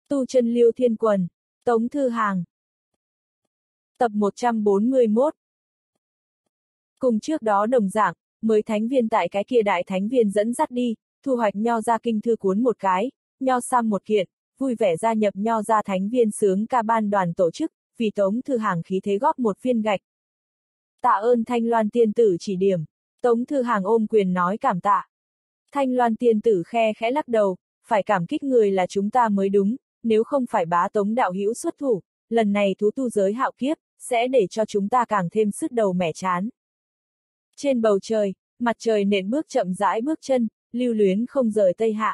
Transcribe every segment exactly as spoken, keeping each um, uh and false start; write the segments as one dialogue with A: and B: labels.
A: Tu chân Liêu Thiên Quần, Tống Thư Hàng. Tập một trăm bốn mươi mốt. Cùng trước đó đồng dạng, mới thánh viên tại cái kia đại thánh viên dẫn dắt đi, thu hoạch nho ra kinh thư cuốn một cái, nho sam một kiện, vui vẻ gia nhập nho ra thánh viên sướng ca ban đoàn tổ chức, vì Tống Thư Hàng khí thế góp một viên gạch. Tạ ơn Thanh Loan tiên tử chỉ điểm, Tống Thư Hàng ôm quyền nói cảm tạ. Thanh Loan tiên tử khe khẽ lắc đầu, phải cảm kích người là chúng ta mới đúng, nếu không phải bá Tống đạo hữu xuất thủ, lần này thú tu giới hạo kiếp, sẽ để cho chúng ta càng thêm sứt đầu mẻ chán. Trên bầu trời, mặt trời nện bước chậm rãi bước chân, lưu luyến không rời Tây Hạ.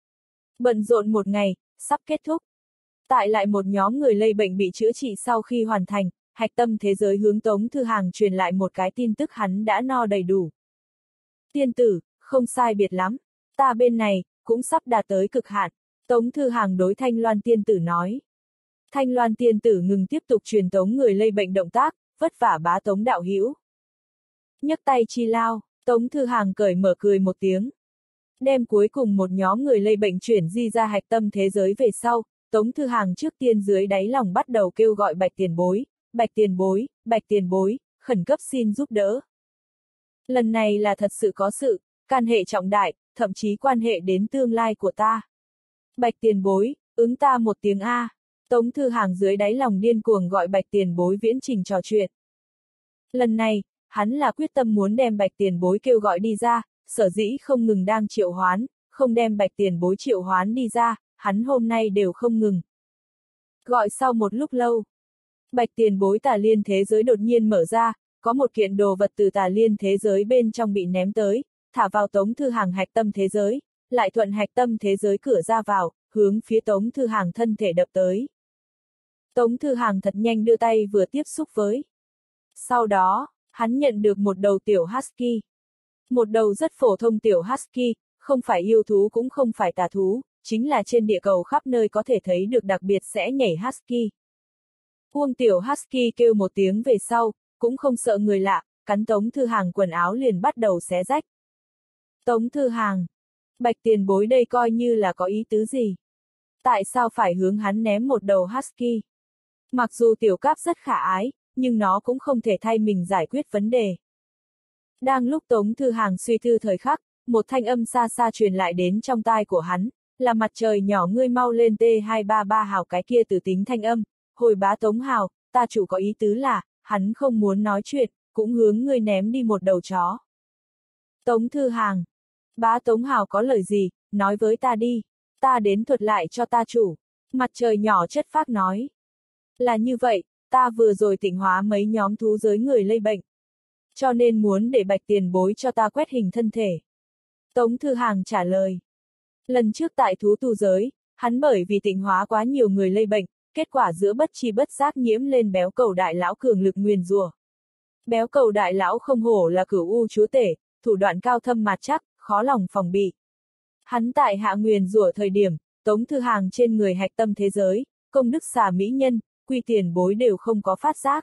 A: Bận rộn một ngày, sắp kết thúc. Tại lại một nhóm người lây bệnh bị chữa trị sau khi hoàn thành, hạch tâm thế giới hướng Tống Thư Hàng truyền lại một cái tin tức hắn đã no đầy đủ. Tiên tử, không sai biệt lắm, ta bên này, cũng sắp đạt tới cực hạn, Tống Thư Hàng đối Thanh Loan tiên tử nói. Thanh Loan tiên tử ngừng tiếp tục truyền tống người lây bệnh động tác, vất vả bá Tống đạo hữu. Nhấc tay chi lao, Tống Thư Hàng cởi mở cười một tiếng. Đem cuối cùng một nhóm người lây bệnh chuyển di ra hạch tâm thế giới về sau, Tống Thư Hàng trước tiên dưới đáy lòng bắt đầu kêu gọi Bạch tiền bối, Bạch tiền bối, Bạch tiền bối, khẩn cấp xin giúp đỡ. Lần này là thật sự có sự, can hệ trọng đại, thậm chí quan hệ đến tương lai của ta. Bạch tiền bối, ứng ta một tiếng A. Tống Thư Hàng dưới đáy lòng điên cuồng gọi Bạch tiền bối viễn trình trò chuyện. Lần này, hắn là quyết tâm muốn đem Bạch tiền bối kêu gọi đi ra, sở dĩ không ngừng đang triệu hoán, không đem Bạch tiền bối triệu hoán đi ra, hắn hôm nay đều không ngừng. Gọi sau một lúc lâu, Bạch tiền bối tà liên thế giới đột nhiên mở ra, có một kiện đồ vật từ tà liên thế giới bên trong bị ném tới, thả vào Tống Thư Hàng hạch tâm thế giới, lại thuận hạch tâm thế giới cửa ra vào, hướng phía Tống Thư Hàng thân thể đập tới. Tống Thư Hàng thật nhanh đưa tay vừa tiếp xúc với. Sau đó, hắn nhận được một đầu tiểu husky. Một đầu rất phổ thông tiểu husky, không phải yêu thú cũng không phải tà thú, chính là trên địa cầu khắp nơi có thể thấy được đặc biệt sẽ nhảy husky. Uông tiểu husky kêu một tiếng về sau, cũng không sợ người lạ, cắn Tống Thư Hàng quần áo liền bắt đầu xé rách. Tống Thư Hàng, Bạch tiền bối đây coi như là có ý tứ gì? Tại sao phải hướng hắn ném một đầu husky? Mặc dù tiểu cáp rất khả ái, nhưng nó cũng không thể thay mình giải quyết vấn đề. Đang lúc Tống Thư Hàng suy tư thời khắc, một thanh âm xa xa truyền lại đến trong tai của hắn, là mặt trời nhỏ ngươi mau lên T hai ba ba hào cái kia từ tính thanh âm, hồi bá Tống Hào, ta chủ có ý tứ là, hắn không muốn nói chuyện, cũng hướng ngươi ném đi một đầu chó. Tống Thư Hàng, bá Tống Hào có lời gì, nói với ta đi, ta đến thuật lại cho ta chủ. Mặt trời nhỏ chất phác nói. Là như vậy, ta vừa rồi tịnh hóa mấy nhóm thú giới người lây bệnh. Cho nên muốn để Bạch tiền bối cho ta quét hình thân thể. Tống Thư Hàng trả lời. Lần trước tại thú tu giới, hắn bởi vì tịnh hóa quá nhiều người lây bệnh, kết quả giữa bất chi bất giác nhiễm lên béo cầu đại lão cường lực nguyền rủa. Béo cầu đại lão không hổ là cửu u chúa tể, thủ đoạn cao thâm mạt chắc, khó lòng phòng bị. Hắn tại hạ nguyền rủa thời điểm, Tống Thư Hàng trên người hạch tâm thế giới, công đức xà mỹ nhân, quy tiền bối đều không có phát giác.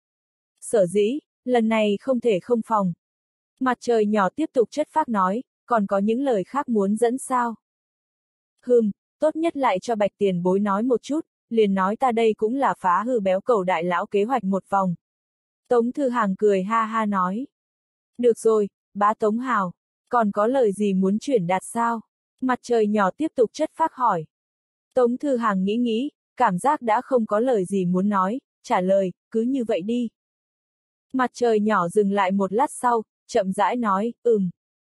A: Sở dĩ, lần này không thể không phòng. Mặt trời nhỏ tiếp tục chất phác nói, còn có những lời khác muốn dẫn sao? Hừm, tốt nhất lại cho Bạch tiền bối nói một chút, liền nói ta đây cũng là phá hư béo cầu đại lão kế hoạch một vòng. Tống Thư Hàng cười ha ha nói. Được rồi, bá Tống Hào, còn có lời gì muốn chuyển đạt sao? Mặt trời nhỏ tiếp tục chất phác hỏi. Tống Thư Hàng nghĩ nghĩ, cảm giác đã không có lời gì muốn nói, trả lời, cứ như vậy đi. Mặt trời nhỏ dừng lại một lát sau, chậm rãi nói, ừm.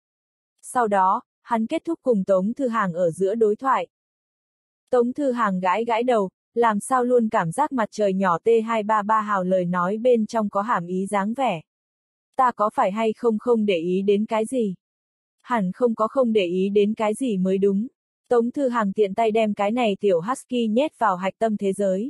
A: Sau đó, hắn kết thúc cùng Tống Thư Hàng ở giữa đối thoại. Tống Thư Hàng gãi gãi đầu, làm sao luôn cảm giác mặt trời nhỏ T hai ba ba hào lời nói bên trong có hàm ý dáng vẻ. Ta có phải hay không không để ý đến cái gì? Hẳn không có không để ý đến cái gì mới đúng. Tống Thư Hàng tiện tay đem cái này tiểu husky nhét vào hạch tâm thế giới.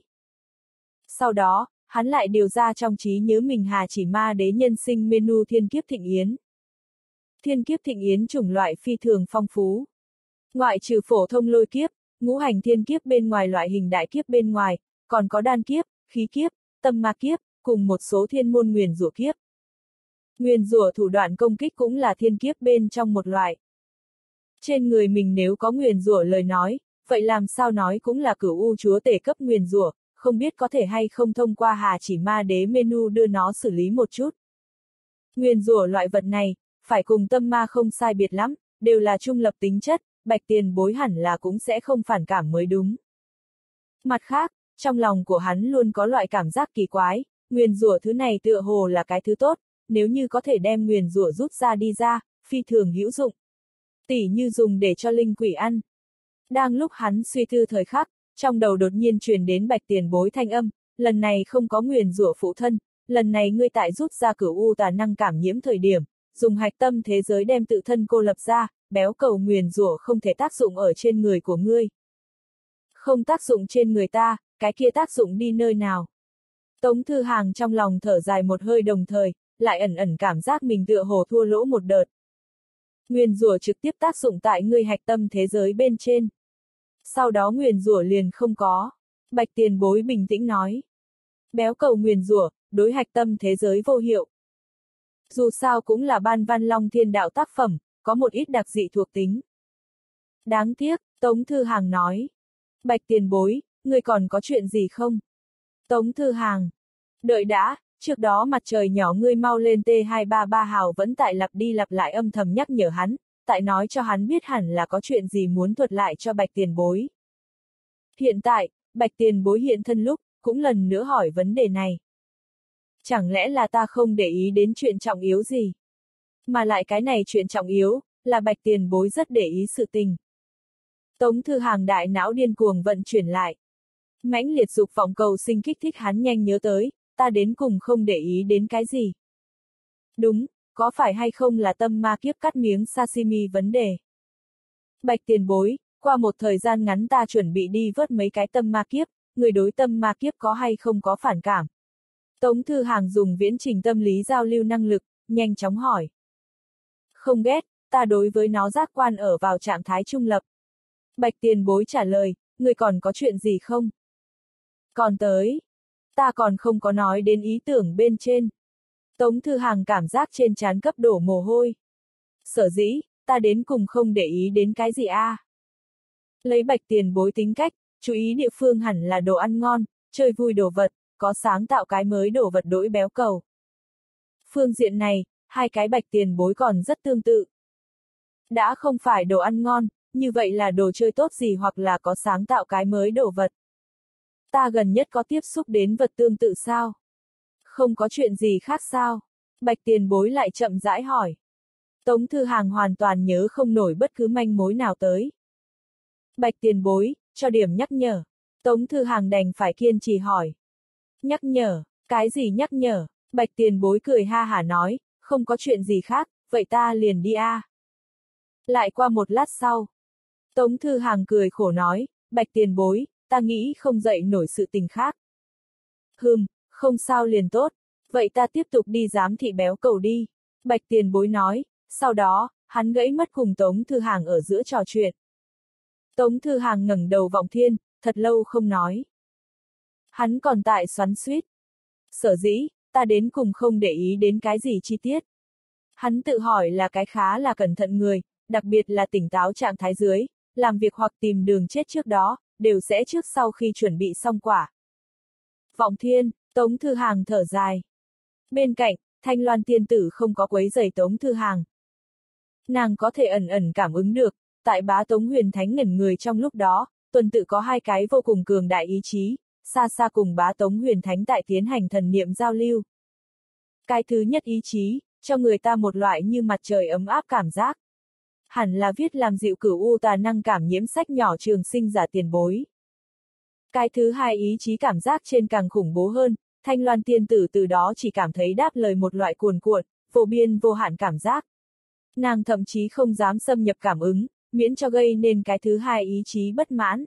A: Sau đó, hắn lại điều ra trong trí nhớ mình Hà Chỉ Ma Đế nhân sinh menu Thiên Kiếp Thịnh Yến. Thiên Kiếp Thịnh Yến chủng loại phi thường phong phú. Ngoại trừ phổ thông lôi kiếp, ngũ hành thiên kiếp bên ngoài loại hình đại kiếp bên ngoài, còn có đan kiếp, khí kiếp, tâm ma kiếp, cùng một số thiên môn nguyền rủa kiếp. Nguyền rủa thủ đoạn công kích cũng là thiên kiếp bên trong một loại. Trên người mình nếu có nguyền rủa lời nói, vậy làm sao nói cũng là cửu u chúa tể cấp nguyền rủa, không biết có thể hay không thông qua Hà Chỉ Ma Đế menu đưa nó xử lý một chút. Nguyền rủa loại vật này, phải cùng tâm ma không sai biệt lắm, đều là trung lập tính chất, Bạch Tiền Bối hẳn là cũng sẽ không phản cảm mới đúng. Mặt khác, trong lòng của hắn luôn có loại cảm giác kỳ quái, nguyền rủa thứ này tựa hồ là cái thứ tốt, nếu như có thể đem nguyền rủa rút ra đi ra, phi thường hữu dụng. Tỉ như dùng để cho linh quỷ ăn. Đang lúc hắn suy tư thời khắc, trong đầu đột nhiên truyền đến Bạch Tiền Bối thanh âm, lần này không có nguyền rủa phụ thân, lần này ngươi tại rút ra cửu u tà năng cảm nhiễm thời điểm, dùng hạch tâm thế giới đem tự thân cô lập ra, béo cầu nguyền rủa không thể tác dụng ở trên người của ngươi. Không tác dụng trên người ta, cái kia tác dụng đi nơi nào? Tống Thư Hàng trong lòng thở dài một hơi đồng thời, lại ẩn ẩn cảm giác mình tựa hồ thua lỗ một đợt. Nguyền rủa trực tiếp tác dụng tại ngươi hạch tâm thế giới bên trên. Sau đó nguyền rủa liền không có. Bạch Tiền Bối bình tĩnh nói. Béo cầu nguyền rủa, đối hạch tâm thế giới vô hiệu. Dù sao cũng là ban văn long thiên đạo tác phẩm, có một ít đặc dị thuộc tính. Đáng tiếc, Tống Thư Hàng nói. Bạch Tiền Bối, ngươi còn có chuyện gì không? Tống Thư Hàng. Đợi đã, trước đó mặt trời nhỏ ngươi mau lên T hai ba ba hào vẫn tại lặp đi lặp lại âm thầm nhắc nhở hắn, tại nói cho hắn biết hẳn là có chuyện gì muốn thuật lại cho Bạch Tiền Bối. Hiện tại, Bạch Tiền Bối hiện thân lúc, cũng lần nữa hỏi vấn đề này. Chẳng lẽ là ta không để ý đến chuyện trọng yếu gì? Mà lại cái này chuyện trọng yếu, là Bạch Tiền Bối rất để ý sự tình. Tống Thư Hàng đại não điên cuồng vận chuyển lại. Mãnh liệt dục vọng cầu sinh kích thích hắn nhanh nhớ tới, ta đến cùng không để ý đến cái gì. Đúng, có phải hay không là tâm ma kiếp cắt miếng sashimi vấn đề. Bạch Tiền Bối, qua một thời gian ngắn ta chuẩn bị đi vớt mấy cái tâm ma kiếp, người đối tâm ma kiếp có hay không có phản cảm. Tống Thư Hàng dùng viễn trình tâm lý giao lưu năng lực, nhanh chóng hỏi. Không ghét, ta đối với nó giác quan ở vào trạng thái trung lập. Bạch Tiền Bối trả lời, người còn có chuyện gì không? Còn tới, ta còn không có nói đến ý tưởng bên trên. Tống Thư Hàng cảm giác trên trán cấp đổ mồ hôi. Sở dĩ, ta đến cùng không để ý đến cái gì a? À? Lấy Bạch Tiền Bối tính cách, chú ý địa phương hẳn là đồ ăn ngon, chơi vui đồ vật, có sáng tạo cái mới đồ vật đổi béo cầu. Phương diện này, hai cái Bạch Tiền Bối còn rất tương tự. Đã không phải đồ ăn ngon, như vậy là đồ chơi tốt gì hoặc là có sáng tạo cái mới đồ vật. Ta gần nhất có tiếp xúc đến vật tương tự sao? Không có chuyện gì khác sao? Bạch Tiền Bối lại chậm rãi hỏi. Tống Thư Hàng hoàn toàn nhớ không nổi bất cứ manh mối nào tới. Bạch Tiền Bối, cho điểm nhắc nhở. Tống Thư Hàng đành phải kiên trì hỏi. Nhắc nhở, cái gì nhắc nhở? Bạch Tiền Bối cười ha hả nói, không có chuyện gì khác, vậy ta liền đi a. À. Lại qua một lát sau. Tống Thư Hàng cười khổ nói, Bạch Tiền Bối, ta nghĩ không dậy nổi sự tình khác. Hừm, không sao liền tốt, vậy ta tiếp tục đi giám thị béo cầu đi. Bạch Tiền Bối nói, sau đó, hắn gãy mất cùng Tống Thư Hàng ở giữa trò chuyện. Tống Thư Hàng ngẩng đầu vọng thiên, thật lâu không nói. Hắn còn tại xoắn xuýt. Sở dĩ, ta đến cùng không để ý đến cái gì chi tiết. Hắn tự hỏi là cái khá là cẩn thận người, đặc biệt là tỉnh táo trạng thái dưới, làm việc hoặc tìm đường chết trước đó, đều sẽ trước sau khi chuẩn bị xong quả. Vọng thiên, Tống Thư Hàng thở dài. Bên cạnh, Thanh Loan tiên tử không có quấy rầy Tống Thư Hàng. Nàng có thể ẩn ẩn cảm ứng được, tại Bá Tống Huyền Thánh ngẩn người trong lúc đó, tuần tự có hai cái vô cùng cường đại ý chí, xa xa cùng Bá Tống Huyền Thánh tại tiến hành thần niệm giao lưu. Cái thứ nhất ý chí, cho người ta một loại như mặt trời ấm áp cảm giác. Hẳn là viết làm dịu cửu u tà năng cảm nhiễm sách nhỏ Trường Sinh Giả Tiền Bối. Cái thứ hai ý chí cảm giác trên càng khủng bố hơn, Thanh Loan tiên tử từ đó chỉ cảm thấy đáp lời một loại cuồn cuộn, vô biên vô hạn cảm giác. Nàng thậm chí không dám xâm nhập cảm ứng, miễn cho gây nên cái thứ hai ý chí bất mãn.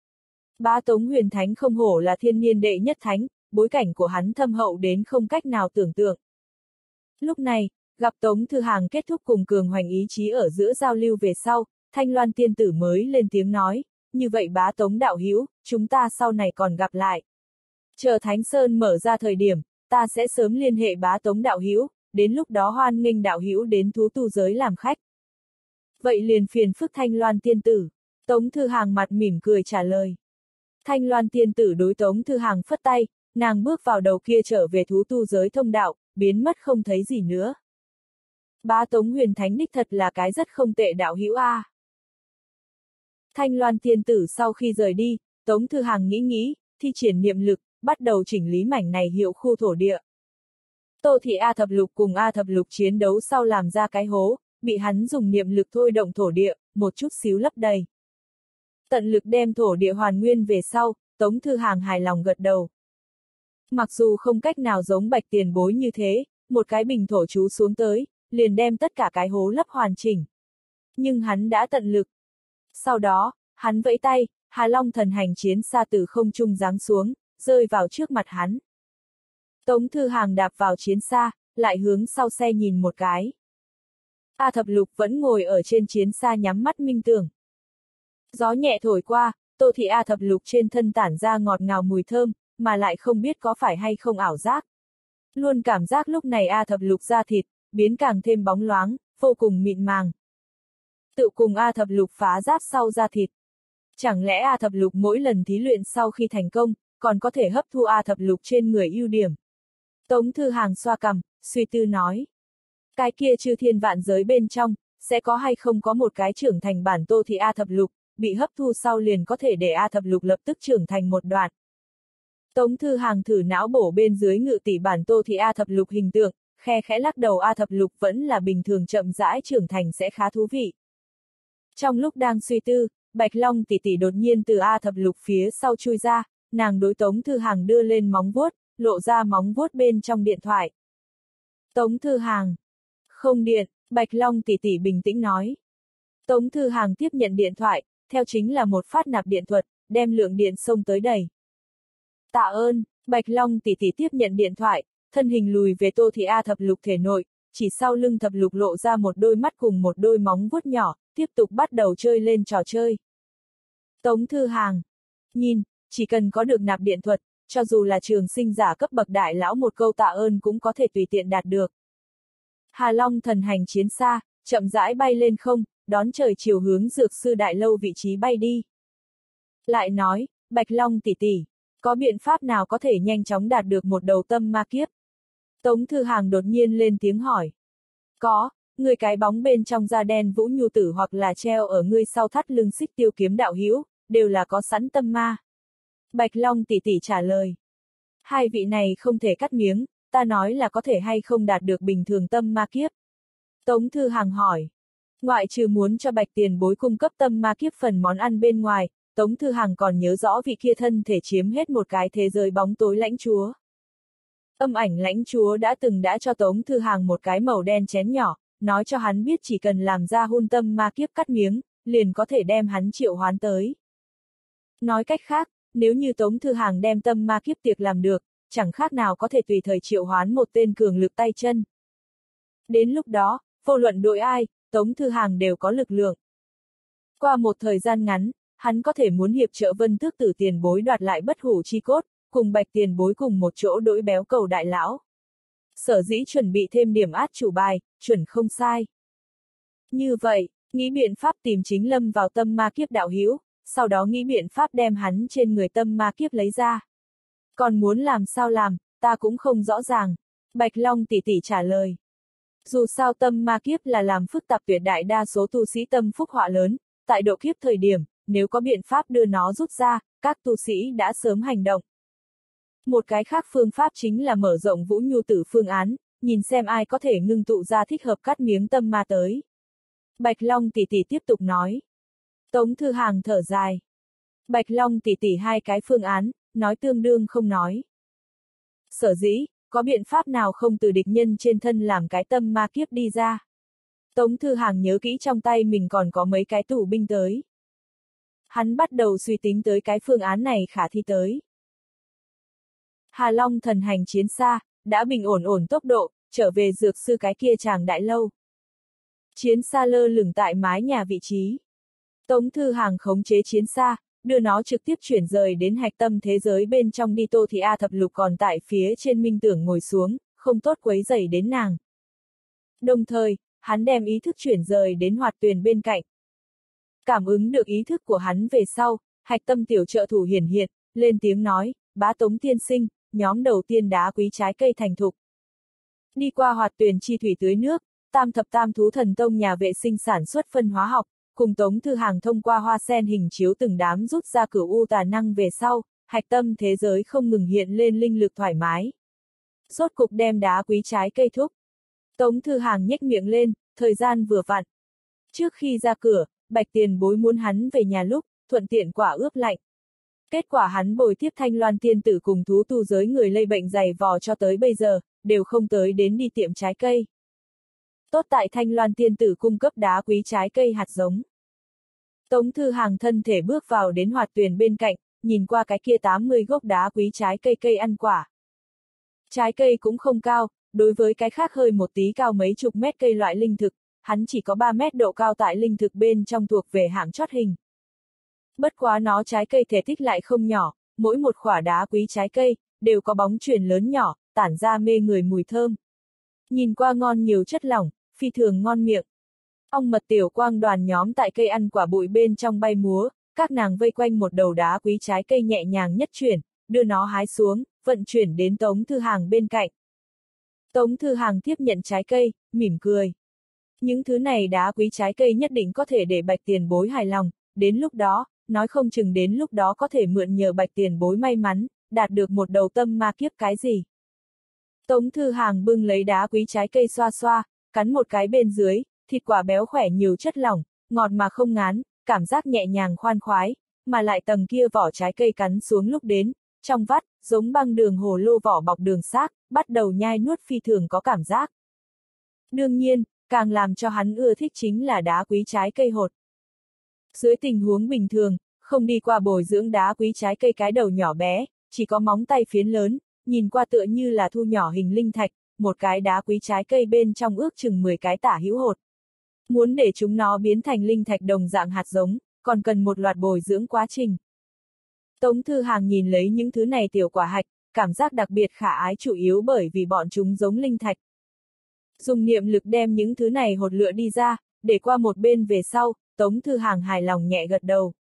A: Bá Tống Huyền Thánh không hổ là thiên niên đệ nhất thánh, bối cảnh của hắn thâm hậu đến không cách nào tưởng tượng. Lúc này, gặp Tống Thư Hàng kết thúc cùng cường hoành ý chí ở giữa giao lưu về sau, Thanh Loan tiên tử mới lên tiếng nói, như vậy Bá Tống đạo hữu, chúng ta sau này còn gặp lại. Chờ Thánh Sơn mở ra thời điểm, ta sẽ sớm liên hệ Bá Tống đạo hữu, đến lúc đó hoan nghênh đạo hữu đến thú tu giới làm khách. Vậy liền phiền phức Thanh Loan tiên tử. Tống Thư Hàng mặt mỉm cười trả lời. Thanh Loan tiên tử đối Tống Thư Hàng phất tay, nàng bước vào đầu kia trở về thú tu giới thông đạo, biến mất không thấy gì nữa. Bá Tống Huyền Thánh đích thật là cái rất không tệ đạo hữu a. Thanh Loan tiên tử sau khi rời đi, Tống Thư Hàng nghĩ nghĩ, thi triển niệm lực, bắt đầu chỉnh lý mảnh này hiệu khu thổ địa. Tô Thị A Thập Lục cùng A Thập Lục chiến đấu sau làm ra cái hố, bị hắn dùng niệm lực thôi động thổ địa, một chút xíu lấp đầy. Tận lực đem thổ địa hoàn nguyên về sau, Tống Thư Hàng hài lòng gật đầu. Mặc dù không cách nào giống Bạch tiền bối như thế, một cái bình thổ chú xuống tới, liền đem tất cả cái hố lấp hoàn chỉnh. Nhưng hắn đã tận lực. Sau đó, hắn vẫy tay, Hà Long thần hành chiến xa từ không trung giáng xuống, rơi vào trước mặt hắn. Tống Thư Hàng đạp vào chiến xa, lại hướng sau xe nhìn một cái. A Thập Lục vẫn ngồi ở trên chiến xa nhắm mắt minh tưởng. Gió nhẹ thổi qua, Tô Thị A Thập Lục trên thân tản ra ngọt ngào mùi thơm, mà lại không biết có phải hay không ảo giác. Luôn cảm giác lúc này A Thập Lục da thịt, biến càng thêm bóng loáng, vô cùng mịn màng. Tự cùng A Thập Lục phá giáp sau da thịt. Chẳng lẽ A Thập Lục mỗi lần thí luyện sau khi thành công, còn có thể hấp thu A Thập Lục trên người ưu điểm. Tống Thư Hàng xoa cằm, suy tư nói. Cái kia chư thiên vạn giới bên trong, sẽ có hay không có một cái trưởng thành bản Tô Thị A Thập Lục, bị hấp thu sau liền có thể để A Thập Lục lập tức trưởng thành một đoạn. Tống Thư Hàng thử não bổ bên dưới ngự tỷ bản Tô Thị A Thập Lục hình tượng, khe khẽ lắc đầu A Thập Lục vẫn là bình thường chậm rãi trưởng thành sẽ khá thú vị. Trong lúc đang suy tư, Bạch Long tỷ tỷ đột nhiên từ A Thập Lục phía sau chui ra, nàng đối Tống Thư Hàng đưa lên móng vuốt, lộ ra móng vuốt bên trong điện thoại. Tống Thư Hàng. Không điện, Bạch Long tỷ tỷ bình tĩnh nói. Tống Thư Hàng tiếp nhận điện thoại, theo chính là một phát nạp điện thuật, đem lượng điện xông tới đầy. Tạ ơn, Bạch Long tỷ tỷ tiếp nhận điện thoại, thân hình lùi về Tô Thị A Thập Lục thể nội, chỉ sau lưng Thập Lục lộ ra một đôi mắt cùng một đôi móng vuốt nhỏ, tiếp tục bắt đầu chơi lên trò chơi. Tống Thư Hàng. Nhìn, chỉ cần có được nạp điện thuật, cho dù là trường sinh giả cấp bậc đại lão một câu tạ ơn cũng có thể tùy tiện đạt được. Hà Long thần hành chiến xa, chậm rãi bay lên không, đón trời chiều hướng dược sư đại lâu vị trí bay đi. Lại nói, Bạch Long tỷ tỷ, có biện pháp nào có thể nhanh chóng đạt được một đầu tâm ma kiếp? Tống Thư Hàng đột nhiên lên tiếng hỏi. Có, người cái bóng bên trong da đen Vũ Nhu Tử hoặc là treo ở ngươi sau thắt lưng Xích Tiêu Kiếm đạo hữu, đều là có sẵn tâm ma. Bạch Long tỷ tỷ trả lời. Hai vị này không thể cắt miếng, ta nói là có thể hay không đạt được bình thường tâm ma kiếp. Tống Thư Hàng hỏi. Ngoại trừ muốn cho Bạch tiền bối cung cấp tâm ma kiếp phần món ăn bên ngoài, Tống Thư Hàng còn nhớ rõ vị kia thân thể chiếm hết một cái thế giới bóng tối lãnh chúa. Âm ảnh lãnh chúa đã từng đã cho Tống Thư Hàng một cái màu đen chén nhỏ, nói cho hắn biết chỉ cần làm ra hôn tâm ma kiếp cắt miếng, liền có thể đem hắn triệu hoán tới. Nói cách khác, nếu như Tống Thư Hàng đem tâm ma kiếp tiệc làm được, chẳng khác nào có thể tùy thời triệu hoán một tên cường lực tay chân. Đến lúc đó, vô luận đội ai, Tống Thư Hàng đều có lực lượng. Qua một thời gian ngắn, hắn có thể muốn hiệp trợ Vân Tước Tử tiền bối đoạt lại bất hủ chi cốt, cùng Bạch tiền bối cùng một chỗ đối béo cầu đại lão. Sở dĩ chuẩn bị thêm điểm át chủ bài, chuẩn không sai. Như vậy, nghĩ biện pháp tìm chính lâm vào tâm ma kiếp đạo hữu, sau đó nghĩ biện pháp đem hắn trên người tâm ma kiếp lấy ra. Còn muốn làm sao làm, ta cũng không rõ ràng. Bạch Long tỷ tỷ trả lời. Dù sao tâm ma kiếp là làm phức tạp tuyệt đại đa số tu sĩ tâm phúc họa lớn, tại độ kiếp thời điểm, nếu có biện pháp đưa nó rút ra, các tu sĩ đã sớm hành động. Một cái khác phương pháp chính là mở rộng Vũ Nhu Tử phương án, nhìn xem ai có thể ngưng tụ ra thích hợp cắt miếng tâm ma tới. Bạch Long tỷ tỷ tiếp tục nói. Tống Thư Hàng thở dài. Bạch Long tỷ tỷ hai cái phương án, nói tương đương không nói. Sở dĩ, có biện pháp nào không từ địch nhân trên thân làm cái tâm ma kiếp đi ra. Tống Thư Hàng nhớ kỹ trong tay mình còn có mấy cái tù binh tới. Hắn bắt đầu suy tính tới cái phương án này khả thi tới. Hà Long thần hành chiến xa, đã bình ổn ổn tốc độ, trở về dược sư cái kia chàng đại lâu. Chiến xa lơ lửng tại mái nhà vị trí. Tống Thư Hàng khống chế chiến xa, đưa nó trực tiếp chuyển rời đến hạch tâm thế giới bên trong đi. Tô Thị A Thập Lục còn tại phía trên minh tưởng ngồi xuống, không tốt quấy rầy đến nàng. Đồng thời, hắn đem ý thức chuyển rời đến Hoạt Tuyền bên cạnh. Cảm ứng được ý thức của hắn về sau, hạch tâm tiểu trợ thủ hiển hiện, lên tiếng nói, bá Tống tiên sinh, nhóm đầu tiên đá quý trái cây thành thục. Đi qua hoạt tuyển chi thủy tưới nước, tam thập tam thú thần tông nhà vệ sinh sản xuất phân hóa học, cùng Tống Thư Hàng thông qua hoa sen hình chiếu từng đám rút ra cửu u tà năng về sau, hạch tâm thế giới không ngừng hiện lên linh lực thoải mái. Rốt cục đem đá quý trái cây thúc. Tống Thư Hàng nhếch miệng lên, thời gian vừa vặn. Trước khi ra cửa, Bạch Tiền Bối muốn hắn về nhà lúc, thuận tiện quả ướp lạnh. Kết quả hắn bồi tiếp Thanh Loan tiên tử cùng thú tu giới người lây bệnh dày vò cho tới bây giờ, đều không tới đến đi tiệm trái cây. Tốt tại Thanh Loan tiên tử cung cấp đá quý trái cây hạt giống. Tống Thư Hàng thân thể bước vào đến hoạt tuyền bên cạnh, nhìn qua cái kia tám mươi gốc đá quý trái cây cây ăn quả. Trái cây cũng không cao, đối với cái khác hơi một tí cao mấy chục mét cây loại linh thực, hắn chỉ có ba mét độ cao tại linh thực bên trong thuộc về hạng chót hình. Bất quá nó trái cây thể tích lại không nhỏ, mỗi một khỏa đá quý trái cây, đều có bóng chuyền lớn nhỏ, tản ra mê người mùi thơm. Nhìn qua ngon nhiều chất lỏng, phi thường ngon miệng. Ong mật tiểu quang đoàn nhóm tại cây ăn quả bụi bên trong bay múa, các nàng vây quanh một đầu đá quý trái cây nhẹ nhàng nhất chuyển, đưa nó hái xuống, vận chuyển đến Tống Thư Hàng bên cạnh. Tống Thư Hàng tiếp nhận trái cây, mỉm cười. Những thứ này đá quý trái cây nhất định có thể để Bạch Tiền Bối hài lòng, đến lúc đó, nói không chừng đến lúc đó có thể mượn nhờ Bạch Tiền Bối may mắn, đạt được một đầu tâm ma kiếp cái gì. Tống Thư Hàng bưng lấy đá quý trái cây xoa xoa, cắn một cái bên dưới, thịt quả béo khỏe nhiều chất lỏng, ngọt mà không ngán, cảm giác nhẹ nhàng khoan khoái, mà lại tầng kia vỏ trái cây cắn xuống lúc đến, trong vắt, giống băng đường hồ lô vỏ bọc đường xác, bắt đầu nhai nuốt phi thường có cảm giác. Đương nhiên, càng làm cho hắn ưa thích chính là đá quý trái cây hột. Dưới tình huống bình thường, không đi qua bồi dưỡng đá quý trái cây cái đầu nhỏ bé, chỉ có móng tay phiến lớn, nhìn qua tựa như là thu nhỏ hình linh thạch, một cái đá quý trái cây bên trong ước chừng mười cái tả hữu hột. Muốn để chúng nó biến thành linh thạch đồng dạng hạt giống, còn cần một loạt bồi dưỡng quá trình. Tống Thư Hàng nhìn lấy những thứ này tiểu quả hạch, cảm giác đặc biệt khả ái chủ yếu bởi vì bọn chúng giống linh thạch. Dùng niệm lực đem những thứ này hột lựa đi ra, để qua một bên về sau, Tống Thư Hàng hài lòng nhẹ gật đầu.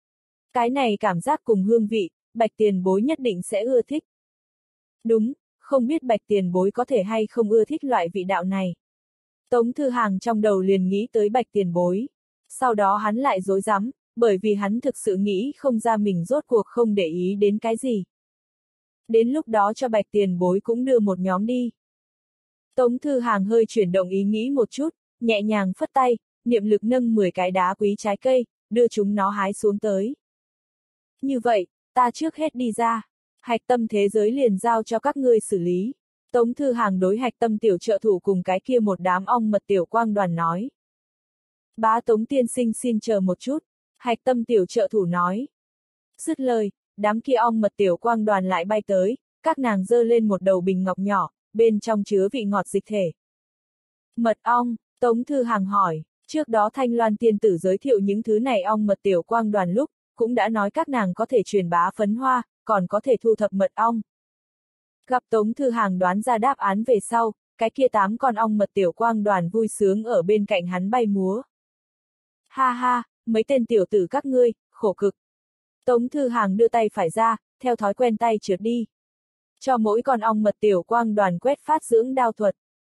A: Cái này cảm giác cùng hương vị, Bạch Tiền Bối nhất định sẽ ưa thích. Đúng, không biết Bạch Tiền Bối có thể hay không ưa thích loại vị đạo này. Tống Thư Hàng trong đầu liền nghĩ tới Bạch Tiền Bối. Sau đó hắn lại rối rắm, bởi vì hắn thực sự nghĩ không ra mình rốt cuộc không để ý đến cái gì. Đến lúc đó cho Bạch Tiền Bối cũng đưa một nhóm đi. Tống Thư Hàng hơi chuyển động ý nghĩ một chút, nhẹ nhàng phất tay, niệm lực nâng mười cái đá quý trái cây, đưa chúng nó hái xuống tới. Như vậy, ta trước hết đi ra, hạch tâm thế giới liền giao cho các ngươi xử lý. Tống Thư Hàng đối hạch tâm tiểu trợ thủ cùng cái kia một đám ong mật tiểu quang đoàn nói. Bá Tống tiên sinh xin chờ một chút, hạch tâm tiểu trợ thủ nói. Dứt lời, đám kia ong mật tiểu quang đoàn lại bay tới, các nàng giơ lên một đầu bình ngọc nhỏ, bên trong chứa vị ngọt dịch thể. Mật ong, Tống Thư Hàng hỏi, trước đó Thanh Loan tiên tử giới thiệu những thứ này ong mật tiểu quang đoàn lúc, cũng đã nói các nàng có thể truyền bá phấn hoa, còn có thể thu thập mật ong. Gặp Tống Thư Hàng đoán ra đáp án về sau, cái kia tám con ong mật tiểu quang đoàn vui sướng ở bên cạnh hắn bay múa. Ha ha, mấy tên tiểu tử các ngươi, khổ cực. Tống Thư Hàng đưa tay phải ra, theo thói quen tay trượt đi. Cho mỗi con ong mật tiểu quang đoàn quét phát dưỡng đao thuật.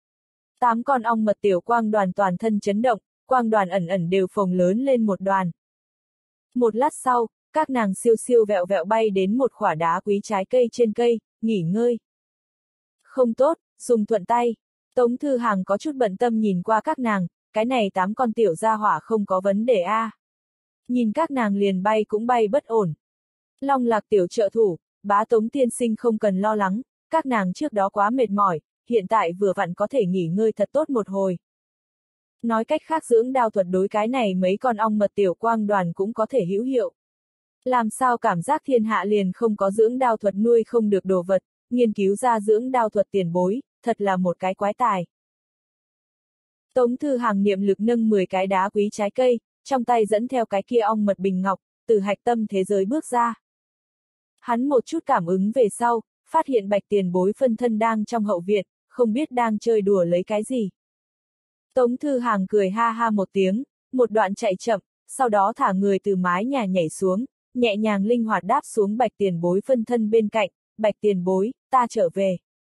A: Tám con ong mật tiểu quang đoàn toàn thân chấn động, quang đoàn ẩn ẩn đều phồng lớn lên một đoàn. Một lát sau, các nàng siêu siêu vẹo vẹo bay đến một khỏa đá quý trái cây trên cây, nghỉ ngơi. Không tốt, dùng thuận tay. Tống Thư Hàng có chút bận tâm nhìn qua các nàng, cái này tám con tiểu gia hỏa không có vấn đề a. À. Nhìn các nàng liền bay cũng bay bất ổn. Long Lạc tiểu trợ thủ, Bá Tống tiên sinh không cần lo lắng, các nàng trước đó quá mệt mỏi, hiện tại vừa vặn có thể nghỉ ngơi thật tốt một hồi. Nói cách khác dưỡng đao thuật đối cái này mấy con ong mật tiểu quang đoàn cũng có thể hữu hiệu. Làm sao cảm giác thiên hạ liền không có dưỡng đao thuật nuôi không được đồ vật, nghiên cứu ra dưỡng đao thuật tiền bối, thật là một cái quái tài. Tống Thư Hàng niệm lực nâng mười cái đá quý trái cây, trong tay dẫn theo cái kia ong mật bình ngọc, từ hạch tâm thế giới bước ra. Hắn một chút cảm ứng về sau, phát hiện Bạch Tiền Bối phân thân đang trong hậu viện, không biết đang chơi đùa lấy cái gì. Tống Thư Hàng cười ha ha một tiếng, một đoạn chạy chậm, sau đó thả người từ mái nhà nhảy xuống, nhẹ nhàng linh hoạt đáp xuống Bạch Tiền Bối phân thân bên cạnh. Bạch Tiền Bối, ta trở về.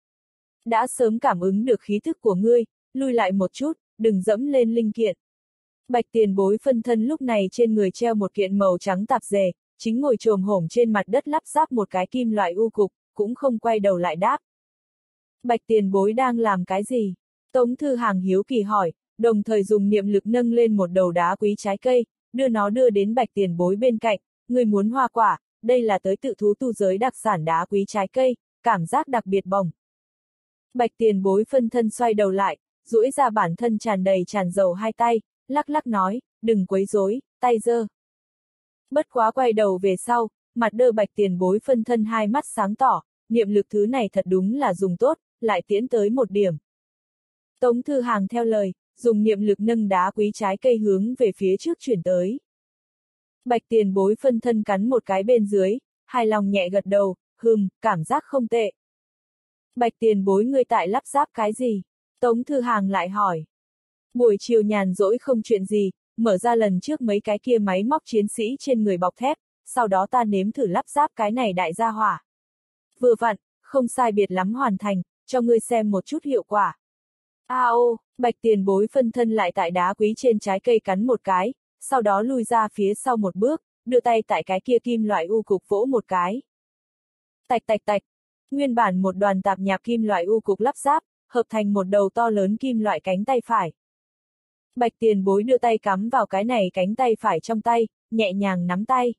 A: Đã sớm cảm ứng được khí thức của ngươi, lui lại một chút, đừng dẫm lên linh kiện. Bạch Tiền Bối phân thân lúc này trên người treo một kiện màu trắng tạp dề, chính ngồi chồm hổm trên mặt đất lắp ráp một cái kim loại u cục, cũng không quay đầu lại đáp. Bạch Tiền Bối đang làm cái gì? Tống Thư Hàng hiếu kỳ hỏi, đồng thời dùng niệm lực nâng lên một đầu đá quý trái cây, đưa nó đưa đến Bạch Tiền Bối bên cạnh. Ngươi muốn hoa quả, đây là tới tự thú tu giới đặc sản đá quý trái cây, cảm giác đặc biệt bồng. Bạch Tiền Bối phân thân xoay đầu lại, duỗi ra bản thân tràn đầy tràn dầu hai tay, lắc lắc nói, đừng quấy rối, tay giơ. Bất quá quay đầu về sau, mặt đơ Bạch Tiền Bối phân thân hai mắt sáng tỏ, niệm lực thứ này thật đúng là dùng tốt, lại tiến tới một điểm. Tống Thư Hàng theo lời, dùng niệm lực nâng đá quý trái cây hướng về phía trước chuyển tới. Bạch Tiền Bối phân thân cắn một cái bên dưới, hài lòng nhẹ gật đầu, hừm, cảm giác không tệ. Bạch Tiền Bối ngươi tại lắp ráp cái gì? Tống Thư Hàng lại hỏi. Buổi chiều nhàn rỗi không chuyện gì, mở ra lần trước mấy cái kia máy móc chiến sĩ trên người bọc thép, sau đó ta nếm thử lắp ráp cái này đại gia hỏa. Vừa vặn, không sai biệt lắm hoàn thành, cho ngươi xem một chút hiệu quả. A ô, Bạch Tiền Bối phân thân lại tại đá quý trên trái cây cắn một cái, sau đó lui ra phía sau một bước, đưa tay tại cái kia kim loại u cục vỗ một cái. Tạch tạch tạch, nguyên bản một đoàn tạp nhạp kim loại u cục lắp ráp, hợp thành một đầu to lớn kim loại cánh tay phải. Bạch Tiền Bối đưa tay cắm vào cái này cánh tay phải trong tay, nhẹ nhàng nắm tay.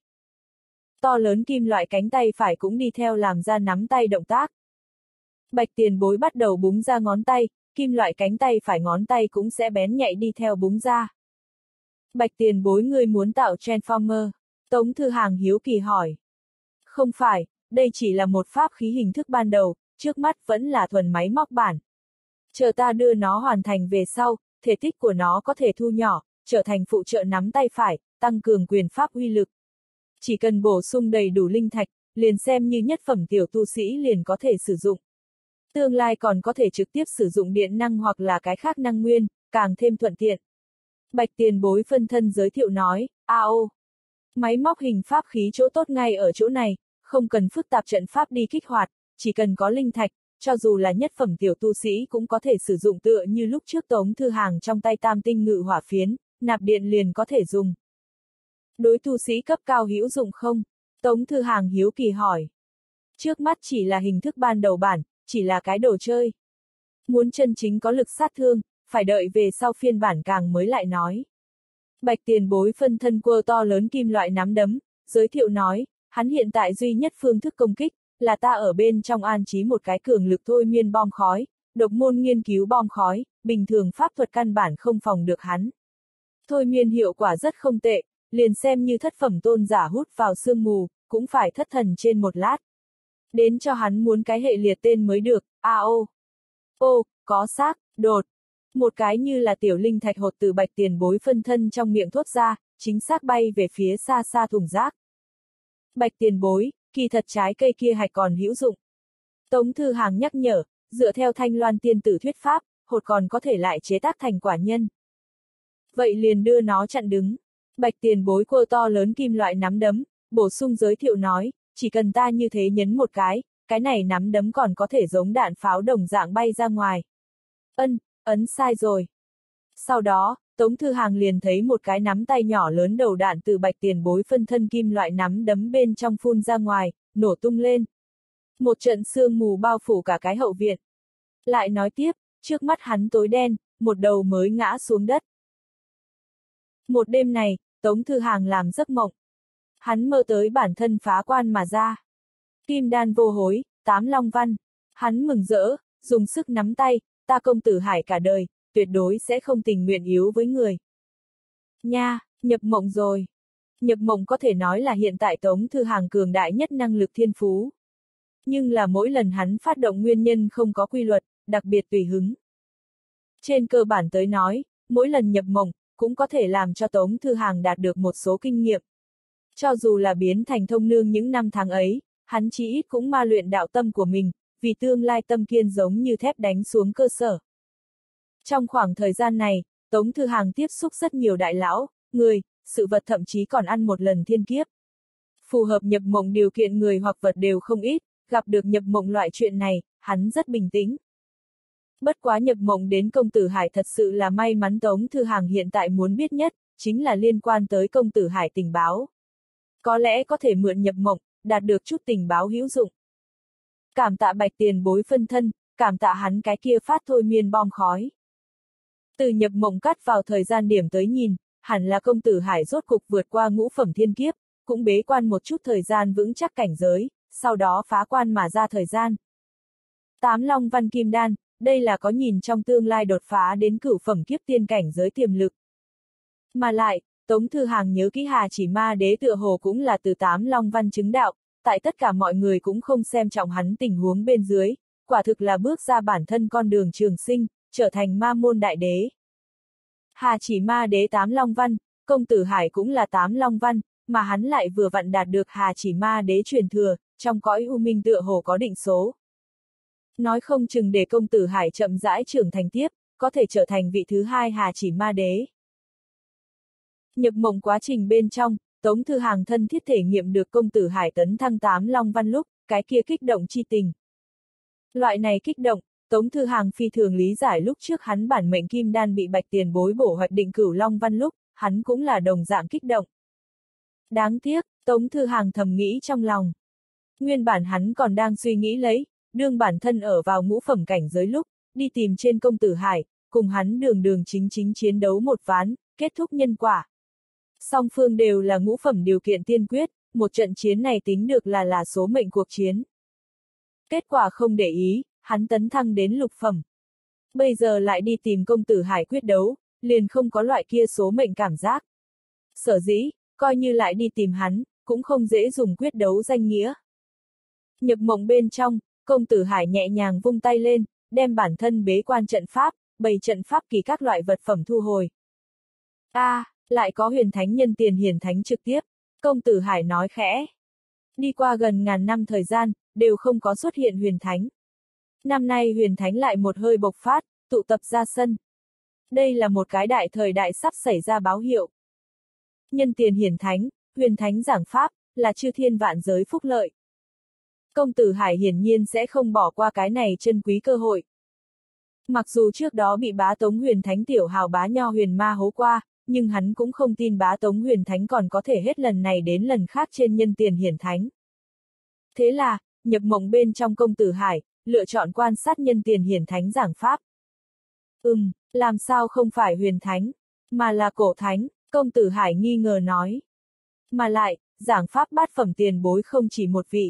A: To lớn kim loại cánh tay phải cũng đi theo làm ra nắm tay động tác. Bạch Tiền Bối bắt đầu búng ra ngón tay, kim loại cánh tay phải ngón tay cũng sẽ bén nhạy đi theo búng ra. Bạch Tiền Bối ngươi muốn tạo Transformer? Tống Thư Hàng hiếu kỳ hỏi. Không phải, đây chỉ là một pháp khí hình thức ban đầu, trước mắt vẫn là thuần máy móc bản. Chờ ta đưa nó hoàn thành về sau, thể tích của nó có thể thu nhỏ, trở thành phụ trợ nắm tay phải, tăng cường quyền pháp uy lực. Chỉ cần bổ sung đầy đủ linh thạch, liền xem như nhất phẩm tiểu tu sĩ liền có thể sử dụng. Tương lai còn có thể trực tiếp sử dụng điện năng hoặc là cái khác năng nguyên, càng thêm thuận tiện. Bạch Tiền Bối phân thân giới thiệu nói, a ô. Máy móc hình pháp khí chỗ tốt ngay ở chỗ này, không cần phức tạp trận pháp đi kích hoạt, chỉ cần có linh thạch, cho dù là nhất phẩm tiểu tu sĩ cũng có thể sử dụng tựa như lúc trước Tống Thư Hàng trong tay tam tinh ngự hỏa phiến, nạp điện liền có thể dùng. Đối tu sĩ cấp cao hữu dụng không? Tống Thư Hàng hiếu kỳ hỏi. Trước mắt chỉ là hình thức ban đầu bản, chỉ là cái đồ chơi. Muốn chân chính có lực sát thương, phải đợi về sau phiên bản càng mới lại nói. Bạch Tiền Bối phân thân quơ to lớn kim loại nắm đấm, giới thiệu nói, hắn hiện tại duy nhất phương thức công kích, là ta ở bên trong an trí một cái cường lực thôi miên bom khói, độc môn nghiên cứu bom khói, bình thường pháp thuật căn bản không phòng được hắn. Thôi miên hiệu quả rất không tệ, liền xem như thất phẩm tôn giả hút vào sương mù, cũng phải thất thần trên một lát. Đến cho hắn muốn cái hệ liệt tên mới được, a ô. Ô, có xác, đột. Một cái như là tiểu linh thạch hột từ Bạch Tiền Bối phân thân trong miệng thốt ra, chính xác bay về phía xa xa thùng rác. Bạch Tiền Bối, kỳ thật trái cây kia hạch còn hữu dụng. Tống Thư Hàng nhắc nhở, dựa theo Thanh Loan tiên tử thuyết pháp, hột còn có thể lại chế tác thành quả nhân. Vậy liền đưa nó chặn đứng. Bạch Tiền Bối quơ to lớn kim loại nắm đấm, bổ sung giới thiệu nói, chỉ cần ta như thế nhấn một cái, cái này nắm đấm còn có thể giống đạn pháo đồng dạng bay ra ngoài. Ân, ấn sai rồi. Sau đó, Tống Thư Hàng liền thấy một cái nắm tay nhỏ lớn đầu đạn từ Bạch Tiền Bối phân thân kim loại nắm đấm bên trong phun ra ngoài, nổ tung lên. Một trận sương mù bao phủ cả cái hậu viện. Lại nói tiếp, trước mắt hắn tối đen, một đầu mới ngã xuống đất. Một đêm này, Tống Thư Hàng làm giấc mộng. Hắn mơ tới bản thân phá quan mà ra. Kim đan vô hối, tám long văn. Hắn mừng rỡ, dùng sức nắm tay, ta công tử Hải cả đời, tuyệt đối sẽ không tình nguyện yếu với người. Nha, nhập mộng rồi. Nhập mộng có thể nói là hiện tại Tống Thư Hàng cường đại nhất năng lực thiên phú. Nhưng là mỗi lần hắn phát động nguyên nhân không có quy luật, đặc biệt tùy hứng. Trên cơ bản tới nói, mỗi lần nhập mộng, cũng có thể làm cho Tống Thư Hàng đạt được một số kinh nghiệm. Cho dù là biến thành thông nương những năm tháng ấy, hắn chí ít cũng ma luyện đạo tâm của mình, vì tương lai tâm kiên giống như thép đánh xuống cơ sở. Trong khoảng thời gian này, Tống Thư Hàng tiếp xúc rất nhiều đại lão, người, sự vật thậm chí còn ăn một lần thiên kiếp. Phù hợp nhập mộng điều kiện người hoặc vật đều không ít, gặp được nhập mộng loại chuyện này, hắn rất bình tĩnh. Bất quá nhập mộng đến công tử Hải thật sự là may mắn. Tống Thư Hàng hiện tại muốn biết nhất, chính là liên quan tới công tử Hải tình báo. Có lẽ có thể mượn nhập mộng, đạt được chút tình báo hữu dụng. Cảm tạ Bạch tiền bối phân thân, cảm tạ hắn cái kia phát thôi miên bom khói. Từ nhập mộng cắt vào thời gian điểm tới nhìn, hẳn là công tử Hải rốt cục vượt qua ngũ phẩm thiên kiếp, cũng bế quan một chút thời gian vững chắc cảnh giới, sau đó phá quan mà ra thời gian. Tám Long Văn Kim Đan, đây là có nhìn trong tương lai đột phá đến cửu phẩm kiếp tiên cảnh giới tiềm lực. Mà lại, Tống Thư Hàng nhớ kỹ Hà Chỉ Ma Đế tựa hồ cũng là từ Tám Long Văn chứng đạo, tại tất cả mọi người cũng không xem trọng hắn tình huống bên dưới, quả thực là bước ra bản thân con đường trường sinh, trở thành ma môn đại đế. Hà Chỉ Ma Đế Tám Long Văn, công tử Hải cũng là Tám Long Văn, mà hắn lại vừa vặn đạt được Hà Chỉ Ma Đế truyền thừa, trong cõi u minh tựa hồ có định số. Nói không chừng để công tử Hải chậm rãi trưởng thành tiếp, có thể trở thành vị thứ hai Hà Chỉ Ma Đế. Nhập mộng quá trình bên trong, Tống Thư Hàng thân thiết thể nghiệm được công tử Hải tấn thăng Tám Long Văn lúc, cái kia kích động chi tình. Loại này kích động, Tống Thư Hàng phi thường lý giải lúc trước hắn bản mệnh kim đan bị Bạch tiền bối bổ hoạch định cửu Long Văn lúc, hắn cũng là đồng dạng kích động. Đáng tiếc, Tống Thư Hàng thầm nghĩ trong lòng. Nguyên bản hắn còn đang suy nghĩ lấy, đương bản thân ở vào ngũ phẩm cảnh giới lúc, đi tìm trên công tử Hải, cùng hắn đường đường chính chính chiến đấu một ván, kết thúc nhân quả. Song phương đều là ngũ phẩm điều kiện tiên quyết, một trận chiến này tính được là là số mệnh cuộc chiến. Kết quả không để ý, hắn tấn thăng đến lục phẩm. Bây giờ lại đi tìm công tử Hải quyết đấu, liền không có loại kia số mệnh cảm giác. Sở dĩ, coi như lại đi tìm hắn, cũng không dễ dùng quyết đấu danh nghĩa. Nhập mộng bên trong, công tử Hải nhẹ nhàng vung tay lên, đem bản thân bế quan trận pháp, bày trận pháp kỳ các loại vật phẩm thu hồi. A, à, lại có huyền thánh nhân tiền hiển thánh trực tiếp, công tử Hải nói khẽ. Đi qua gần ngàn năm thời gian, đều không có xuất hiện huyền thánh. Năm nay huyền thánh lại một hơi bộc phát, tụ tập ra sân. Đây là một cái đại thời đại sắp xảy ra báo hiệu. Nhân tiền hiển thánh, huyền thánh giảng pháp, là chư thiên vạn giới phúc lợi. Công tử Hải hiển nhiên sẽ không bỏ qua cái này chân quý cơ hội. Mặc dù trước đó bị bá tống huyền thánh tiểu hào bá nho huyền ma hố qua, nhưng hắn cũng không tin bá tống huyền thánh còn có thể hết lần này đến lần khác trên nhân tiền hiển thánh. Thế là, nhập mộng bên trong công tử Hải, lựa chọn quan sát nhân tiền hiển thánh giảng pháp. Ừm, làm sao không phải huyền thánh, mà là cổ thánh, công tử Hải nghi ngờ nói. Mà lại, giảng pháp bát phẩm tiền bối không chỉ một vị.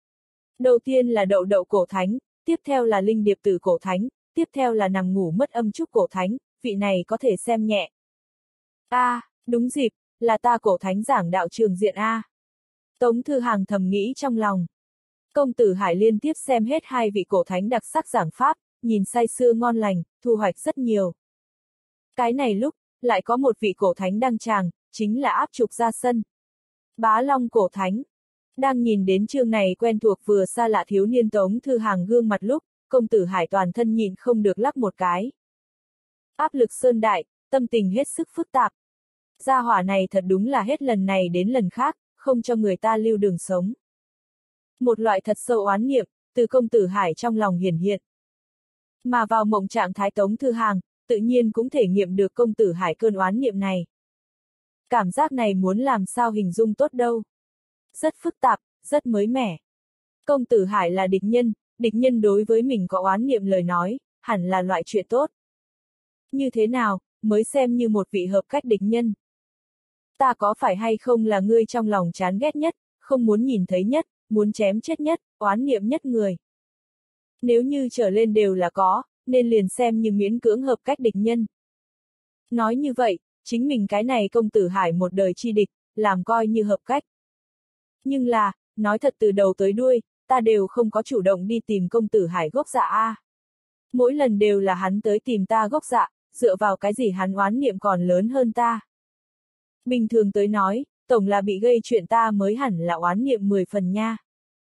A: Đầu tiên là đậu đậu cổ thánh, tiếp theo là linh điệp tử cổ thánh, tiếp theo là nằm ngủ mất âm trúc cổ thánh, vị này có thể xem nhẹ. A, à, đúng dịp, là ta cổ thánh giảng đạo trường diện A. Tống Thư Hàng thầm nghĩ trong lòng. Công tử Hải liên tiếp xem hết hai vị cổ thánh đặc sắc giảng pháp, nhìn say sưa ngon lành, thu hoạch rất nhiều. Cái này lúc, lại có một vị cổ thánh đăng tràng, chính là áp trục ra sân. Bá Long cổ thánh. Đang nhìn đến chương này quen thuộc vừa xa lạ thiếu niên Tống Thư Hàng gương mặt lúc, công tử Hải toàn thân nhịn không được lắc một cái. Áp lực sơn đại, tâm tình hết sức phức tạp. Gia hỏa này thật đúng là hết lần này đến lần khác, không cho người ta lưu đường sống. Một loại thật sâu oán niệm, từ công tử Hải trong lòng hiển hiện. Mà vào mộng trạng thái Tống Thư Hàng, tự nhiên cũng thể nghiệm được công tử Hải cơn oán niệm này. Cảm giác này muốn làm sao hình dung tốt đâu. Rất phức tạp, rất mới mẻ. Công tử Hải là địch nhân, địch nhân đối với mình có oán niệm lời nói, hẳn là loại chuyện tốt. Như thế nào, mới xem như một vị hợp cách địch nhân. Ta có phải hay không là ngươi trong lòng chán ghét nhất, không muốn nhìn thấy nhất, muốn chém chết nhất, oán niệm nhất người. Nếu như trở lên đều là có, nên liền xem như miễn cưỡng hợp cách địch nhân. Nói như vậy, chính mình cái này công tử Hải một đời chi địch, làm coi như hợp cách. Nhưng là, nói thật từ đầu tới đuôi, ta đều không có chủ động đi tìm công tử Hải gốc dạ a. Mỗi lần đều là hắn tới tìm ta gốc dạ, dựa vào cái gì hắn oán niệm còn lớn hơn ta. Bình thường tới nói, tổng là bị gây chuyện ta mới hẳn là oán niệm mười phần nha.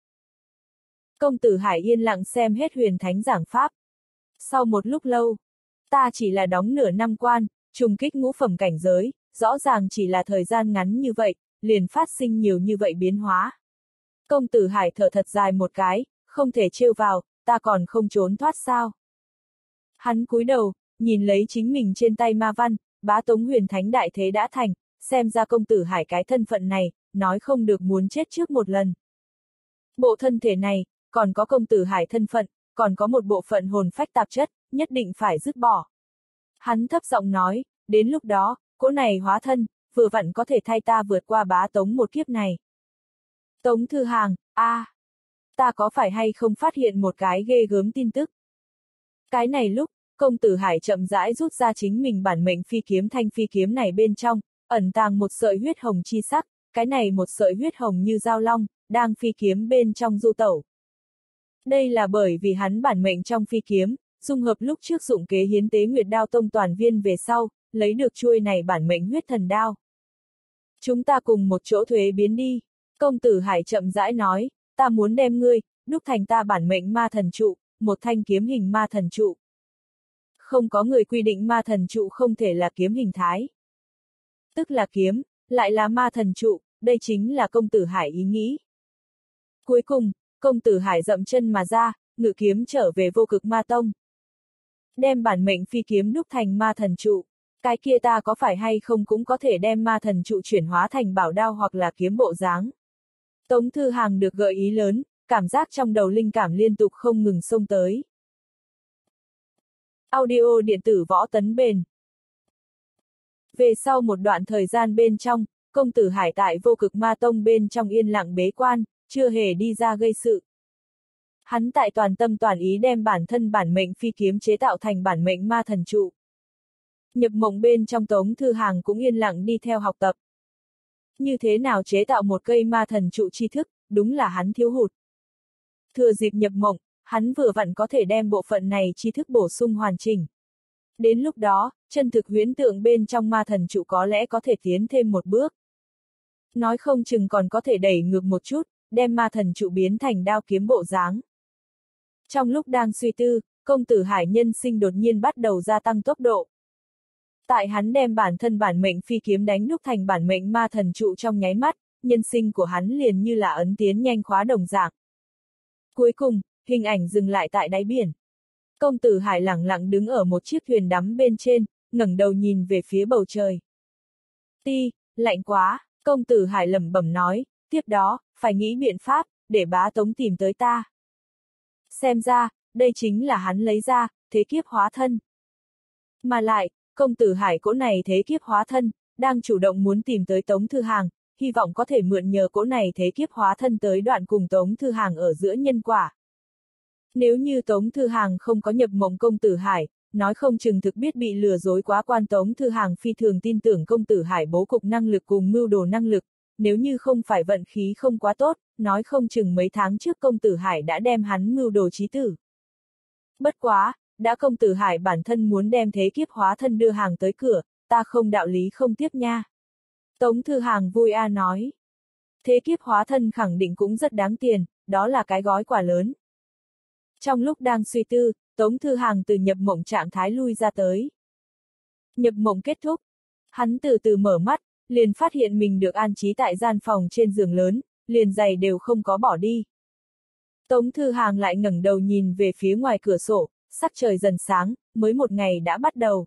A: Công tử Hải yên lặng xem hết huyền thánh giảng pháp. Sau một lúc lâu, ta chỉ là đóng nửa năm quan, trùng kích ngũ phẩm cảnh giới, rõ ràng chỉ là thời gian ngắn như vậy, liền phát sinh nhiều như vậy biến hóa. Công tử Hải thở thật dài một cái, không thể trêu vào, ta còn không trốn thoát sao. Hắn cúi đầu, nhìn lấy chính mình trên tay ma văn, bá Tống huyền thánh đại thế đã thành, xem ra công tử Hải cái thân phận này, nói không được muốn chết trước một lần. Bộ thân thể này, còn có công tử Hải thân phận, còn có một bộ phận hồn phách tạp chất, nhất định phải dứt bỏ. Hắn thấp giọng nói, đến lúc đó, cỗ này hóa thân, vừa vặn có thể thay ta vượt qua bá Tống một kiếp này. Tống Thư Hàng, a, à, ta có phải hay không phát hiện một cái ghê gớm tin tức? Cái này lúc, công tử Hải chậm rãi rút ra chính mình bản mệnh phi kiếm, thanh phi kiếm này bên trong, ẩn tàng một sợi huyết hồng chi sắc, cái này một sợi huyết hồng như dao long, đang phi kiếm bên trong du tẩu. Đây là bởi vì hắn bản mệnh trong phi kiếm, dung hợp lúc trước dụng kế hiến tế Nguyệt Đao Tông toàn viên về sau, lấy được chuôi này bản mệnh huyết thần đao. Chúng ta cùng một chỗ thuế biến đi, công tử Hải chậm rãi nói, ta muốn đem ngươi, đúc thành ta bản mệnh ma thần trụ, một thanh kiếm hình ma thần trụ. Không có người quy định ma thần trụ không thể là kiếm hình thái. Tức là kiếm, lại là ma thần trụ, đây chính là công tử Hải ý nghĩ. Cuối cùng, công tử Hải dậm chân mà ra, ngự kiếm trở về Vô Cực Ma Tông. Đem bản mệnh phi kiếm đúc thành ma thần trụ, cái kia ta có phải hay không cũng có thể đem ma thần trụ chuyển hóa thành bảo đao hoặc là kiếm bộ dáng. Tống Thư Hàng được gợi ý lớn, cảm giác trong đầu linh cảm liên tục không ngừng xông tới. Audio điện tử Võ Tấn Bền. Về sau một đoạn thời gian bên trong, công tử Hải tại Vô Cực Ma Tông bên trong yên lặng bế quan, chưa hề đi ra gây sự. Hắn tại toàn tâm toàn ý đem bản thân bản mệnh phi kiếm chế tạo thành bản mệnh ma thần trụ. Nhập mộng bên trong Tống Thư Hàng cũng yên lặng đi theo học tập. Như thế nào chế tạo một cây ma thần trụ tri thức, đúng là hắn thiếu hụt. Thừa dịp nhập mộng, hắn vừa vặn có thể đem bộ phận này tri thức bổ sung hoàn chỉnh. Đến lúc đó, chân thực huyễn tượng bên trong ma thần trụ có lẽ có thể tiến thêm một bước. Nói không chừng còn có thể đẩy ngược một chút, đem ma thần trụ biến thành đao kiếm bộ dáng. Trong lúc đang suy tư, công tử Hải nhân sinh đột nhiên bắt đầu gia tăng tốc độ. Tại hắn đem bản thân bản mệnh phi kiếm đánh đúc thành bản mệnh ma thần trụ trong nháy mắt, nhân sinh của hắn liền như là ấn tiến nhanh khóa đồng dạng. Cuối cùng, hình ảnh dừng lại tại đáy biển. Công tử Hải lẳng lặng đứng ở một chiếc thuyền đắm bên trên, ngẩng đầu nhìn về phía bầu trời. Ti, lạnh quá, công tử Hải lẩm bẩm nói, tiếp đó, phải nghĩ biện pháp, để bá Tống tìm tới ta. Xem ra, đây chính là hắn lấy ra, thế kiếp hóa thân. Mà lại, công tử Hải cỗ này thế kiếp hóa thân, đang chủ động muốn tìm tới Tống Thư Hàng, hy vọng có thể mượn nhờ cỗ này thế kiếp hóa thân tới đoạn cùng Tống Thư Hàng ở giữa nhân quả. Nếu như Tống Thư Hàng không có nhập mộng công tử Hải, nói không chừng thực biết bị lừa dối quá quan. Tống Thư Hàng phi thường tin tưởng công tử Hải bố cục năng lực cùng mưu đồ năng lực, nếu như không phải vận khí không quá tốt, nói không chừng mấy tháng trước công tử Hải đã đem hắn mưu đồ chí tử. Bất quá, đã công tử Hải bản thân muốn đem thế kiếp hóa thân đưa hàng tới cửa, ta không đạo lý không tiếp nha. Tống Thư Hàng vui a nói. Thế kiếp hóa thân khẳng định cũng rất đáng tiền, đó là cái gói quà lớn. Trong lúc đang suy tư, Tống Thư Hàng từ nhập mộng trạng thái lui ra tới. Nhập mộng kết thúc. Hắn từ từ mở mắt, liền phát hiện mình được an trí tại gian phòng trên giường lớn, liền giày đều không có bỏ đi. Tống Thư Hàng lại ngẩng đầu nhìn về phía ngoài cửa sổ, sắc trời dần sáng, mới một ngày đã bắt đầu.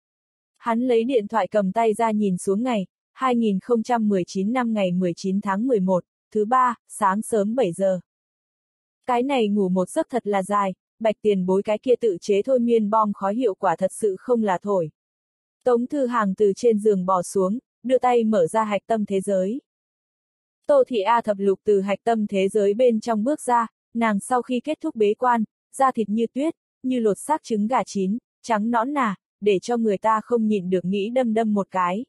A: Hắn lấy điện thoại cầm tay ra nhìn xuống ngày, hai nghìn không trăm mười chín năm ngày mười chín tháng mười một, thứ ba, sáng sớm bảy giờ. Cái này ngủ một giấc thật là dài, Bạch Tiền Bối cái kia tự chế thôi miên bom khói hiệu quả thật sự không là thổi. Tống Thư Hàng từ trên giường bò xuống, đưa tay mở ra hạch tâm thế giới. Tô Thị A Thập Lục từ hạch tâm thế giới bên trong bước ra, nàng sau khi kết thúc bế quan, da thịt như tuyết, như lột xác trứng gà chín, trắng nõn nà, để cho người ta không nhịn được nghĩ đâm đâm một cái.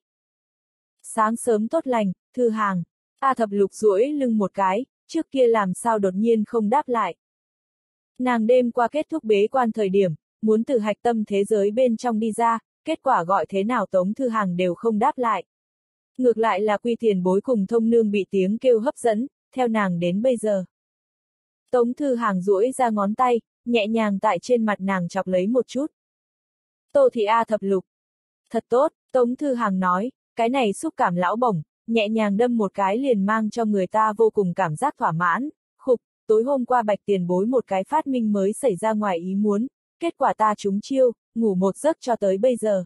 A: Sáng sớm tốt lành, Thư Hàng. A Thập Lục duỗi lưng một cái, trước kia làm sao đột nhiên không đáp lại. Nàng đêm qua kết thúc bế quan thời điểm, muốn từ hạch tâm thế giới bên trong đi ra, kết quả gọi thế nào Tống Thư Hàng đều không đáp lại. Ngược lại là Quy Tiền Bối cùng Thông Nương bị tiếng kêu hấp dẫn, theo nàng đến bây giờ. Tống Thư Hàng duỗi ra ngón tay, nhẹ nhàng tại trên mặt nàng chọc lấy một chút. Tô Thị A Thập Lục. Thật tốt, Tống Thư Hàng nói, Cái này xúc cảm lão bổng, nhẹ nhàng đâm một cái liền mang cho người ta vô cùng cảm giác thỏa mãn. Khục, tối hôm qua Bạch tiền bối một cái phát minh mới xảy ra ngoài ý muốn, kết quả ta trúng chiêu, ngủ một giấc cho tới bây giờ.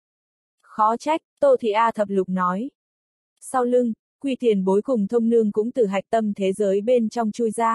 A: Khó trách, Tô Thị A Thập Lục nói. Sau lưng, Quy tiền bối cùng Thông Nương cũng từ hạch tâm thế giới bên trong chui ra.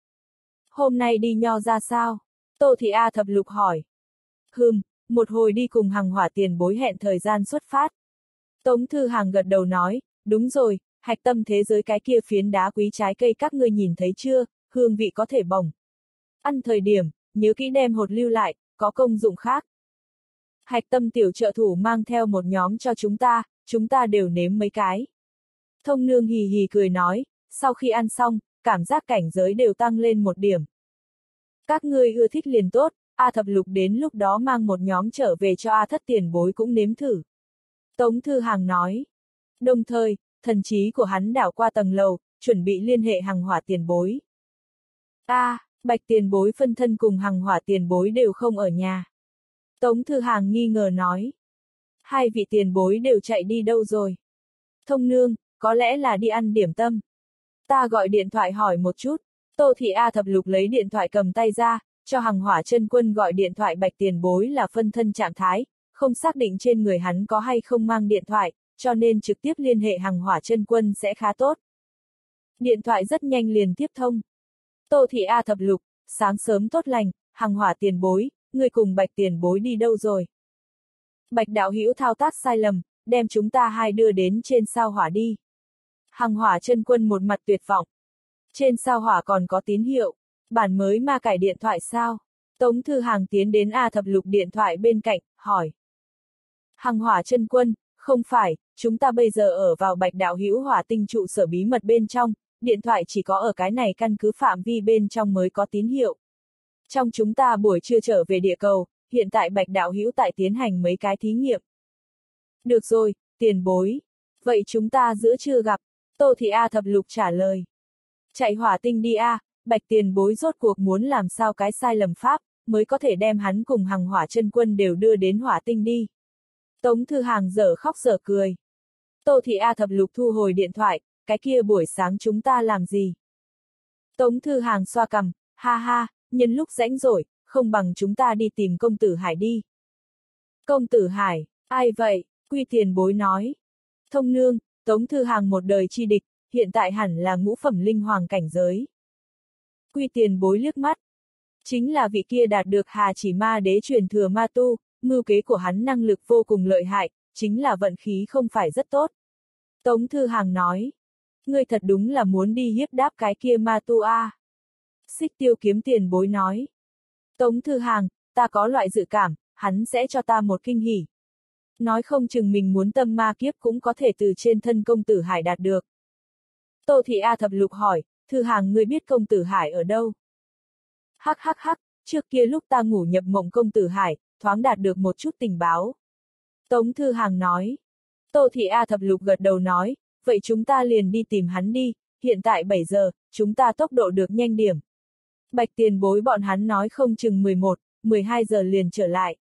A: Hôm nay đi nho ra sao? Tô Thị A Thập Lục hỏi. Hừm, một hồi đi cùng Hằng Hỏa tiền bối hẹn thời gian xuất phát. Tống Thư Hàng gật đầu nói, đúng rồi, hạch tâm thế giới cái kia phiến đá quý trái cây các ngươi nhìn thấy chưa, hương vị có thể bổng. Ăn thời điểm, nhớ kỹ đem hột lưu lại, có công dụng khác. Hạch tâm tiểu trợ thủ mang theo một nhóm cho chúng ta, chúng ta đều nếm mấy cái. Thông Nương hì hì cười nói, sau khi ăn xong, cảm giác cảnh giới đều tăng lên một điểm. Các ngươi ưa thích liền tốt, A Thập Lục đến lúc đó mang một nhóm trở về cho A Thất tiền bối cũng nếm thử. Tống Thư Hàng nói. Đồng thời, thần trí của hắn đảo qua tầng lầu, chuẩn bị liên hệ Hằng Hỏa tiền bối. A, à, Bạch tiền bối phân thân cùng Hằng Hỏa tiền bối đều không ở nhà. Tống Thư Hàng nghi ngờ nói. Hai vị tiền bối đều chạy đi đâu rồi? Thông Nương, có lẽ là đi ăn điểm tâm. Ta gọi điện thoại hỏi một chút. Tô Thị A Thập Lục lấy điện thoại cầm tay ra, cho Hằng Hỏa chân quân gọi điện thoại. Bạch tiền bối là phân thân trạng thái, không xác định trên người hắn có hay không mang điện thoại, cho nên trực tiếp liên hệ Hằng Hỏa chân quân sẽ khá tốt. Điện thoại rất nhanh liền tiếp thông. Tô Thị A Thập Lục, sáng sớm tốt lành, Hằng Hỏa tiền bối, người cùng Bạch tiền bối đi đâu rồi? Bạch đạo hữu thao tác sai lầm, đem chúng ta hai đưa đến trên sao hỏa đi. Hằng Hỏa chân quân một mặt tuyệt vọng. Trên sao hỏa còn có tín hiệu, bản mới ma cải điện thoại sao? Tống Thư Hàng tiến đến A Thập Lục điện thoại bên cạnh, hỏi. Hằng Hỏa chân quân, không phải, chúng ta bây giờ ở vào Bạch đạo hữu hỏa tinh trụ sở bí mật bên trong, điện thoại chỉ có ở cái này căn cứ phạm vi bên trong mới có tín hiệu. Trong chúng ta buổi trưa trở về địa cầu, hiện tại Bạch đạo hữu tại tiến hành mấy cái thí nghiệm. Được rồi, tiền bối. Vậy chúng ta giữa trưa gặp. Tô Thị A Thập Lục trả lời. Chạy hỏa tinh đi a, Bạch tiền bối rốt cuộc muốn làm sao cái sai lầm pháp, mới có thể đem hắn cùng Hằng Hỏa chân quân đều đưa đến hỏa tinh đi. Tống Thư Hàng dở khóc dở cười. Tô Thị A Thập Lục thu hồi điện thoại, cái kia buổi sáng chúng ta làm gì? Tống Thư Hàng xoa cằm, ha ha, nhân lúc rãnh rỗi, không bằng chúng ta đi tìm công tử Hải đi. Công tử Hải, ai vậy? Quy tiền bối nói. Thông Nương, Tống Thư Hàng một đời chi địch, hiện tại hẳn là ngũ phẩm linh hoàng cảnh giới. Quy tiền bối liếc mắt. Chính là vị kia đạt được Hà Chỉ Ma đế truyền thừa ma tu, mưu kế của hắn năng lực vô cùng lợi hại, chính là vận khí không phải rất tốt. Tống Thư Hàng nói. Ngươi thật đúng là muốn đi hiếp đáp cái kia ma tu a. À. Xích Tiêu kiếm tiền bối nói. Tống Thư Hàng, ta có loại dự cảm, hắn sẽ cho ta một kinh hỉ. Nói không chừng mình muốn tâm ma kiếp cũng có thể từ trên thân công tử Hải đạt được. Tô Thị A Thập Lục hỏi, Thư Hàng ngươi biết công tử Hải ở đâu? Hắc hắc hắc, trước kia lúc ta ngủ nhập mộng công tử Hải, thoáng đạt được một chút tình báo. Tống Thư Hàng nói. Tô Thị A Thập Lục gật đầu nói, vậy chúng ta liền đi tìm hắn đi, hiện tại bảy giờ, chúng ta tốc độ được nhanh điểm. Bạch tiền bối bọn hắn nói không chừng mười một, mười hai giờ liền trở lại.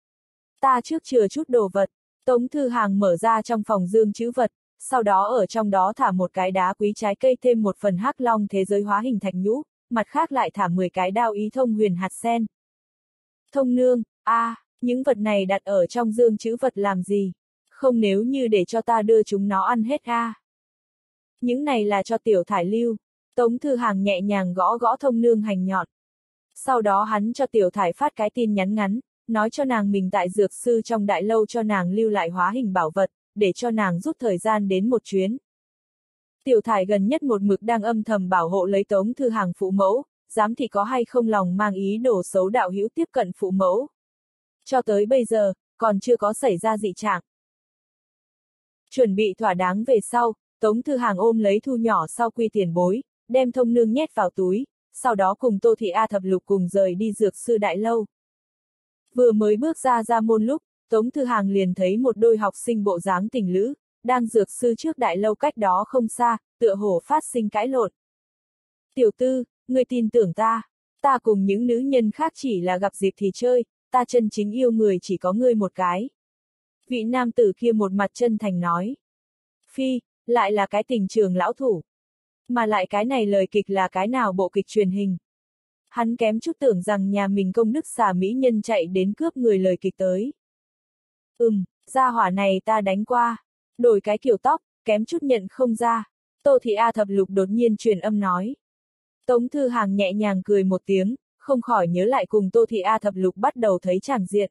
A: Ta trước chừa chút đồ vật, Tống Thư Hàng mở ra trong phòng dương trữ vật, sau đó ở trong đó thả một cái đá quý trái cây thêm một phần hắc long thế giới hóa hình thạch nhũ, mặt khác lại thả mười cái đao ý thông huyền hạt sen. Thông Nương, a, à, những vật này đặt ở trong dương trữ vật làm gì? Không nếu như để cho ta đưa chúng nó ăn hết a. À. Những này là cho tiểu thải lưu. Tống Thư Hàng nhẹ nhàng gõ gõ Thông Nương hành nhọn. Sau đó hắn cho tiểu thải phát cái tin nhắn ngắn, nói cho nàng mình tại dược sư trong đại lâu cho nàng lưu lại hóa hình bảo vật, để cho nàng rút thời gian đến một chuyến. Tiểu thải gần nhất một mực đang âm thầm bảo hộ lấy Tống Thư Hàng phụ mẫu, dám thì có hay không lòng mang ý đồ xấu đạo hữu tiếp cận phụ mẫu. Cho tới bây giờ, còn chưa có xảy ra dị trạng. Chuẩn bị thỏa đáng về sau, Tống Thư Hàng ôm lấy thu nhỏ sau Quy tiền bối, đem Thông Nương nhét vào túi, sau đó cùng Tô Thị A Thập Lục cùng rời đi dược sư đại lâu. Vừa mới bước ra ra môn lúc, Tống Thư Hàng liền thấy một đôi học sinh bộ dáng tình lữ, đang dược sư trước đại lâu cách đó không xa, tựa hồ phát sinh cãi lộn. Tiểu tư, ngươi tin tưởng ta, ta cùng những nữ nhân khác chỉ là gặp dịp thì chơi, ta chân chính yêu người chỉ có ngươi một cái. Vị nam tử kia một mặt chân thành nói. Phi, lại là cái tình trường lão thủ. Mà lại cái này lời kịch là cái nào bộ kịch truyền hình. Hắn kém chút tưởng rằng nhà mình công đức xà mỹ nhân chạy đến cướp người lời kịch tới. Ừm, gia hỏa này ta đánh qua. Đổi cái kiểu tóc, kém chút nhận không ra. Tô Thị A Thập Lục đột nhiên truyền âm nói. Tống Thư Hàng nhẹ nhàng cười một tiếng, không khỏi nhớ lại cùng Tô Thị A Thập Lục bắt đầu thấy tràng diện.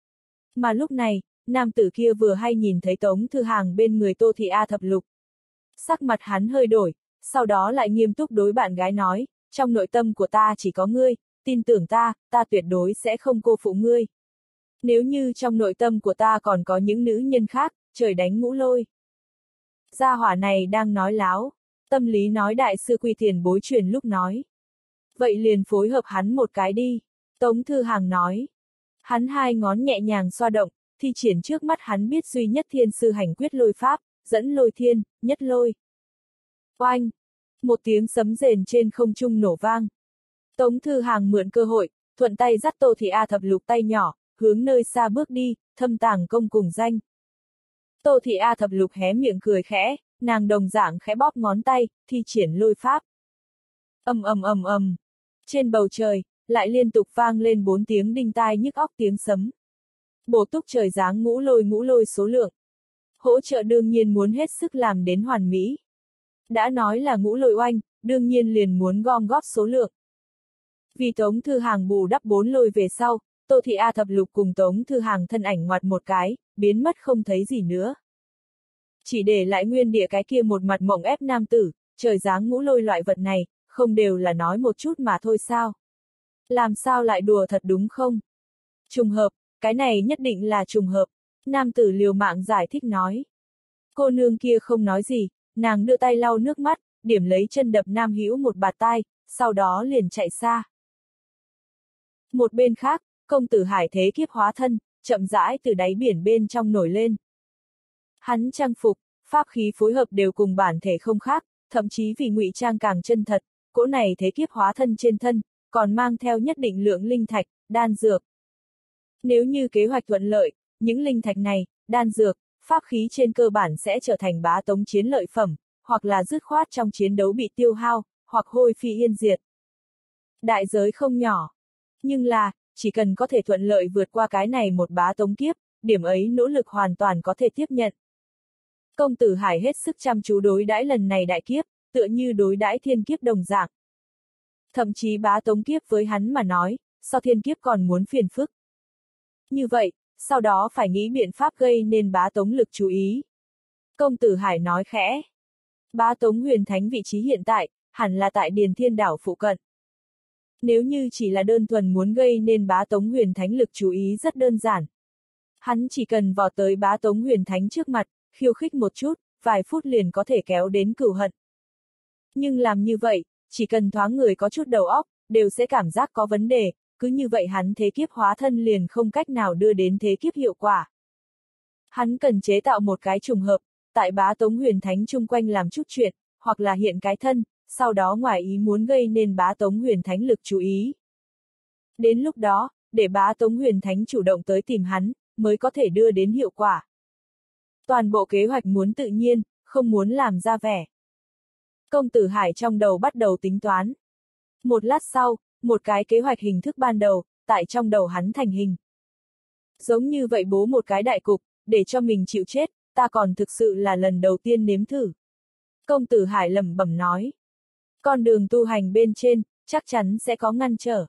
A: Mà lúc này, nam tử kia vừa hay nhìn thấy Tống Thư Hàng bên người Tô Thị A Thập Lục. Sắc mặt hắn hơi đổi, sau đó lại nghiêm túc đối bạn gái nói, trong nội tâm của ta chỉ có ngươi, tin tưởng ta, ta tuyệt đối sẽ không cô phụ ngươi. Nếu như trong nội tâm của ta còn có những nữ nhân khác, trời đánh ngũ lôi. Gia hỏa này đang nói láo, tâm lý nói đại sư Quy Tiền bối truyền lúc nói. Vậy liền phối hợp hắn một cái đi, Tống Thư Hàng nói. Hắn hai ngón nhẹ nhàng xoa động, thi triển trước mắt hắn biết duy nhất thiên sư hành quyết lôi pháp, dẫn lôi thiên, nhất lôi. Oanh! Một tiếng sấm rền trên không trung nổ vang. Tống Thư Hàng mượn cơ hội, thuận tay dắt Tô Thị A Thập Lục tay nhỏ, hướng nơi xa bước đi, thâm tàng công cùng danh. Tô Thị A Thập Lục hé miệng cười khẽ, nàng đồng dạng khẽ bóp ngón tay, thi triển lôi pháp. Ầm ầm ầm ầm. Trên bầu trời, lại liên tục vang lên bốn tiếng đinh tai nhức óc tiếng sấm. Bổ túc trời giáng ngũ lôi ngũ lôi số lượng. Hỗ trợ đương nhiên muốn hết sức làm đến hoàn mỹ. Đã nói là ngũ lôi oanh, đương nhiên liền muốn gom góp số lượng. Vì Tống Thư Hàng bù đắp bốn lôi về sau, Tô Thị A Thập Lục cùng Tống Thư Hàng thân ảnh ngoặt một cái, biến mất không thấy gì nữa. Chỉ để lại nguyên địa cái kia một mặt mộng ép nam tử, trời giáng ngũ lôi loại vật này, không đều là nói một chút mà thôi sao? Làm sao lại đùa thật đúng không? Trùng hợp, cái này nhất định là trùng hợp, nam tử liều mạng giải thích nói. Cô nương kia không nói gì, nàng đưa tay lau nước mắt, điểm lấy chân đập nam hữu một bạt tai, sau đó liền chạy xa. Một bên khác, công tử Hải thế kiếp hóa thân, chậm rãi từ đáy biển bên trong nổi lên. Hắn trang phục, pháp khí phối hợp đều cùng bản thể không khác, thậm chí vì ngụy trang càng chân thật, cỗ này thế kiếp hóa thân trên thân, còn mang theo nhất định lượng linh thạch, đan dược. Nếu như kế hoạch thuận lợi, những linh thạch này, đan dược, pháp khí trên cơ bản sẽ trở thành bá tống chiến lợi phẩm, hoặc là dứt khoát trong chiến đấu bị tiêu hao, hoặc hôi phi yên diệt. Đại giới không nhỏ. Nhưng là, chỉ cần có thể thuận lợi vượt qua cái này một bá tống kiếp, điểm ấy nỗ lực hoàn toàn có thể tiếp nhận. Công tử Hải hết sức chăm chú đối đãi lần này đại kiếp, tựa như đối đãi thiên kiếp đồng dạng. Thậm chí bá tống kiếp với hắn mà nói, so thiên kiếp còn muốn phiền phức. Như vậy, sau đó phải nghĩ biện pháp gây nên bá tống lực chú ý. Công tử Hải nói khẽ. Bá tống huyền thánh vị trí hiện tại, hẳn là tại Điền Thiên Đảo phụ cận. Nếu như chỉ là đơn thuần muốn gây nên bá tống huyền thánh lực chú ý rất đơn giản. Hắn chỉ cần vọt tới bá tống huyền thánh trước mặt, khiêu khích một chút, vài phút liền có thể kéo đến cửu hận. Nhưng làm như vậy, chỉ cần thoáng người có chút đầu óc, đều sẽ cảm giác có vấn đề, cứ như vậy hắn thế kiếp hóa thân liền không cách nào đưa đến thế kiếp hiệu quả. Hắn cần chế tạo một cái trùng hợp, tại bá tống huyền thánh chung quanh làm chút chuyện, hoặc là hiện cái thân, sau đó ngoài ý muốn gây nên bá tống huyền thánh lực chú ý. Đến lúc đó, để bá tống huyền thánh chủ động tới tìm hắn, mới có thể đưa đến hiệu quả. Toàn bộ kế hoạch muốn tự nhiên, không muốn làm ra vẻ. Công tử Hải trong đầu bắt đầu tính toán. Một lát sau, một cái kế hoạch hình thức ban đầu, tại trong đầu hắn thành hình. Giống như vậy bố một cái đại cục, để cho mình chịu chết, ta còn thực sự là lần đầu tiên nếm thử. Công tử Hải lẩm bẩm nói. Con đường tu hành bên trên, chắc chắn sẽ có ngăn trở.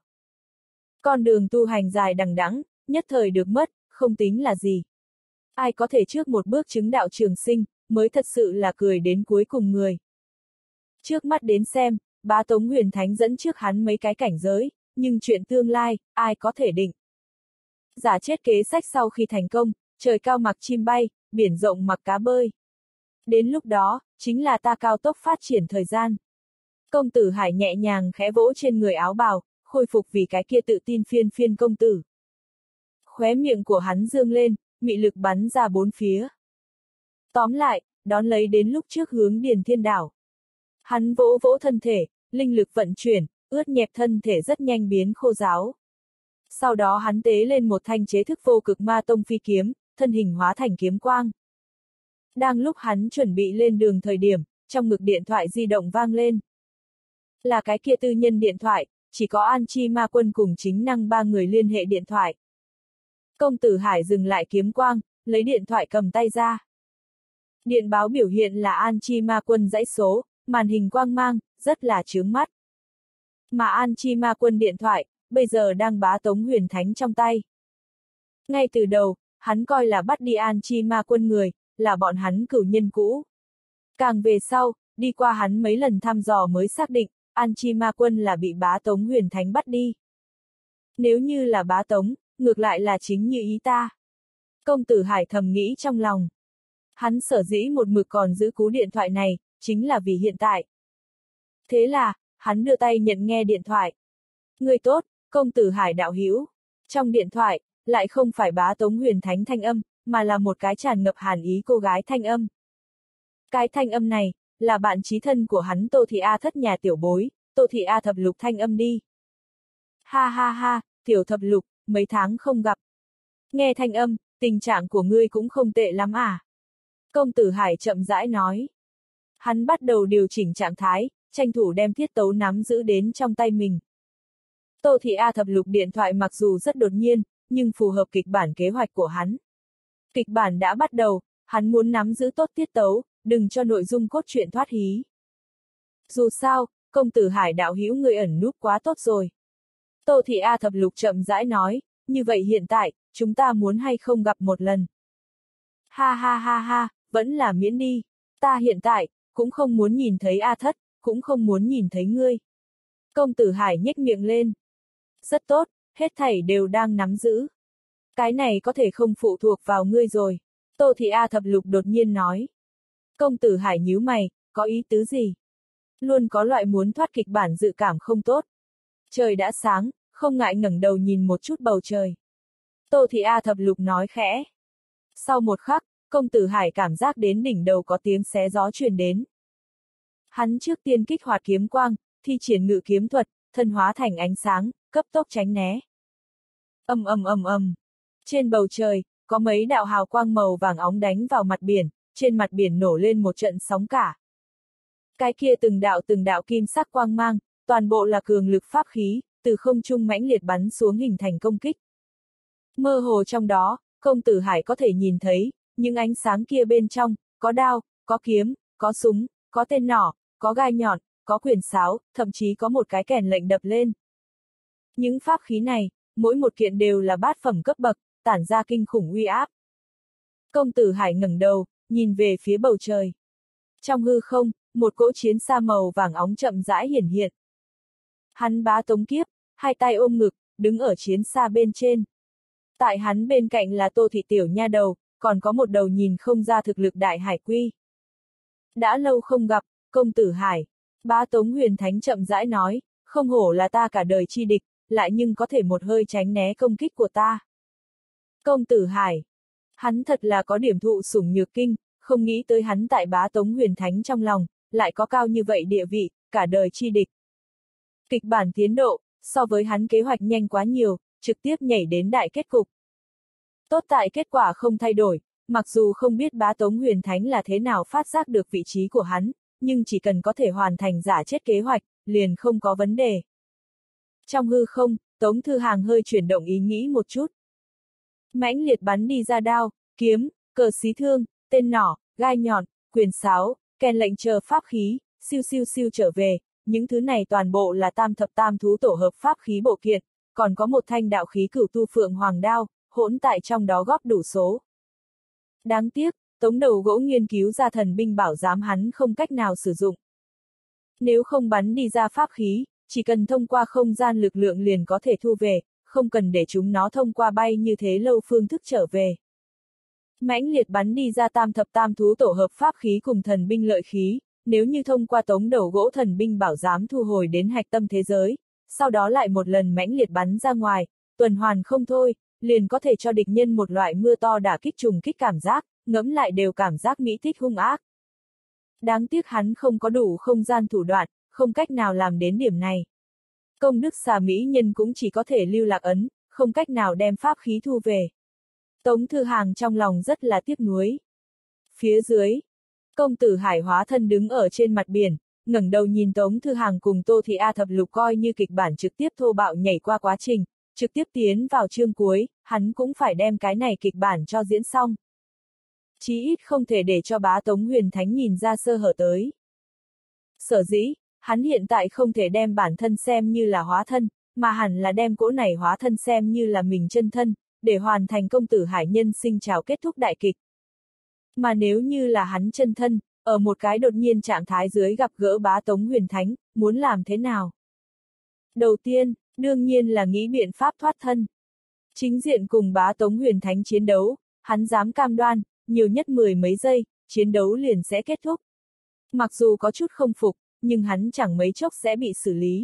A: Con đường tu hành dài đằng đẵng, nhất thời được mất, không tính là gì. Ai có thể trước một bước chứng đạo trường sinh, mới thật sự là cười đến cuối cùng người. Trước mắt đến xem, bá tống huyền thánh dẫn trước hắn mấy cái cảnh giới, nhưng chuyện tương lai, ai có thể định. Giả chết kế sách sau khi thành công, trời cao mặc chim bay, biển rộng mặc cá bơi. Đến lúc đó, chính là ta cao tốc phát triển thời gian. Công tử Hải nhẹ nhàng khẽ vỗ trên người áo bào, khôi phục vì cái kia tự tin phiên phiên công tử. Khóe miệng của hắn dương lên, mị lực bắn ra bốn phía. Tóm lại, đón lấy đến lúc trước hướng Điền Thiên Đảo. Hắn vỗ vỗ thân thể, linh lực vận chuyển, ướt nhẹp thân thể rất nhanh biến khô ráo. Sau đó hắn tế lên một thanh chế thức vô cực ma tông phi kiếm, thân hình hóa thành kiếm quang. Đang lúc hắn chuẩn bị lên đường thời điểm, trong ngực điện thoại di động vang lên. Là cái kia tư nhân điện thoại, chỉ có An Chi Ma Quân cùng chính năng ba người liên hệ điện thoại. Công tử Hải dừng lại kiếm quang, lấy điện thoại cầm tay ra. Điện báo biểu hiện là An Chi Ma Quân dãy số, màn hình quang mang, rất là chướng mắt. Mà An Chi Ma Quân điện thoại, bây giờ đang bá Tống Huyền Thánh trong tay. Ngay từ đầu, hắn coi là bắt đi An Chi Ma Quân người, là bọn hắn cửu nhân cũ. Càng về sau, đi qua hắn mấy lần thăm dò mới xác định, An Chi Ma Quân là bị bá Tống Huyền Thánh bắt đi. Nếu như là bá Tống, ngược lại là chính như ý ta. Công tử Hải thầm nghĩ trong lòng. Hắn sở dĩ một mực còn giữ cú điện thoại này, chính là vì hiện tại. Thế là, hắn đưa tay nhận nghe điện thoại. Người tốt, công tử Hải đạo hữu. Trong điện thoại, lại không phải bá Tống Huyền Thánh thanh âm, mà là một cái tràn ngập hàn ý cô gái thanh âm. Cái thanh âm này, là bạn chí thân của hắn Tô Thị A thất nhà tiểu bối, Tô Thị A thập lục thanh âm đi. Ha ha ha, tiểu thập lục, mấy tháng không gặp. Nghe thanh âm, tình trạng của ngươi cũng không tệ lắm à. Công tử Hải chậm rãi nói. Hắn bắt đầu điều chỉnh trạng thái, tranh thủ đem tiết tấu nắm giữ đến trong tay mình. Tô Thị A thập lục điện thoại mặc dù rất đột nhiên, nhưng phù hợp kịch bản kế hoạch của hắn. Kịch bản đã bắt đầu, hắn muốn nắm giữ tốt tiết tấu, đừng cho nội dung cốt truyện thoát hí. Dù sao, công tử Hải đạo hữu người ẩn núp quá tốt rồi. Tô Thị A thập lục chậm rãi nói, như vậy hiện tại, chúng ta muốn hay không gặp một lần. Ha ha ha ha, vẫn là miễn đi. Ta hiện tại, cũng không muốn nhìn thấy A thất, cũng không muốn nhìn thấy ngươi. Công tử Hải nhếch miệng lên. Rất tốt, hết thảy đều đang nắm giữ. Cái này có thể không phụ thuộc vào ngươi rồi. Tô Thị A thập lục đột nhiên nói. Công tử Hải nhíu mày, có ý tứ gì? Luôn có loại muốn thoát kịch bản dự cảm không tốt. Trời đã sáng, không ngại ngẩng đầu nhìn một chút bầu trời. Tô Thị A thập lục nói khẽ. Sau một khắc, công tử Hải cảm giác đến đỉnh đầu có tiếng xé gió truyền đến. Hắn trước tiên kích hoạt kiếm quang, thi triển ngự kiếm thuật, thân hóa thành ánh sáng, cấp tốc tránh né. Ầm ầm ầm ầm. Trên bầu trời, có mấy đạo hào quang màu vàng óng đánh vào mặt biển, trên mặt biển nổ lên một trận sóng cả. Cái kia từng đạo từng đạo kim sắc quang mang, toàn bộ là cường lực pháp khí, từ không trung mãnh liệt bắn xuống hình thành công kích. Mơ hồ trong đó, công tử Hải có thể nhìn thấy, những ánh sáng kia bên trong, có đao, có kiếm, có súng, có tên nỏ, có gai nhọn, có quyền sáo, thậm chí có một cái kèn lệnh đập lên. Những pháp khí này, mỗi một kiện đều là bát phẩm cấp bậc, tản ra kinh khủng uy áp. Công tử Hải ngẩng đầu, nhìn về phía bầu trời. Trong hư không, một cỗ chiến xa màu vàng óng chậm rãi hiển hiện. Hắn bá Tống Kiếp, hai tay ôm ngực, đứng ở chiến xa bên trên. Tại hắn bên cạnh là Tô Thị tiểu nha đầu, còn có một đầu nhìn không ra thực lực đại hải quy. Đã lâu không gặp, công tử Hải. Bá Tống Huyền Thánh chậm rãi nói, không hổ là ta cả đời chi địch, lại nhưng có thể một hơi tránh né công kích của ta. Công tử Hải. Hắn thật là có điểm thụ sủng nhược kinh, không nghĩ tới hắn tại bá Tống Huyền Thánh trong lòng, lại có cao như vậy địa vị, cả đời chi địch. Kịch bản tiến độ, so với hắn kế hoạch nhanh quá nhiều, trực tiếp nhảy đến đại kết cục. Tốt tại kết quả không thay đổi, mặc dù không biết bá Tống Huyền Thánh là thế nào phát giác được vị trí của hắn, nhưng chỉ cần có thể hoàn thành giả chết kế hoạch, liền không có vấn đề. Trong hư không, Tống Thư Hàng hơi chuyển động ý nghĩ một chút. Mãnh liệt bắn đi ra đao, kiếm, cờ xí thương, tên nỏ, gai nhọn, quyền sáo, kèn lệnh chờ pháp khí, siêu siêu siêu trở về, những thứ này toàn bộ là tam thập tam thú tổ hợp pháp khí bộ kiện, còn có một thanh đạo khí cửu tu phượng hoàng đao, hỗn tại trong đó góp đủ số. Đáng tiếc, Tống đầu gỗ nghiên cứu ra thần binh bảo giám hắn không cách nào sử dụng. Nếu không bắn đi ra pháp khí, chỉ cần thông qua không gian lực lượng liền có thể thu về, không cần để chúng nó thông qua bay như thế lâu phương thức trở về. Mãnh liệt bắn đi ra tam thập tam thú tổ hợp pháp khí cùng thần binh lợi khí, nếu như thông qua tống đầu gỗ thần binh bảo giám thu hồi đến hạch tâm thế giới, sau đó lại một lần mãnh liệt bắn ra ngoài, tuần hoàn không thôi, liền có thể cho địch nhân một loại mưa to đả kích trùng kích cảm giác, ngẫm lại đều cảm giác mỹ thích hung ác. Đáng tiếc hắn không có đủ không gian thủ đoạn, không cách nào làm đến điểm này. Công đức xà mỹ nhân cũng chỉ có thể lưu lạc ấn, không cách nào đem pháp khí thu về. Tống Thư Hàng trong lòng rất là tiếc nuối. Phía dưới, công tử Hải hóa thân đứng ở trên mặt biển, ngẩng đầu nhìn Tống Thư Hàng cùng Tô Thị A Thập Lục coi như kịch bản trực tiếp thô bạo nhảy qua quá trình, trực tiếp tiến vào chương cuối, hắn cũng phải đem cái này kịch bản cho diễn xong. Chí ít không thể để cho bá Tống Huyền Thánh nhìn ra sơ hở tới. Sở dĩ, hắn hiện tại không thể đem bản thân xem như là hóa thân, mà hẳn là đem cỗ này hóa thân xem như là mình chân thân, để hoàn thành công tử Hải nhân sinh trào kết thúc đại kịch. Mà nếu như là hắn chân thân, ở một cái đột nhiên trạng thái dưới gặp gỡ bá Tống Huyền Thánh, muốn làm thế nào? Đầu tiên, đương nhiên là nghĩ biện pháp thoát thân. Chính diện cùng bá Tống Huyền Thánh chiến đấu, hắn dám cam đoan, nhiều nhất mười mấy giây, chiến đấu liền sẽ kết thúc. Mặc dù có chút không phục, nhưng hắn chẳng mấy chốc sẽ bị xử lý.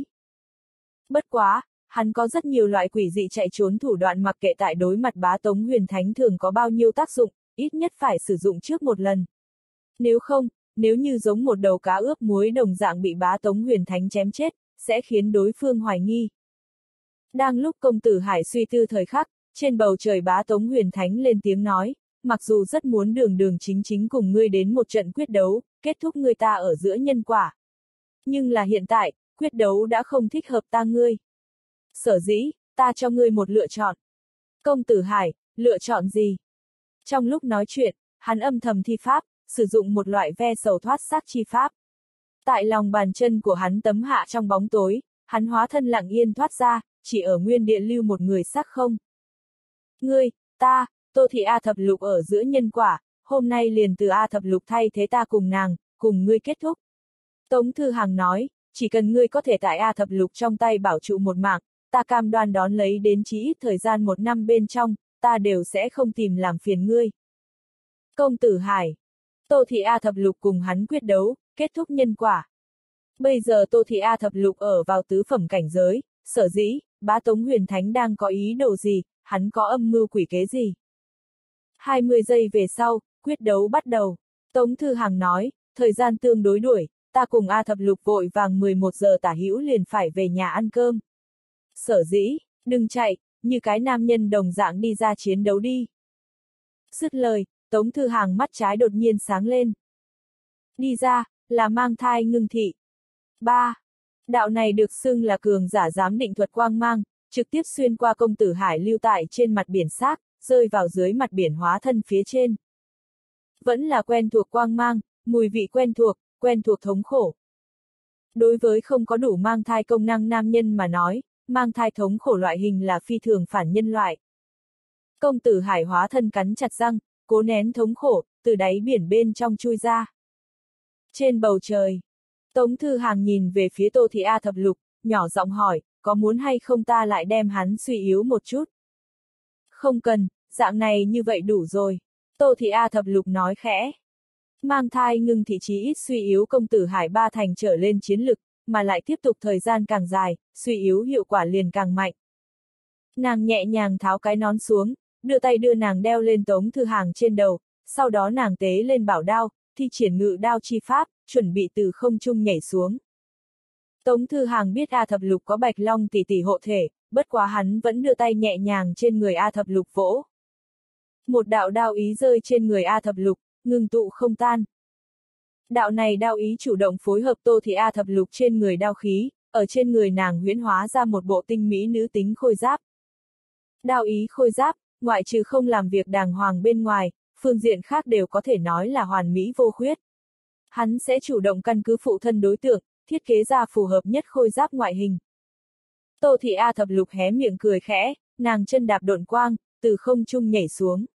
A: Bất quá, hắn có rất nhiều loại quỷ dị chạy trốn thủ đoạn mặc kệ tại đối mặt bá Tống Huyền Thánh thường có bao nhiêu tác dụng, ít nhất phải sử dụng trước một lần. Nếu không, nếu như giống một đầu cá ướp muối đồng dạng bị bá Tống Huyền Thánh chém chết, sẽ khiến đối phương hoài nghi. Đang lúc công tử Hải suy tư thời khắc, trên bầu trời bá Tống Huyền Thánh lên tiếng nói, mặc dù rất muốn đường đường chính chính cùng ngươi đến một trận quyết đấu, kết thúc ngươi ta ở giữa nhân quả. Nhưng là hiện tại, quyết đấu đã không thích hợp ta ngươi. Sở dĩ, ta cho ngươi một lựa chọn. Công tử Hải, lựa chọn gì? Trong lúc nói chuyện, hắn âm thầm thi pháp, sử dụng một loại ve sầu thoát xác chi pháp. Tại lòng bàn chân của hắn tấm hạ trong bóng tối, hắn hóa thân lặng yên thoát ra, chỉ ở nguyên địa lưu một người xác không. Ngươi, ta, Tô Thị A Thập Lục ở giữa nhân quả, hôm nay liền từ A Thập Lục thay thế ta cùng nàng, cùng ngươi kết thúc. Tống Thư Hàng nói, chỉ cần ngươi có thể tại A Thập Lục trong tay bảo trụ một mạng, ta cam đoan đón lấy đến chí ít thời gian một năm bên trong, ta đều sẽ không tìm làm phiền ngươi. Công tử Hải, Tô Thị A Thập Lục cùng hắn quyết đấu, kết thúc nhân quả. Bây giờ Tô Thị A Thập Lục ở vào tứ phẩm cảnh giới, sở dĩ, bá Tống Huyền Thánh đang có ý đồ gì, hắn có âm mưu quỷ kế gì. hai mươi giây về sau, quyết đấu bắt đầu. Tống Thư Hàng nói, thời gian tương đối đuổi, ta cùng A Thập Lục vội vàng mười một giờ tả hữu liền phải về nhà ăn cơm. Sở dĩ, đừng chạy, như cái nam nhân đồng dạng đi ra chiến đấu đi. Dứt lời, Tống Thư Hàng mắt trái đột nhiên sáng lên. Đi ra, là mang thai ngưng thị. ba. Đạo này được xưng là cường giả giám định thuật quang mang, trực tiếp xuyên qua công tử Hải lưu tại trên mặt biển xác, rơi vào dưới mặt biển hóa thân phía trên. Vẫn là quen thuộc quang mang, mùi vị quen thuộc, quen thuộc thống khổ. Đối với không có đủ mang thai công năng nam nhân mà nói, mang thai thống khổ loại hình là phi thường phản nhân loại. Công tử Hải hóa thân cắn chặt răng, cố nén thống khổ, từ đáy biển bên trong chui ra. Trên bầu trời, Tống Thư Hàng nhìn về phía Tô Thị A Thập Lục, nhỏ giọng hỏi, có muốn hay không ta lại đem hắn suy yếu một chút? Không cần, dạng này như vậy đủ rồi. Tô Thị A Thập Lục nói khẽ. Mang thai ngưng thị chí ít suy yếu công tử Hải ba thành trở lên chiến lực, mà lại tiếp tục thời gian càng dài, suy yếu hiệu quả liền càng mạnh. Nàng nhẹ nhàng tháo cái nón xuống, đưa tay đưa nàng đeo lên Tống Thư Hàng trên đầu, sau đó nàng tế lên bảo đao, thi triển ngự đao chi pháp, chuẩn bị từ không trung nhảy xuống. Tống Thư Hàng biết A Thập Lục có Bạch Long tỷ tỷ hộ thể, bất quá hắn vẫn đưa tay nhẹ nhàng trên người A Thập Lục vỗ. Một đạo đao ý rơi trên người A Thập Lục, ngừng tụ không tan. Đạo này đao ý chủ động phối hợp Tô Thị A Thập Lục trên người đao khí, ở trên người nàng huyễn hóa ra một bộ tinh mỹ nữ tính khôi giáp. Đao ý khôi giáp, ngoại trừ không làm việc đàng hoàng bên ngoài, phương diện khác đều có thể nói là hoàn mỹ vô khuyết. Hắn sẽ chủ động căn cứ phụ thân đối tượng, thiết kế ra phù hợp nhất khôi giáp ngoại hình. Tô Thị A Thập Lục hé miệng cười khẽ, nàng chân đạp độn quang, từ không trung nhảy xuống.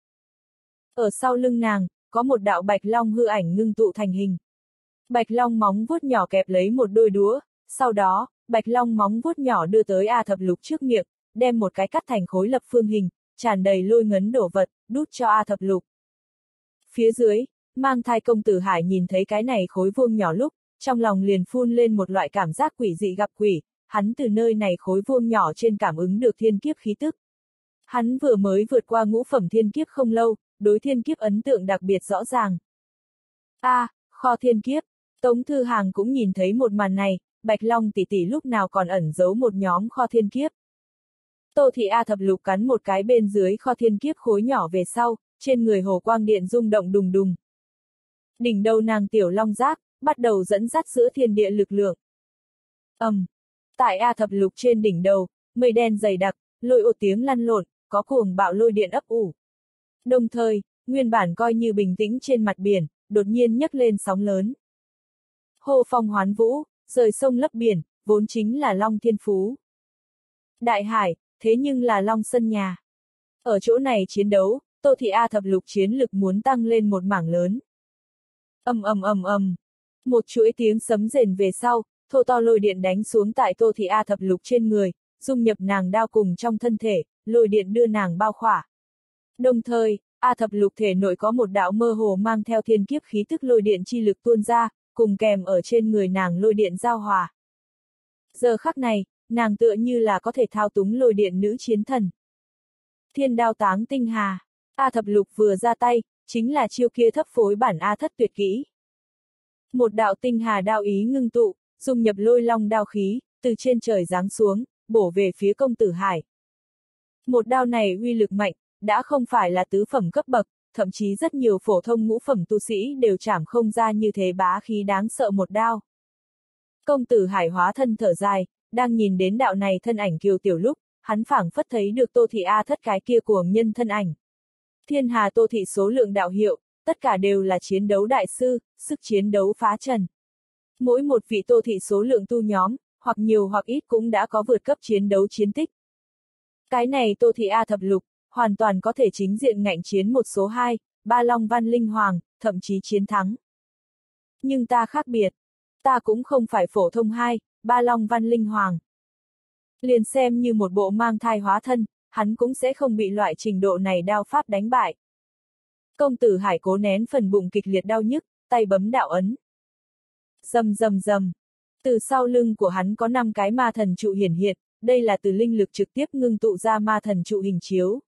A: Ở sau lưng nàng, có một đạo bạch long hư ảnh ngưng tụ thành hình. Bạch long móng vuốt nhỏ kẹp lấy một đôi đũa, sau đó, bạch long móng vuốt nhỏ đưa tới A Thập Lục trước miệng, đem một cái cắt thành khối lập phương hình, tràn đầy lôi ngấn đổ vật, đút cho A Thập Lục. Phía dưới, mang thai công tử Hải nhìn thấy cái này khối vuông nhỏ lúc, trong lòng liền phun lên một loại cảm giác quỷ dị gặp quỷ, hắn từ nơi này khối vuông nhỏ trên cảm ứng được thiên kiếp khí tức. Hắn vừa mới vượt qua ngũ phẩm thiên kiếp không lâu, đối thiên kiếp ấn tượng đặc biệt rõ ràng. A, à, kho thiên kiếp, Tống Thư Hàng cũng nhìn thấy một màn này, Bạch Long tỷ tỷ lúc nào còn ẩn giấu một nhóm kho thiên kiếp. Tô Thị A Thập Lục cắn một cái bên dưới kho thiên kiếp khối nhỏ về sau, trên người hồ quang điện rung động đùng đùng. Đỉnh đầu nàng tiểu long giác, bắt đầu dẫn dắt giữa thiên địa lực lượng. ầm, um, tại A thập lục trên đỉnh đầu, mây đen dày đặc, lôi ồ tiếng lăn lộn, có cuồng bạo lôi điện ấp ủ. Đồng thời, nguyên bản coi như bình tĩnh trên mặt biển, đột nhiên nhấc lên sóng lớn. Hô phong hoán vũ, rời sông lấp biển, vốn chính là Long Thiên Phú. Đại hải, thế nhưng là Long sân nhà. Ở chỗ này chiến đấu, Tô Thị A thập lục chiến lực muốn tăng lên một mảng lớn. Ầm ầm ầm ầm, một chuỗi tiếng sấm rền về sau, thô to lôi điện đánh xuống tại Tô Thị A thập lục trên người, dung nhập nàng đao cùng trong thân thể, lôi điện đưa nàng bao khỏa. Đồng thời, A thập lục thể nội có một đạo mơ hồ mang theo thiên kiếp khí tức lôi điện chi lực tuôn ra, cùng kèm ở trên người nàng lôi điện giao hòa. Giờ khắc này, nàng tựa như là có thể thao túng lôi điện nữ chiến thần. Thiên đao táng tinh hà, A thập lục vừa ra tay, chính là chiêu kia thấp phối bản A thất tuyệt kỹ. Một đạo tinh hà đao ý ngưng tụ, dung nhập lôi long đao khí, từ trên trời giáng xuống, bổ về phía công tử Hải. Một đao này uy lực mạnh, đã không phải là tứ phẩm cấp bậc, thậm chí rất nhiều phổ thông ngũ phẩm tu sĩ đều chảm không ra như thế bá khí đáng sợ một đao. Công tử Hải hóa thân thở dài, đang nhìn đến đạo này thân ảnh kiều tiểu lúc, hắn phảng phất thấy được Tô Thị A thất cái kia cuồng nhân thân ảnh. Thiên hà Tô Thị số lượng đạo hiệu, tất cả đều là chiến đấu đại sư, sức chiến đấu phá trần. Mỗi một vị Tô Thị số lượng tu nhóm, hoặc nhiều hoặc ít cũng đã có vượt cấp chiến đấu chiến tích. Cái này Tô Thị A thập lục, hoàn toàn có thể chính diện ngạnh chiến một số hai, ba Long Văn Linh Hoàng, thậm chí chiến thắng. Nhưng ta khác biệt. Ta cũng không phải phổ thông hai, ba Long Văn Linh Hoàng. Liền xem như một bộ mang thai hóa thân, hắn cũng sẽ không bị loại trình độ này đao pháp đánh bại. Công tử Hải cố nén phần bụng kịch liệt đau nhức, tay bấm đạo ấn. Rầm rầm rầm. Từ sau lưng của hắn có năm cái ma thần trụ hiển hiện, đây là từ linh lực trực tiếp ngưng tụ ra ma thần trụ hình chiếu.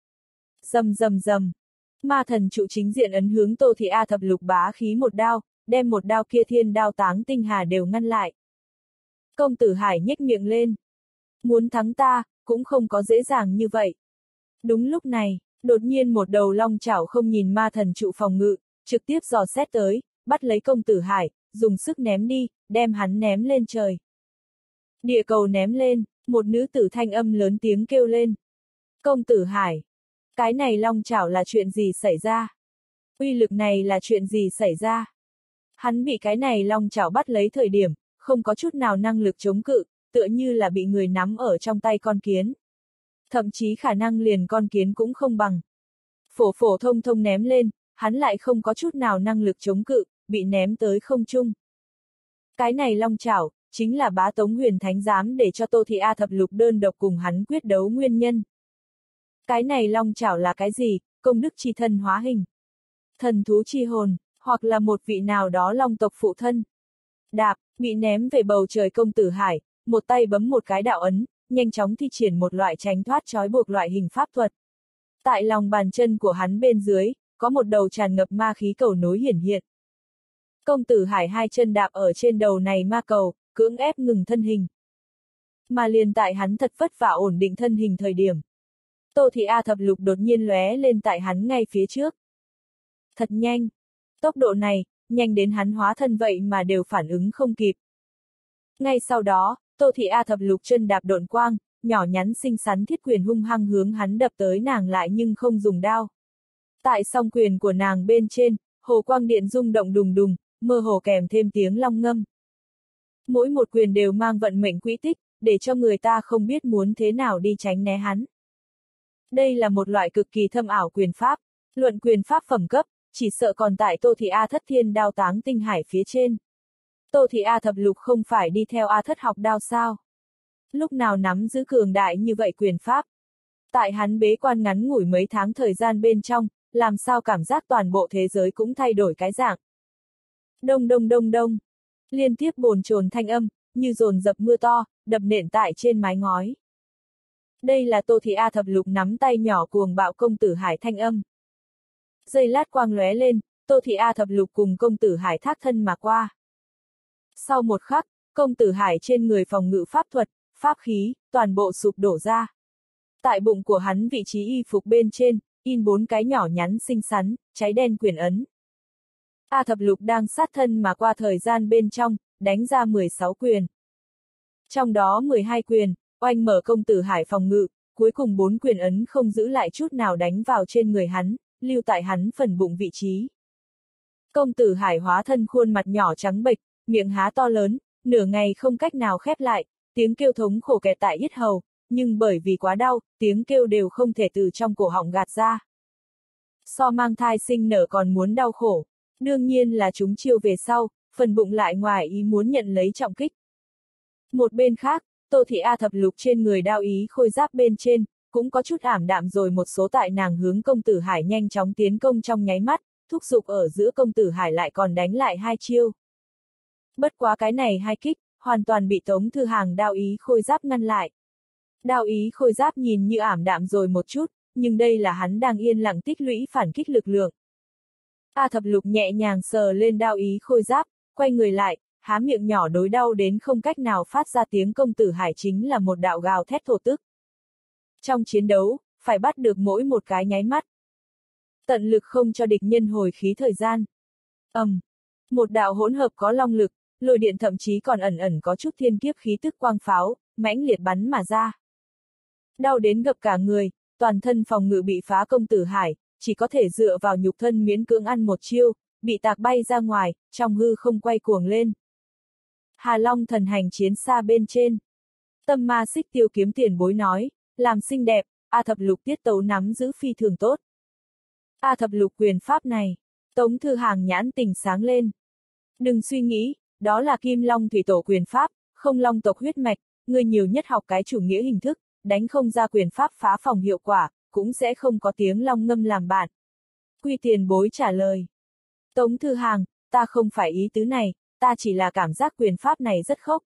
A: Rầm rầm rầm. Ma thần trụ chính diện ấn hướng Tô Thị A thập lục bá khí một đao, đem một đao kia thiên đao táng tinh hà đều ngăn lại. Công tử Hải nhếch miệng lên. Muốn thắng ta, cũng không có dễ dàng như vậy. Đúng lúc này, đột nhiên một đầu long chảo không nhìn ma thần trụ phòng ngự, trực tiếp dò xét tới, bắt lấy công tử Hải, dùng sức ném đi, đem hắn ném lên trời. Địa cầu ném lên, một nữ tử thanh âm lớn tiếng kêu lên. Công tử Hải, cái này long chảo là chuyện gì xảy ra? Uy lực này là chuyện gì xảy ra? Hắn bị cái này long chảo bắt lấy thời điểm, không có chút nào năng lực chống cự, tựa như là bị người nắm ở trong tay con kiến. Thậm chí khả năng liền con kiến cũng không bằng. Phổ phổ thông thông ném lên, hắn lại không có chút nào năng lực chống cự, bị ném tới không trung. Cái này long chảo, chính là Bá Tống Huyền Thánh dám để cho Tô Thị A thập lục đơn độc cùng hắn quyết đấu nguyên nhân. Cái này long chảo là cái gì? Công đức chi thân hóa hình, thần thú chi hồn, hoặc là một vị nào đó long tộc phụ thân. Đạp, bị ném về bầu trời công tử Hải, một tay bấm một cái đạo ấn, nhanh chóng thi triển một loại tránh thoát trói buộc loại hình pháp thuật. Tại lòng bàn chân của hắn bên dưới, có một đầu tràn ngập ma khí cầu nối hiển hiện. Công tử Hải hai chân đạp ở trên đầu này ma cầu, cưỡng ép ngừng thân hình. Mà liền tại hắn thật vất vả ổn định thân hình thời điểm. Tô Thị A thập lục đột nhiên lóe lên tại hắn ngay phía trước. Thật nhanh. Tốc độ này, nhanh đến hắn hóa thân vậy mà đều phản ứng không kịp. Ngay sau đó, Tô Thị A thập lục chân đạp độn quang, nhỏ nhắn xinh xắn thiết quyền hung hăng hướng hắn đập tới nàng lại nhưng không dùng đao. Tại song quyền của nàng bên trên, hồ quang điện rung động đùng đùng, mơ hồ kèm thêm tiếng long ngâm. Mỗi một quyền đều mang vận mệnh quỹ tích, để cho người ta không biết muốn thế nào đi tránh né hắn. Đây là một loại cực kỳ thâm ảo quyền pháp, luận quyền pháp phẩm cấp, chỉ sợ còn tại Tô Thị A thất thiên đao táng tinh hải phía trên. Tô Thị A thập lục không phải đi theo A thất học đao sao? Lúc nào nắm giữ cường đại như vậy quyền pháp? Tại hắn bế quan ngắn ngủi mấy tháng thời gian bên trong, làm sao cảm giác toàn bộ thế giới cũng thay đổi cái dạng. Đông đông đông đông. Liên tiếp bồn chồn thanh âm, như dồn dập mưa to, đập nện tại trên mái ngói. Đây là Tô Thị A thập lục nắm tay nhỏ cuồng bạo công tử Hải thanh âm. Giây lát quang lóe lên, Tô Thị A thập lục cùng công tử Hải thác thân mà qua. Sau một khắc, công tử Hải trên người phòng ngự pháp thuật, pháp khí, toàn bộ sụp đổ ra. Tại bụng của hắn vị trí y phục bên trên, in bốn cái nhỏ nhắn xinh xắn, cháy đen quyền ấn. A Thập Lục đang sát thân mà qua thời gian bên trong, đánh ra mười sáu quyền. Trong đó mười hai quyền, oanh mở công tử Hải phòng ngự, cuối cùng bốn quyền ấn không giữ lại chút nào đánh vào trên người hắn, lưu tại hắn phần bụng vị trí. Công tử Hải hóa thân khuôn mặt nhỏ trắng bệch, miệng há to lớn, nửa ngày không cách nào khép lại, tiếng kêu thống khổ kẹt tại yết hầu, nhưng bởi vì quá đau, tiếng kêu đều không thể từ trong cổ họng gạt ra. So mang thai sinh nở còn muốn đau khổ, đương nhiên là chúng chiêu về sau, phần bụng lại ngoài ý muốn nhận lấy trọng kích. Một bên khác, Tô Thị A Thập Lục trên người đao ý khôi giáp bên trên, cũng có chút ảm đạm rồi một số tại nàng hướng công tử Hải nhanh chóng tiến công trong nháy mắt, thúc giục ở giữa công tử Hải lại còn đánh lại hai chiêu. Bất quá cái này hai kích, hoàn toàn bị Tống Thư Hàng đao ý khôi giáp ngăn lại. Đao ý khôi giáp nhìn như ảm đạm rồi một chút, nhưng đây là hắn đang yên lặng tích lũy phản kích lực lượng. A Thập Lục nhẹ nhàng sờ lên đao ý khôi giáp, quay người lại, há miệng nhỏ đối đau đến không cách nào phát ra tiếng công tử Hải chính là một đạo gào thét thổ tức. Trong chiến đấu, phải bắt được mỗi một cái nháy mắt. Tận lực không cho địch nhân hồi khí thời gian. ầm, um, một đạo hỗn hợp có long lực, lôi điện thậm chí còn ẩn ẩn có chút thiên kiếp khí tức quang pháo, mãnh liệt bắn mà ra. Đau đến gập cả người, toàn thân phòng ngự bị phá công tử Hải, chỉ có thể dựa vào nhục thân miễn cưỡng ăn một chiêu, bị tạc bay ra ngoài, trong hư không quay cuồng lên. Hà Long thần hành chiến xa bên trên. Tâm ma xích tiêu kiếm tiền bối nói, làm xinh đẹp, A Thập Lục tiết tấu nắm giữ phi thường tốt. A Thập Lục quyền pháp này, Tống Thư Hàng nhãn tình sáng lên. Đừng suy nghĩ, đó là Kim Long thủy tổ quyền pháp, không long tộc huyết mạch, người nhiều nhất học cái chủ nghĩa hình thức, đánh không ra quyền pháp phá phòng hiệu quả, cũng sẽ không có tiếng long ngâm làm bạn. Quy tiền bối trả lời. Tống Thư Hàng, ta không phải ý tứ này, ta chỉ là cảm giác quyền pháp này rất khốc.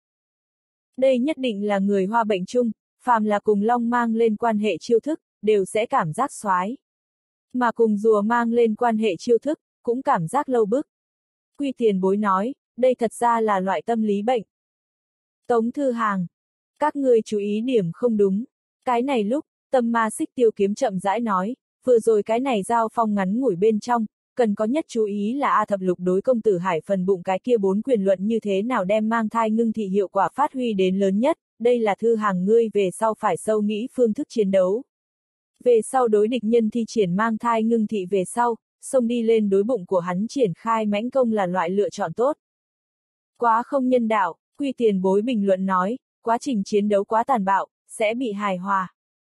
A: Đây nhất định là người Hoa bệnh chung, phàm là cùng long mang lên quan hệ chiêu thức, đều sẽ cảm giác xoái. Mà cùng rùa mang lên quan hệ chiêu thức, cũng cảm giác lâu bức. Quy tiền bối nói, đây thật ra là loại tâm lý bệnh. Tống Thư Hàng, các ngươi chú ý điểm không đúng. Cái này lúc, tâm ma xích tiêu kiếm chậm rãi nói, vừa rồi cái này giao phong ngắn ngủi bên trong, cần có nhất chú ý là A Thập Lục đối công tử Hải phần bụng cái kia bốn quyền luận như thế nào đem mang thai ngưng thị hiệu quả phát huy đến lớn nhất, đây là Thư Hàng ngươi về sau phải sâu nghĩ phương thức chiến đấu. Về sau đối địch nhân thi triển mang thai ngưng thị về sau, xông đi lên đối bụng của hắn triển khai mãnh công là loại lựa chọn tốt. Quá không nhân đạo, Quy tiền bối bình luận nói, quá trình chiến đấu quá tàn bạo, sẽ bị hài hòa.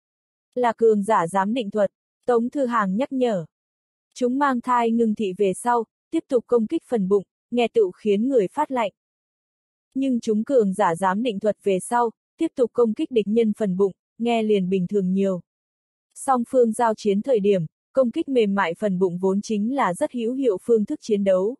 A: Là cường giả giám định thuật, Tống Thư Hàng nhắc nhở. Chúng mang thai ngưng thị về sau, tiếp tục công kích phần bụng, nghe tựu khiến người phát lạnh. Nhưng chúng cường giả giám định thuật về sau, tiếp tục công kích địch nhân phần bụng, nghe liền bình thường nhiều. Song phương giao chiến thời điểm, công kích mềm mại phần bụng vốn chính là rất hữu hiệu phương thức chiến đấu.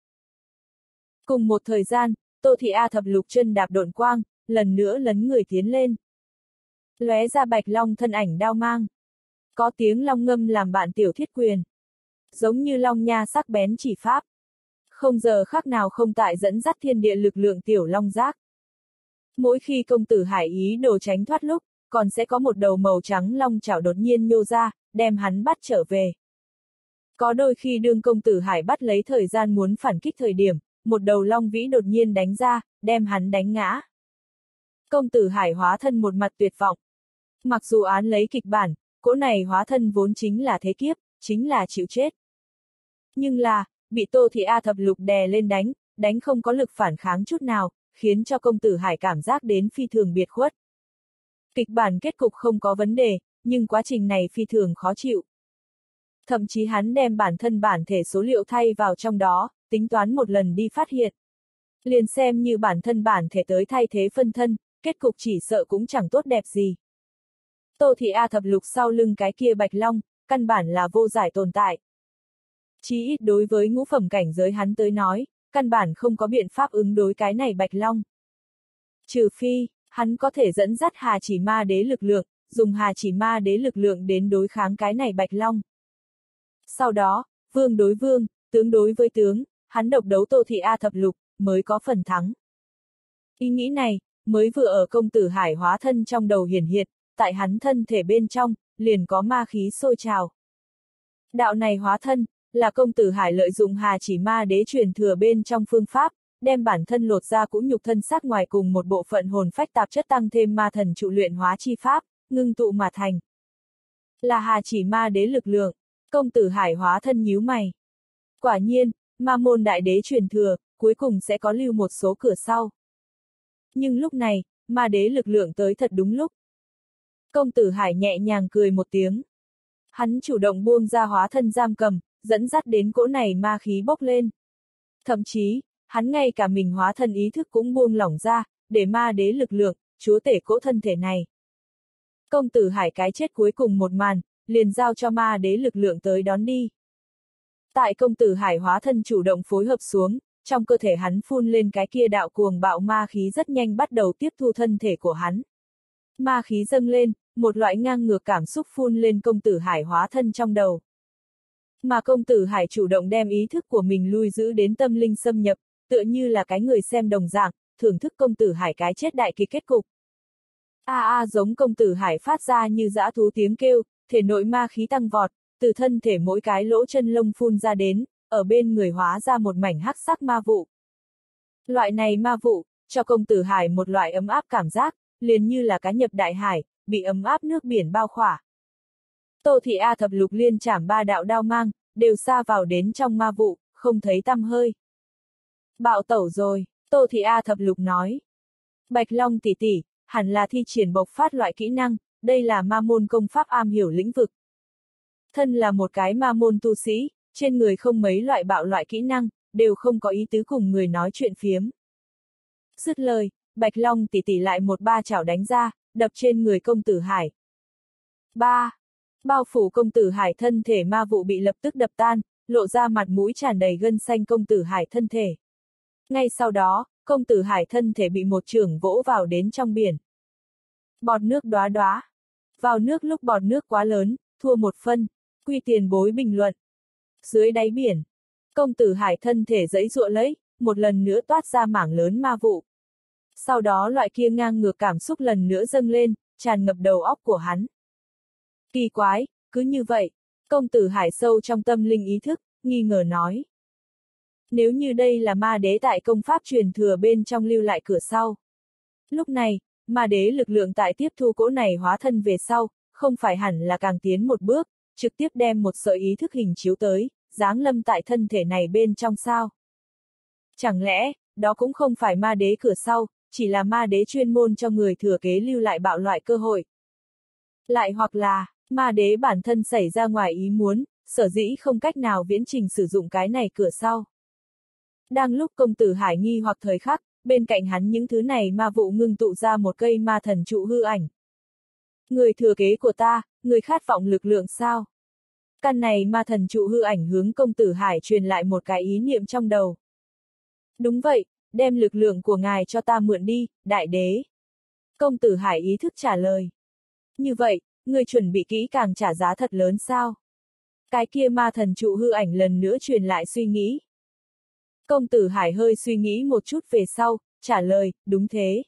A: Cùng một thời gian, Tô Thị A Thập Lục chân đạp độn quang, lần nữa lấn người tiến lên. Lóe ra bạch long thân ảnh đao mang. Có tiếng long ngâm làm bạn tiểu thiết quyền. Giống như long nha sắc bén chỉ pháp. Không giờ khác nào không tại dẫn dắt thiên địa lực lượng tiểu long giác. Mỗi khi công tử Hải ý đồ tránh thoát lúc, còn sẽ có một đầu màu trắng long chảo đột nhiên nhô ra, đem hắn bắt trở về. Có đôi khi đương công tử Hải bắt lấy thời gian muốn phản kích thời điểm, một đầu long vĩ đột nhiên đánh ra, đem hắn đánh ngã. Công tử Hải hóa thân một mặt tuyệt vọng. Mặc dù án lấy kịch bản, cỗ này hóa thân vốn chính là thế kiếp, chính là chịu chết. Nhưng là, bị Tô Thị A Thập Lục đè lên đánh, đánh không có lực phản kháng chút nào, khiến cho công tử Hải cảm giác đến phi thường biệt khuất. Kịch bản kết cục không có vấn đề, nhưng quá trình này phi thường khó chịu. Thậm chí hắn đem bản thân bản thể số liệu thay vào trong đó, tính toán một lần đi phát hiện. Liền xem như bản thân bản thể tới thay thế phân thân, kết cục chỉ sợ cũng chẳng tốt đẹp gì. Tô Thị A Thập Lục sau lưng cái kia bạch long, căn bản là vô giải tồn tại. Chí ít đối với ngũ phẩm cảnh giới hắn tới nói, căn bản không có biện pháp ứng đối cái này bạch long. Trừ phi, hắn có thể dẫn dắt Hà Chỉ Ma Đế lực lượng, dùng Hà Chỉ Ma Đế lực lượng đến đối kháng cái này bạch long. Sau đó, vương đối vương, tướng đối với tướng, hắn độc đấu Tô Thị A Thập Lục, mới có phần thắng. Ý nghĩ này, mới vừa ở công tử Hải hóa thân trong đầu hiển hiện, tại hắn thân thể bên trong, liền có ma khí sôi trào. Đạo này hóa thân, là công tử Hải lợi dụng Hà Chỉ Ma Đế truyền thừa bên trong phương pháp, đem bản thân lột ra cũng nhục thân xác ngoài cùng một bộ phận hồn phách tạp chất tăng thêm ma thần trụ luyện hóa chi pháp, ngưng tụ mà thành. Là Hà Chỉ Ma Đế lực lượng, công tử Hải hóa thân nhíu mày. Quả nhiên, ma môn đại đế truyền thừa, cuối cùng sẽ có lưu một số cửa sau. Nhưng lúc này, ma đế lực lượng tới thật đúng lúc. Công tử Hải nhẹ nhàng cười một tiếng. Hắn chủ động buông ra hóa thân giam cầm, dẫn dắt đến cỗ này ma khí bốc lên. Thậm chí, hắn ngay cả mình hóa thân ý thức cũng buông lỏng ra, để ma đế lực lượng, chúa tể cỗ thân thể này. Công tử Hải cái chết cuối cùng một màn, liền giao cho ma đế lực lượng tới đón đi. Tại công tử Hải hóa thân chủ động phối hợp xuống, trong cơ thể hắn phun lên cái kia đạo cuồng bạo ma khí rất nhanh bắt đầu tiếp thu thân thể của hắn. Ma khí dâng lên, một loại ngang ngược cảm xúc phun lên công tử Hải hóa thân trong đầu. Mà công tử Hải chủ động đem ý thức của mình lui giữ đến tâm linh xâm nhập, tựa như là cái người xem đồng dạng, thưởng thức công tử Hải cái chết đại kịch kết cục. A a giống công tử Hải phát ra như dã thú tiếng kêu, thể nội ma khí tăng vọt, từ thân thể mỗi cái lỗ chân lông phun ra đến, ở bên người hóa ra một mảnh hắc sắc ma vụ. Loại này ma vụ, cho công tử Hải một loại ấm áp cảm giác, liền như là cá nhập đại hải, bị ấm áp nước biển bao khỏa. Tô Thị A thập lục liên chảm ba đạo đao mang, đều xa vào đến trong ma vụ, không thấy tăm hơi. Bạo tẩu rồi, Tô Thị A thập lục nói. Bạch Long tỷ tỷ, hẳn là thi triển bộc phát loại kỹ năng, đây là ma môn công pháp am hiểu lĩnh vực. Thân là một cái ma môn tu sĩ, trên người không mấy loại bạo loại kỹ năng, đều không có ý tứ cùng người nói chuyện phiếm. Dứt lời, Bạch Long tỷ tỷ lại một ba chảo đánh ra, đập trên người công tử Hải. Ba. Bao phủ công tử Hải thân thể ma vụ bị lập tức đập tan, lộ ra mặt mũi tràn đầy gân xanh công tử Hải thân thể. Ngay sau đó, công tử Hải thân thể bị một chưởng vỗ vào đến trong biển. Bọt nước đóa đóa. Vào nước lúc bọt nước quá lớn, thua một phân, quy tiền bối bình luận. Dưới đáy biển, công tử Hải thân thể giãy giụa lấy, một lần nữa toát ra mảng lớn ma vụ. Sau đó loại kia ngang ngược cảm xúc lần nữa dâng lên, tràn ngập đầu óc của hắn. Kỳ quái, cứ như vậy, công tử Hải sâu trong tâm linh ý thức, nghi ngờ nói. Nếu như đây là ma đế tại công pháp truyền thừa bên trong lưu lại cửa sau. Lúc này, ma đế lực lượng tại tiếp thu cỗ này hóa thân về sau, không phải hẳn là càng tiến một bước, trực tiếp đem một sợi ý thức hình chiếu tới, giáng lâm tại thân thể này bên trong sao. Chẳng lẽ, đó cũng không phải ma đế cửa sau, chỉ là ma đế chuyên môn cho người thừa kế lưu lại bạo loại cơ hội. Lại hoặc là, ma đế bản thân xảy ra ngoài ý muốn, sở dĩ không cách nào viễn trình sử dụng cái này cửa sau. Đang lúc công tử Hải nghi hoặc thời khắc, bên cạnh hắn những thứ này ma vụ ngưng tụ ra một cây ma thần trụ hư ảnh. Người thừa kế của ta, người khát vọng lực lượng sao? Căn này ma thần trụ hư ảnh hướng công tử Hải truyền lại một cái ý niệm trong đầu. Đúng vậy, đem lực lượng của ngài cho ta mượn đi, đại đế. Công tử Hải ý thức trả lời. Như vậy, người chuẩn bị kỹ càng trả giá thật lớn sao? Cái kia ma thần trụ hư ảnh lần nữa truyền lại suy nghĩ. Công tử Hải hơi suy nghĩ một chút về sau, trả lời, đúng thế.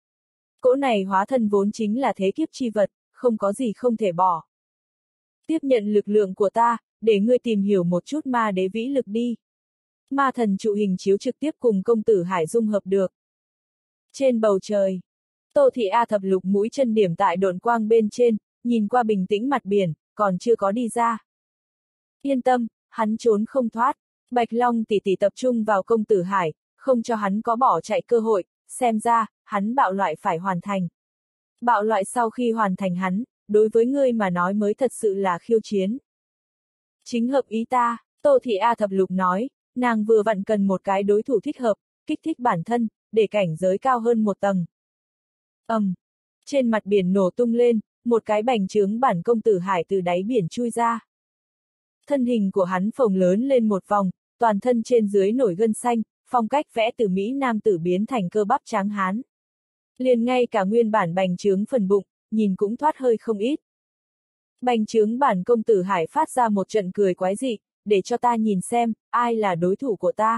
A: Cỗ này hóa thân vốn chính là thế kiếp chi vật, không có gì không thể bỏ. Tiếp nhận lực lượng của ta, để ngươi tìm hiểu một chút ma đế vĩ lực đi. Ma thần trụ hình chiếu trực tiếp cùng công tử Hải dung hợp được. Trên bầu trời, Tô Thị A thập lục mũi chân điểm tại độn quang bên trên, nhìn qua bình tĩnh mặt biển, còn chưa có đi ra. Yên tâm, hắn trốn không thoát. Bạch Long tỷ tỷ tập trung vào công tử Hải, không cho hắn có bỏ chạy cơ hội, xem ra, hắn bạo loại phải hoàn thành. Bạo loại sau khi hoàn thành hắn, đối với ngươi mà nói mới thật sự là khiêu chiến. Chính hợp ý ta, Tô Thị A thập lục nói, nàng vừa vặn cần một cái đối thủ thích hợp, kích thích bản thân, để cảnh giới cao hơn một tầng. Ầm, um, trên mặt biển nổ tung lên, một cái bành trướng bản công tử Hải từ đáy biển chui ra. Thân hình của hắn phồng lớn lên một vòng, toàn thân trên dưới nổi gân xanh, phong cách vẽ từ Mỹ nam tử biến thành cơ bắp tráng hán. Liền ngay cả nguyên bản bành trướng phần bụng, nhìn cũng thoát hơi không ít. Bành trướng bản công tử Hải phát ra một trận cười quái dị, để cho ta nhìn xem, ai là đối thủ của ta.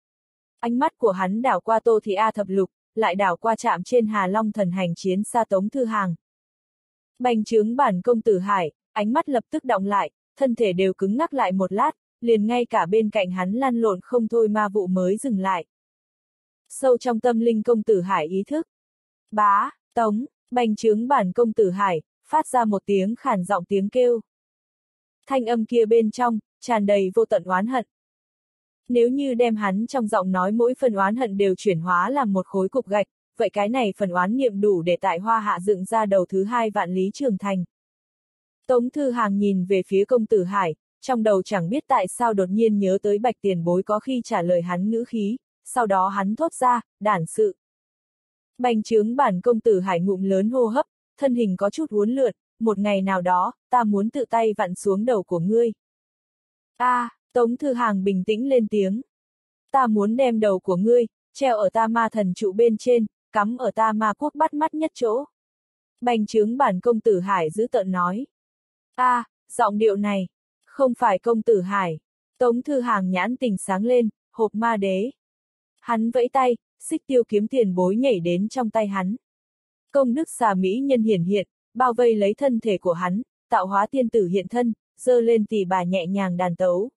A: Ánh mắt của hắn đảo qua Tô Thị A thập lục, lại đảo qua chạm trên Hà Long thần hành chiến xa Tống Thư Hàng. Bành trướng bản công tử Hải, ánh mắt lập tức đọng lại, thân thể đều cứng ngắc lại một lát, liền ngay cả bên cạnh hắn lăn lộn không thôi ma vụ mới dừng lại. Sâu trong tâm linh công tử Hải ý thức. Bá, Tống, bành trướng bản công tử Hải, phát ra một tiếng khản giọng tiếng kêu. Thanh âm kia bên trong, tràn đầy vô tận oán hận. Nếu như đem hắn trong giọng nói mỗi phần oán hận đều chuyển hóa làm một khối cục gạch, vậy cái này phần oán niệm đủ để tại Hoa Hạ dựng ra đầu thứ hai vạn lý trường thành. Tống Thư Hàng nhìn về phía công tử Hải, trong đầu chẳng biết tại sao đột nhiên nhớ tới Bạch Tiền Bối có khi trả lời hắn ngữ khí, sau đó hắn thốt ra, đản sự. Bành trướng bản công tử Hải ngụm lớn hô hấp, thân hình có chút uốn lượn, một ngày nào đó, ta muốn tự tay vặn xuống đầu của ngươi. A, à, Tống Thư Hàng bình tĩnh lên tiếng. Ta muốn đem đầu của ngươi, treo ở ta ma thần trụ bên trên, cắm ở ta ma quốc bắt mắt nhất chỗ. Bành trướng bản công tử Hải giữ tợn nói. A, à, giọng điệu này, không phải công tử Hải. Tống Thư Hàng nhãn tình sáng lên, hộp ma đế. Hắn vẫy tay, xích tiêu kiếm tiền bối nhảy đến trong tay hắn. Công đức xà mỹ nhân hiển hiện, bao vây lấy thân thể của hắn, tạo hóa tiên tử hiện thân, giơ lên tỳ bà nhẹ nhàng đàn tấu.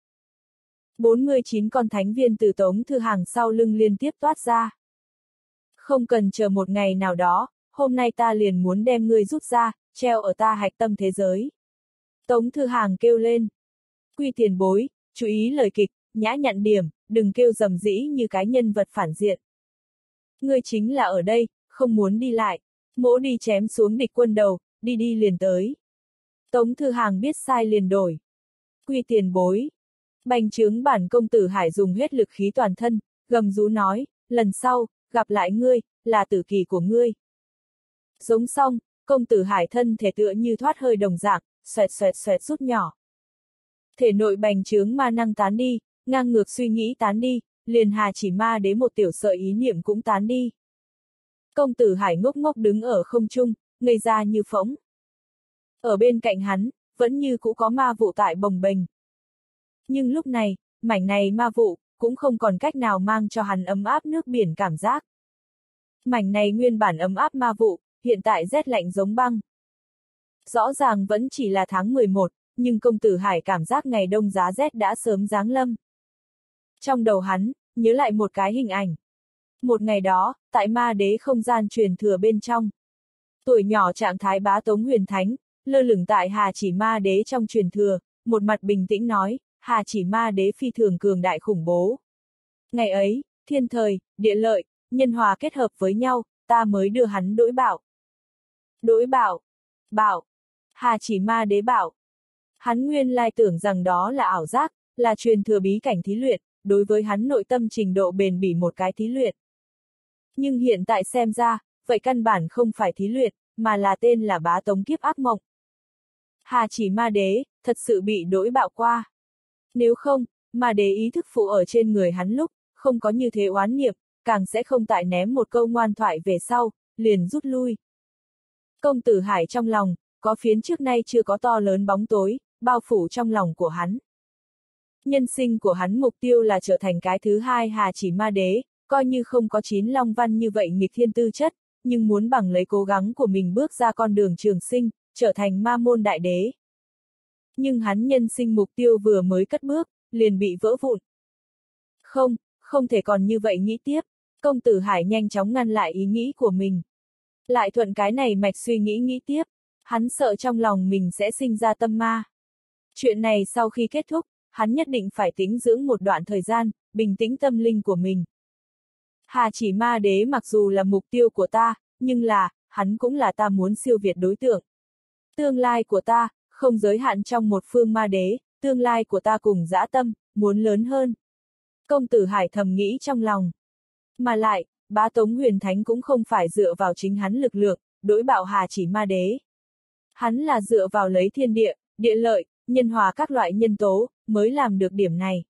A: bốn mươi chín con thánh viên từ Tống Thư Hàng sau lưng liên tiếp toát ra. Không cần chờ một ngày nào đó, hôm nay ta liền muốn đem ngươi rút ra, treo ở ta hạch tâm thế giới. Tống Thư Hàng kêu lên. Quy tiền bối, chú ý lời kịch, nhã nhặn điểm, đừng kêu rầm rĩ như cái nhân vật phản diện. Ngươi chính là ở đây, không muốn đi lại. Mỗ đi chém xuống địch quân đầu, đi đi liền tới. Tống Thư Hàng biết sai liền đổi. Quy tiền bối. Bành trướng bản công tử Hải dùng hết lực khí toàn thân, gầm rú nói, lần sau, gặp lại ngươi, là tử kỳ của ngươi. Giống xong, công tử Hải thân thể tựa như thoát hơi đồng dạng, xoẹt xoẹt xoẹt rút nhỏ. Thể nội bành trướng ma năng tán đi, ngang ngược suy nghĩ tán đi, liền Hà Chỉ Ma Đế một tiểu sợi ý niệm cũng tán đi. Công tử Hải ngốc ngốc đứng ở không trung, ngây ra như phỗng. Ở bên cạnh hắn, vẫn như cũ có ma vụ tại bồng bềnh. Nhưng lúc này, mảnh này ma vụ, cũng không còn cách nào mang cho hắn ấm áp nước biển cảm giác. Mảnh này nguyên bản ấm áp ma vụ, hiện tại rét lạnh giống băng. Rõ ràng vẫn chỉ là tháng mười một, nhưng công tử Hải cảm giác ngày đông giá rét đã sớm giáng lâm. Trong đầu hắn, nhớ lại một cái hình ảnh. Một ngày đó, tại ma đế không gian truyền thừa bên trong. Tuổi nhỏ trạng thái bá Tống Huyền Thánh, lơ lửng tại Hà Chỉ Ma Đế trong truyền thừa, một mặt bình tĩnh nói, Hà Chỉ Ma Đế phi thường cường đại khủng bố. Ngày ấy, thiên thời, địa lợi, nhân hòa kết hợp với nhau, ta mới đưa hắn đỗi bảo. Đỗi bảo. Bảo. Hà Chỉ Ma Đế bảo. Hắn nguyên lai tưởng rằng đó là ảo giác, là truyền thừa bí cảnh thí luyện, đối với hắn nội tâm trình độ bền bỉ một cái thí luyện. Nhưng hiện tại xem ra, vậy căn bản không phải thí luyện, mà là tên là bá Tống kiếp ác mộng. Hà Chỉ Ma Đế, thật sự bị đỗi bạo qua. Nếu không, Ma Đế ý thức phụ ở trên người hắn lúc, không có như thế oán niệm, càng sẽ không tại ném một câu ngoan thoại về sau, liền rút lui. Công tử Hải trong lòng, có phiến trước nay chưa có to lớn bóng tối, bao phủ trong lòng của hắn. Nhân sinh của hắn mục tiêu là trở thành cái thứ hai Hà Chỉ Ma Đế, coi như không có chín long văn như vậy nghịch thiên tư chất, nhưng muốn bằng lấy cố gắng của mình bước ra con đường trường sinh, trở thành ma môn đại đế. Nhưng hắn nhân sinh mục tiêu vừa mới cất bước, liền bị vỡ vụn. Không, không thể còn như vậy nghĩ tiếp, công tử Hải nhanh chóng ngăn lại ý nghĩ của mình. Lại thuận cái này mạch suy nghĩ nghĩ tiếp, hắn sợ trong lòng mình sẽ sinh ra tâm ma. Chuyện này sau khi kết thúc, hắn nhất định phải tĩnh dưỡng một đoạn thời gian, bình tĩnh tâm linh của mình. Hà Chỉ Ma Đế mặc dù là mục tiêu của ta, nhưng là, hắn cũng là ta muốn siêu việt đối tượng. Tương lai của ta, không giới hạn trong một phương ma đế, tương lai của ta cùng dã tâm, muốn lớn hơn. Công tử Hải thầm nghĩ trong lòng. Mà lại, bá Tống Huyền Thánh cũng không phải dựa vào chính hắn lực lượng, đối bạo Hà Chỉ Ma Đế. Hắn là dựa vào lấy thiên địa, địa lợi, nhân hòa các loại nhân tố, mới làm được điểm này.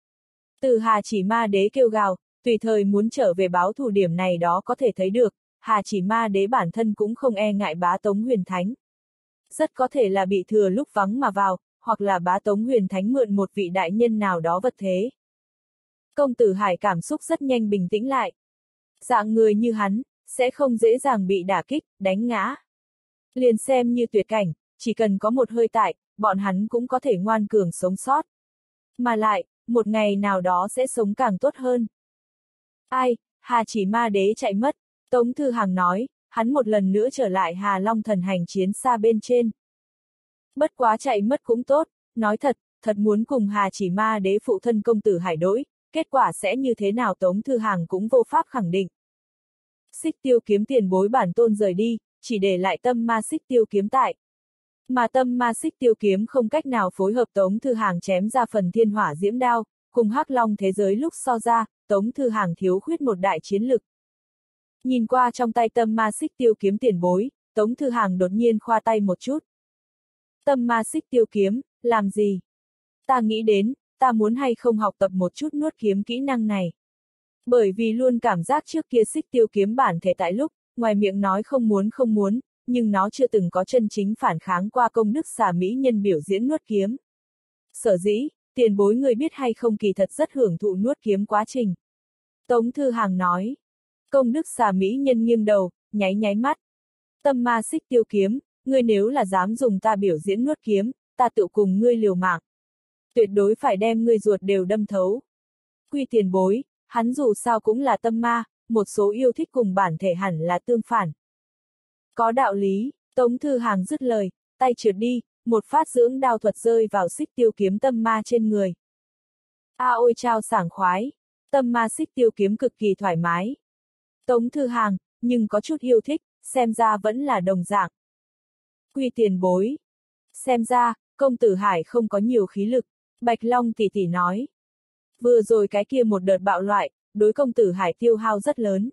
A: Từ Hà Chỉ Ma Đế kêu gào, tùy thời muốn trở về báo thù điểm này đó có thể thấy được, Hà Chỉ Ma Đế bản thân cũng không e ngại bá Tống Huyền Thánh. Rất có thể là bị thừa lúc vắng mà vào, hoặc là bá Tống Huyền Thánh mượn một vị đại nhân nào đó vật thế. Công tử Hải cảm xúc rất nhanh bình tĩnh lại. Dạng người như hắn, sẽ không dễ dàng bị đả kích, đánh ngã. Liền xem như tuyệt cảnh, chỉ cần có một hơi tại, bọn hắn cũng có thể ngoan cường sống sót. Mà lại, một ngày nào đó sẽ sống càng tốt hơn. Ai, Hà Chỉ Ma Đế chạy mất, Tống Thư Hàng nói, hắn một lần nữa trở lại Hà Long thần hành chiến xa bên trên. Bất quá chạy mất cũng tốt, nói thật, thật muốn cùng Hà Chỉ Ma Đế phụ thân công tử Hải đối, kết quả sẽ như thế nào Tống Thư Hàng cũng vô pháp khẳng định. Xích Tiêu Kiếm tiền bối bản tôn rời đi, chỉ để lại tâm ma Xích Tiêu Kiếm tại. Mà tâm ma Xích Tiêu Kiếm không cách nào phối hợp Tống Thư Hàng chém ra phần thiên hỏa diễm đao, cùng Hắc Long thế giới lúc so ra, Tống Thư Hàng thiếu khuyết một đại chiến lực. Nhìn qua trong tay tâm ma Xích Tiêu Kiếm tiền bối, Tống Thư Hàng đột nhiên khoa tay một chút. Tâm ma Xích Tiêu Kiếm, làm gì? Ta nghĩ đến, ta muốn hay không học tập một chút nuốt kiếm kỹ năng này. Bởi vì luôn cảm giác trước kia Xích Tiêu Kiếm bản thể tại lúc, ngoài miệng nói không muốn không muốn, nhưng nó chưa từng có chân chính phản kháng qua công đức xà mỹ nhân biểu diễn nuốt kiếm. Sở dĩ, tiền bối người biết hay không kỳ thật rất hưởng thụ nuốt kiếm quá trình. Tống Thư Hàng nói. Công đức xà mỹ nhân nghiêng đầu, nháy nháy mắt. Tâm ma Xích Tiêu Kiếm, ngươi nếu là dám dùng ta biểu diễn nuốt kiếm, ta tự cùng ngươi liều mạng. Tuyệt đối phải đem ngươi ruột đều đâm thấu. Quy tiền bối, hắn dù sao cũng là tâm ma, một số yêu thích cùng bản thể hẳn là tương phản. Có đạo lý, Tống Thư Hàng dứt lời, tay trượt đi, một phát dưỡng đao thuật rơi vào Xích Tiêu Kiếm tâm ma trên người. A ôi chao sảng khoái, tâm ma Xích Tiêu Kiếm cực kỳ thoải mái. Tống Thư Hàng, nhưng có chút yêu thích, xem ra vẫn là đồng dạng. Quy tiền bối. Xem ra, công tử Hải không có nhiều khí lực, Bạch Long tỷ tỷ nói. Vừa rồi cái kia một đợt bạo loại, đối công tử Hải tiêu hao rất lớn.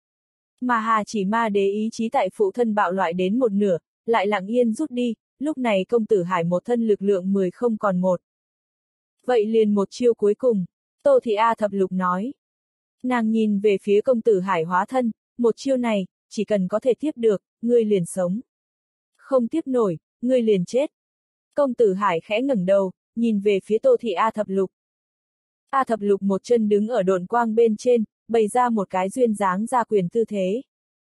A: Mà Hà Chỉ Ma Đế ý chí tại phụ thân bạo loại đến một nửa, lại lặng yên rút đi, lúc này công tử Hải một thân lực lượng mười không còn một. Vậy liền một chiêu cuối cùng, Tô Thị A Thập Lục nói. Nàng nhìn về phía công tử Hải hóa thân, một chiêu này, chỉ cần có thể tiếp được, ngươi liền sống. Không tiếp nổi, ngươi liền chết. Công tử Hải khẽ ngẩng đầu, nhìn về phía Tô Thị A Thập Lục. A Thập Lục một chân đứng ở độn quang bên trên, bày ra một cái duyên dáng ra quyền tư thế.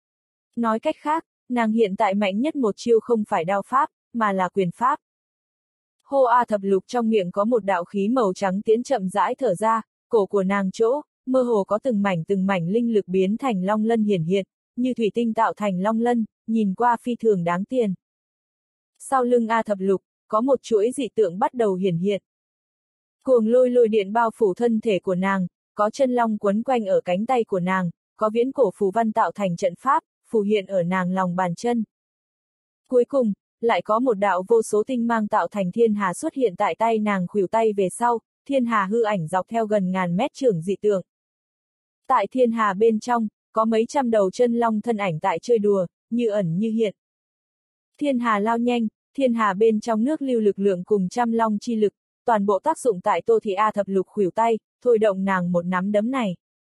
A: Nói cách khác, nàng hiện tại mạnh nhất một chiêu không phải đao pháp, mà là quyền pháp. Hô A Thập Lục trong miệng có một đạo khí màu trắng tiến chậm rãi thở ra, cổ của nàng chỗ, mơ hồ có từng mảnh từng mảnh linh lực biến thành long lân hiển hiện, như thủy tinh tạo thành long lân, nhìn qua phi thường đáng tiền. Sau lưng A Thập Lục, có một chuỗi dị tượng bắt đầu hiển hiện. Cuồng lôi lôi điện bao phủ thân thể của nàng, có chân long quấn quanh ở cánh tay của nàng, có viễn cổ phù văn tạo thành trận pháp, phù hiện ở nàng lòng bàn chân. Cuối cùng, lại có một đạo vô số tinh mang tạo thành thiên hà xuất hiện tại tay nàng khuỷu tay về sau, thiên hà hư ảnh dọc theo gần ngàn mét trưởng dị tượng. Tại thiên hà bên trong, có mấy trăm đầu chân long thân ảnh tại chơi đùa, như ẩn như hiện. Thiên hà lao nhanh, thiên hà bên trong nước lưu lực lượng cùng trăm long chi lực, toàn bộ tác dụng tại Tô Thị A Thập Lục khuỷu tay, thôi động nàng một nắm đấm này.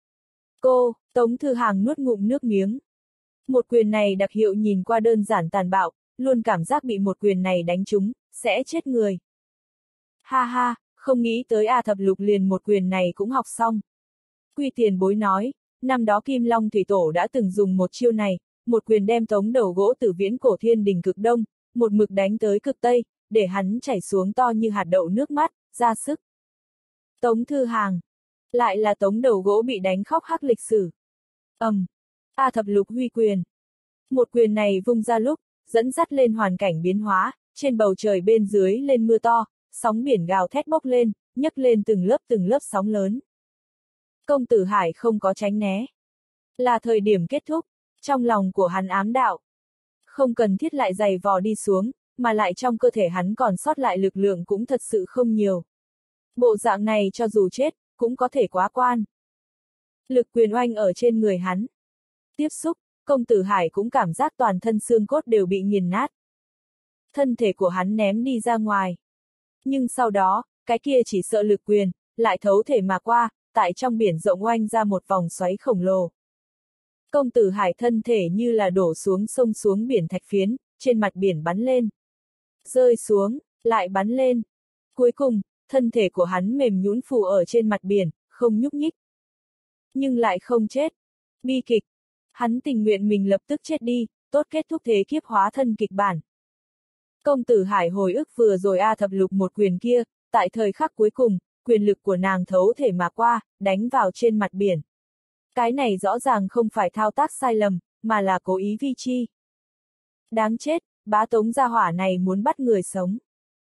A: Cô, Tống Thư Hàng nuốt ngụm nước miếng. Một quyền này đặc hiệu nhìn qua đơn giản tàn bạo, luôn cảm giác bị một quyền này đánh trúng, sẽ chết người. Ha ha, không nghĩ tới A Thập Lục liền một quyền này cũng học xong. Quy tiền bối nói, năm đó Kim Long Thủy Tổ đã từng dùng một chiêu này, một quyền đem tống đầu gỗ từ viễn cổ thiên đình cực đông, một mực đánh tới cực tây, để hắn chảy xuống to như hạt đậu nước mắt, ra sức. Tống Thư Hàng. Lại là tống đầu gỗ bị đánh khóc hắc lịch sử. ầm, um, A Thập Lục huy quyền. Một quyền này vung ra lúc, dẫn dắt lên hoàn cảnh biến hóa, trên bầu trời bên dưới lên mưa to, sóng biển gào thét bốc lên, nhấc lên từng lớp từng lớp sóng lớn. Công tử Hải không có tránh né. Là thời điểm kết thúc, trong lòng của hắn ám đạo. Không cần thiết lại giày vò đi xuống, mà lại trong cơ thể hắn còn sót lại lực lượng cũng thật sự không nhiều. Bộ dạng này cho dù chết, cũng có thể quá quan. Lực quyền oanh ở trên người hắn. Tiếp xúc, công tử Hải cũng cảm giác toàn thân xương cốt đều bị nghiền nát. Thân thể của hắn ném đi ra ngoài. Nhưng sau đó, cái kia chỉ sợ lực quyền, lại thấu thể mà qua, tại trong biển rộng oanh ra một vòng xoáy khổng lồ. Công tử Hải thân thể như là đổ xuống sông xuống biển thạch phiến, trên mặt biển bắn lên. Rơi xuống, lại bắn lên. Cuối cùng, thân thể của hắn mềm nhũn phù ở trên mặt biển, không nhúc nhích. Nhưng lại không chết. Bi kịch. Hắn tình nguyện mình lập tức chết đi, tốt kết thúc thế kiếp hóa thân kịch bản. Công tử Hải hồi ức vừa rồi A Thập Lục một quyền kia, tại thời khắc cuối cùng, quyền lực của nàng thấu thể mà qua, đánh vào trên mặt biển. Cái này rõ ràng không phải thao tác sai lầm, mà là cố ý vi chi. Đáng chết, bá Tống gia hỏa này muốn bắt người sống.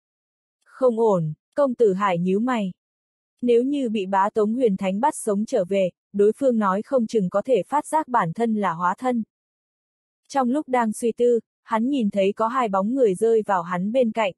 A: Không ổn, công tử Hải nhíu mày. Nếu như bị bá Tống Huyền Thánh bắt sống trở về, đối phương nói không chừng có thể phát giác bản thân là hóa thân. Trong lúc đang suy tư, hắn nhìn thấy có hai bóng người rơi vào hắn bên cạnh.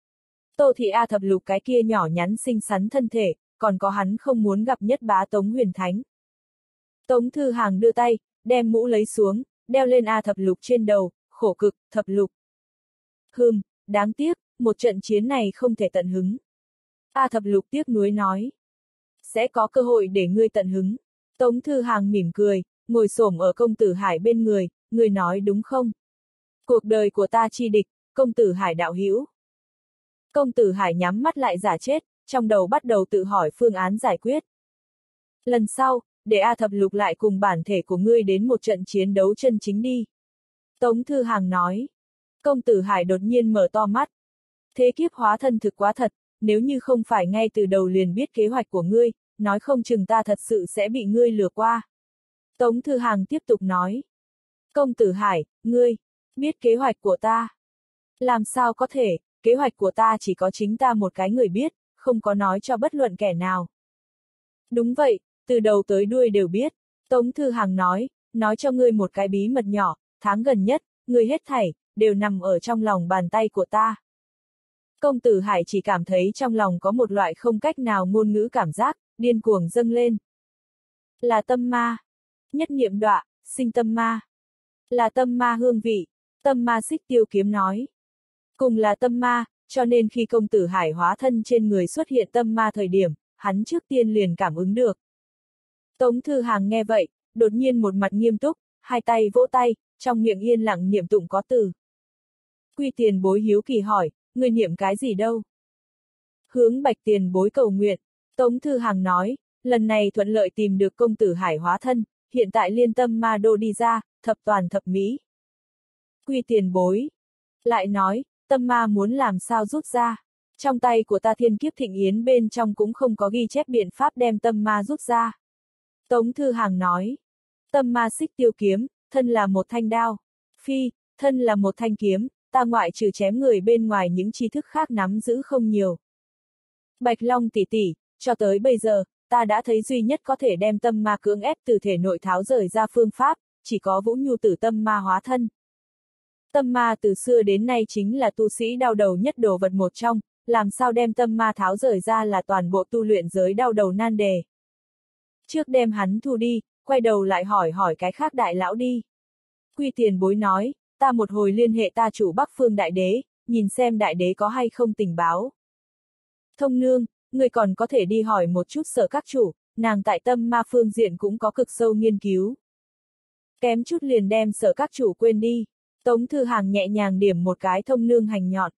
A: Tô Thị A Thập Lục cái kia nhỏ nhắn xinh xắn thân thể, còn có hắn không muốn gặp nhất bá Tống Huyền Thánh. Tống Thư Hàng đưa tay, đem mũ lấy xuống, đeo lên A Thập Lục trên đầu, khổ cực, Thập Lục. Hừm, đáng tiếc, một trận chiến này không thể tận hứng. A Thập Lục tiếc nuối nói. Sẽ có cơ hội để ngươi tận hứng. Tống Thư Hàng mỉm cười, ngồi xổm ở công tử Hải bên người, ngươi nói đúng không? Cuộc đời của ta chi địch, công tử Hải đạo hữu. Công tử Hải nhắm mắt lại giả chết, trong đầu bắt đầu tự hỏi phương án giải quyết. Lần sau, để A Thập Lục lại cùng bản thể của ngươi đến một trận chiến đấu chân chính đi. Tống Thư Hàng nói. Công tử Hải đột nhiên mở to mắt. Thế kiếp hóa thân thực quá thật, nếu như không phải ngay từ đầu liền biết kế hoạch của ngươi, nói không chừng ta thật sự sẽ bị ngươi lừa qua. Tống Thư Hàng tiếp tục nói. Công tử Hải, ngươi, biết kế hoạch của ta. Làm sao có thể, kế hoạch của ta chỉ có chính ta một cái người biết, không có nói cho bất luận kẻ nào. Đúng vậy, từ đầu tới đuôi đều biết. Tống Thư Hàng nói, nói cho ngươi một cái bí mật nhỏ, tháng gần nhất, ngươi hết thảy, đều nằm ở trong lòng bàn tay của ta. Công tử Hải chỉ cảm thấy trong lòng có một loại không cách nào ngôn ngữ cảm giác, điên cuồng dâng lên. Là tâm ma. Nhất niệm đọa, sinh tâm ma. Là tâm ma hương vị. Tâm ma Xích Tiêu Kiếm nói. Cùng là tâm ma, cho nên khi công tử Hải hóa thân trên người xuất hiện tâm ma thời điểm, hắn trước tiên liền cảm ứng được. Tống Thư Hàng nghe vậy, đột nhiên một mặt nghiêm túc, hai tay vỗ tay, trong miệng yên lặng niệm tụng có từ. Quy Tiền Bối hiếu kỳ hỏi, ngươi niệm cái gì đâu? Hướng Bạch Tiền Bối cầu nguyện. Tống Thư Hàng nói, lần này thuận lợi tìm được công tử Hải hóa thân, hiện tại liên tâm ma đô đi ra, thập toàn thập mỹ. Quy Tiền Bối. Lại nói, tâm ma muốn làm sao rút ra. Trong tay của ta Thiên Kiếp Thịnh Yến bên trong cũng không có ghi chép biện pháp đem tâm ma rút ra. Tống Thư Hàng nói. Tâm ma Xích Tiêu Kiếm, thân là một thanh đao. Phi, thân là một thanh kiếm, ta ngoại trừ chém người bên ngoài những tri thức khác nắm giữ không nhiều. Bạch Long tỷ tỷ, cho tới bây giờ, ta đã thấy duy nhất có thể đem tâm ma cưỡng ép từ thể nội tháo rời ra phương pháp, chỉ có Vũ Nhu Tử tâm ma hóa thân. Tâm ma từ xưa đến nay chính là tu sĩ đau đầu nhất đồ vật một trong, làm sao đem tâm ma tháo rời ra là toàn bộ tu luyện giới đau đầu nan đề. Trước đem hắn thu đi, quay đầu lại hỏi hỏi cái khác đại lão đi. Quy Tiền Bối nói, ta một hồi liên hệ ta chủ Bắc Phương Đại Đế, nhìn xem Đại Đế có hay không tình báo. Thông Nương, người còn có thể đi hỏi một chút Sở các chủ, nàng tại tâm ma phương diện cũng có cực sâu nghiên cứu. Kém chút liền đem Sở các chủ quên đi. Tống Thư Hàng nhẹ nhàng điểm một cái Thông Nương hành nhọn.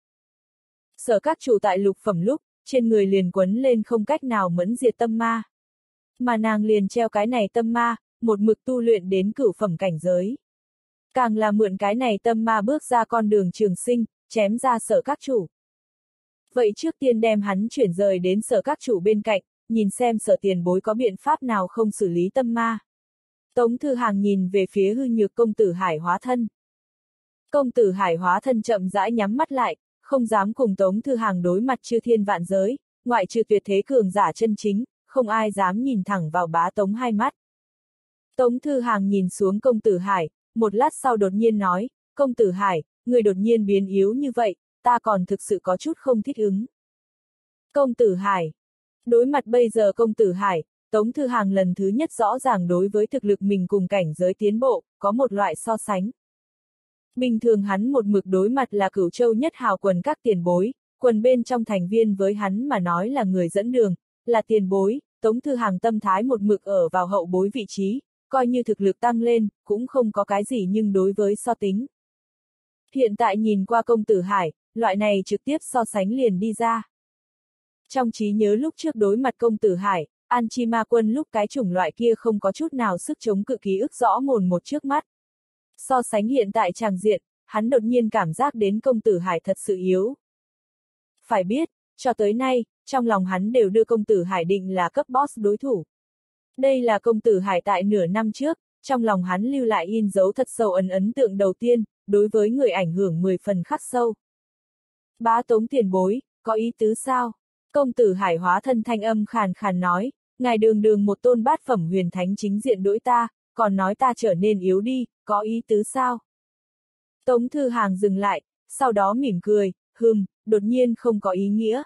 A: Sở các chủ tại lục phẩm lúc, trên người liền quấn lên không cách nào mẫn diệt tâm ma. Mà nàng liền treo cái này tâm ma, một mực tu luyện đến cửu phẩm cảnh giới. Càng là mượn cái này tâm ma bước ra con đường trường sinh, chém ra Sở các chủ. Vậy trước tiên đem hắn chuyển rời đến Sở các chủ bên cạnh, nhìn xem Sở tiền bối có biện pháp nào không xử lý tâm ma. Tống Thư Hàng nhìn về phía hư nhược công tử Hải hóa thân. Công tử Hải hóa thân chậm rãi nhắm mắt lại, không dám cùng Tống Thư Hàng đối mặt chư thiên vạn giới, ngoại trừ tuyệt thế cường giả chân chính, không ai dám nhìn thẳng vào bá Tống hai mắt. Tống Thư Hàng nhìn xuống công tử Hải, một lát sau đột nhiên nói, công tử Hải, người đột nhiên biến yếu như vậy, ta còn thực sự có chút không thích ứng. Công tử Hải. Đối mặt bây giờ công tử Hải, Tống Thư Hàng lần thứ nhất rõ ràng đối với thực lực mình cùng cảnh giới tiến bộ, có một loại so sánh. Bình thường hắn một mực đối mặt là Cửu Châu nhất hào quần các tiền bối, quần bên trong thành viên với hắn mà nói là người dẫn đường, là tiền bối, Tống Thư Hàng tâm thái một mực ở vào hậu bối vị trí, coi như thực lực tăng lên, cũng không có cái gì nhưng đối với so tính. Hiện tại nhìn qua công tử Hải, loại này trực tiếp so sánh liền đi ra. Trong trí nhớ lúc trước đối mặt công tử Hải, An Chi Ma Quân lúc cái chủng loại kia không có chút nào sức chống cự ký ức rõ mồn một trước mắt. So sánh hiện tại tràng diện, hắn đột nhiên cảm giác đến công tử Hải thật sự yếu. Phải biết, cho tới nay, trong lòng hắn đều đưa công tử Hải định là cấp boss đối thủ. Đây là công tử Hải tại nửa năm trước, trong lòng hắn lưu lại in dấu thật sâu ấn ấn tượng đầu tiên, đối với người ảnh hưởng mười phần khắc sâu. Bá Tống tiền bối, có ý tứ sao? Công tử Hải hóa thân thanh âm khàn khàn nói, ngài đường đường một tôn bát phẩm huyền thánh chính diện đối ta, còn nói ta trở nên yếu đi, có ý tứ sao? Tống Thư Hàng dừng lại, sau đó mỉm cười, hừm, đột nhiên không có ý nghĩa.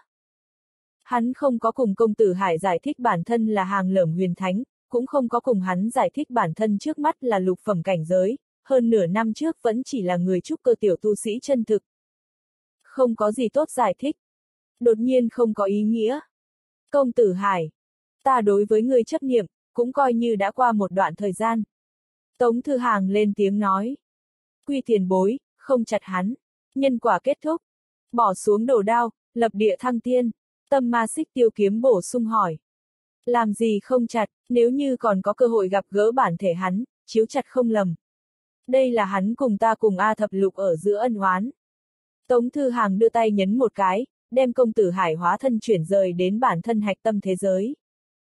A: Hắn không có cùng công tử Hải giải thích bản thân là hàng lởm huyền thánh, cũng không có cùng hắn giải thích bản thân trước mắt là lục phẩm cảnh giới, hơn nửa năm trước vẫn chỉ là người trúc cơ tiểu tu sĩ chân thực. Không có gì tốt giải thích. Đột nhiên không có ý nghĩa. Công tử Hải, ta đối với ngươi chấp niệm, cũng coi như đã qua một đoạn thời gian. Tống Thư Hàng lên tiếng nói. Quy tiền bối, không chặt hắn. Nhân quả kết thúc. Bỏ xuống đồ đao, lập địa thăng tiên. Tâm ma xích tiêu kiếm bổ sung hỏi. Làm gì không chặt, nếu như còn có cơ hội gặp gỡ bản thể hắn, chiếu chặt không lầm. Đây là hắn cùng ta cùng A thập lục ở giữa ân oán. Tống Thư Hàng đưa tay nhấn một cái, đem công tử Hải hóa thân chuyển rời đến bản thân hạch tâm thế giới.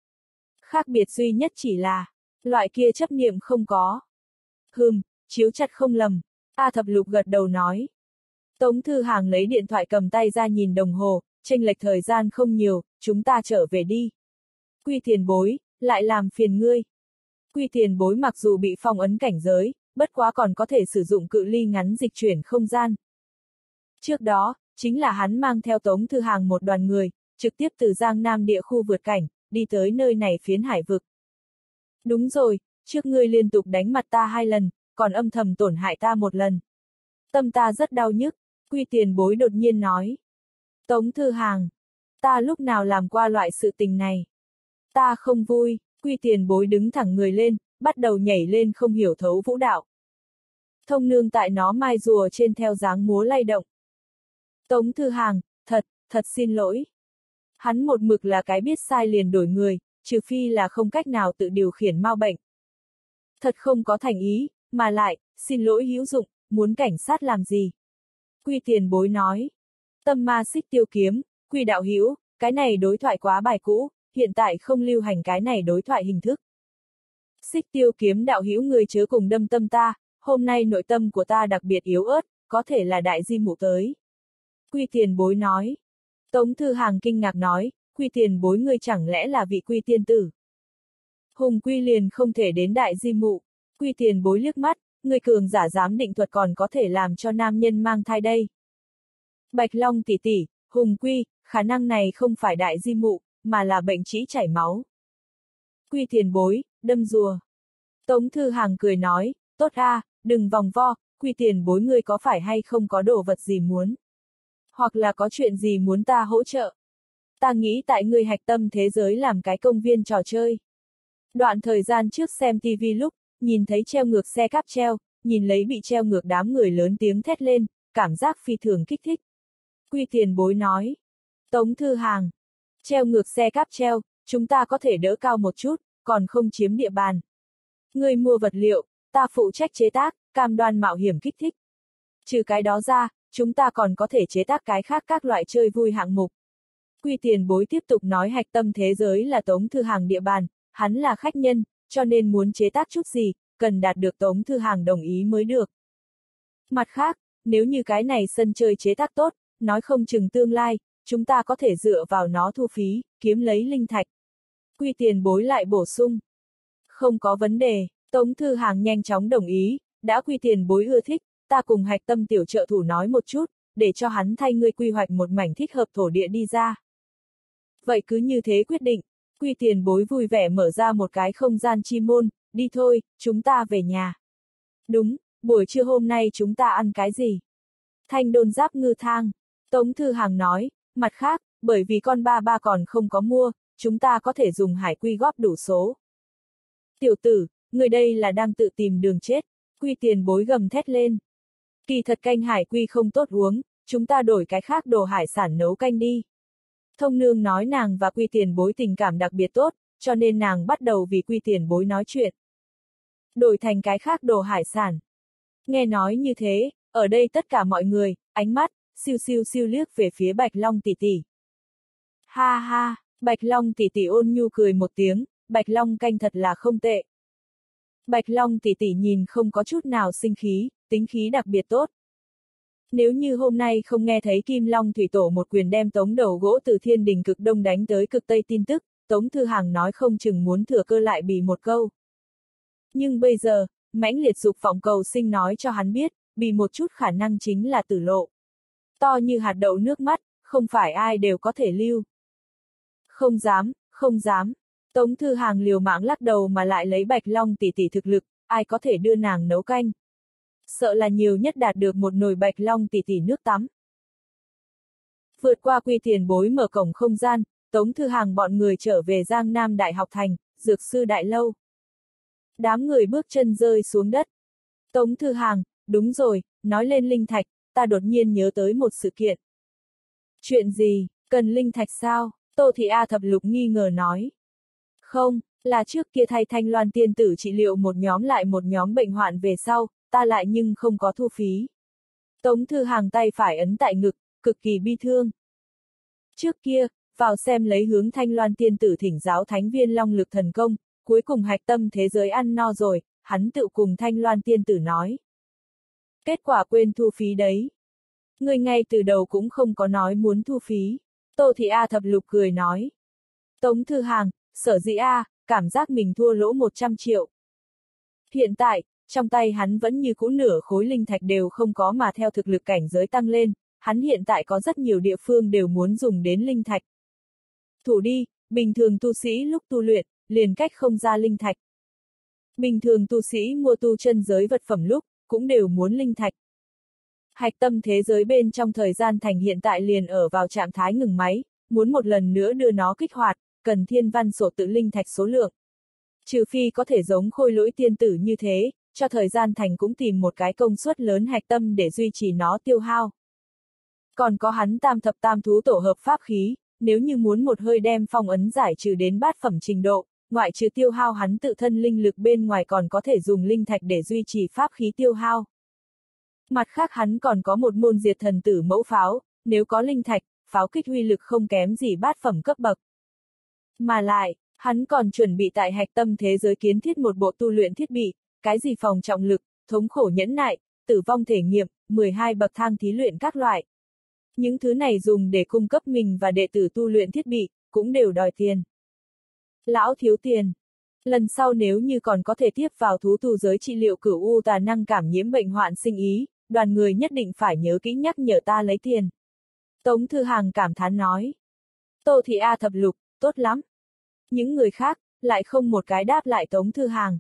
A: Khác biệt duy nhất chỉ là, loại kia chấp niệm không có. Hừm, chiếu chặt không lầm, A thập lục gật đầu nói. Tống Thư Hàng lấy điện thoại cầm tay ra nhìn đồng hồ, chênh lệch thời gian không nhiều, chúng ta trở về đi. Quy tiền bối, lại làm phiền ngươi. Quy tiền bối mặc dù bị phong ấn cảnh giới, bất quá còn có thể sử dụng cự ly ngắn dịch chuyển không gian. Trước đó, chính là hắn mang theo Tống Thư Hàng một đoàn người, trực tiếp từ Giang Nam địa khu vượt cảnh, đi tới nơi này phiến hải vực. Đúng rồi, trước ngươi liên tục đánh mặt ta hai lần, còn âm thầm tổn hại ta một lần. Tâm ta rất đau nhức, Quy tiền bối đột nhiên nói. Tống Thư Hàng, ta lúc nào làm qua loại sự tình này? Ta không vui, Quy tiền bối đứng thẳng người lên, bắt đầu nhảy lên không hiểu thấu vũ đạo. Thông nương tại nó mai rùa trên theo dáng múa lay động. Tống Thư Hàng, thật, thật xin lỗi. Hắn một mực là cái biết sai liền đổi người, trừ phi là không cách nào tự điều khiển mau bệnh. Thật không có thành ý, mà lại, xin lỗi hữu dụng, muốn cảnh sát làm gì? Quy tiền bối nói. Tâm ma xích tiêu kiếm, Quy đạo hữu, cái này đối thoại quá bài cũ, hiện tại không lưu hành cái này đối thoại hình thức. Xích tiêu kiếm đạo hữu người chớ cùng đâm tâm ta, hôm nay nội tâm của ta đặc biệt yếu ớt, có thể là đại di mụ tới. Quy tiền bối nói. Tống Thư Hàng kinh ngạc nói, Quy tiền bối ngươi chẳng lẽ là vị Quy tiên tử? Hùng Quy liền không thể đến đại di mụ. Quy tiền bối liếc mắt, người cường giả dám định thuật còn có thể làm cho nam nhân mang thai đây. Bạch Long tỷ tỷ, Hùng Quy, khả năng này không phải đại di mụ, mà là bệnh trĩ chảy máu. Quy tiền bối, đâm rùa. Tống Thư Hàng cười nói, tốt a, đừng vòng vo, Quy tiền bối ngươi có phải hay không có đồ vật gì muốn? Hoặc là có chuyện gì muốn ta hỗ trợ? Ta nghĩ tại ngươi hạch tâm thế giới làm cái công viên trò chơi. Đoạn thời gian trước xem ti vi lúc, nhìn thấy treo ngược xe cáp treo, nhìn lấy bị treo ngược đám người lớn tiếng thét lên, cảm giác phi thường kích thích. Quy tiền bối nói. Tống Thư Hàng. Treo ngược xe cáp treo, chúng ta có thể đỡ cao một chút, còn không chiếm địa bàn. Ngươi mua vật liệu, ta phụ trách chế tác, cam đoan mạo hiểm kích thích. Trừ cái đó ra, chúng ta còn có thể chế tác cái khác các loại chơi vui hạng mục. Quy tiền bối tiếp tục nói hạch tâm thế giới là Tống Thư Hàng địa bàn, hắn là khách nhân, cho nên muốn chế tác chút gì, cần đạt được Tống Thư Hàng đồng ý mới được. Mặt khác, nếu như cái này sân chơi chế tác tốt, nói không chừng tương lai, chúng ta có thể dựa vào nó thu phí, kiếm lấy linh thạch. Quy tiền bối lại bổ sung. Không có vấn đề, Tống Thư Hàng nhanh chóng đồng ý, đã Quy tiền bối ưa thích, ta cùng hạch tâm tiểu trợ thủ nói một chút, để cho hắn thay ngươi quy hoạch một mảnh thích hợp thổ địa đi ra. Vậy cứ như thế quyết định, Quy tiền bối vui vẻ mở ra một cái không gian chi môn, đi thôi, chúng ta về nhà. Đúng, buổi trưa hôm nay chúng ta ăn cái gì? Thanh đôn giáp ngư thang. Tống Thư Hàng nói, mặt khác, bởi vì con ba ba còn không có mua, chúng ta có thể dùng hải quy góp đủ số. Tiểu tử, người đây là đang tự tìm đường chết. Quy tiền bối gầm thét lên. Kỳ thật canh hải quy không tốt uống, chúng ta đổi cái khác đồ hải sản nấu canh đi. Thông nương nói nàng và Quy tiền bối tình cảm đặc biệt tốt, cho nên nàng bắt đầu vì Quy tiền bối nói chuyện. Đổi thành cái khác đồ hải sản. Nghe nói như thế, ở đây tất cả mọi người, ánh mắt, siêu siêu siêu liếc về phía Bạch Long tỷ tỷ. Ha ha, Bạch Long tỷ tỷ ôn nhu cười một tiếng, Bạch Long canh thật là không tệ. Bạch Long tỷ tỷ nhìn không có chút nào sinh khí, tính khí đặc biệt tốt. Nếu như hôm nay không nghe thấy Kim Long Thủy Tổ một quyền đem tống đầu gỗ từ thiên đình cực đông đánh tới cực tây tin tức, Tống Thư Hàng nói không chừng muốn thừa cơ lại bì một câu. Nhưng bây giờ, mãnh liệt dục vọng cầu sinh nói cho hắn biết, bì một chút khả năng chính là tử lộ. To như hạt đậu nước mắt, không phải ai đều có thể lưu. Không dám, không dám. Tống Thư Hàng liều mạng lắc đầu mà lại lấy Bạch Long tỷ tỷ thực lực, ai có thể đưa nàng nấu canh. Sợ là nhiều nhất đạt được một nồi Bạch Long tỷ tỷ nước tắm. Vượt qua Quy Tiền Bối mở cổng không gian, Tống Thư Hàng bọn người trở về Giang Nam Đại học thành, Dược sư đại lâu. Đám người bước chân rơi xuống đất. Tống Thư Hàng, đúng rồi, nói lên linh thạch, ta đột nhiên nhớ tới một sự kiện. Chuyện gì, cần linh thạch sao? Tô Thị A Thập Lục nghi ngờ nói. Không, là trước kia thay Thanh Loan tiên tử trị liệu một nhóm lại một nhóm bệnh hoạn về sau, ta lại nhưng không có thu phí. Tống Thư Hàng tay phải ấn tại ngực, cực kỳ bi thương. Trước kia, vào xem lấy hướng Thanh Loan tiên tử thỉnh giáo thánh viên long lực thần công, cuối cùng hạch tâm thế giới ăn no rồi, hắn tự cùng Thanh Loan tiên tử nói. Kết quả quên thu phí đấy. Người ngay từ đầu cũng không có nói muốn thu phí. Tô Thị A Thập Lục cười nói. Tống Thư Hàng, sở dĩ A, cảm giác mình thua lỗ một trăm triệu. Hiện tại, trong tay hắn vẫn như cũ nửa khối linh thạch đều không có mà theo thực lực cảnh giới tăng lên, hắn hiện tại có rất nhiều địa phương đều muốn dùng đến linh thạch. Thủ đi, bình thường tu sĩ lúc tu luyện, liền cách không ra linh thạch. Bình thường tu sĩ mua tu chân giới vật phẩm lúc, cũng đều muốn linh thạch. Hạch tâm thế giới bên trong thời gian thành hiện tại liền ở vào trạng thái ngừng máy, muốn một lần nữa đưa nó kích hoạt, cần thiên văn sổ tự linh thạch số lượng. Trừ phi có thể giống Khôi Lỗi tiên tử như thế, cho thời gian thành cũng tìm một cái công suất lớn hạch tâm để duy trì nó tiêu hao. Còn có hắn tam thập tam thú tổ hợp pháp khí, nếu như muốn một hơi đem phong ấn giải trừ đến bát phẩm trình độ, ngoại trừ tiêu hao hắn tự thân linh lực bên ngoài còn có thể dùng linh thạch để duy trì pháp khí tiêu hao. Mặt khác hắn còn có một môn diệt thần tử mẫu pháo, nếu có linh thạch, pháo kích uy lực không kém gì bát phẩm cấp bậc. Mà lại, hắn còn chuẩn bị tại hạch tâm thế giới kiến thiết một bộ tu luyện thiết bị, cái gì phòng trọng lực, thống khổ nhẫn nại, tử vong thể nghiệm, mười hai bậc thang thí luyện các loại. Những thứ này dùng để cung cấp mình và đệ tử tu luyện thiết bị, cũng đều đòi tiền. Lão thiếu tiền. Lần sau nếu như còn có thể tiếp vào thú tu giới trị liệu cửu u tà năng cảm nhiễm bệnh hoạn sinh ý, đoàn người nhất định phải nhớ kỹ nhắc nhở ta lấy tiền. Tống Thư Hàng cảm thán nói. Tô Thị A Thập Lục, tốt lắm. Những người khác, lại không một cái đáp lại Tống Thư Hàng.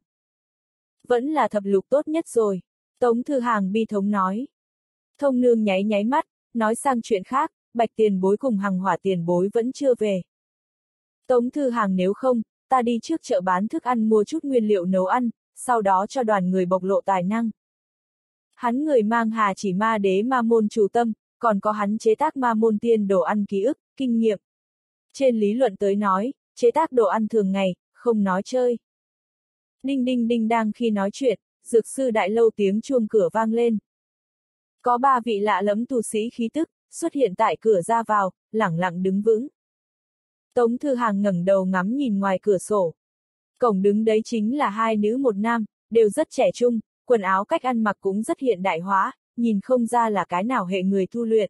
A: Vẫn là Thập Lục tốt nhất rồi. Tống Thư Hàng bi thống nói. Thông nương nháy nháy mắt, nói sang chuyện khác, Bạch tiền bối cùng Hằng Hỏa tiền bối vẫn chưa về. Tống Thư Hàng nếu không, ta đi trước chợ bán thức ăn mua chút nguyên liệu nấu ăn, sau đó cho đoàn người bộc lộ tài năng. Hắn người mang Hà Chỉ Ma Đế ma môn chủ tâm, còn có hắn chế tác ma môn tiên đồ ăn ký ức, kinh nghiệm. Trên lý luận tới nói, chế tác đồ ăn thường ngày, không nói chơi. Đinh đinh đinh đang khi nói chuyện, dược sư đại lâu tiếng chuông cửa vang lên. Có ba vị lạ lẫm tu sĩ khí tức, xuất hiện tại cửa ra vào, lẳng lặng đứng vững. Tống Thư Hàng ngẩng đầu ngắm nhìn ngoài cửa sổ. Cổng đứng đấy chính là hai nữ một nam, đều rất trẻ trung, quần áo cách ăn mặc cũng rất hiện đại hóa, nhìn không ra là cái nào hệ người tu luyện.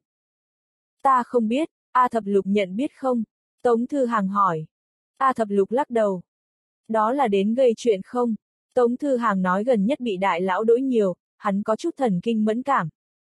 A: Ta không biết, A Thập Lục nhận biết không? Tống Thư Hàng hỏi. A Thập Lục lắc đầu. Đó là đến gây chuyện không? Tống Thư Hàng nói gần nhất bị đại lão đỗi nhiều, hắn có chút thần kinh mẫn cảm.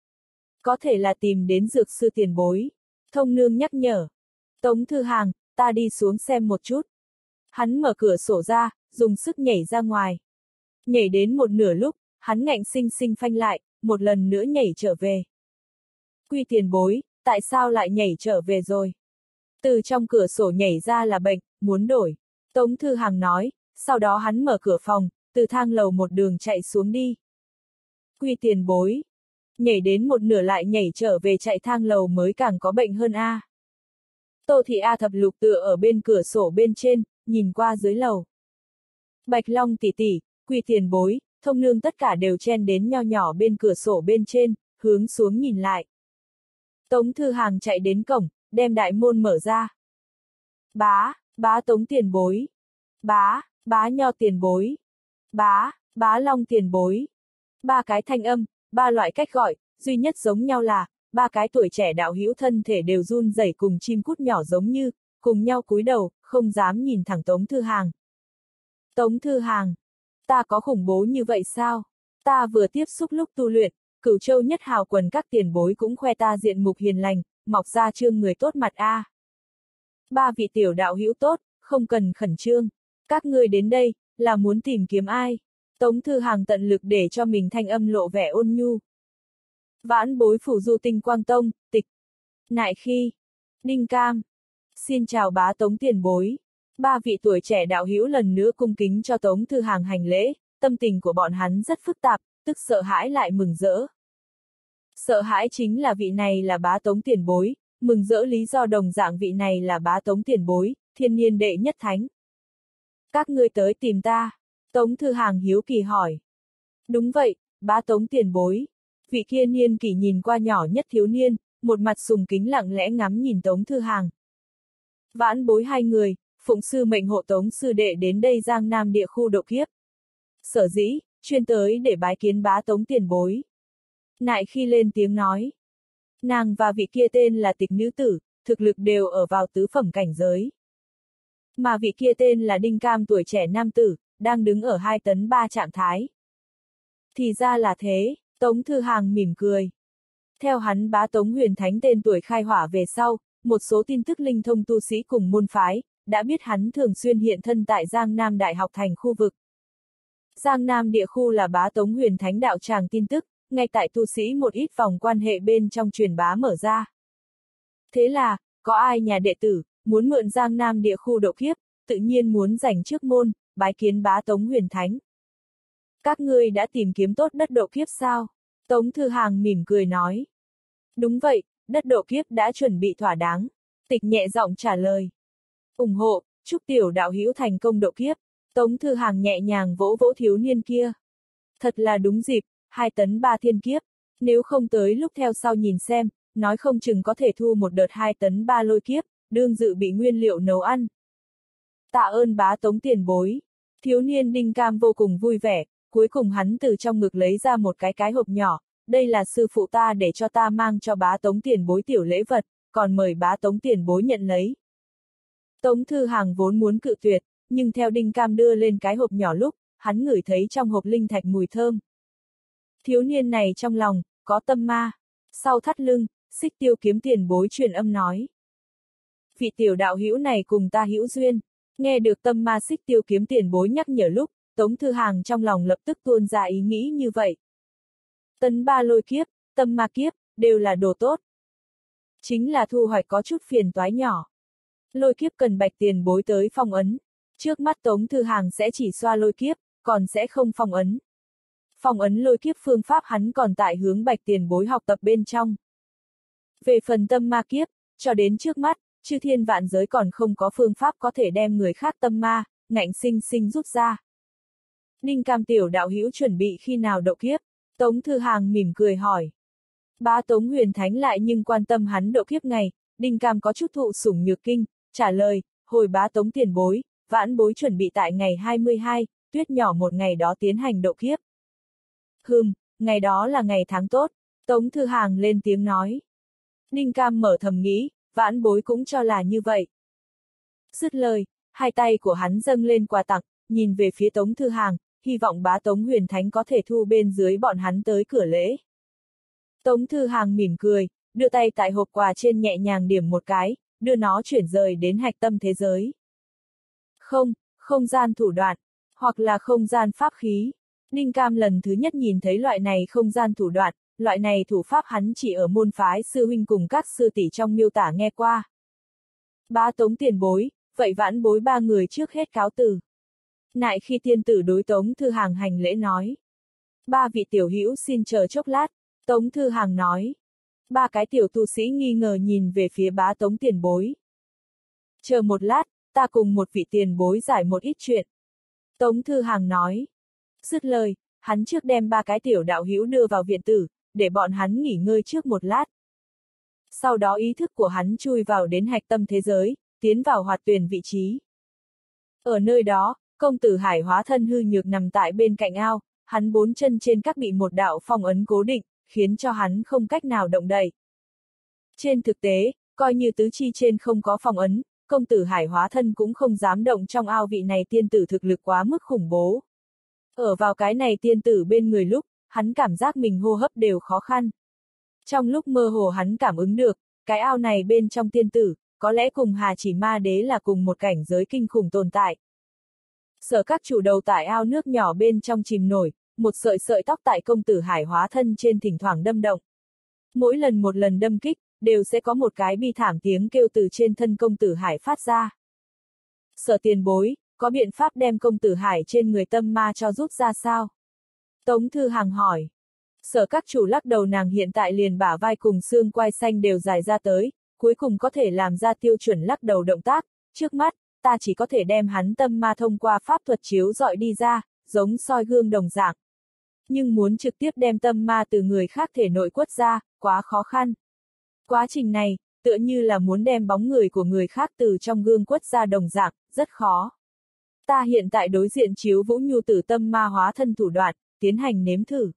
A: Có thể là tìm đến dược sư tiền bối. Thông nương nhắc nhở. Tống Thư Hàng, ta đi xuống xem một chút. Hắn mở cửa sổ ra, dùng sức nhảy ra ngoài. Nhảy đến một nửa lúc, hắn ngạnh sinh sinh phanh lại, một lần nữa nhảy trở về. Quy tiền bối, tại sao lại nhảy trở về rồi? Từ trong cửa sổ nhảy ra là bệnh, muốn đổi. Tống Thư Hàng nói, sau đó hắn mở cửa phòng, từ thang lầu một đường chạy xuống đi. Quy tiền bối. Nhảy đến một nửa lại nhảy trở về chạy thang lầu mới càng có bệnh hơn a. Tô Thị A Thập Lục tựa ở bên cửa sổ bên trên, nhìn qua dưới lầu. Bạch Long tỷ tỷ, Quy tiền bối, thông nương tất cả đều chen đến nho nhỏ bên cửa sổ bên trên, hướng xuống nhìn lại. Tống Thư Hàng chạy đến cổng, đem đại môn mở ra. Bá, bá Tống tiền bối. Bá, bá Nho tiền bối. Bá, bá Long tiền bối. Ba cái thanh âm, ba loại cách gọi, duy nhất giống nhau là, ba cái tuổi trẻ đạo hữu thân thể đều run rẩy cùng chim cút nhỏ giống như, cùng nhau cúi đầu, không dám nhìn thẳng Tống Thư Hàng. Tống Thư Hàng, ta có khủng bố như vậy sao? Ta vừa tiếp xúc lúc tu luyện, Cửu Châu nhất hào quần các tiền bối cũng khoe ta diện mục hiền lành, mọc ra trương người tốt mặt a. Ba vị tiểu đạo hữu tốt, không cần khẩn trương. Các ngươi đến đây, là muốn tìm kiếm ai? Tống Thư Hàng tận lực để cho mình thanh âm lộ vẻ ôn nhu. Vãn bối phủ du tinh quang tông, tịch. Nại khi. Đinh Cam. Xin chào bá Tống tiền bối. Ba vị tuổi trẻ đạo hữu lần nữa cung kính cho Tống Thư Hàng hành lễ, tâm tình của bọn hắn rất phức tạp, tức sợ hãi lại mừng rỡ. Sợ hãi chính là vị này là bá Tống tiền bối, mừng rỡ lý do đồng dạng vị này là bá Tống tiền bối, thiên niên đệ nhất thánh. Các ngươi tới tìm ta. Tống Thư Hàng hiếu kỳ hỏi. Đúng vậy, bá Tống tiền bối. Vị kia niên kỷ nhìn qua nhỏ nhất thiếu niên, một mặt sùng kính lặng lẽ ngắm nhìn Tống Thư Hàng. Vãn bối hai người, phụng sư mệnh hộ Tống sư đệ đến đây Giang Nam địa khu độ kiếp. Sở dĩ, chuyên tới để bái kiến bá Tống tiền bối. Nại khi lên tiếng nói. Nàng và vị kia tên là Tịch nữ tử, thực lực đều ở vào tứ phẩm cảnh giới. Mà vị kia tên là Đinh Cam tuổi trẻ nam tử, đang đứng ở hai tấn ba trạng thái. Thì ra là thế, Tống Thư Hàng mỉm cười. Theo hắn bá Tống Huyền Thánh tên tuổi khai hỏa về sau, một số tin tức linh thông tu sĩ cùng môn phái, đã biết hắn thường xuyên hiện thân tại Giang Nam Đại học thành khu vực. Giang Nam địa khu là bá Tống Huyền Thánh đạo tràng tin tức, ngay tại tu sĩ một ít vòng quan hệ bên trong truyền bá mở ra. Thế là, có ai nhà đệ tử, muốn mượn Giang Nam địa khu độ kiếp, tự nhiên muốn giành trước môn, bái kiến bá Tống Huyền Thánh. Các ngươi đã tìm kiếm tốt đất độ kiếp sao? Tống Thư Hàng mỉm cười nói. Đúng vậy, đất độ kiếp đã chuẩn bị thỏa đáng. Tịch nhẹ giọng trả lời. Ủng hộ, chúc tiểu đạo hữu thành công độ kiếp. Tống Thư Hàng nhẹ nhàng vỗ vỗ thiếu niên kia. Thật là đúng dịp, hai tấn ba thiên kiếp. Nếu không tới lúc theo sau nhìn xem, nói không chừng có thể thu một đợt hai tấn ba lôi kiếp, đương dự bị nguyên liệu nấu ăn. Tạ ơn bá Tống tiền bối. Thiếu niên Đinh Cam vô cùng vui vẻ, cuối cùng hắn từ trong ngực lấy ra một cái cái hộp nhỏ, đây là sư phụ ta để cho ta mang cho bá Tống tiền bối tiểu lễ vật, còn mời bá Tống tiền bối nhận lấy. Tống Thư Hàng vốn muốn cự tuyệt, nhưng theo Đinh Cam đưa lên cái hộp nhỏ lúc, hắn ngửi thấy trong hộp linh thạch mùi thơm. Thiếu niên này trong lòng, có tâm ma. Sau thắt lưng, Xích Tiêu kiếm tiền bối truyền âm nói. Vị tiểu đạo hữu này cùng ta hữu duyên. Nghe được tâm ma Xích Tiêu kiếm tiền bối nhắc nhở lúc, Tống Thư Hàng trong lòng lập tức tuôn ra ý nghĩ như vậy. Tấn ba lôi kiếp, tâm ma kiếp, đều là đồ tốt. Chính là thu hoạch có chút phiền toái nhỏ. Lôi kiếp cần bạch tiền bối tới phong ấn. Trước mắt Tống Thư Hàng sẽ chỉ xoa lôi kiếp, còn sẽ không phong ấn. Phong ấn lôi kiếp phương pháp hắn còn tại hướng bạch tiền bối học tập bên trong. Về phần tâm ma kiếp, cho đến trước mắt, chư thiên vạn giới còn không có phương pháp có thể đem người khác tâm ma, ngạnh sinh sinh rút ra. Đinh Cam tiểu đạo hữu chuẩn bị khi nào độ kiếp? Tống Thư Hàng mỉm cười hỏi. Bá Tống Huyền Thánh lại nhưng quan tâm hắn độ kiếp ngày, Đinh Cam có chút thụ sủng nhược kinh, trả lời, hồi bá Tống tiền bối, vãn bối chuẩn bị tại ngày hai mươi hai, tuyết nhỏ một ngày đó tiến hành độ kiếp. Hừm, ngày đó là ngày tháng tốt, Tống Thư Hàng lên tiếng nói. Đinh Cam mở thầm nghĩ, vãn bối cũng cho là như vậy. Dứt lời, hai tay của hắn dâng lên quà tặng, nhìn về phía Tống Thư Hàng, hy vọng bá Tống Huyền Thánh có thể thu bên dưới bọn hắn tới cửa lễ. Tống Thư Hàng mỉm cười, đưa tay tại hộp quà trên nhẹ nhàng điểm một cái, đưa nó chuyển rời đến hạch tâm thế giới. Không, không gian thủ đoạn, hoặc là không gian pháp khí. Đinh Cam lần thứ nhất nhìn thấy loại này không gian thủ đoạn, loại này thủ pháp hắn chỉ ở môn phái sư huynh cùng các sư tỷ trong miêu tả nghe qua. Bá Tống tiền bối, vậy vãn bối ba người trước hết cáo từ. Nại khi tiên tử đối Tống Thư Hàng hành lễ nói. Ba vị tiểu hữu xin chờ chốc lát, Tống Thư Hàng nói. Ba cái tiểu tu sĩ nghi ngờ nhìn về phía bá Tống tiền bối. Chờ một lát, ta cùng một vị tiền bối giải một ít chuyện. Tống Thư Hàng nói. Dứt lời, hắn trước đem ba cái tiểu đạo hữu đưa vào viện tử, để bọn hắn nghỉ ngơi trước một lát. Sau đó ý thức của hắn chui vào đến hạch tâm thế giới, tiến vào hoạt tuyển vị trí. Ở nơi đó, công tử Hải hóa thân hư nhược nằm tại bên cạnh ao, hắn bốn chân trên các bị một đạo phong ấn cố định, khiến cho hắn không cách nào động đậy. Trên thực tế, coi như tứ chi trên không có phong ấn, công tử Hải hóa thân cũng không dám động trong ao, vị này tiên tử thực lực quá mức khủng bố. Ở vào cái này tiên tử bên người lúc, hắn cảm giác mình hô hấp đều khó khăn. Trong lúc mơ hồ hắn cảm ứng được, cái ao này bên trong tiên tử, có lẽ cùng Hà Chỉ Ma Đế là cùng một cảnh giới kinh khủng tồn tại. Sở các chủ đầu tại ao nước nhỏ bên trong chìm nổi, một sợi sợi tóc tại công tử Hải hóa thân trên thỉnh thoảng đâm động. Mỗi lần một lần đâm kích, đều sẽ có một cái bi thảm tiếng kêu từ trên thân công tử Hải phát ra. Sở tiền bối, có biện pháp đem công tử Hải trên người tâm ma cho rút ra sao? Tống Thư Hằng hỏi. Sở các chủ lắc đầu, nàng hiện tại liền bả vai cùng xương quai xanh đều dài ra tới, cuối cùng có thể làm ra tiêu chuẩn lắc đầu động tác, trước mắt, ta chỉ có thể đem hắn tâm ma thông qua pháp thuật chiếu dọi đi ra, giống soi gương đồng dạng. Nhưng muốn trực tiếp đem tâm ma từ người khác thể nội quất ra, quá khó khăn. Quá trình này, tựa như là muốn đem bóng người của người khác từ trong gương quất ra đồng dạng, rất khó. Ta hiện tại đối diện chiếu Vũ Nhu tử tâm ma hóa thân thủ đoạn, tiến hành nếm thử.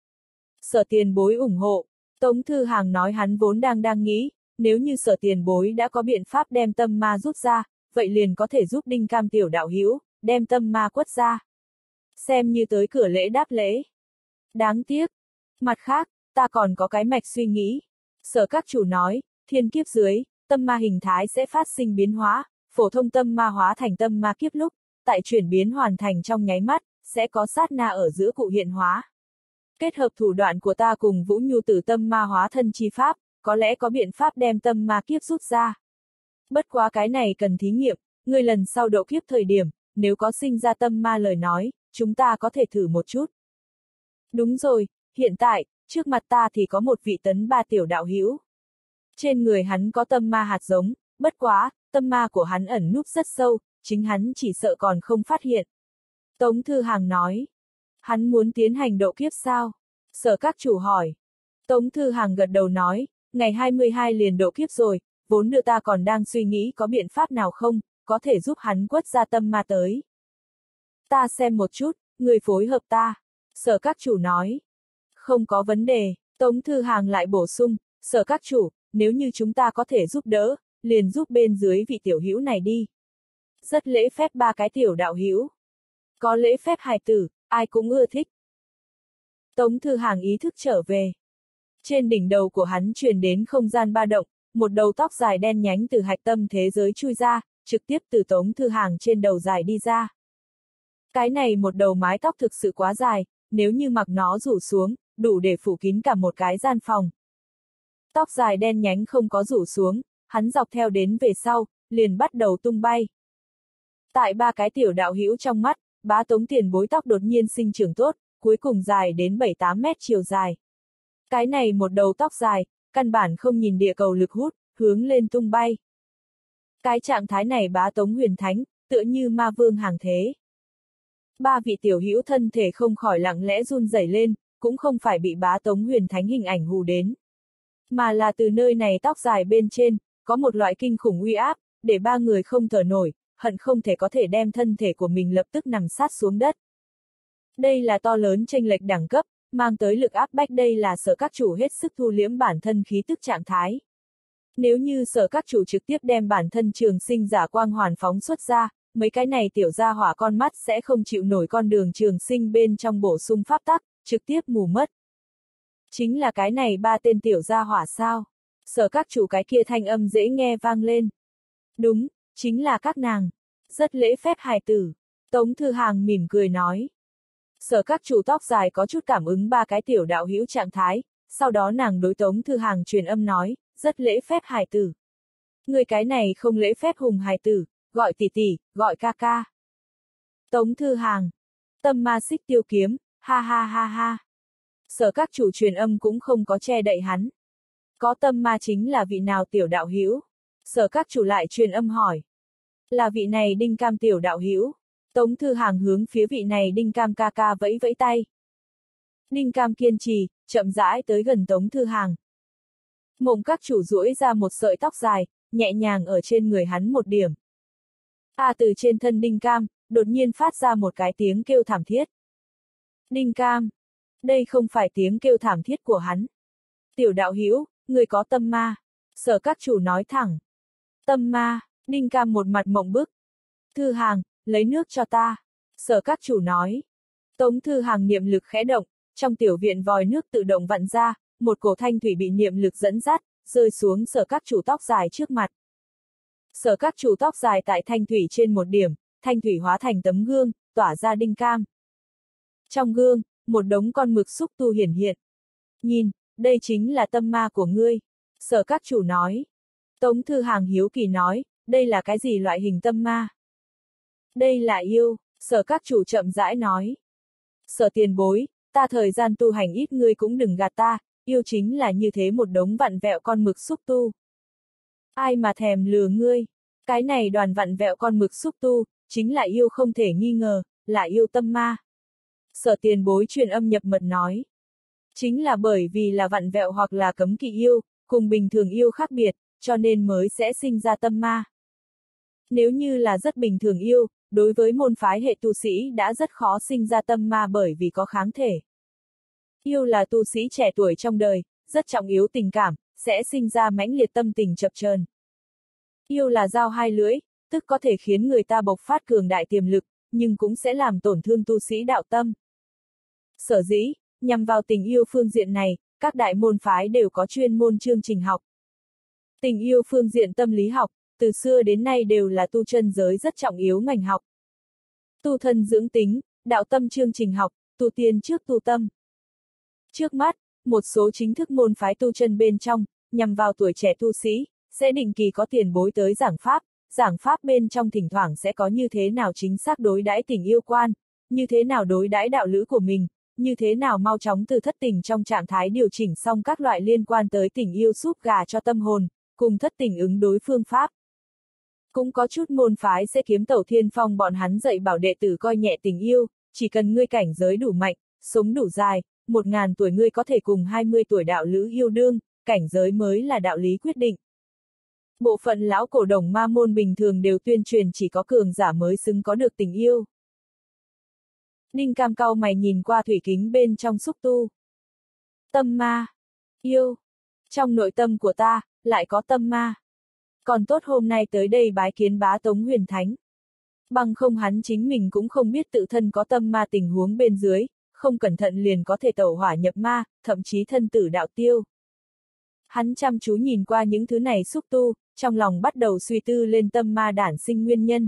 A: Sở tiền bối ủng hộ. Tống Thư Hàng nói hắn vốn đang đang nghĩ, nếu như sở tiền bối đã có biện pháp đem tâm ma rút ra, vậy liền có thể giúp Đinh Cam tiểu đạo hữu đem tâm ma quất ra. Xem như tới cửa lễ đáp lễ. Đáng tiếc. Mặt khác, ta còn có cái mạch suy nghĩ. Sở các chủ nói, thiên kiếp dưới, tâm ma hình thái sẽ phát sinh biến hóa, phổ thông tâm ma hóa thành tâm ma kiếp lúc, tại chuyển biến hoàn thành trong nháy mắt, sẽ có sát na ở giữa cụ hiện hóa. Kết hợp thủ đoạn của ta cùng Vũ Nhu tử tâm ma hóa thân chi pháp, có lẽ có biện pháp đem tâm ma kiếp rút ra. Bất quá cái này cần thí nghiệm, người lần sau độ kiếp thời điểm, nếu có sinh ra tâm ma lời nói, chúng ta có thể thử một chút. Đúng rồi, hiện tại, trước mặt ta thì có một vị tấn ba tiểu đạo hữu. Trên người hắn có tâm ma hạt giống, bất quá, tâm ma của hắn ẩn núp rất sâu, chính hắn chỉ sợ còn không phát hiện. Tống Thư Hàng nói. Hắn muốn tiến hành độ kiếp sao? Sở các chủ hỏi. Tống Thư Hàng gật đầu nói, ngày hai mươi hai liền độ kiếp rồi, vốn đưa ta còn đang suy nghĩ có biện pháp nào không, có thể giúp hắn quất ra tâm ma tới. Ta xem một chút, người phối hợp ta. Sở các chủ nói. Không có vấn đề, Tống Thư Hàng lại bổ sung, sở các chủ, nếu như chúng ta có thể giúp đỡ, liền giúp bên dưới vị tiểu hữu này đi. Rất lễ phép ba cái tiểu đạo hữu. Có lễ phép hài tử, ai cũng ưa thích. Tống Thư Hàng ý thức trở về. Trên đỉnh đầu của hắn truyền đến không gian ba động, một đầu tóc dài đen nhánh từ hạch tâm thế giới chui ra, trực tiếp từ Tống Thư Hàng trên đầu dài đi ra. Cái này một đầu mái tóc thực sự quá dài, nếu như mặc nó rủ xuống, đủ để phủ kín cả một cái gian phòng. Tóc dài đen nhánh không có rủ xuống, hắn dọc theo đến về sau, liền bắt đầu tung bay. Tại ba cái tiểu đạo hữu trong mắt, Bá Tống tiền bối tóc đột nhiên sinh trưởng tốt, cuối cùng dài đến bảy tám mét chiều dài. Cái này một đầu tóc dài, căn bản không nhìn địa cầu lực hút, hướng lên tung bay. Cái trạng thái này Bá Tống huyền thánh, tựa như ma vương hàng thế. Ba vị tiểu hữu thân thể không khỏi lặng lẽ run rẩy lên, cũng không phải bị Bá Tống huyền thánh hình ảnh hù đến. Mà là từ nơi này tóc dài bên trên, có một loại kinh khủng uy áp, để ba người không thở nổi, hận không thể có thể đem thân thể của mình lập tức nằm sát xuống đất. Đây là to lớn chênh lệch đẳng cấp, mang tới lực áp bách, đây là sở các chủ hết sức thu liễm bản thân khí tức trạng thái. Nếu như sở các chủ trực tiếp đem bản thân trường sinh giả quang hoàn phóng xuất ra, mấy cái này tiểu gia hỏa con mắt sẽ không chịu nổi con đường trường sinh bên trong bổ sung pháp tắc, trực tiếp mù mất. Chính là cái này ba tên tiểu gia hỏa sao? Sở các chủ cái kia thanh âm dễ nghe vang lên. Đúng, chính là các nàng. Rất lễ phép hài tử. Tống Thư Hàng mỉm cười nói. Sở các chủ tóc dài có chút cảm ứng ba cái tiểu đạo hữu trạng thái, sau đó nàng đối Tống Thư Hàng truyền âm nói, rất lễ phép hài tử. Người cái này không lễ phép hùng hài tử, gọi tỷ tỷ, gọi ca ca. Tống Thư Hàng. Tâm ma xích tiêu kiếm, ha ha ha ha. Sở các chủ truyền âm cũng không có che đậy hắn. Có tâm ma chính là vị nào tiểu đạo hữu? Sở các chủ lại truyền âm hỏi. Là vị này Đinh Cam tiểu đạo hữu. Tống Thư Hàng hướng phía vị này Đinh Cam ca ca vẫy vẫy tay. Đinh Cam kiên trì, chậm rãi tới gần Tống Thư Hàng. Mộng các chủ duỗi ra một sợi tóc dài, nhẹ nhàng ở trên người hắn một điểm. A từ trên thân Đinh Cam, đột nhiên phát ra một cái tiếng kêu thảm thiết. Đinh Cam. Đây không phải tiếng kêu thảm thiết của hắn. Tiểu đạo hữu, người có tâm ma. Sở các chủ nói thẳng. Tâm ma, Đinh Cam một mặt mộng bức. Thư Hàng, lấy nước cho ta. Sở các chủ nói. Tống Thư Hàng niệm lực khẽ động, trong tiểu viện vòi nước tự động vặn ra, một cổ thanh thủy bị niệm lực dẫn dắt, rơi xuống sở các chủ tóc dài trước mặt. Sở các chủ tóc dài tại thanh thủy trên một điểm, thanh thủy hóa thành tấm gương, tỏa ra Đinh Cam. Trong gương, một đống con mực xúc tu hiển hiện. Nhìn, đây chính là tâm ma của ngươi. Sở các chủ nói. Tống Thư Hàng hiếu kỳ nói, đây là cái gì loại hình tâm ma? Đây là yêu, sở các chủ chậm rãi nói. Sở tiền bối, ta thời gian tu hành ít ngươi cũng đừng gạt ta, yêu chính là như thế một đống vặn vẹo con mực xúc tu. Ai mà thèm lừa ngươi, cái này đoàn vặn vẹo con mực xúc tu, chính là yêu không thể nghi ngờ, là yêu tâm ma. Sở tiền bối truyền âm nhập mật nói. Chính là bởi vì là vặn vẹo hoặc là cấm kỵ yêu, cùng bình thường yêu khác biệt, cho nên mới sẽ sinh ra tâm ma. Nếu như là rất bình thường yêu, đối với môn phái hệ tu sĩ đã rất khó sinh ra tâm ma bởi vì có kháng thể. Yêu là tu sĩ trẻ tuổi trong đời, rất trọng yếu tình cảm, sẽ sinh ra mãnh liệt tâm tình chập chờn. Yêu là dao hai lưỡi, tức có thể khiến người ta bộc phát cường đại tiềm lực, nhưng cũng sẽ làm tổn thương tu sĩ đạo tâm. Sở dĩ, nhằm vào tình yêu phương diện này, các đại môn phái đều có chuyên môn chương trình học. Tình yêu phương diện tâm lý học, từ xưa đến nay đều là tu chân giới rất trọng yếu ngành học. Tu thân dưỡng tính, đạo tâm chương trình học, tu tiên trước tu tâm. Trước mắt, một số chính thức môn phái tu chân bên trong, nhằm vào tuổi trẻ tu sĩ, sẽ định kỳ có tiền bối tới giảng pháp, giảng pháp bên trong thỉnh thoảng sẽ có như thế nào chính xác đối đãi tình yêu quan, như thế nào đối đãi đạo lữ của mình, như thế nào mau chóng từ thất tình trong trạng thái điều chỉnh xong các loại liên quan tới tình yêu súp gà cho tâm hồn, cùng thất tình ứng đối phương pháp. Cũng có chút môn phái sẽ kiếm tẩu thiên phong bọn hắn dạy bảo đệ tử coi nhẹ tình yêu, chỉ cần ngươi cảnh giới đủ mạnh, sống đủ dài, một ngàn tuổi ngươi có thể cùng hai mươi tuổi đạo lữ yêu đương, cảnh giới mới là đạo lý quyết định. Bộ phận lão cổ đồng ma môn bình thường đều tuyên truyền chỉ có cường giả mới xứng có được tình yêu. Đinh Cam cau mày nhìn qua thủy kính bên trong xúc tu. Tâm ma. Yêu. Trong nội tâm của ta, lại có tâm ma. Còn tốt hôm nay tới đây bái kiến bá Tống Huyền Thánh. Bằng không hắn chính mình cũng không biết tự thân có tâm ma tình huống bên dưới, không cẩn thận liền có thể tẩu hỏa nhập ma, thậm chí thân tử đạo tiêu. Hắn chăm chú nhìn qua những thứ này xúc tu, trong lòng bắt đầu suy tư lên tâm ma đản sinh nguyên nhân.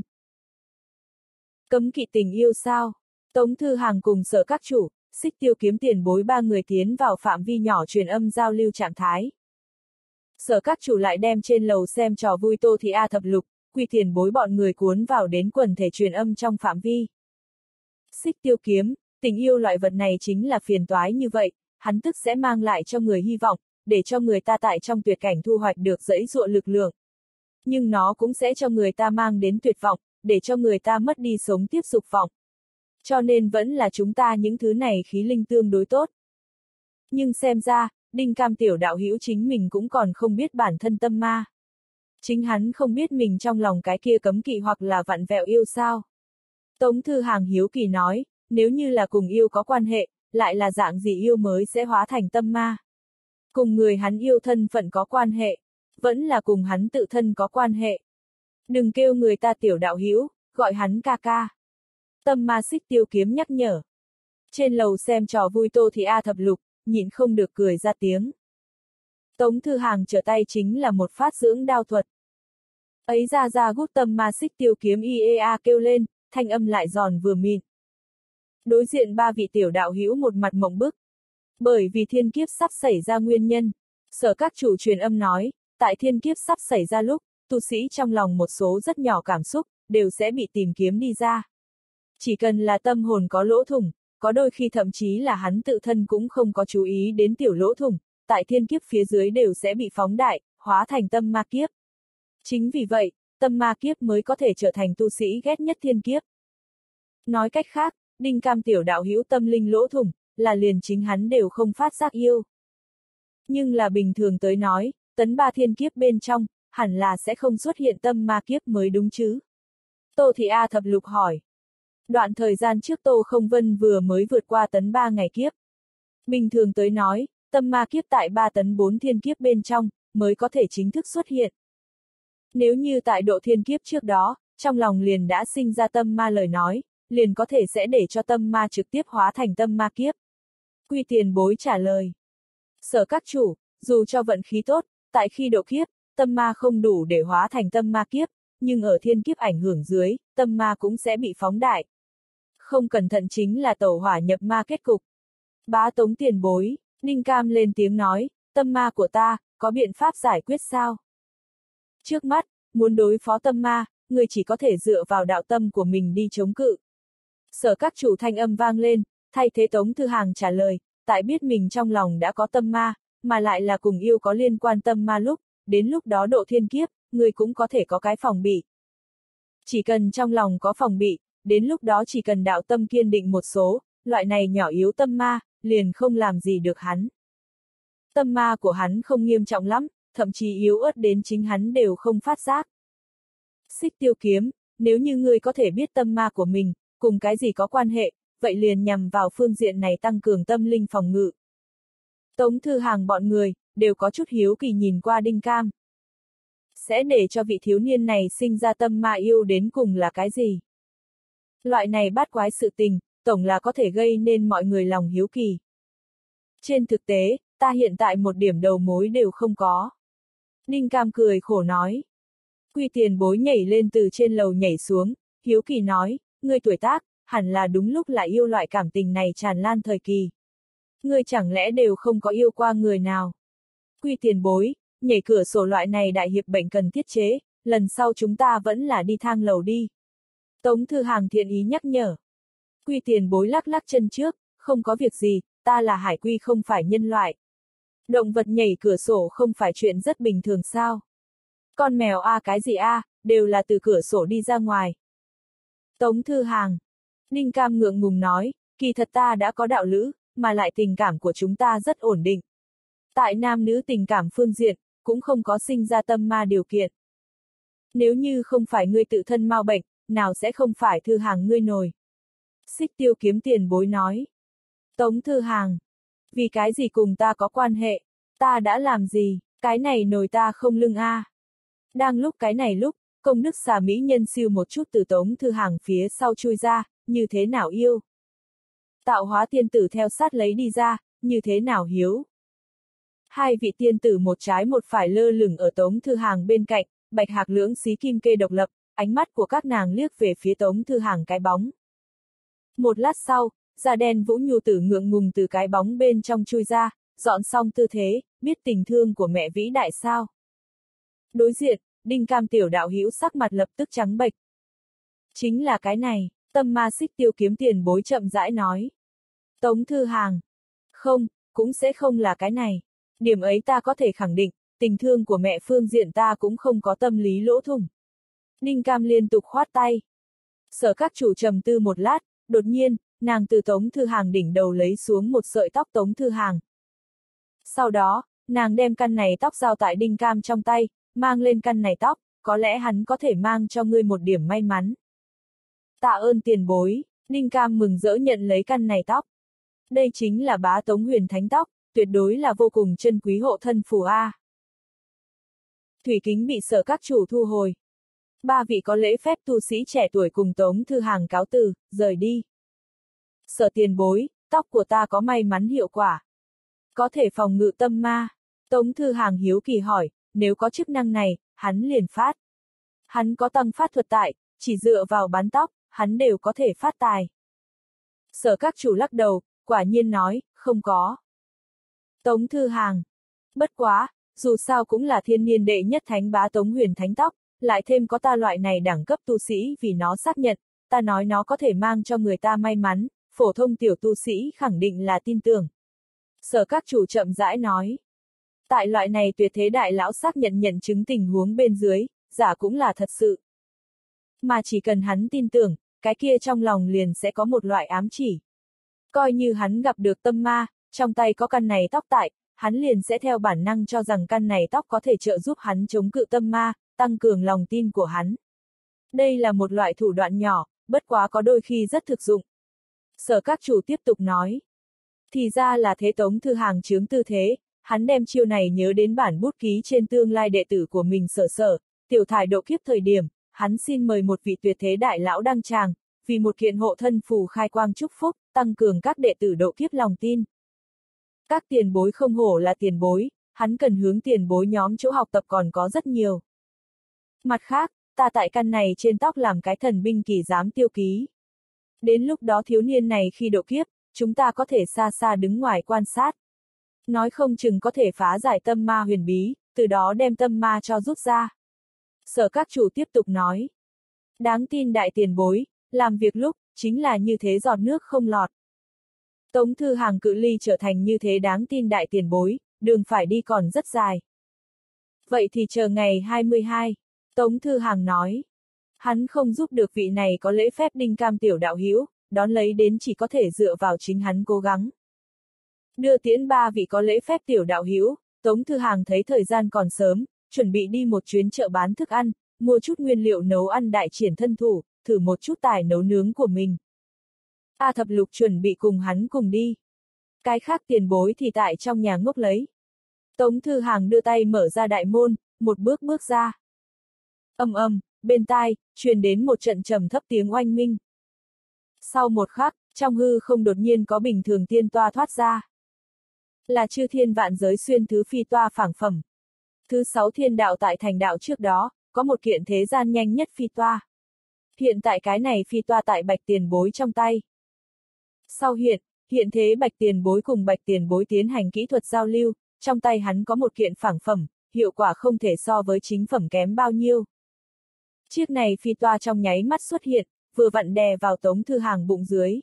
A: Cấm kỵ tình yêu sao? Tống Thư Hàng cùng Sở các chủ, Xích Tiêu Kiếm tiền bối ba người tiến vào phạm vi nhỏ truyền âm giao lưu trạng thái. Sở các chủ lại đem trên lầu xem trò vui Tô Thị A thập lục, Quy tiền bối bọn người cuốn vào đến quần thể truyền âm trong phạm vi. Xích Tiêu Kiếm, tình yêu loại vật này chính là phiền toái như vậy, hắn tức sẽ mang lại cho người hy vọng, để cho người ta tại trong tuyệt cảnh thu hoạch được dẫy dụa lực lượng. Nhưng nó cũng sẽ cho người ta mang đến tuyệt vọng, để cho người ta mất đi sống tiếp dục vọng. Cho nên vẫn là chúng ta những thứ này khí linh tương đối tốt. Nhưng xem ra, Đinh Cam tiểu đạo hữu chính mình cũng còn không biết bản thân tâm ma. Chính hắn không biết mình trong lòng cái kia cấm kỵ hoặc là vặn vẹo yêu sao. Tống Thư Hàng hiếu kỳ nói, nếu như là cùng yêu có quan hệ, lại là dạng gì yêu mới sẽ hóa thành tâm ma. Cùng người hắn yêu thân phận có quan hệ, vẫn là cùng hắn tự thân có quan hệ. Đừng kêu người ta tiểu đạo hữu, gọi hắn ca ca. Tâm ma Xích Tiêu Kiếm nhắc nhở. Trên lầu xem trò vui Tô Thị A thập lục, nhịn không được cười ra tiếng. Tống Thư Hàng trở tay chính là một phát dưỡng đao thuật. Ấy ra ra gút tâm ma Xích Tiêu Kiếm i e a kêu lên, thanh âm lại giòn vừa mịn. Đối diện ba vị tiểu đạo hữu một mặt mộng bức. Bởi vì thiên kiếp sắp xảy ra nguyên nhân, Sở các chủ truyền âm nói, tại thiên kiếp sắp xảy ra lúc, tu sĩ trong lòng một số rất nhỏ cảm xúc, đều sẽ bị tìm kiếm đi ra. Chỉ cần là tâm hồn có lỗ thủng, có đôi khi thậm chí là hắn tự thân cũng không có chú ý đến tiểu lỗ thủng, tại thiên kiếp phía dưới đều sẽ bị phóng đại, hóa thành tâm ma kiếp. Chính vì vậy, tâm ma kiếp mới có thể trở thành tu sĩ ghét nhất thiên kiếp. Nói cách khác, Đinh Cam tiểu đạo hữu tâm linh lỗ thủng, là liền chính hắn đều không phát giác yêu. Nhưng là bình thường tới nói, tấn ba thiên kiếp bên trong, hẳn là sẽ không xuất hiện tâm ma kiếp mới đúng chứ. Tô Thị A Thập Lục hỏi. Đoạn thời gian trước Tô Không Vân vừa mới vượt qua tấn ba ngày kiếp. Bình thường tới nói, tâm ma kiếp tại ba tấn bốn thiên kiếp bên trong, mới có thể chính thức xuất hiện. Nếu như tại độ thiên kiếp trước đó, trong lòng liền đã sinh ra tâm ma lời nói, liền có thể sẽ để cho tâm ma trực tiếp hóa thành tâm ma kiếp. Quy Tiền Bối trả lời. Sở các chủ, dù cho vận khí tốt, tại khi độ kiếp, tâm ma không đủ để hóa thành tâm ma kiếp, nhưng ở thiên kiếp ảnh hưởng dưới, tâm ma cũng sẽ bị phóng đại. Không cẩn thận chính là tẩu hỏa nhập ma kết cục. Bá Tống Tiền Bối, Ninh Cam lên tiếng nói, tâm ma của ta, có biện pháp giải quyết sao? Trước mắt, muốn đối phó tâm ma, người chỉ có thể dựa vào đạo tâm của mình đi chống cự. Sở các chủ thanh âm vang lên, thay thế Tống Thư Hàng trả lời, tại biết mình trong lòng đã có tâm ma, mà lại là cùng yêu có liên quan tâm ma lúc, đến lúc đó độ thiên kiếp, người cũng có thể có cái phòng bị. Chỉ cần trong lòng có phòng bị, đến lúc đó chỉ cần đạo tâm kiên định một số, loại này nhỏ yếu tâm ma, liền không làm gì được hắn. Tâm ma của hắn không nghiêm trọng lắm, thậm chí yếu ớt đến chính hắn đều không phát giác. Xích Tiêu Kiếm, nếu như ngươi có thể biết tâm ma của mình, cùng cái gì có quan hệ, vậy liền nhằm vào phương diện này tăng cường tâm linh phòng ngự. Tống Thư Hàng bọn người, đều có chút hiếu kỳ nhìn qua Đinh Cam. Sẽ để cho vị thiếu niên này sinh ra tâm ma yêu đến cùng là cái gì? Loại này bát quái sự tình, tổng là có thể gây nên mọi người lòng hiếu kỳ. Trên thực tế, ta hiện tại một điểm đầu mối đều không có. Đinh Cam cười khổ nói. Quy Tiền Bối nhảy lên từ trên lầu nhảy xuống, hiếu kỳ nói, ngươi tuổi tác, hẳn là đúng lúc lại yêu loại cảm tình này tràn lan thời kỳ. Ngươi chẳng lẽ đều không có yêu qua người nào? Quy Tiền Bối, nhảy cửa sổ loại này đại hiệp bệnh cần tiết chế, lần sau chúng ta vẫn là đi thang lầu đi. Tống Thư Hàng thiện ý nhắc nhở. Quy Tiền Bối lắc lắc chân trước, không có việc gì, ta là hải quy không phải nhân loại. Động vật nhảy cửa sổ không phải chuyện rất bình thường sao? Con mèo a à cái gì a, à, đều là từ cửa sổ đi ra ngoài. Tống Thư Hàng. Ninh Cam ngượng ngùng nói, kỳ thật ta đã có đạo lữ, mà lại tình cảm của chúng ta rất ổn định. Tại nam nữ tình cảm phương diện, cũng không có sinh ra tâm ma điều kiện. Nếu như không phải ngươi tự thân mau bệnh, nào sẽ không phải Thư Hàng ngươi nồi. Xích Tiêu Kiếm Tiền Bối nói. Tống Thư Hàng. Vì cái gì cùng ta có quan hệ? Ta đã làm gì? Cái này nồi ta không lưng a. À. Đang lúc cái này lúc, công đức xà mỹ nhân siêu một chút từ Tống Thư Hàng phía sau chui ra, như thế nào yêu? Tạo hóa tiên tử theo sát lấy đi ra, như thế nào hiếu? Hai vị tiên tử một trái một phải lơ lửng ở Tống Thư Hàng bên cạnh, bạch hạc lưỡng xí kim kê độc lập, ánh mắt của các nàng liếc về phía Tống Thư Hàng cái bóng. Một lát sau, da đen Vũ Nhu tử ngượng ngùng từ cái bóng bên trong chui ra, dọn xong tư thế, biết tình thương của mẹ vĩ đại sao. Đối diện, Đinh Cam tiểu đạo hữu sắc mặt lập tức trắng bệch. Chính là cái này, tâm ma Xích Tiêu Kiếm Tiền Bối chậm rãi nói. Tống Thư Hàng. Không, cũng sẽ không là cái này. Điểm ấy ta có thể khẳng định, tình thương của mẹ phương diện ta cũng không có tâm lý lỗ thủng. Đinh Cam liên tục khoát tay. Sở các chủ trầm tư một lát, đột nhiên, nàng từ Tống Thư Hàng đỉnh đầu lấy xuống một sợi tóc Tống Thư Hàng. Sau đó, nàng đem căn này tóc giao tại Đinh Cam trong tay, mang lên căn này tóc, có lẽ hắn có thể mang cho ngươi một điểm may mắn. Tạ ơn tiền bối, Đinh Cam mừng rỡ nhận lấy căn này tóc. Đây chính là bá Tống huyền thánh tóc, tuyệt đối là vô cùng chân quý hộ thân phù A. Thủy kính bị sở các chủ thu hồi. Ba vị có lễ phép tu sĩ trẻ tuổi cùng Tống Thư Hàng cáo từ, rời đi. Sở tiền bối, tóc của ta có may mắn hiệu quả. Có thể phòng ngự tâm ma. Tống Thư Hàng hiếu kỳ hỏi, nếu có chức năng này, hắn liền phát. Hắn có tăng phát thuật tại, chỉ dựa vào bắn tóc, hắn đều có thể phát tài. Sở các chủ lắc đầu, quả nhiên nói, không có. Tống Thư Hàng. Bất quá, dù sao cũng là thiên niên đệ nhất thánh bá Tống huyền thánh tóc, lại thêm có ta loại này đẳng cấp tu sĩ vì nó xác nhận, ta nói nó có thể mang cho người ta may mắn, phổ thông tiểu tu sĩ khẳng định là tin tưởng. Sở các chủ chậm rãi nói. Tại loại này tuyệt thế đại lão xác nhận nhận chứng tình huống bên dưới, giả cũng là thật sự. Mà chỉ cần hắn tin tưởng, cái kia trong lòng liền sẽ có một loại ám chỉ. Coi như hắn gặp được tâm ma, trong tay có căn này tóc tại, hắn liền sẽ theo bản năng cho rằng căn này tóc có thể trợ giúp hắn chống cự tâm ma, tăng cường lòng tin của hắn. Đây là một loại thủ đoạn nhỏ, bất quá có đôi khi rất thực dụng. Sở các chủ tiếp tục nói. Thì ra là thế. Tống Thư Hàng chướng tư thế, hắn đem chiêu này nhớ đến bản bút ký trên tương lai đệ tử của mình Sở Sở, tiểu thải độ kiếp thời điểm, hắn xin mời một vị tuyệt thế đại lão đăng tràng, vì một kiện hộ thân phù khai quang chúc phúc, tăng cường các đệ tử độ kiếp lòng tin. Các tiền bối không hổ là tiền bối, hắn cần hướng tiền bối nhóm chỗ học tập còn có rất nhiều. Mặt khác, ta tại căn này trên tóc làm cái thần binh kỳ giám tiêu ký. Đến lúc đó thiếu niên này khi độ kiếp, chúng ta có thể xa xa đứng ngoài quan sát. Nói không chừng có thể phá giải tâm ma huyền bí, từ đó đem tâm ma cho rút ra. Sở các chủ tiếp tục nói. Đáng tin đại tiền bối, làm việc lúc, chính là như thế giọt nước không lọt. Tống Thư Hàng cự ly trở thành như thế đáng tin đại tiền bối, đường phải đi còn rất dài. Vậy thì chờ ngày hai mươi hai, Tống Thư Hàng nói. Hắn không giúp được vị này có lễ phép đinh cam tiểu đạo hữu, đón lấy đến chỉ có thể dựa vào chính hắn cố gắng. Đưa tiễn ba vị có lễ phép tiểu đạo hữu, Tống Thư Hàng thấy thời gian còn sớm, chuẩn bị đi một chuyến chợ bán thức ăn, mua chút nguyên liệu nấu ăn đại triển thân thủ, thử một chút tài nấu nướng của mình. A Thập Lục chuẩn bị cùng hắn cùng đi. Cái khác tiền bối thì tại trong nhà ngốc lấy. Tống Thư Hàng đưa tay mở ra đại môn, một bước bước ra. Ầm ầm, bên tai, truyền đến một trận trầm thấp tiếng oanh minh. Sau một khắc, trong hư không đột nhiên có bình thường tiên toa thoát ra. Là chư thiên vạn giới xuyên thứ phi toa phảng phẩm. Thứ sáu thiên đạo tại thành đạo trước đó, có một kiện thế gian nhanh nhất phi toa. Hiện tại cái này phi toa tại bạch tiền bối trong tay. Sau hiện, hiện thế bạch tiền bối cùng bạch tiền bối tiến hành kỹ thuật giao lưu, trong tay hắn có một kiện phảng phẩm, hiệu quả không thể so với chính phẩm kém bao nhiêu. Chiếc này phi toa trong nháy mắt xuất hiện, vừa vặn đè vào Tống Thư Hàng bụng dưới.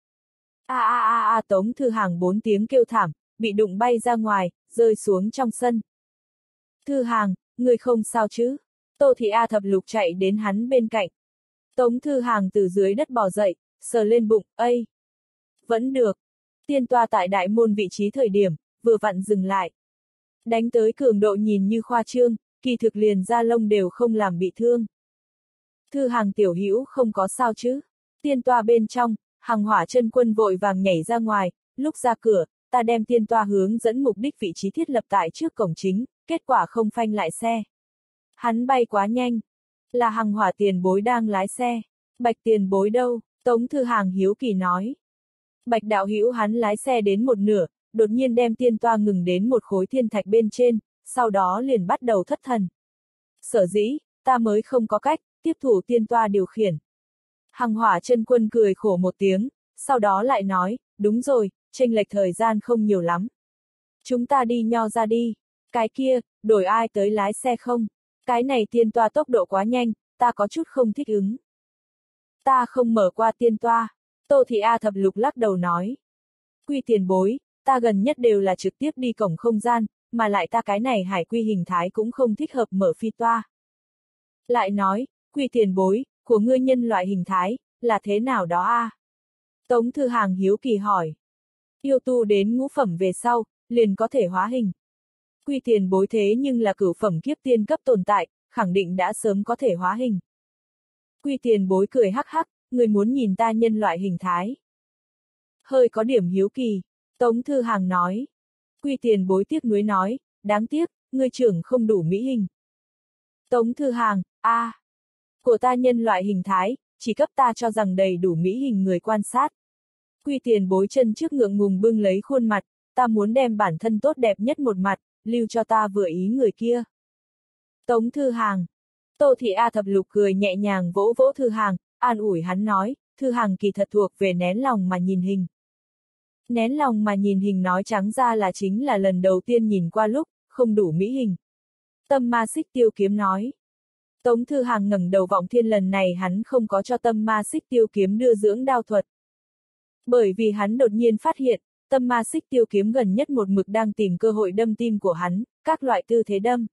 A: A a a a Tống Thư Hàng bốn tiếng kêu thảm, bị đụng bay ra ngoài, rơi xuống trong sân. Thư Hàng, người không sao chứ? Tô Thị A Thập Lục chạy đến hắn bên cạnh. Tống Thư Hàng từ dưới đất bò dậy, sờ lên bụng, ây. Vẫn được. Tiên toa tại đại môn vị trí thời điểm, vừa vặn dừng lại. Đánh tới cường độ nhìn như khoa trương, kỳ thực liền da lông đều không làm bị thương. Thư Hàng tiểu hữu không có sao chứ? Tiên toa bên trong, Hằng Hỏa Chân Quân vội vàng nhảy ra ngoài, lúc ra cửa, ta đem tiên toa hướng dẫn mục đích vị trí thiết lập tại trước cổng chính, kết quả không phanh lại xe. Hắn bay quá nhanh. Là Hằng Hỏa tiền bối đang lái xe. Bạch tiền bối đâu? Tống Thư Hàng hiếu kỳ nói. Bạch đạo hữu hắn lái xe đến một nửa, đột nhiên đem tiên toa ngừng đến một khối thiên thạch bên trên, sau đó liền bắt đầu thất thần. Sở dĩ, ta mới không có cách, tiếp thủ tiên toa điều khiển. Hằng Hỏa Chân Quân cười khổ một tiếng, sau đó lại nói, đúng rồi, chênh lệch thời gian không nhiều lắm. Chúng ta đi nho ra đi. Cái kia, đổi ai tới lái xe không? Cái này tiên toa tốc độ quá nhanh, ta có chút không thích ứng. Ta không mở qua tiên toa. Tô Thị A Thập Lục lắc đầu nói. Quy tiền bối, ta gần nhất đều là trực tiếp đi cổng không gian, mà lại ta cái này hải quy hình thái cũng không thích hợp mở phi toa. Lại nói, Quy tiền bối, của ngươi nhân loại hình thái, là thế nào đó a? À? Tống Thư Hàng hiếu kỳ hỏi. Yêu tu đến ngũ phẩm về sau, liền có thể hóa hình. Quy tiền bối thế nhưng là cửu phẩm kiếp tiên cấp tồn tại, khẳng định đã sớm có thể hóa hình. Quy tiền bối cười hắc hắc, người muốn nhìn ta nhân loại hình thái. Hơi có điểm hiếu kỳ, Tống Thư Hàng nói. Quy tiền bối tiếc nuối nói, đáng tiếc, ngươi trưởng không đủ mỹ hình. Tống Thư Hàng, a, à, của ta nhân loại hình thái, chỉ cấp ta cho rằng đầy đủ mỹ hình người quan sát. Quy tiền bối chân trước ngượng ngùng bưng lấy khuôn mặt, ta muốn đem bản thân tốt đẹp nhất một mặt, lưu cho ta vừa ý người kia. Tống Thư Hàng. Tô Thị A Thập Lục cười nhẹ nhàng vỗ vỗ Thư Hàng, an ủi hắn nói, Thư Hàng kỳ thật thuộc về nén lòng mà nhìn hình. Nén lòng mà nhìn hình nói trắng ra là chính là lần đầu tiên nhìn qua lúc, không đủ mỹ hình. Tâm ma xích tiêu kiếm nói. Tống Thư Hàng ngẩng đầu vọng thiên, lần này hắn không có cho tâm ma xích tiêu kiếm đưa dưỡng đao thuật. Bởi vì hắn đột nhiên phát hiện, tâm ma xích tiêu kiếm gần nhất một mực đang tìm cơ hội đâm tim của hắn, các loại tư thế đâm.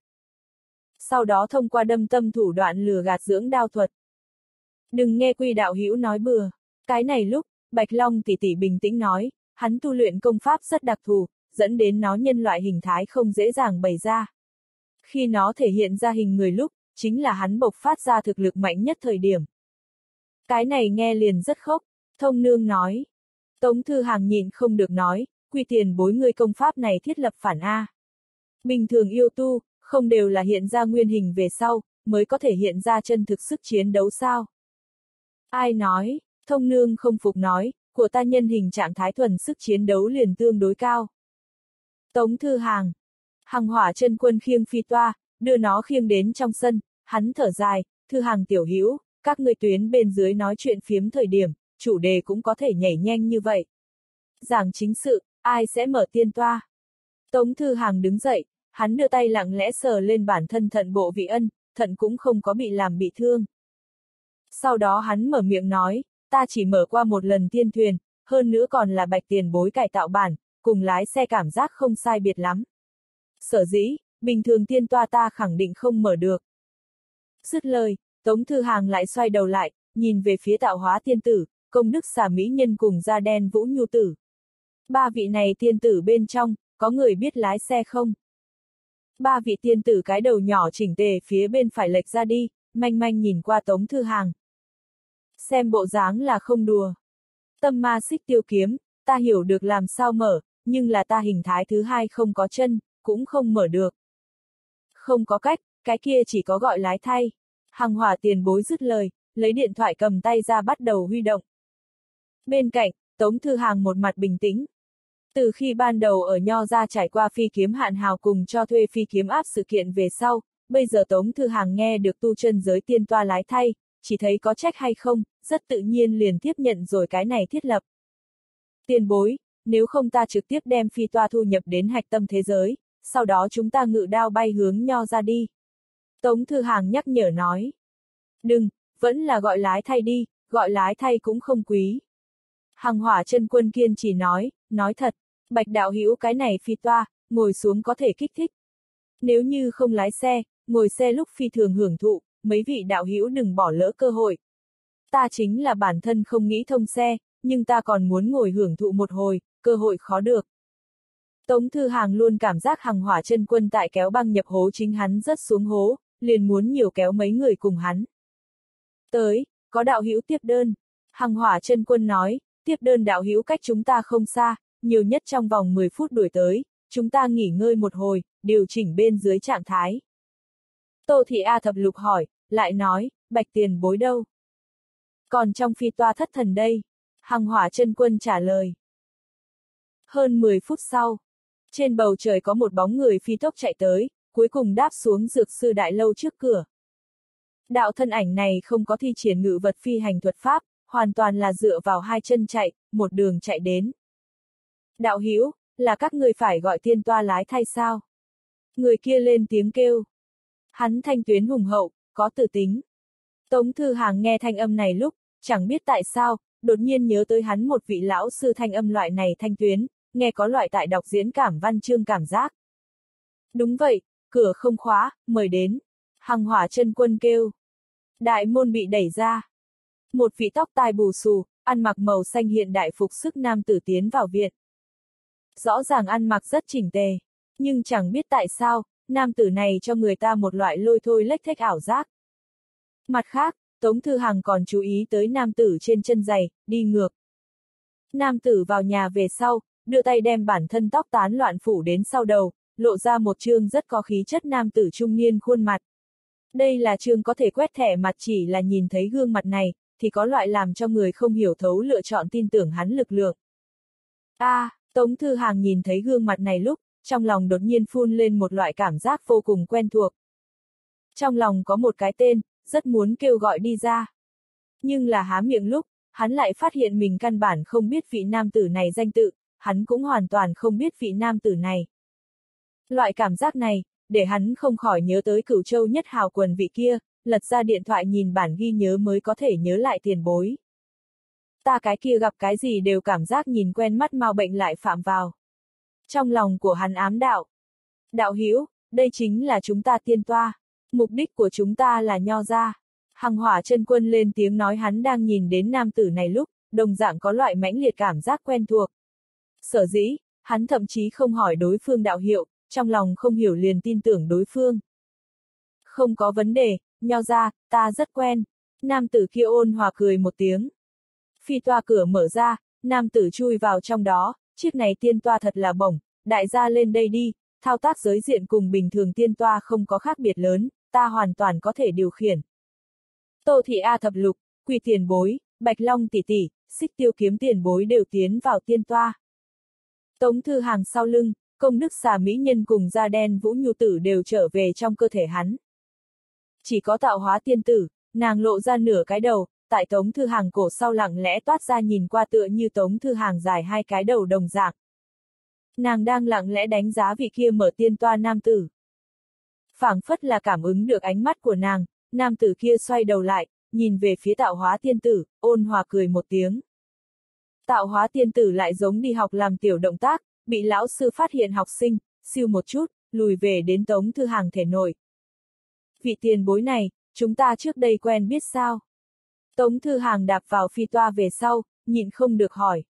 A: Sau đó thông qua đâm tâm thủ đoạn lừa gạt dưỡng đao thuật. Đừng nghe Quy đạo hữu nói bừa. Cái này lúc, Bạch Long tỷ tỷ bình tĩnh nói, hắn tu luyện công pháp rất đặc thù, dẫn đến nó nhân loại hình thái không dễ dàng bày ra. Khi nó thể hiện ra hình người lúc, chính là hắn bộc phát ra thực lực mạnh nhất thời điểm. Cái này nghe liền rất khốc, Thông Nương nói. Tống Thư Hàng nhịn không được nói, Quy tiền bối ngươi công pháp này thiết lập phản A. Bình thường yêu tu, không đều là hiện ra nguyên hình về sau, mới có thể hiện ra chân thực sức chiến đấu sao? Ai nói, Thông Nương không phục nói, của ta nhân hình trạng thái thuần sức chiến đấu liền tương đối cao. Tống Thư Hàng, Hằng Hỏa Chân Quân khiêng phi toa, đưa nó khiêng đến trong sân, hắn thở dài, Thư Hàng tiểu hữu, các ngươi tuyến bên dưới nói chuyện phiếm thời điểm, chủ đề cũng có thể nhảy nhanh như vậy. Giảng chính sự, ai sẽ mở tiên toa? Tống Thư Hàng đứng dậy, hắn đưa tay lặng lẽ sờ lên bản thân thận bộ vị ân, thận cũng không có bị làm bị thương. Sau đó hắn mở miệng nói, ta chỉ mở qua một lần tiên thuyền, hơn nữa còn là bạch tiền bối cải tạo bản, cùng lái xe cảm giác không sai biệt lắm. Sở dĩ, bình thường tiên toa ta khẳng định không mở được. Dứt lời, Tống Thư Hàng lại xoay đầu lại, nhìn về phía tạo hóa tiên tử, công đức xà mỹ nhân cùng da đen vũ nhu tử. Ba vị này tiên tử bên trong, có người biết lái xe không? Ba vị tiên tử cái đầu nhỏ chỉnh tề phía bên phải lệch ra đi, manh manh nhìn qua Tống Thư Hàng. Xem bộ dáng là không đùa. Tâm ma xích tiêu kiếm, ta hiểu được làm sao mở, nhưng là ta hình thái thứ hai không có chân, cũng không mở được. Không có cách, cái kia chỉ có gọi lái thay. Hằng Hỏa tiền bối dứt lời, lấy điện thoại cầm tay ra bắt đầu huy động. Bên cạnh, Tống Thư Hàng một mặt bình tĩnh. Từ khi ban đầu ở Nho Gia trải qua phi kiếm hạn hào cùng cho thuê phi kiếm áp sự kiện về sau, bây giờ Tống Thư Hàng nghe được tu chân giới tiên toa lái thay, chỉ thấy có trách hay không, rất tự nhiên liền tiếp nhận rồi cái này thiết lập. Tiền bối, nếu không ta trực tiếp đem phi toa thu nhập đến hạch tâm thế giới, sau đó chúng ta ngự đao bay hướng Nho Gia đi. Tống Thư Hàng nhắc nhở nói. Đừng, vẫn là gọi lái thay đi, gọi lái thay cũng không quý. Hằng Hỏa Chân Quân kiên trì nói, nói thật, Bạch đạo hữu cái này phi toa, ngồi xuống có thể kích thích. Nếu như không lái xe, ngồi xe lúc phi thường hưởng thụ, mấy vị đạo hữu đừng bỏ lỡ cơ hội. Ta chính là bản thân không nghĩ thông xe, nhưng ta còn muốn ngồi hưởng thụ một hồi, cơ hội khó được. Tống Thư Hàng luôn cảm giác Hằng Hỏa Chân Quân tại kéo băng nhập hố chính hắn rất xuống hố, liền muốn nhiều kéo mấy người cùng hắn. Tới, có đạo hữu tiếp đơn. Hằng Hỏa Chân Quân nói, tiếp đơn đạo hữu cách chúng ta không xa, nhiều nhất trong vòng mười phút đuổi tới, chúng ta nghỉ ngơi một hồi, điều chỉnh bên dưới trạng thái. Tô Thị A Thập Lục hỏi, lại nói, Bạch tiền bối đâu? Còn trong phi toa thất thần đây. Hằng Hỏa Chân Quân trả lời. Hơn mười phút sau, trên bầu trời có một bóng người phi tốc chạy tới, cuối cùng đáp xuống Dược Sư Đại Lâu trước cửa. Đạo thân ảnh này không có thi triển ngự vật phi hành thuật pháp, hoàn toàn là dựa vào hai chân chạy, một đường chạy đến. Đạo hữu, là các người phải gọi tiên toa lái thay sao? Người kia lên tiếng kêu. Hắn thanh tuyến hùng hậu, có tự tính. Tống Thư Hàng nghe thanh âm này lúc, chẳng biết tại sao, đột nhiên nhớ tới hắn một vị lão sư thanh âm loại này thanh tuyến, nghe có loại tại đọc diễn cảm văn chương cảm giác. Đúng vậy, cửa không khóa, mời đến. Hằng Hỏa Chân Quân kêu. Đại môn bị đẩy ra. Một vị tóc tai bù xù, ăn mặc màu xanh hiện đại phục sức nam tử tiến vào viện. Rõ ràng ăn mặc rất chỉnh tề, nhưng chẳng biết tại sao, nam tử này cho người ta một loại lôi thôi lếch thếch ảo giác. Mặt khác, Tống Thư Hàng còn chú ý tới nam tử trên chân giày, đi ngược. Nam tử vào nhà về sau, đưa tay đem bản thân tóc tán loạn phủ đến sau đầu, lộ ra một trương rất có khí chất nam tử trung niên khuôn mặt. Đây là trương có thể quét thẻ mặt, chỉ là nhìn thấy gương mặt này, thì có loại làm cho người không hiểu thấu lựa chọn tin tưởng hắn lực lượng. A, à, Tống Thư Hàng nhìn thấy gương mặt này lúc, trong lòng đột nhiên phun lên một loại cảm giác vô cùng quen thuộc. Trong lòng có một cái tên, rất muốn kêu gọi đi ra. Nhưng là há miệng lúc, hắn lại phát hiện mình căn bản không biết vị nam tử này danh tự, hắn cũng hoàn toàn không biết vị nam tử này. Loại cảm giác này, để hắn không khỏi nhớ tới Cửu Châu Nhất Hào quần vị kia, lật ra điện thoại nhìn bản ghi nhớ mới có thể nhớ lại tiền bối. Ta cái kia gặp cái gì đều cảm giác nhìn quen mắt, mau bệnh lại phạm vào. Trong lòng của hắn ám đạo. Đạo hữu, đây chính là chúng ta tiên toa. Mục đích của chúng ta là Nho Gia. Hằng Hỏa Chân Quân lên tiếng nói, hắn đang nhìn đến nam tử này lúc, đồng dạng có loại mãnh liệt cảm giác quen thuộc. Sở dĩ, hắn thậm chí không hỏi đối phương đạo hiệu, trong lòng không hiểu liền tin tưởng đối phương. Không có vấn đề, Nho gia, ta rất quen. Nam tử kia ôn hòa cười một tiếng. Phi toa cửa mở ra, nam tử chui vào trong đó, chiếc này tiên toa thật là bổng, đại gia lên đây đi, thao tác giới diện cùng bình thường tiên toa không có khác biệt lớn, ta hoàn toàn có thể điều khiển. Tô Thị A Thập Lục, Quy tiền bối, Bạch Long tỷ tỷ, Xích Tiêu kiếm tiền bối đều tiến vào tiên toa. Tống Thư Hàng sau lưng, công đức xà mỹ nhân cùng da đen Vũ Nhu tử đều trở về trong cơ thể hắn. Chỉ có tạo hóa tiên tử, nàng lộ ra nửa cái đầu, tại Tống Thư Hàng cổ sau lặng lẽ toát ra nhìn qua tựa như Tống Thư Hàng dài hai cái đầu đồng dạng. Nàng đang lặng lẽ đánh giá vị kia mở tiên toa nam tử. Phảng phất là cảm ứng được ánh mắt của nàng, nam tử kia xoay đầu lại, nhìn về phía tạo hóa tiên tử, ôn hòa cười một tiếng. Tạo hóa tiên tử lại giống đi học làm tiểu động tác, bị lão sư phát hiện học sinh, siêu một chút, lùi về đến Tống Thư Hàng thể nội. Vị tiền bối này, chúng ta trước đây quen biết sao? Tống Thư Hàng đạp vào phi toa về sau, nhịn không được hỏi.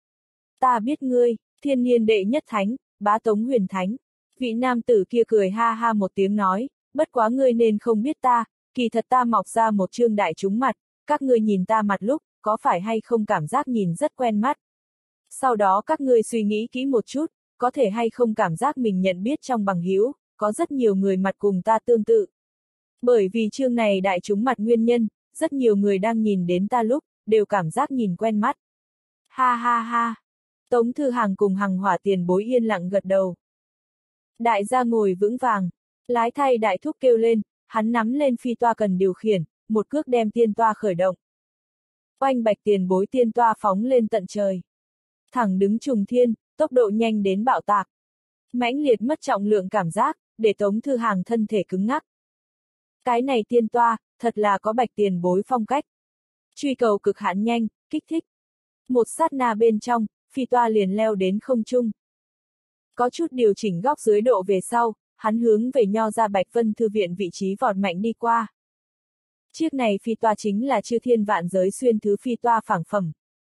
A: Ta biết ngươi, thiên niên đệ nhất thánh, bá Tống Huyền Thánh. Vị nam tử kia cười ha ha một tiếng nói, bất quá ngươi nên không biết ta, kỳ thật ta mọc ra một trương đại chúng mặt, các ngươi nhìn ta mặt lúc, có phải hay không cảm giác nhìn rất quen mắt. Sau đó các ngươi suy nghĩ kỹ một chút, có thể hay không cảm giác mình nhận biết trong bằng hữu, có rất nhiều người mặt cùng ta tương tự. Bởi vì chương này đại chúng mặt nguyên nhân, rất nhiều người đang nhìn đến ta lúc, đều cảm giác nhìn quen mắt. Ha ha ha. Tống Thư Hàng cùng Hằng Hỏa tiền bối yên lặng gật đầu. Đại gia ngồi vững vàng, lái thay đại thúc kêu lên, hắn nắm lên phi toa cần điều khiển, một cước đem tiên toa khởi động. Oanh bạch tiền bối tiên toa phóng lên tận trời. Thẳng đứng trùng thiên, tốc độ nhanh đến bạo tạc. Mãnh liệt mất trọng lượng cảm giác, để Tống Thư Hàng thân thể cứng ngắc. Cái này tiên toa, thật là có bạch tiền bối phong cách. Truy cầu cực hạn nhanh, kích thích. Một sát na bên trong, phi toa liền leo đến không trung. Có chút điều chỉnh góc dưới độ về sau, hắn hướng về Nho gia Bạch Vân Thư viện vị trí vọt mạnh đi qua. Chiếc này phi toa chính là Chư Thiên Vạn Giới xuyên thứ phi toa phảng phẩm.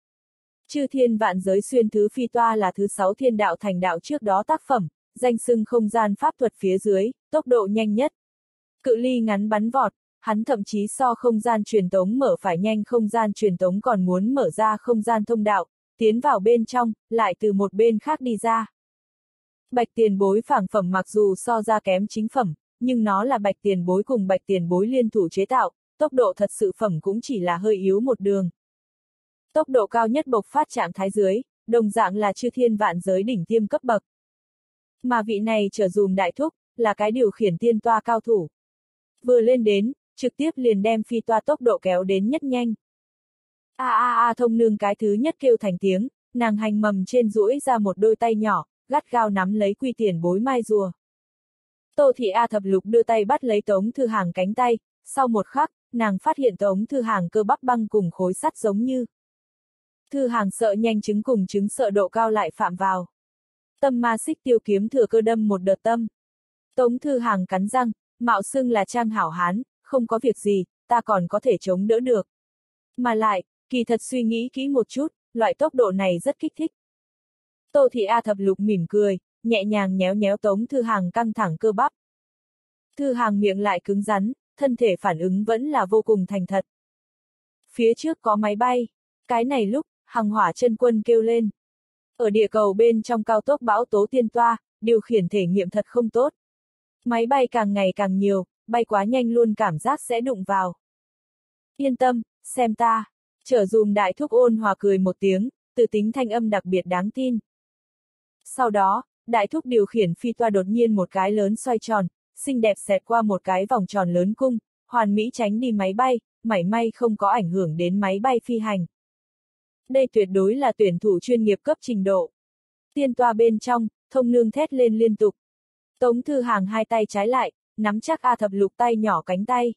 A: Chư Thiên Vạn Giới xuyên thứ phi toa là thứ sáu thiên đạo thành đạo trước đó tác phẩm, danh xưng không gian pháp thuật phía dưới, tốc độ nhanh nhất. Cự ly ngắn bắn vọt, hắn thậm chí so không gian truyền tống mở phải nhanh, không gian truyền tống còn muốn mở ra không gian thông đạo, tiến vào bên trong, lại từ một bên khác đi ra. Bạch tiền bối phảng phẩm mặc dù so ra kém chính phẩm, nhưng nó là bạch tiền bối cùng bạch tiền bối liên thủ chế tạo, tốc độ thật sự phẩm cũng chỉ là hơi yếu một đường. Tốc độ cao nhất bộc phát trạng thái dưới, đồng dạng là Chư Thiên Vạn Giới đỉnh tiêm cấp bậc. Mà vị này trở dùm đại thúc, là cái điều khiển tiên toa cao thủ. Vừa lên đến, trực tiếp liền đem phi toa tốc độ kéo đến nhất nhanh. A a a thông nương cái thứ nhất kêu thành tiếng, nàng hành mầm trên duỗi ra một đôi tay nhỏ, gắt gao nắm lấy Quy tiền bối mai rùa. Tô Thị A Thập Lục đưa tay bắt lấy Tống Thư Hàng cánh tay, sau một khắc, nàng phát hiện Tống Thư Hàng cơ bắp băng cùng khối sắt giống như. Thư Hàng sợ nhanh chứng cùng chứng sợ độ cao lại phạm vào. Tâm ma xích tiêu kiếm thừa cơ đâm một đợt tâm. Tống Thư Hàng cắn răng, mạo xưng là trang hảo hán, không có việc gì, ta còn có thể chống đỡ được. Mà lại, kỳ thật suy nghĩ kỹ một chút, loại tốc độ này rất kích thích. Tô Thị A Thập Lục mỉm cười, nhẹ nhàng nhéo nhéo Tống Thư Hàng căng thẳng cơ bắp. Thư Hàng miệng lại cứng rắn, thân thể phản ứng vẫn là vô cùng thành thật. Phía trước có máy bay. Cái này lúc, Hằng Hỏa chân quân kêu lên. Ở địa cầu bên trong cao tốc bão tố tiên toa, điều khiển thể nghiệm thật không tốt. Máy bay càng ngày càng nhiều, bay quá nhanh luôn cảm giác sẽ đụng vào. Yên tâm, xem ta. Trở dùm đại thúc ôn hòa cười một tiếng, từ tính thanh âm đặc biệt đáng tin. Sau đó, đại thúc điều khiển phi toa đột nhiên một cái lớn xoay tròn, xinh đẹp xẹt qua một cái vòng tròn lớn cung, hoàn mỹ tránh đi máy bay, mảy may không có ảnh hưởng đến máy bay phi hành. Đây tuyệt đối là tuyển thủ chuyên nghiệp cấp trình độ. Tiên toa bên trong, thông nương thét lên liên tục. Tống Thư Hàng hai tay trái lại, nắm chắc A Thập Lục tay nhỏ cánh tay.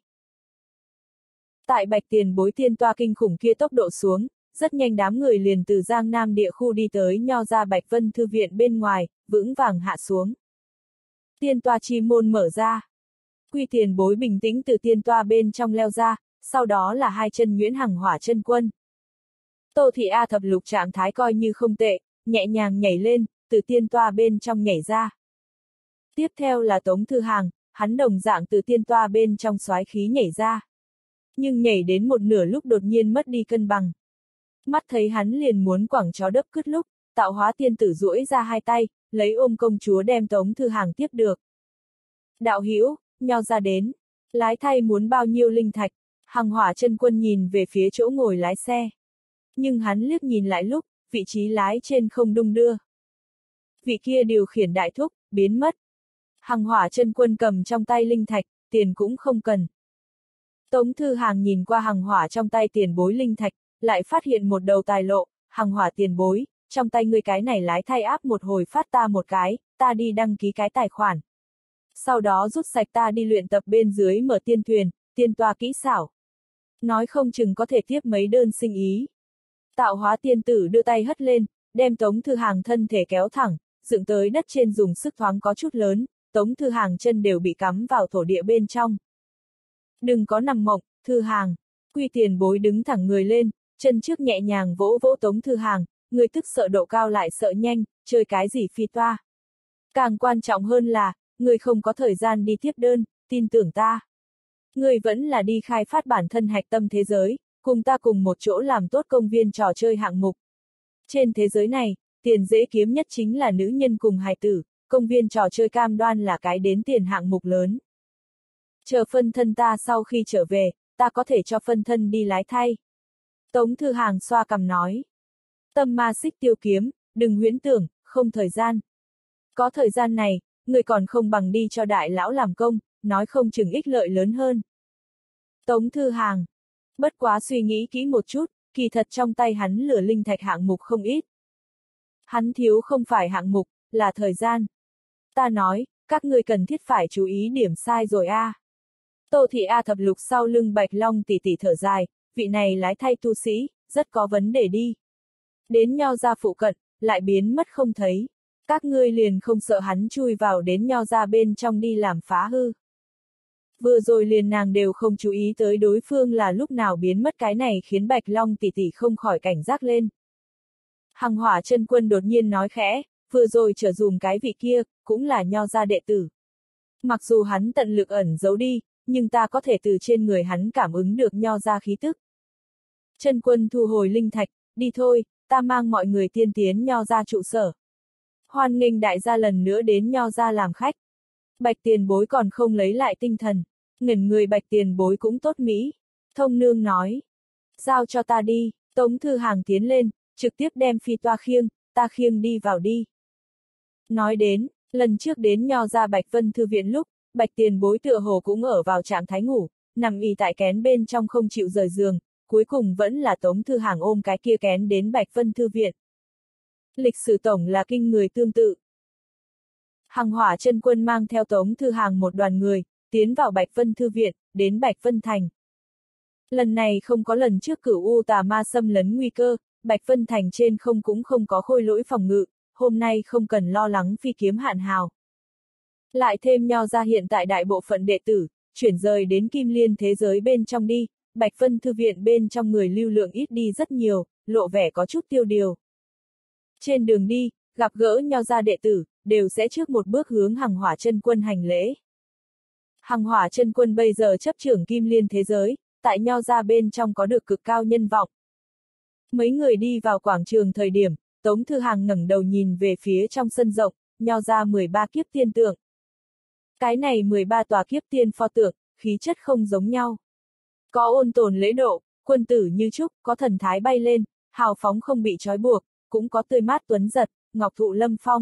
A: Tại bạch tiền bối tiên toa kinh khủng kia tốc độ xuống, rất nhanh đám người liền từ Giang Nam địa khu đi tới Nho gia Bạch Vân Thư viện bên ngoài, vững vàng hạ xuống. Tiên toa chi môn mở ra. Quy tiền bối bình tĩnh từ tiên toa bên trong leo ra, sau đó là hai chân Nguyễn Hằng Hỏa chân quân. Tô Thị A Thập Lục trạng thái coi như không tệ, nhẹ nhàng nhảy lên, từ tiên toa bên trong nhảy ra. Tiếp theo là Tống Thư Hàng, hắn đồng dạng từ tiên toa bên trong soái khí nhảy ra. Nhưng nhảy đến một nửa lúc đột nhiên mất đi cân bằng. Mắt thấy hắn liền muốn quẳng chó đớp cứt lúc, Tạo Hóa tiên tử duỗi ra hai tay, lấy ôm công chúa đem Tống Thư Hàng tiếp được. Đạo hữu, Nho ra đến. Lái thay muốn bao nhiêu linh thạch? Hằng Hỏa Chân Quân nhìn về phía chỗ ngồi lái xe. Nhưng hắn liếc nhìn lại lúc, vị trí lái trên không đung đưa. Vị kia điều khiển đại thúc, biến mất. Hằng Hỏa Chân Quân cầm trong tay linh thạch, tiền cũng không cần. Tống Thư Hàng nhìn qua Hằng Hỏa trong tay tiền bối linh thạch, lại phát hiện một đầu tài lộ. Hằng Hỏa tiền bối, trong tay ngươi cái này lái thay áp một hồi phát ta một cái, ta đi đăng ký cái tài khoản. Sau đó rút sạch ta đi luyện tập bên dưới mở tiên thuyền, tiên toa kỹ xảo. Nói không chừng có thể tiếp mấy đơn sinh ý. Tạo Hóa tiên tử đưa tay hất lên, đem Tống Thư Hàng thân thể kéo thẳng, dựng tới đất trên dùng sức thoáng có chút lớn, Tống Thư Hàng chân đều bị cắm vào thổ địa bên trong. Đừng có nằm mộng, Thư Hàng. Quy tiền bối đứng thẳng người lên, chân trước nhẹ nhàng vỗ vỗ Tống Thư Hàng, người tức sợ độ cao lại sợ nhanh, chơi cái gì phi toa. Càng quan trọng hơn là, người không có thời gian đi tiếp đơn, tin tưởng ta. Người vẫn là đi khai phát bản thân hạch tâm thế giới, cùng ta cùng một chỗ làm tốt công viên trò chơi hạng mục. Trên thế giới này, tiền dễ kiếm nhất chính là nữ nhân cùng hài tử, công viên trò chơi cam đoan là cái đến tiền hạng mục lớn. Chờ phân thân ta sau khi trở về, ta có thể cho phân thân đi lái thay. Tống Thư Hàng xoa cằm nói. Tâm ma xích tiêu kiếm, đừng huyễn tưởng, không thời gian. Có thời gian này, người còn không bằng đi cho đại lão làm công, nói không chừng ích lợi lớn hơn. Tống Thư Hàng. Bất quá suy nghĩ kỹ một chút, kỳ thật trong tay hắn lửa linh thạch hạng mục không ít. Hắn thiếu không phải hạng mục, là thời gian. Ta nói, các ngươi cần thiết phải chú ý điểm sai rồi a. À. Tô Thị A thập lục sau lưng Bạch Long tỷ tỷ thở dài, vị này lái thay tu sĩ, rất có vấn đề đi. Đến Nho ra phụ cận, lại biến mất không thấy. Các ngươi liền không sợ hắn chui vào đến Nho ra bên trong đi làm phá hư. Vừa rồi liền nàng đều không chú ý tới đối phương là lúc nào biến mất, cái này khiến Bạch Long tỷ tỷ không khỏi cảnh giác lên. Hằng Hỏa Chân Quân đột nhiên nói khẽ, vừa rồi trở dùm cái vị kia, cũng là Nho ra đệ tử. Mặc dù hắn tận lực ẩn giấu đi, nhưng ta có thể từ trên người hắn cảm ứng được Nho ra khí tức. Chân Quân thu hồi linh thạch, đi thôi, ta mang mọi người tiên tiến Nho ra trụ sở. Hoan nghênh đại gia lần nữa đến Nho ra làm khách. Bạch tiền bối còn không lấy lại tinh thần, ngẩn người Bạch tiền bối cũng tốt mỹ. Thông nương nói, giao cho ta đi. Tống Thư Hàng tiến lên, trực tiếp đem phi toa khiêng, ta khiêng đi vào đi. Nói đến, lần trước đến Nho ra Bạch Vân Thư viện lúc, Bạch tiền bối tựa hồ cũng ở vào trạng thái ngủ, nằm ì tại kén bên trong không chịu rời giường, cuối cùng vẫn là Tống Thư Hàng ôm cái kia kén đến Bạch Vân Thư viện. Lịch sử tổng là kinh người tương tự. Hằng Hỏa Chân Quân mang theo Tống Thư Hàng một đoàn người, tiến vào Bạch Vân Thư viện, đến Bạch Vân Thành. Lần này không có lần trước Cửu U tà ma xâm lấn nguy cơ, Bạch Vân Thành trên không cũng không có khôi lỗi phòng ngự, hôm nay không cần lo lắng phi kiếm hạn hào. Lại thêm Nho ra hiện tại đại bộ phận đệ tử, chuyển rời đến Kim Liên thế giới bên trong đi, Bạch Vân Thư viện bên trong người lưu lượng ít đi rất nhiều, lộ vẻ có chút tiêu điều. Trên đường đi, gặp gỡ Nho ra đệ tử, đều sẽ trước một bước hướng Hằng Hỏa Chân Quân hành lễ. Hằng Hỏa Chân Quân bây giờ chấp trưởng Kim Liên thế giới, tại Nho ra bên trong có được cực cao nhân vọng. Mấy người đi vào quảng trường thời điểm, Tống Thư Hàng ngẩng đầu nhìn về phía trong sân rộng, Nho ra mười ba kiếp tiên tượng. Cái này mười ba tòa kiếp tiên pho tượng, khí chất không giống nhau. Có ôn tồn lễ độ, quân tử như trúc, có thần thái bay lên, hào phóng không bị trói buộc, cũng có tươi mát tuấn giật, ngọc thụ lâm phong.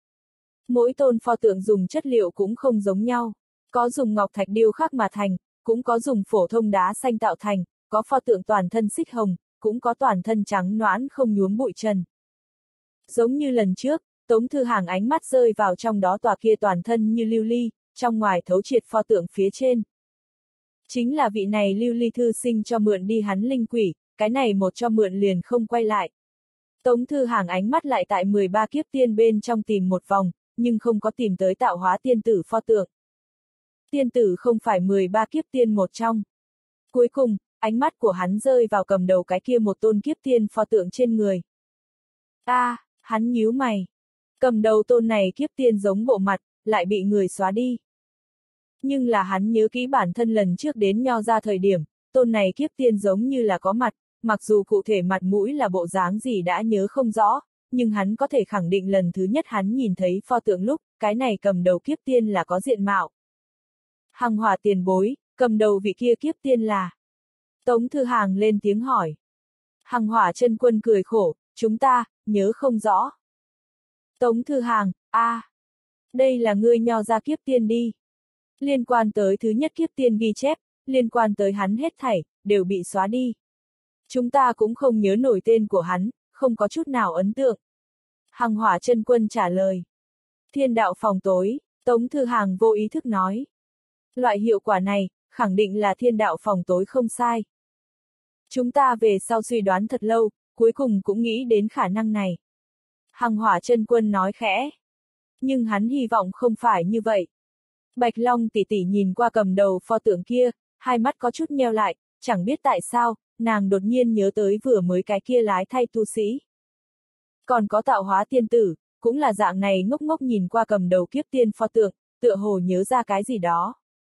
A: Mỗi tôn pho tượng dùng chất liệu cũng không giống nhau, có dùng ngọc thạch điêu khắc mà thành, cũng có dùng phổ thông đá xanh tạo thành, có pho tượng toàn thân xích hồng, cũng có toàn thân trắng nõn không nhuốm bụi trần. Giống như lần trước, Tống Thư Hàng ánh mắt rơi vào trong đó tòa kia toàn thân như lưu ly, trong ngoài thấu triệt pho tượng phía trên. Chính là vị này lưu ly thư sinh cho mượn đi hắn linh quỷ, cái này một cho mượn liền không quay lại. Tống Thư Hàng ánh mắt lại tại mười ba kiếp tiên bên trong tìm một vòng, nhưng không có tìm tới Tạo Hóa tiên tử pho tượng. Tiên tử không phải mười ba kiếp tiên một trong. Cuối cùng, ánh mắt của hắn rơi vào cầm đầu cái kia một tôn kiếp tiên pho tượng trên người. A, à, hắn nhíu mày. Cầm đầu tôn này kiếp tiên giống bộ mặt, lại bị người xóa đi. Nhưng là hắn nhớ kỹ bản thân lần trước đến Nho ra thời điểm, tôn này kiếp tiên giống như là có mặt, mặc dù cụ thể mặt mũi là bộ dáng gì đã nhớ không rõ, nhưng hắn có thể khẳng định lần thứ nhất hắn nhìn thấy pho tượng lúc, cái này cầm đầu kiếp tiên là có diện mạo. Hằng Hỏa tiền bối, cầm đầu vị kia kiếp tiên là. Tống Thư Hàng lên tiếng hỏi. Hằng Hỏa chân quân cười khổ, chúng ta, nhớ không rõ. Tống Thư Hàng, a, à, đây là ngươi Nho ra kiếp tiên đi. Liên quan tới thứ nhất kiếp tiên ghi chép, liên quan tới hắn hết thảy, đều bị xóa đi. Chúng ta cũng không nhớ nổi tên của hắn, không có chút nào ấn tượng. Hằng Hỏa chân quân trả lời. Thiên đạo phòng tối, Tống Thư Hàng vô ý thức nói. Loại hiệu quả này, khẳng định là thiên đạo phòng tối không sai. Chúng ta về sau suy đoán thật lâu, cuối cùng cũng nghĩ đến khả năng này. Hằng Hỏa chân quân nói khẽ. Nhưng hắn hy vọng không phải như vậy. Bạch Long tỷ tỷ nhìn qua cầm đầu pho tượng kia, hai mắt có chút nheo lại, chẳng biết tại sao, nàng đột nhiên nhớ tới vừa mới cái kia lái thay tu sĩ. Còn có Tạo Hóa tiên tử, cũng là dạng này ngốc ngốc nhìn qua cầm đầu kiếp tiên pho tượng, tựa hồ nhớ ra cái gì đó.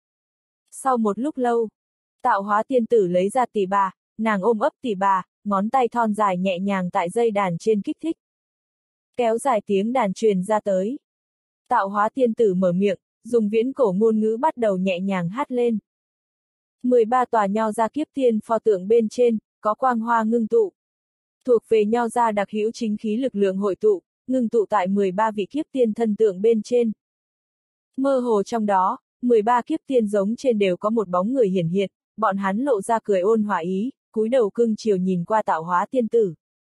A: Sau một lúc lâu, Tạo Hóa tiên tử lấy ra tỳ bà, nàng ôm ấp tỳ bà, ngón tay thon dài nhẹ nhàng tại dây đàn trên kích thích. Kéo dài tiếng đàn truyền ra tới. Tạo Hóa tiên tử mở miệng, dùng viễn cổ ngôn ngữ bắt đầu nhẹ nhàng hát lên. mười ba tòa Nho ra kiếp tiên pho tượng bên trên, có quang hoa ngưng tụ. Thuộc về Nho ra đặc hữu chính khí lực lượng hội tụ, ngưng tụ tại mười ba vị kiếp tiên thân tượng bên trên. Mơ hồ trong đó, mười ba kiếp tiên giống trên đều có một bóng người hiển hiện, bọn hắn lộ ra cười ôn hòa ý, cúi đầu cưng chiều nhìn qua Tạo Hóa tiên tử.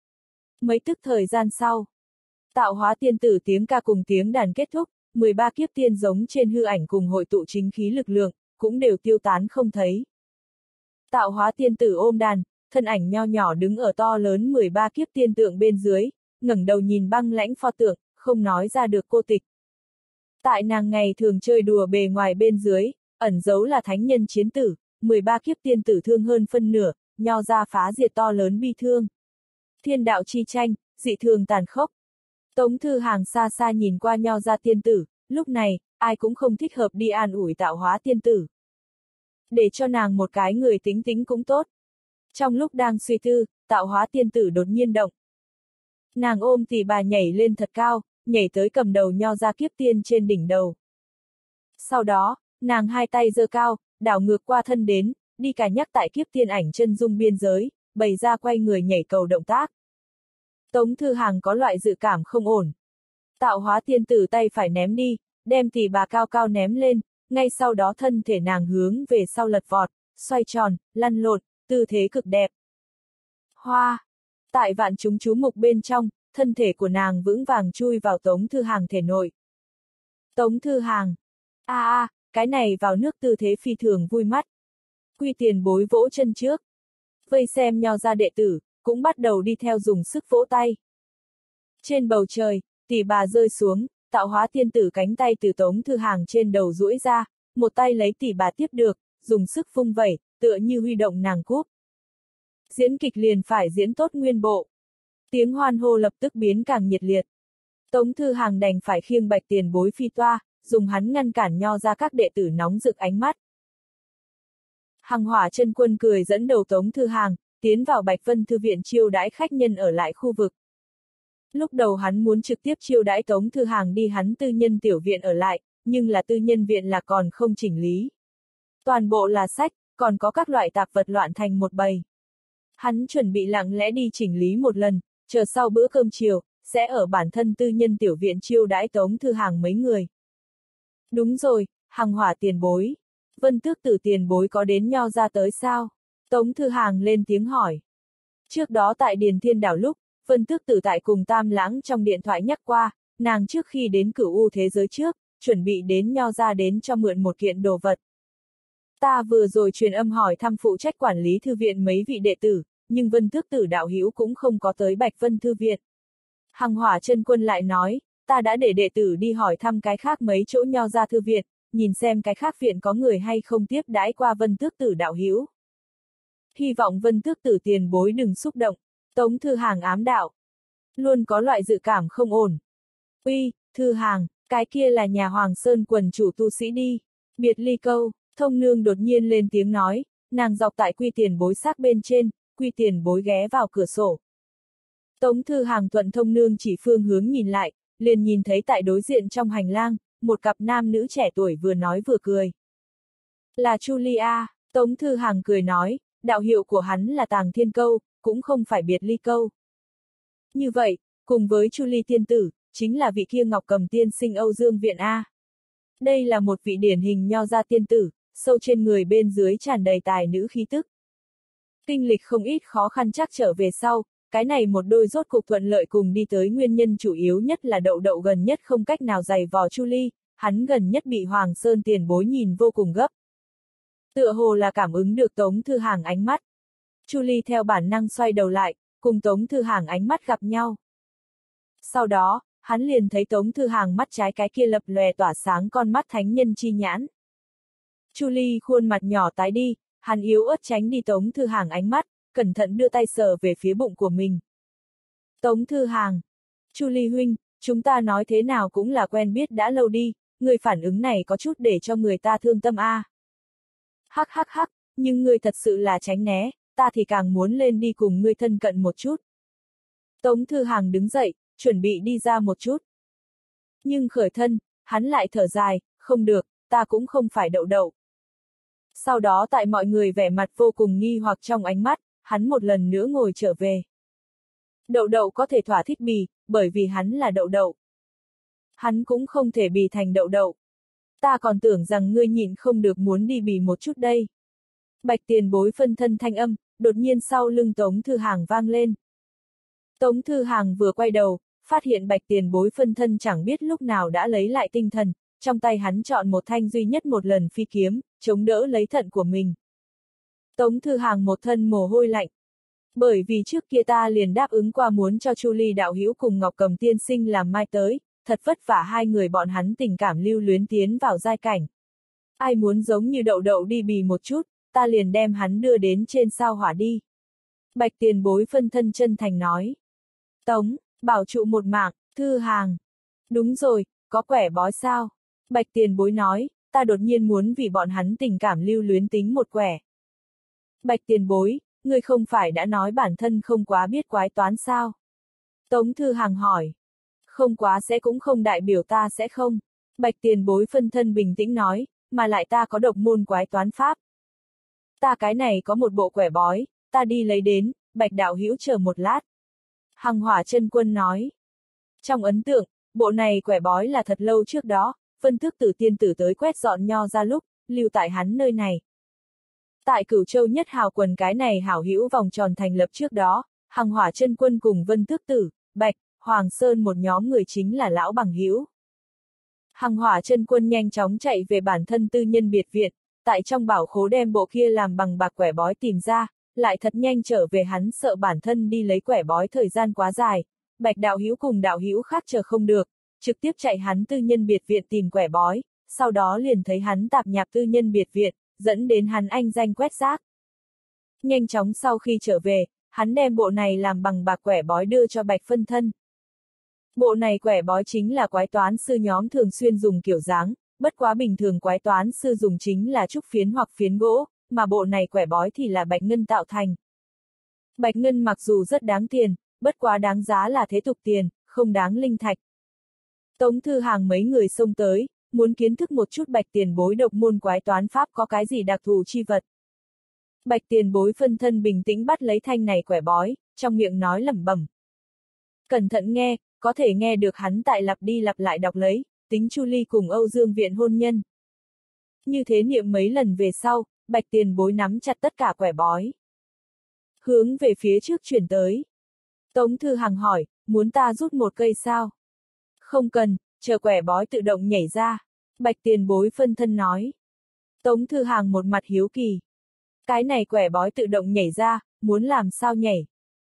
A: Mấy tức thời gian sau, Tạo Hóa tiên tử tiếng ca cùng tiếng đàn kết thúc, mười ba kiếp tiên giống trên hư ảnh cùng hội tụ chính khí lực lượng, cũng đều tiêu tán không thấy. Tạo Hóa tiên tử ôm đàn, thân ảnh nho nhỏ đứng ở to lớn mười ba kiếp tiên tượng bên dưới, ngẩng đầu nhìn băng lãnh pho tượng, không nói ra được cô tịch. Tại nàng ngày thường chơi đùa bề ngoài bên dưới, ẩn giấu là thánh nhân chiến tử, mười ba kiếp tiên tử thương hơn phân nửa, Nho ra phá diệt to lớn bi thương. Thiên đạo chi tranh, dị thường tàn khốc. Tống Thư Hàng xa xa nhìn qua Nho ra tiên tử, lúc này, ai cũng không thích hợp đi an ủi Tạo Hóa tiên tử. Để cho nàng một cái người tính tính cũng tốt. Trong lúc đang suy tư, Tạo Hóa tiên tử đột nhiên động. Nàng ôm tỳ bà nhảy lên thật cao, nhảy tới cầm đầu Nho ra kiếp tiên trên đỉnh đầu. Sau đó, nàng hai tay giơ cao, đảo ngược qua thân đến, đi cả nhắc tại kiếp tiên ảnh chân dung biên giới, bày ra quay người nhảy cầu động tác. Tống Thư Hàng có loại dự cảm không ổn. Tạo Hóa tiên tử tay phải ném đi, đem tỳ bà cao cao ném lên, ngay sau đó thân thể nàng hướng về sau lật vọt, xoay tròn, lăn lộn, tư thế cực đẹp. Hoa! Tại vạn chúng chú mục bên trong, thân thể của nàng vững vàng chui vào Tống Thư Hàng thể nội. Tống Thư Hàng! A a, cái này vào nước tư thế phi thường vui mắt. Quy tiền bối vỗ chân trước. Vây xem Nho ra đệ tử, cũng bắt đầu đi theo dùng sức vỗ tay. Trên bầu trời, tỳ bà rơi xuống, Tạo Hóa tiên tử cánh tay từ Tống Thư Hàng trên đầu duỗi ra, một tay lấy tỳ bà tiếp được, dùng sức vung vẩy, tựa như huy động nàng cúp. Diễn kịch liền phải diễn tốt nguyên bộ. Tiếng hoan hô lập tức biến càng nhiệt liệt. Tống Thư Hàng đành phải khiêng Bạch tiền bối phi toa, dùng hắn ngăn cản Nho ra các đệ tử nóng rực ánh mắt. Hằng Hỏa chân quân cười dẫn đầu Tống Thư Hàng, tiến vào Bạch Vân Thư viện chiêu đãi khách nhân ở lại khu vực. Lúc đầu hắn muốn trực tiếp chiêu đãi Tống Thư Hàng đi hắn tư nhân tiểu viện ở lại, nhưng là tư nhân viện là còn không chỉnh lý. Toàn bộ là sách, còn có các loại tạp vật loạn thành một bầy. Hắn chuẩn bị lặng lẽ đi chỉnh lý một lần, chờ sau bữa cơm chiều, sẽ ở bản thân tư nhân tiểu viện chiêu đãi Tống Thư Hàng mấy người. Đúng rồi, Hằng Hỏa tiền bối. Vân Tước Tử tiền bối có đến Nho ra tới sao? Tống Thư Hàng lên tiếng hỏi. Trước đó tại Điền Thiên Đảo lúc, Vân Tước Tử tại cùng Tam Lãng trong điện thoại nhắc qua, nàng trước khi đến Cửu U thế giới trước, chuẩn bị đến Nho ra đến cho mượn một kiện đồ vật. Ta vừa rồi truyền âm hỏi thăm phụ trách quản lý thư viện mấy vị đệ tử, nhưng Vân Tước Tử đạo hữu cũng không có tới Bạch Vân Thư viện. Hằng Hỏa chân quân lại nói, ta đã để đệ tử đi hỏi thăm cái khác mấy chỗ Nho ra thư viện, nhìn xem cái khác viện có người hay không tiếp đãi qua Vân Tước Tử đạo hữu. Hy vọng Vân Tước Tử tiền bối đừng xúc động. Tống Thư Hàng ám đạo. Luôn có loại dự cảm không ổn. Uy, Thư Hàng, cái kia là nhà Hoàng Sơn quần chủ tu sĩ đi. Biệt ly câu, Thông Nương đột nhiên lên tiếng nói, nàng dọc tại Quy Tiền Bối xác bên trên, Quy Tiền Bối ghé vào cửa sổ. Tống Thư Hàng thuận Thông Nương chỉ phương hướng nhìn lại, liền nhìn thấy tại đối diện trong hành lang, một cặp nam nữ trẻ tuổi vừa nói vừa cười. Là Julia, Tống Thư Hàng cười nói, đạo hiệu của hắn là Tàng Thiên Câu, cũng không phải Biệt ly câu. Như vậy, cùng với Julie tiên tử, chính là vị kia Ngọc Cầm tiên sinh Âu Dương Viện A. Đây là một vị điển hình nho gia tiên tử, sâu trên người bên dưới tràn đầy tài nữ khí tức. Kinh lịch không ít khó khăn chắc trở về sau, cái này một đôi rốt cục thuận lợi cùng đi tới nguyên nhân chủ yếu nhất là đậu đậu gần nhất không cách nào giày vò Julie, hắn gần nhất bị Hoàng Sơn tiền bối nhìn vô cùng gấp. Tựa hồ là cảm ứng được Tống Thư Hàng ánh mắt. Julie theo bản năng xoay đầu lại, cùng Tống Thư Hàng ánh mắt gặp nhau. Sau đó, hắn liền thấy Tống Thư Hàng mắt trái cái kia lập lòe tỏa sáng con mắt thánh nhân chi nhãn. Julie khuôn mặt nhỏ tái đi, hắn yếu ớt tránh đi Tống Thư Hàng ánh mắt, cẩn thận đưa tay sờ về phía bụng của mình. Tống Thư Hàng, Julie huynh, chúng ta nói thế nào cũng là quen biết đã lâu đi, người phản ứng này có chút để cho người ta thương tâm a. À. Hắc hắc hắc, nhưng ngươi thật sự là tránh né, ta thì càng muốn lên đi cùng ngươi thân cận một chút. Tống Thư Hàng đứng dậy, chuẩn bị đi ra một chút. Nhưng khởi thân, hắn lại thở dài, không được, ta cũng không phải đậu đậu. Sau đó tại mọi người vẻ mặt vô cùng nghi hoặc trong ánh mắt, hắn một lần nữa ngồi trở về. Đậu đậu có thể thỏa thích bì, bởi vì hắn là đậu đậu. Hắn cũng không thể bì thành đậu đậu. Ta còn tưởng rằng ngươi nhịn không được muốn đi bì một chút đây. Bạch tiền bối phân thân thanh âm, đột nhiên sau lưng Tống Thư Hàng vang lên. Tống Thư Hàng vừa quay đầu, phát hiện bạch tiền bối phân thân chẳng biết lúc nào đã lấy lại tinh thần, trong tay hắn chọn một thanh duy nhất một lần phi kiếm, chống đỡ lấy thận của mình. Tống Thư Hàng một thân mồ hôi lạnh. Bởi vì trước kia ta liền đáp ứng qua muốn cho Julie đạo hữu cùng Ngọc Cầm tiên sinh làm mai tới, thật vất vả hai người bọn hắn tình cảm lưu luyến tiến vào giai cảnh. Ai muốn giống như đậu đậu đi bì một chút, ta liền đem hắn đưa đến trên sao hỏa đi. Bạch tiền bối phân thân chân thành nói. Tống, bảo trụ một mạng, Thư Hàng. Đúng rồi, có quẻ bói sao? Bạch tiền bối nói, ta đột nhiên muốn vì bọn hắn tình cảm lưu luyến tính một quẻ. Bạch tiền bối, ngươi không phải đã nói bản thân không quá biết quái toán sao? Tống Thư Hàng hỏi. Không quá sẽ cũng không đại biểu ta sẽ không. Bạch tiền bối phân thân bình tĩnh nói, mà lại ta có độc môn quái toán pháp. Ta cái này có một bộ quẻ bói, ta đi lấy đến, Bạch đạo hữu chờ một lát. Hằng Hỏa Chân Quân nói. Trong ấn tượng, bộ này quẻ bói là thật lâu trước đó, Vân Tước Tử tiên tử tới quét dọn nho ra lúc, lưu tại hắn nơi này. Tại Cửu Châu Nhất Hào quần cái này hảo hữu vòng tròn thành lập trước đó, Hằng Hỏa Chân Quân cùng Vân Tước Tử, Bạch, Hoàng Sơn một nhóm người chính là lão bằng hữu. Hằng Hỏa Chân Quân nhanh chóng chạy về bản thân tư nhân biệt viện, tại trong bảo khố đem bộ kia làm bằng bạc quẻ bói tìm ra, lại thật nhanh trở về hắn sợ bản thân đi lấy quẻ bói thời gian quá dài, Bạch đạo hữu cùng đạo hữu khác chờ không được, trực tiếp chạy hắn tư nhân biệt viện tìm quẻ bói, sau đó liền thấy hắn tạp nhạp tư nhân biệt viện, dẫn đến hắn anh danh quét rác. Nhanh chóng sau khi trở về, hắn đem bộ này làm bằng bạc quẻ bói đưa cho Bạch phân thân. Bộ này quẻ bói chính là quái toán sư nhóm thường xuyên dùng kiểu dáng, bất quá bình thường quái toán sư dùng chính là trúc phiến hoặc phiến gỗ, mà bộ này quẻ bói thì là bạch ngân tạo thành. Bạch ngân mặc dù rất đáng tiền, bất quá đáng giá là thế tục tiền, không đáng linh thạch. Tống Thư Hàng mấy người xông tới, muốn kiến thức một chút bạch tiền bối độc môn quái toán pháp có cái gì đặc thù chi vật. Bạch tiền bối phân thân bình tĩnh bắt lấy thanh này quẻ bói, trong miệng nói lẩm bẩm. Cẩn thận nghe, có thể nghe được hắn tại lặp đi lặp lại đọc lấy, tính Julie cùng Âu Dương Viện hôn nhân. Như thế niệm mấy lần về sau, bạch tiền bối nắm chặt tất cả quẻ bói. Hướng về phía trước chuyển tới. Tống Thư Hàng hỏi, muốn ta rút một cây sao? Không cần, chờ quẻ bói tự động nhảy ra. Bạch tiền bối phân thân nói. Tống Thư Hàng một mặt hiếu kỳ. Cái này quẻ bói tự động nhảy ra, muốn làm sao nhảy?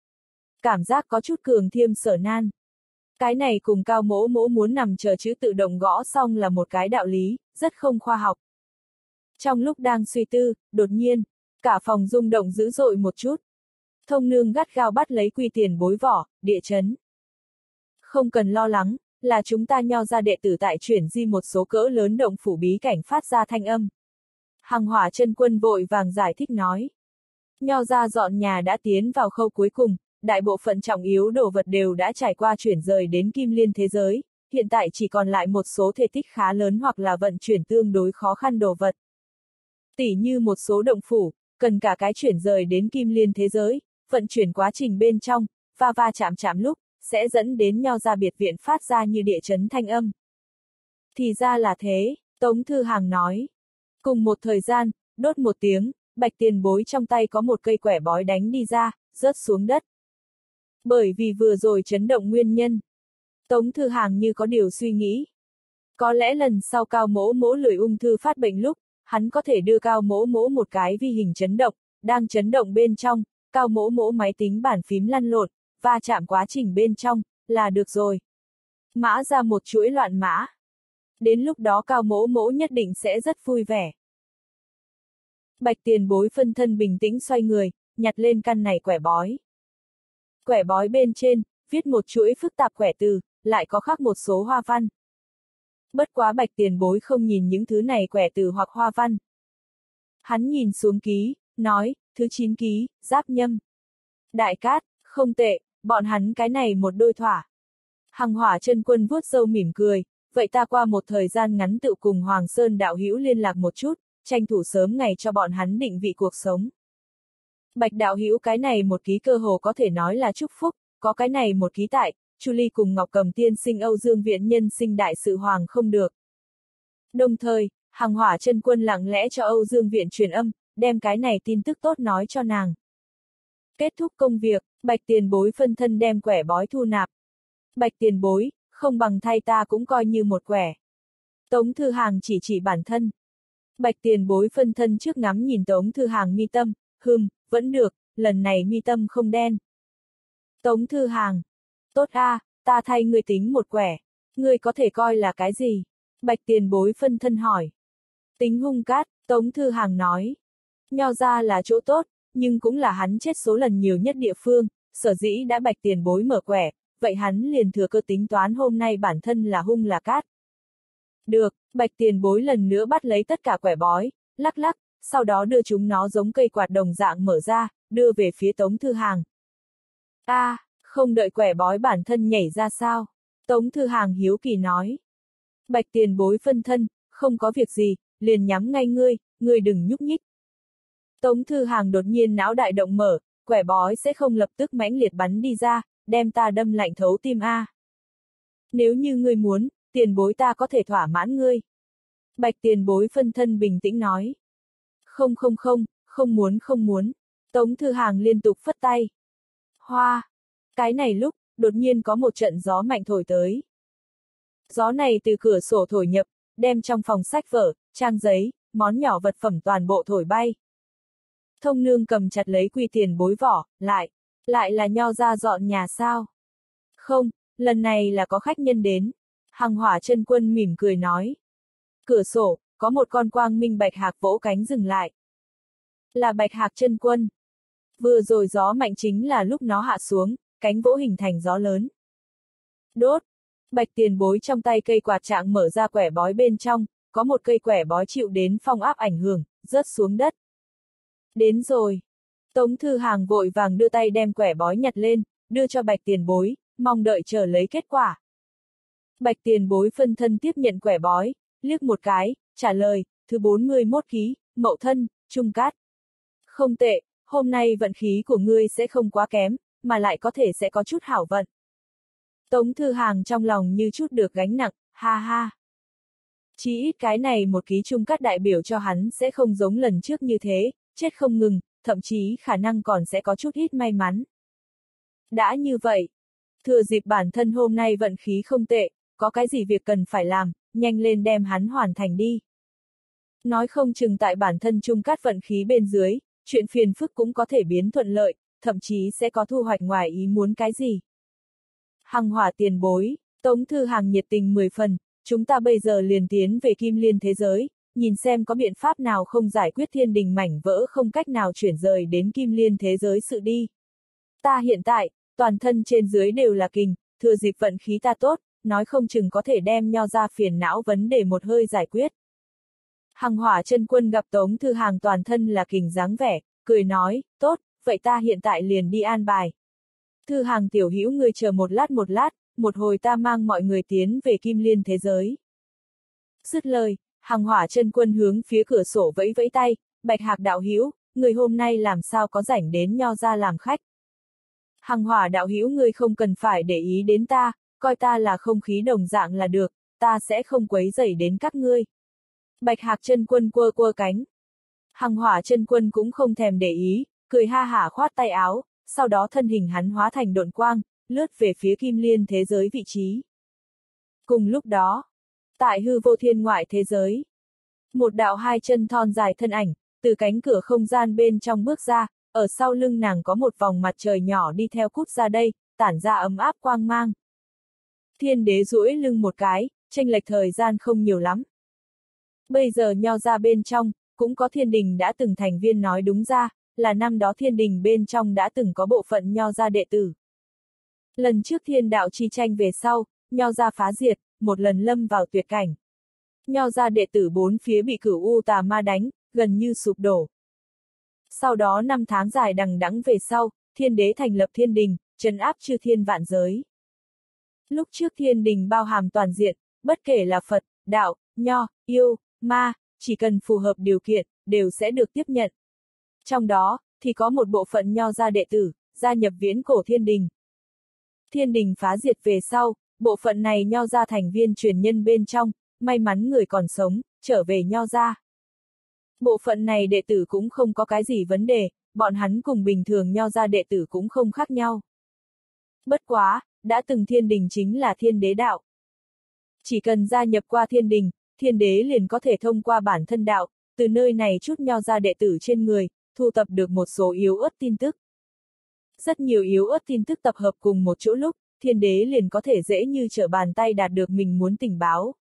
A: Cảm giác có chút cường thiêm sở nan. Cái này cùng cao mỗ mỗ muốn nằm chờ chữ tự động gõ xong là một cái đạo lý, rất không khoa học. Trong lúc đang suy tư, đột nhiên, cả phòng rung động dữ dội một chút. Thông Nương gắt gao bắt lấy Quy tiền bối vỏ, địa chấn. Không cần lo lắng, Là chúng ta Nho gia đệ tử tại chuyển di một số cỡ lớn động phủ bí cảnh phát ra thanh âm. Hằng Hỏa Chân Quân vội vàng giải thích nói. Nho gia dọn nhà đã tiến vào khâu cuối cùng, đại bộ phận trọng yếu đồ vật đều đã trải qua chuyển rời đến Kim Liên thế giới, hiện tại chỉ còn lại một số thể tích khá lớn hoặc là vận chuyển tương đối khó khăn đồ vật. Tỉ như một số động phủ, cần cả cái chuyển rời đến Kim Liên thế giới, vận chuyển quá trình bên trong, va va chạm chạm lúc, sẽ dẫn đến Nho gia biệt viện phát ra như địa chấn thanh âm. Thì ra là thế, Tống Thư Hàng nói. Cùng một thời gian, đốt một tiếng, Bạch Tiền Bối trong tay có một cây quẻ bói đánh đi ra, rớt xuống đất. Bởi vì vừa rồi chấn động nguyên nhân. Tống Thư Hàng như có điều suy nghĩ. Có lẽ lần sau Cao Mỗ Mỗ lười ung thư phát bệnh lúc, hắn có thể đưa Cao Mỗ Mỗ một cái vi hình chấn động, đang chấn động bên trong, Cao Mỗ Mỗ máy tính bàn phím lăn lộn, va chạm quá trình bên trong, là được rồi. Mã ra một chuỗi loạn mã. Đến lúc đó Cao Mỗ Mỗ nhất định sẽ rất vui vẻ. Bạch Tiền Bối phân thân bình tĩnh xoay người, nhặt lên căn này quẻ bói. Quẻ bói bên trên, viết một chuỗi phức tạp quẻ từ, lại có khắc một số hoa văn. Bất quá Bạch Tiền Bối không nhìn những thứ này quẻ từ hoặc hoa văn. Hắn nhìn xuống ký, nói, thứ chín ký, Giáp Nhâm. Đại Cát, không tệ, bọn hắn cái này một đôi thỏa. Hằng Hỏa Chân Quân vuốt râu mỉm cười, vậy ta qua một thời gian ngắn tự cùng Hoàng Sơn đạo hữu liên lạc một chút, tranh thủ sớm ngày cho bọn hắn định vị cuộc sống. Bạch đạo hữu cái này một ký cơ hồ có thể nói là chúc phúc, có cái này một ký tại, Chu Ly cùng Ngọc Cầm tiên sinh Âu Dương viện nhân sinh đại sự hoàng không được. Đồng thời, Hằng Hỏa Chân Quân lặng lẽ cho Âu Dương viện truyền âm, đem cái này tin tức tốt nói cho nàng. Kết thúc công việc, Bạch Tiền Bối phân thân đem quẻ bói thu nạp. Bạch Tiền Bối, không bằng thay ta cũng coi như một quẻ. Tống Thư Hàng chỉ chỉ bản thân. Bạch Tiền Bối phân thân trước ngắm nhìn Tống Thư Hàng mi tâm, hừm, vẫn được, lần này mi tâm không đen. Tống Thư Hàng. Tốt a, ta thay ngươi tính một quẻ. Ngươi có thể coi là cái gì? Bạch Tiền Bối phân thân hỏi. Tính hung cát, Tống Thư Hàng nói. Nho ra là chỗ tốt, nhưng cũng là hắn chết số lần nhiều nhất địa phương, sở dĩ đã Bạch Tiền Bối mở quẻ, vậy hắn liền thừa cơ tính toán hôm nay bản thân là hung là cát. Được, Bạch Tiền Bối lần nữa bắt lấy tất cả quẻ bói, lắc lắc, sau đó đưa chúng nó giống cây quạt đồng dạng mở ra, đưa về phía Tống Thư Hàng. A, à, không đợi quẻ bói bản thân nhảy ra sao? Tống Thư Hàng hiếu kỳ nói. Bạch Tiền Bối phân thân, không có việc gì, liền nhắm ngay ngươi, ngươi đừng nhúc nhích. Tống Thư Hàng đột nhiên não đại động mở, quẻ bói sẽ không lập tức mãnh liệt bắn đi ra, đem ta đâm lạnh thấu tim a. Nếu như ngươi muốn, Tiền Bối ta có thể thỏa mãn ngươi. Bạch Tiền Bối phân thân bình tĩnh nói. Không không không, không muốn không muốn. Tống Thư Hàng liên tục phất tay. Hoa! Cái này lúc, đột nhiên có một trận gió mạnh thổi tới. Gió này từ cửa sổ thổi nhập, đem trong phòng sách vở, trang giấy, món nhỏ vật phẩm toàn bộ thổi bay. Thông Nương cầm chặt lấy Quy Tiền Bối vỏ, lại, lại là Nho ra dọn nhà sao? Không, lần này là có khách nhân đến. Hằng Hỏa Chân Quân mỉm cười nói. Cửa sổ, có một con quang minh bạch hạc vỗ cánh dừng lại. Là Bạch Hạc Chân Quân. Vừa rồi gió mạnh chính là lúc nó hạ xuống, cánh vỗ hình thành gió lớn. Đốt! Bạch Tiền Bối trong tay cây quạt trạng mở ra quẻ bói bên trong, có một cây quẻ bói chịu đến phong áp ảnh hưởng, rớt xuống đất. Đến rồi. Tống Thư Hàng vội vàng đưa tay đem quẻ bói nhặt lên, đưa cho Bạch Tiền Bối, mong đợi chờ lấy kết quả. Bạch Tiền Bối phân thân tiếp nhận quẻ bói, liếc một cái, trả lời, thứ bốn mươi mốt ký, Mậu Thân, Trung Cát. Không tệ, hôm nay vận khí của ngươi sẽ không quá kém, mà lại có thể sẽ có chút hảo vận. Tống Thư Hàng trong lòng như chút được gánh nặng, ha ha. Chỉ ít cái này một ký Trung Cát đại biểu cho hắn sẽ không giống lần trước như thế, chết không ngừng, thậm chí khả năng còn sẽ có chút ít may mắn. Đã như vậy, thừa dịp bản thân hôm nay vận khí không tệ, có cái gì việc cần phải làm, nhanh lên đem hắn hoàn thành đi. Nói không chừng tại bản thân Trung Cát vận khí bên dưới, chuyện phiền phức cũng có thể biến thuận lợi, thậm chí sẽ có thu hoạch ngoài ý muốn cái gì. Hằng Hỏa Tiền Bối, Tống Thư Hàng nhiệt tình mười phần, chúng ta bây giờ liền tiến về Kim Liên thế giới, nhìn xem có biện pháp nào không giải quyết thiên đình mảnh vỡ không cách nào chuyển rời đến Kim Liên thế giới sự đi. Ta hiện tại, toàn thân trên dưới đều là kình, thừa dịp vận khí ta tốt, nói không chừng có thể đem nho ra phiền não vấn đề một hơi giải quyết. Hằng Hỏa Chân Quân gặp Tống Thư Hàng toàn thân là kình dáng vẻ, cười nói, tốt, vậy ta hiện tại liền đi an bài. Thư Hàng tiểu hữu ngươi chờ một lát một lát, một hồi ta mang mọi người tiến về Kim Liên thế giới. Dứt lời, Hằng Hỏa Chân Quân hướng phía cửa sổ vẫy vẫy tay, Bạch Hạc đạo hữu, người hôm nay làm sao có rảnh đến nho ra làm khách. Hằng Hỏa đạo hữu ngươi không cần phải để ý đến ta, coi ta là không khí đồng dạng là được, ta sẽ không quấy rầy đến các ngươi. Bạch Hạc Chân Quân quơ quơ cánh. Hằng Hỏa Chân Quân cũng không thèm để ý, cười ha hả khoát tay áo, sau đó thân hình hắn hóa thành độn quang, lướt về phía Kim Liên thế giới vị trí. Cùng lúc đó, tại hư vô thiên ngoại thế giới, một đạo hai chân thon dài thân ảnh, từ cánh cửa không gian bên trong bước ra, ở sau lưng nàng có một vòng mặt trời nhỏ đi theo cút ra đây, tản ra ấm áp quang mang. Thiên đế duỗi lưng một cái, chênh lệch thời gian không nhiều lắm. Bây giờ nho ra bên trong, cũng có thiên đình đã từng thành viên nói đúng ra, là năm đó thiên đình bên trong đã từng có bộ phận nho ra đệ tử. Lần trước thiên đạo chi tranh về sau, nho ra phá diệt, một lần lâm vào tuyệt cảnh. Nho ra đệ tử bốn phía bị cửu u tà ma đánh, gần như sụp đổ. Sau đó năm tháng dài đằng đẵng về sau, thiên đế thành lập thiên đình, trấn áp chư thiên vạn giới. Lúc trước thiên đình bao hàm toàn diện, bất kể là Phật, đạo, nho, yêu, ma, chỉ cần phù hợp điều kiện, đều sẽ được tiếp nhận. Trong đó, thì có một bộ phận nho ra đệ tử, gia nhập viễn cổ thiên đình. Thiên đình phá diệt về sau, bộ phận này nho ra thành viên truyền nhân bên trong, may mắn người còn sống, trở về nho ra. Bộ phận này đệ tử cũng không có cái gì vấn đề, bọn hắn cùng bình thường nho ra đệ tử cũng không khác nhau. Bất quá, đã từng thiên đình chính là thiên đế đạo. Chỉ cần gia nhập qua thiên đình, thiên đế liền có thể thông qua bản thân đạo, từ nơi này chút nho ra đệ tử trên người, thu tập được một số yếu ớt tin tức. Rất nhiều yếu ớt tin tức tập hợp cùng một chỗ lúc, thiên đế liền có thể dễ như trở bàn tay đạt được mình muốn tình báo.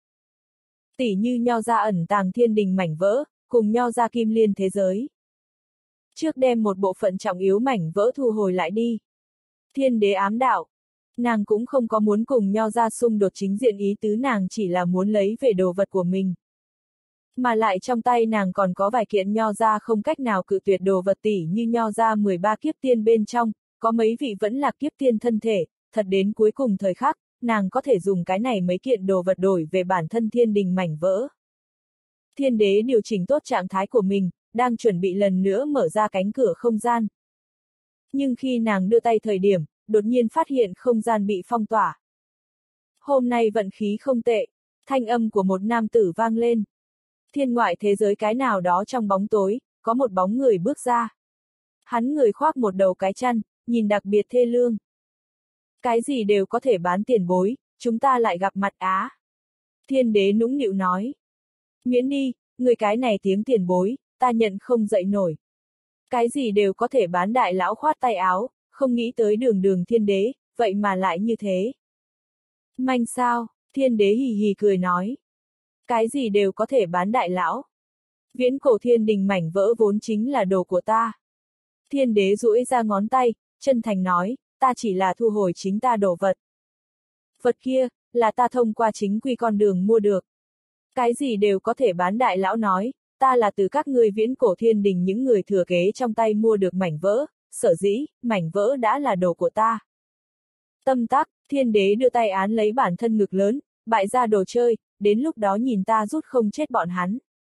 A: Tỉ như nho ra ẩn tàng thiên đình mảnh vỡ, cùng nho ra Kim Liên thế giới. Trước đem một bộ phận trọng yếu mảnh vỡ thu hồi lại đi. Thiên đế ám đạo. Nàng cũng không có muốn cùng nho ra xung đột chính diện, ý tứ nàng chỉ là muốn lấy về đồ vật của mình. Mà lại trong tay nàng còn có vài kiện nho ra không cách nào cự tuyệt đồ vật, tỉ như nho ra mười ba kiếp tiên bên trong, có mấy vị vẫn là kiếp tiên thân thể, thật đến cuối cùng thời khắc, nàng có thể dùng cái này mấy kiện đồ vật đổi về bản thân thiên đình mảnh vỡ. Thiên đế điều chỉnh tốt trạng thái của mình, đang chuẩn bị lần nữa mở ra cánh cửa không gian. Nhưng khi nàng đưa tay thời điểm, đột nhiên phát hiện không gian bị phong tỏa. Hôm nay vận khí không tệ, thanh âm của một nam tử vang lên. Thiên ngoại thế giới cái nào đó trong bóng tối, có một bóng người bước ra. Hắn người khoác một đầu cái chăn, nhìn đặc biệt thê lương. Cái gì đều có thể bán tiền bối, chúng ta lại gặp mặt á. Thiên đế nũng nịu nói. Miễn đi, người cái này tiếng tiền bối, ta nhận không dậy nổi. Cái gì đều có thể bán, đại lão khoát tay áo, không nghĩ tới đường đường thiên đế, vậy mà lại như thế. Manh sao, thiên đế hì hì cười nói. Cái gì đều có thể bán, đại lão. Viễn cổ thiên đình mảnh vỡ vốn chính là đồ của ta. Thiên đế duỗi ra ngón tay, chân thành nói, ta chỉ là thu hồi chính ta đồ vật. Vật kia, là ta thông qua chính quy con đường mua được. Cái gì đều có thể bán, đại lão nói, ta là từ các ngươi viễn cổ thiên đình những người thừa kế trong tay mua được mảnh vỡ, sở dĩ, mảnh vỡ đã là đồ của ta. Tâm tắc, thiên đế đưa tay án lấy bản thân ngực lớn, bại ra đồ chơi, đến lúc đó nhìn ta rút không chết bọn hắn.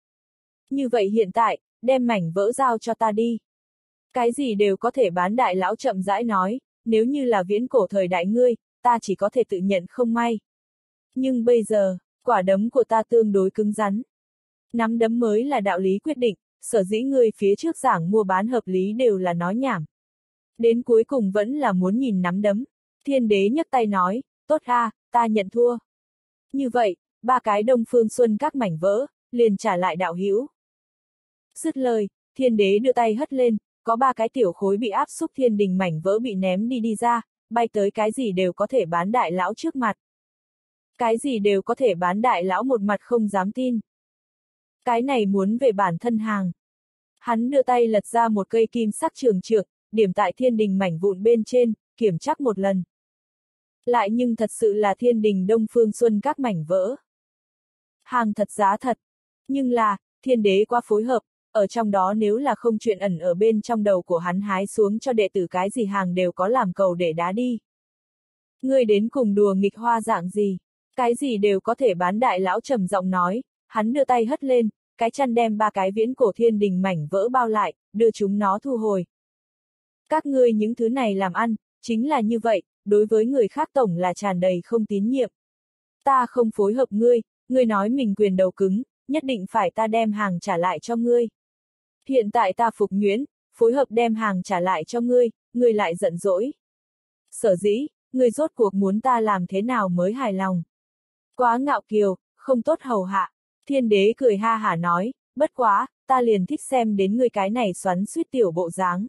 A: Như vậy hiện tại, đem mảnh vỡ giao cho ta đi. Cái gì đều có thể bán, đại lão chậm rãi nói, nếu như là viễn cổ thời đại ngươi, ta chỉ có thể tự nhận không may. Nhưng bây giờ, quả đấm của ta tương đối cứng rắn. Nắm đấm mới là đạo lý quyết định, sở dĩ ngươi phía trước giảng mua bán hợp lý đều là nói nhảm. Đến cuối cùng vẫn là muốn nhìn nắm đấm. Thiên đế nhấc tay nói, tốt a, ta nhận thua. Như vậy, ba cái Đông Phương Xuân các mảnh vỡ, liền trả lại đạo hữu. Dứt lời, thiên đế đưa tay hất lên, có ba cái tiểu khối bị áp xúc thiên đình mảnh vỡ bị ném đi đi ra, bay tới cái gì đều có thể bán đại lão trước mặt. Cái gì đều có thể bán, đại lão một mặt không dám tin. Cái này muốn về bản thân hàng. Hắn đưa tay lật ra một cây kim sắc trường trượng, điểm tại thiên đình mảnh vụn bên trên, kiểm chắc một lần. Lại nhưng thật sự là thiên đình Đông Phương Xuân các mảnh vỡ. Hàng thật giá thật. Nhưng là, thiên đế quá phối hợp, ở trong đó nếu là không chuyện ẩn ở bên trong đầu của hắn hái xuống cho đệ tử cái gì hàng đều có làm cầu để đá đi. Ngươi đến cùng đùa nghịch hoa dạng gì, cái gì đều có thể bán. Đại lão trầm giọng nói, hắn đưa tay hất lên, cái chăn đem ba cái viễn cổ thiên đình mảnh vỡ bao lại, đưa chúng nó thu hồi. Các ngươi những thứ này làm ăn, chính là như vậy, đối với người khác tổng là tràn đầy không tín nhiệm. Ta không phối hợp ngươi, ngươi nói mình quyền đầu cứng, nhất định phải ta đem hàng trả lại cho ngươi. Hiện tại ta phục nhuyễn, phối hợp đem hàng trả lại cho ngươi, ngươi lại giận dỗi. Sở dĩ, ngươi rốt cuộc muốn ta làm thế nào mới hài lòng. Quá ngạo kiều, không tốt hầu hạ. Thiên đế cười ha hả nói, bất quá, ta liền thích xem đến ngươi cái này xoắn xuýt tiểu bộ dáng.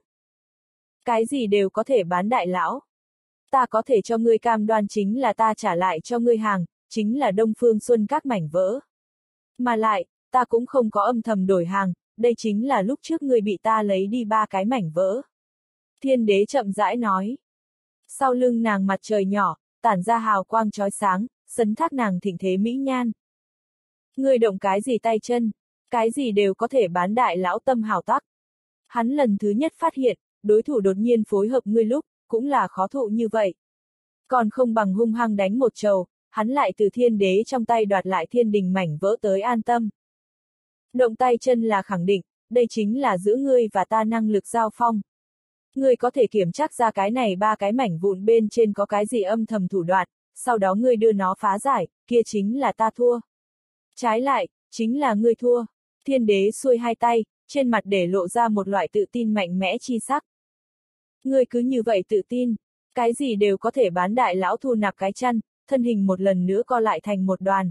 A: Cái gì đều có thể bán. Đại lão. Ta có thể cho ngươi cam đoan chính là ta trả lại cho ngươi hàng, chính là Đông Phương Xuân các mảnh vỡ. Mà lại, ta cũng không có âm thầm đổi hàng, đây chính là lúc trước ngươi bị ta lấy đi ba cái mảnh vỡ. Thiên đế chậm rãi nói. Sau lưng nàng mặt trời nhỏ, tản ra hào quang chói sáng, sấn thác nàng thịnh thế mỹ nhan. Ngươi động cái gì tay chân, cái gì đều có thể bán. Đại lão tâm hào tắc. Hắn lần thứ nhất phát hiện, đối thủ đột nhiên phối hợp ngươi lúc, cũng là khó thụ như vậy. Còn không bằng hung hăng đánh một trầu, hắn lại từ thiên đế trong tay đoạt lại thiên đình mảnh vỡ tới an tâm. Động tay chân là khẳng định, đây chính là giữa ngươi và ta năng lực giao phong. Ngươi có thể kiểm tra ra cái này ba cái mảnh vụn bên trên có cái gì âm thầm thủ đoạn, sau đó ngươi đưa nó phá giải, kia chính là ta thua. Trái lại, chính là ngươi thua. Thiên đế xuôi hai tay, trên mặt để lộ ra một loại tự tin mạnh mẽ chi sắc. Ngươi cứ như vậy tự tin, cái gì đều có thể bán. Đại lão thu nạp cái chăn, thân hình một lần nữa co lại thành một đoàn.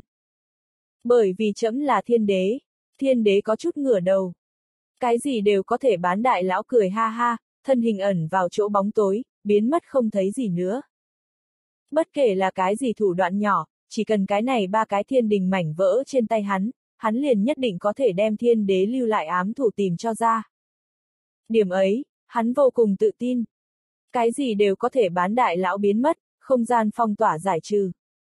A: Bởi vì trẫm là thiên đế, thiên đế có chút ngửa đầu. Cái gì đều có thể bán. Đại lão cười ha ha, thân hình ẩn vào chỗ bóng tối, biến mất không thấy gì nữa. Bất kể là cái gì thủ đoạn nhỏ, chỉ cần cái này ba cái thiên đình mảnh vỡ trên tay hắn, hắn liền nhất định có thể đem thiên đế lưu lại ám thủ tìm cho ra. Điểm ấy, hắn vô cùng tự tin. Cái gì đều có thể bán. Đại lão biến mất, không gian phong tỏa giải trừ.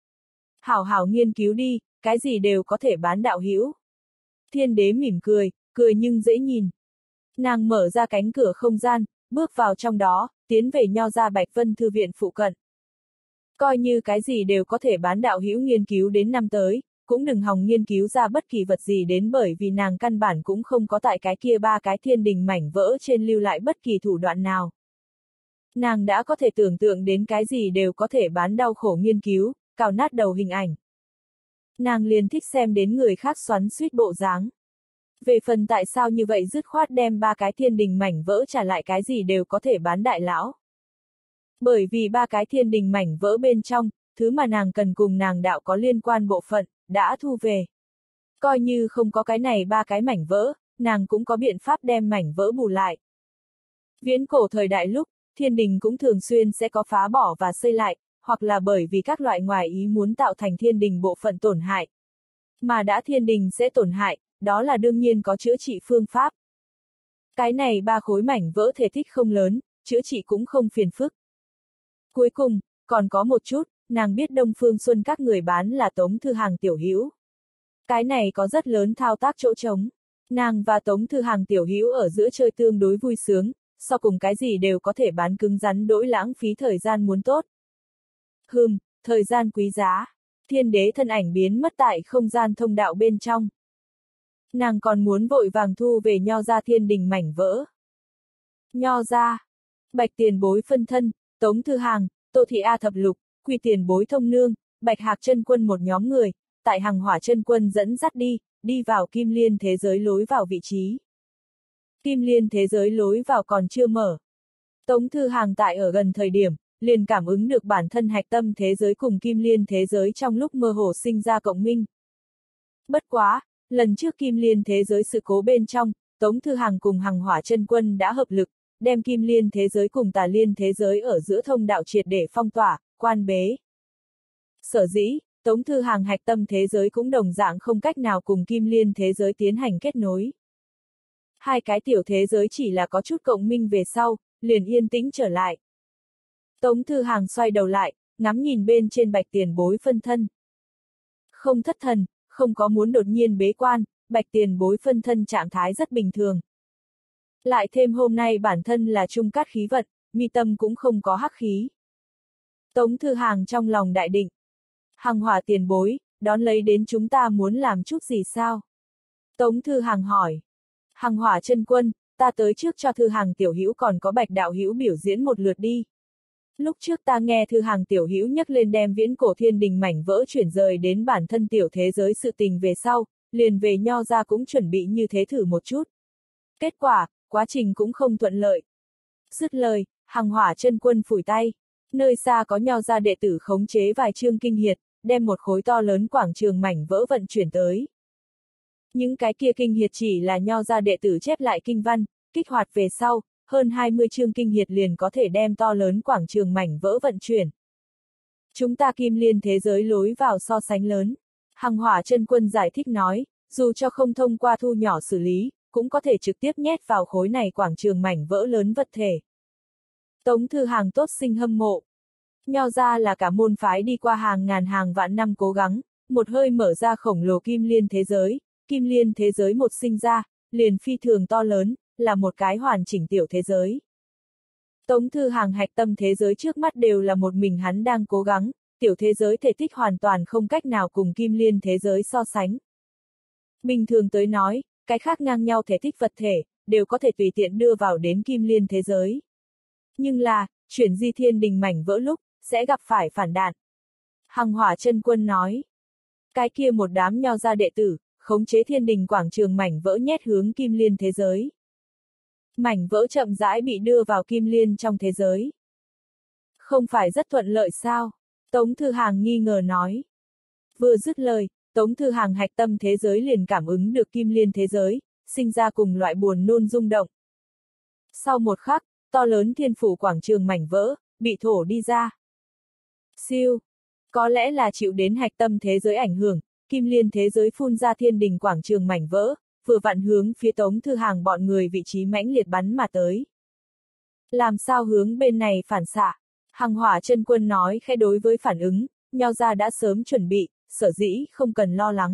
A: Hảo hảo nghiên cứu đi, cái gì đều có thể bán. Đạo hữu. Thiên đế mỉm cười, cười nhưng dễ nhìn. Nàng mở ra cánh cửa không gian, bước vào trong đó, tiến về Nho Gia Bạch Vân Thư viện phụ cận. Coi như cái gì đều có thể bán. Đạo hữu nghiên cứu đến năm tới, cũng đừng hòng nghiên cứu ra bất kỳ vật gì đến, bởi vì nàng căn bản cũng không có tại cái kia ba cái thiên đình mảnh vỡ trên lưu lại bất kỳ thủ đoạn nào. Nàng đã có thể tưởng tượng đến cái gì đều có thể bán đau khổ nghiên cứu, cào nát đầu hình ảnh. Nàng liền thích xem đến người khác xoắn xuýt bộ dáng. Về phần tại sao như vậy dứt khoát đem ba cái thiên đình mảnh vỡ trả lại cái gì đều có thể bán. Đại lão. Bởi vì ba cái thiên đình mảnh vỡ bên trong, thứ mà nàng cần cùng nàng đạo có liên quan bộ phận, đã thu về. Coi như không có cái này ba cái mảnh vỡ, nàng cũng có biện pháp đem mảnh vỡ bù lại. Viễn cổ thời đại lúc, thiên đình cũng thường xuyên sẽ có phá bỏ và xây lại, hoặc là bởi vì các loại ngoài ý muốn tạo thành thiên đình bộ phận tổn hại. Mà đã thiên đình sẽ tổn hại, đó là đương nhiên có chữa trị phương pháp. Cái này ba khối mảnh vỡ thể tích không lớn, chữa trị cũng không phiền phức. Cuối cùng, còn có một chút, nàng biết Đông Phương Xuân các người bán là Tống Thư Hàng tiểu hữu. Cái này có rất lớn thao tác chỗ trống. Nàng và Tống Thư Hàng tiểu hữu ở giữa chơi tương đối vui sướng, so cùng cái gì đều có thể bán cứng rắn đỗi lãng phí thời gian muốn tốt. Hừm, thời gian quý giá. Thiên đế thân ảnh biến mất tại không gian thông đạo bên trong. Nàng còn muốn vội vàng thu về Nho Gia thiên đình mảnh vỡ. Nho Gia. Bạch tiền bối phân thân, Tống Thư Hàng, Tô Thị A Thập Lục, Quy tiền bối thông nương, Bạch Hạc chân quân một nhóm người, tại Hằng Hỏa chân quân dẫn dắt đi, đi vào Kim Liên thế giới lối vào vị trí. Kim Liên thế giới lối vào còn chưa mở. Tống Thư Hàng tại ở gần thời điểm, liền cảm ứng được bản thân hạch tâm thế giới cùng Kim Liên thế giới trong lúc mơ hồ sinh ra cộng minh. Bất quá, lần trước Kim Liên thế giới sự cố bên trong, Tống Thư Hàng cùng Hằng Hỏa chân quân đã hợp lực, đem Kim Liên thế giới cùng Tà Liên thế giới ở giữa thông đạo triệt để phong tỏa, quan bế. Sở dĩ, Tống Thư Hàng hạch tâm thế giới cũng đồng dạng không cách nào cùng Kim Liên thế giới tiến hành kết nối. Hai cái tiểu thế giới chỉ là có chút cộng minh về sau, liền yên tĩnh trở lại. Tống Thư Hàng xoay đầu lại, ngắm nhìn bên trên bạch tiền bối phân thân. Không thất thần, không có muốn đột nhiên bế quan, bạch tiền bối phân thân trạng thái rất bình thường. Lại thêm hôm nay bản thân là trung cát khí vận, mi tâm cũng không có hắc khí. Tống Thư Hàng trong lòng đại định. Hằng Hỏa tiền bối, đón lấy đến chúng ta muốn làm chút gì sao? Tống Thư Hàng hỏi. Hằng Hỏa chân quân, ta tới trước cho Thư Hàng tiểu hữu còn có bạch đạo hữu biểu diễn một lượt đi. Lúc trước ta nghe Thư Hàng tiểu hữu nhắc lên đem viễn cổ thiên đình mảnh vỡ chuyển rời đến bản thân tiểu thế giới sự tình về sau, liền về Nho gia cũng chuẩn bị như thế thử một chút. Kết quả, quá trình cũng không thuận lợi. Dứt lời, Hằng Hỏa chân quân phủi tay. Nơi xa có Nho gia đệ tử khống chế vài chương kinh hiệt, đem một khối to lớn quảng trường mảnh vỡ vận chuyển tới. Những cái kia kinh hiệt chỉ là Nho gia đệ tử chép lại kinh văn, kích hoạt về sau, hơn hai mươi chương kinh hiệt liền có thể đem to lớn quảng trường mảnh vỡ vận chuyển. Chúng ta Kim Liên thế giới lối vào so sánh lớn. Hằng Hỏa chân quân giải thích nói, dù cho không thông qua thu nhỏ xử lý, cũng có thể trực tiếp nhét vào khối này quảng trường mảnh vỡ lớn vật thể. Tống Thư Hàng tốt sinh hâm mộ. Nho gia là cả môn phái đi qua hàng ngàn hàng vạn năm cố gắng, một hơi mở ra khổng lồ Kim Liên thế giới, Kim Liên thế giới một sinh ra, liền phi thường to lớn, là một cái hoàn chỉnh tiểu thế giới. Tống Thư Hàng hạch tâm thế giới trước mắt đều là một mình hắn đang cố gắng, tiểu thế giới thể tích hoàn toàn không cách nào cùng Kim Liên thế giới so sánh. Bình thường tới nói, cái khác ngang nhau thể tích vật thể, đều có thể tùy tiện đưa vào đến Kim Liên thế giới. Nhưng là, chuyển di thiên đình mảnh vỡ lúc, sẽ gặp phải phản đạn. Hằng Hỏa chân quân nói. Cái kia một đám Nho gia đệ tử, khống chế thiên đình quảng trường mảnh vỡ nhét hướng Kim Liên thế giới. Mảnh vỡ chậm rãi bị đưa vào Kim Liên trong thế giới. Không phải rất thuận lợi sao? Tống Thư Hàng nghi ngờ nói. Vừa dứt lời, Tống Thư Hàng hạch tâm thế giới liền cảm ứng được Kim Liên thế giới, sinh ra cùng loại buồn nôn rung động. Sau một khắc, to lớn thiên phủ quảng trường mảnh vỡ, bị thổ đi ra. Siêu. Có lẽ là chịu đến hạch tâm thế giới ảnh hưởng, Kim Liên thế giới phun ra thiên đình quảng trường mảnh vỡ, vừa vặn hướng phía Tống Thư Hàng bọn người vị trí mãnh liệt bắn mà tới. Làm sao hướng bên này phản xạ? Hằng Hỏa chân quân nói khẽ đối với phản ứng, Nho gia đã sớm chuẩn bị, sở dĩ không cần lo lắng.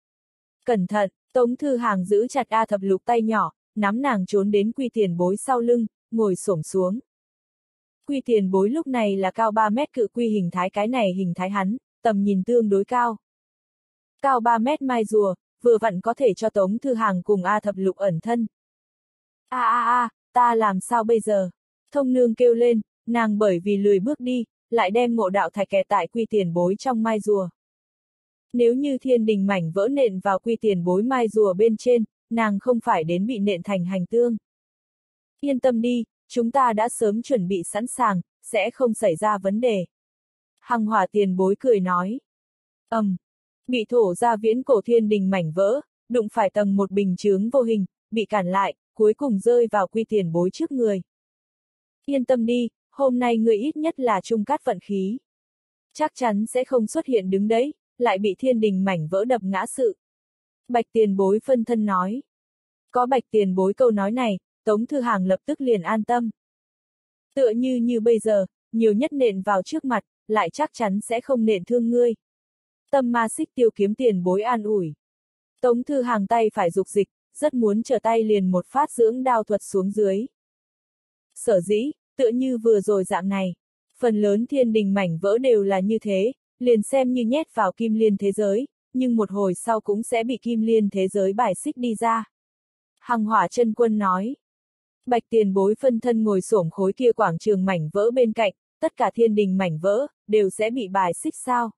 A: Cẩn thận, Tống Thư Hàng giữ chặt A Thập Lục tay nhỏ, nắm nàng trốn đến Quy Tiền Bối sau lưng, ngồi xổm xuống. Quy Tiền Bối lúc này là cao ba mét cự quy hình thái, cái này hình thái hắn, tầm nhìn tương đối cao. Cao ba mét mai rùa, vừa vặn có thể cho Tống Thư Hàng cùng A Thập Lục ẩn thân. A a a, ta làm sao bây giờ? Thông nương kêu lên, nàng bởi vì lười bước đi, lại đem ngộ đạo thạch kẹt tại Quy Tiền Bối trong mai rùa. Nếu như thiên đình mảnh vỡ nện vào Quy Tiền Bối mai rùa bên trên, nàng không phải đến bị nện thành hành tương. Yên tâm đi, chúng ta đã sớm chuẩn bị sẵn sàng, sẽ không xảy ra vấn đề. Hằng Hỏa tiền bối cười nói. Ầm, um, bị thổ ra viễn cổ thiên đình mảnh vỡ, đụng phải tầng một bình chướng vô hình, bị cản lại, cuối cùng rơi vào Quy Tiền Bối trước người. Yên tâm đi, hôm nay người ít nhất là trung cát vận khí. Chắc chắn sẽ không xuất hiện đứng đấy, lại bị thiên đình mảnh vỡ đập ngã sự. Bạch Tiền Bối phân thân nói. Có Bạch Tiền Bối câu nói này, Tống Thư Hàng lập tức liền an tâm. Tựa như như bây giờ, nhiều nhất nện vào trước mặt, lại chắc chắn sẽ không nện thương ngươi. Tâm ma xích tiêu kiếm Tiền Bối an ủi. Tống Thư Hàng tay phải dục dịch, rất muốn trở tay liền một phát dưỡng đao thuật xuống dưới. Sở dĩ, tựa như vừa rồi dạng này, phần lớn thiên đình mảnh vỡ đều là như thế, liền xem như nhét vào Kim Liên thế giới, nhưng một hồi sau cũng sẽ bị Kim Liên thế giới bài xích đi ra. Hằng Hỏa chân quân nói. Bạch Tiền Bối phân thân ngồi xổm khối kia quảng trường mảnh vỡ bên cạnh, tất cả thiên đình mảnh vỡ, đều sẽ bị bài xích sao?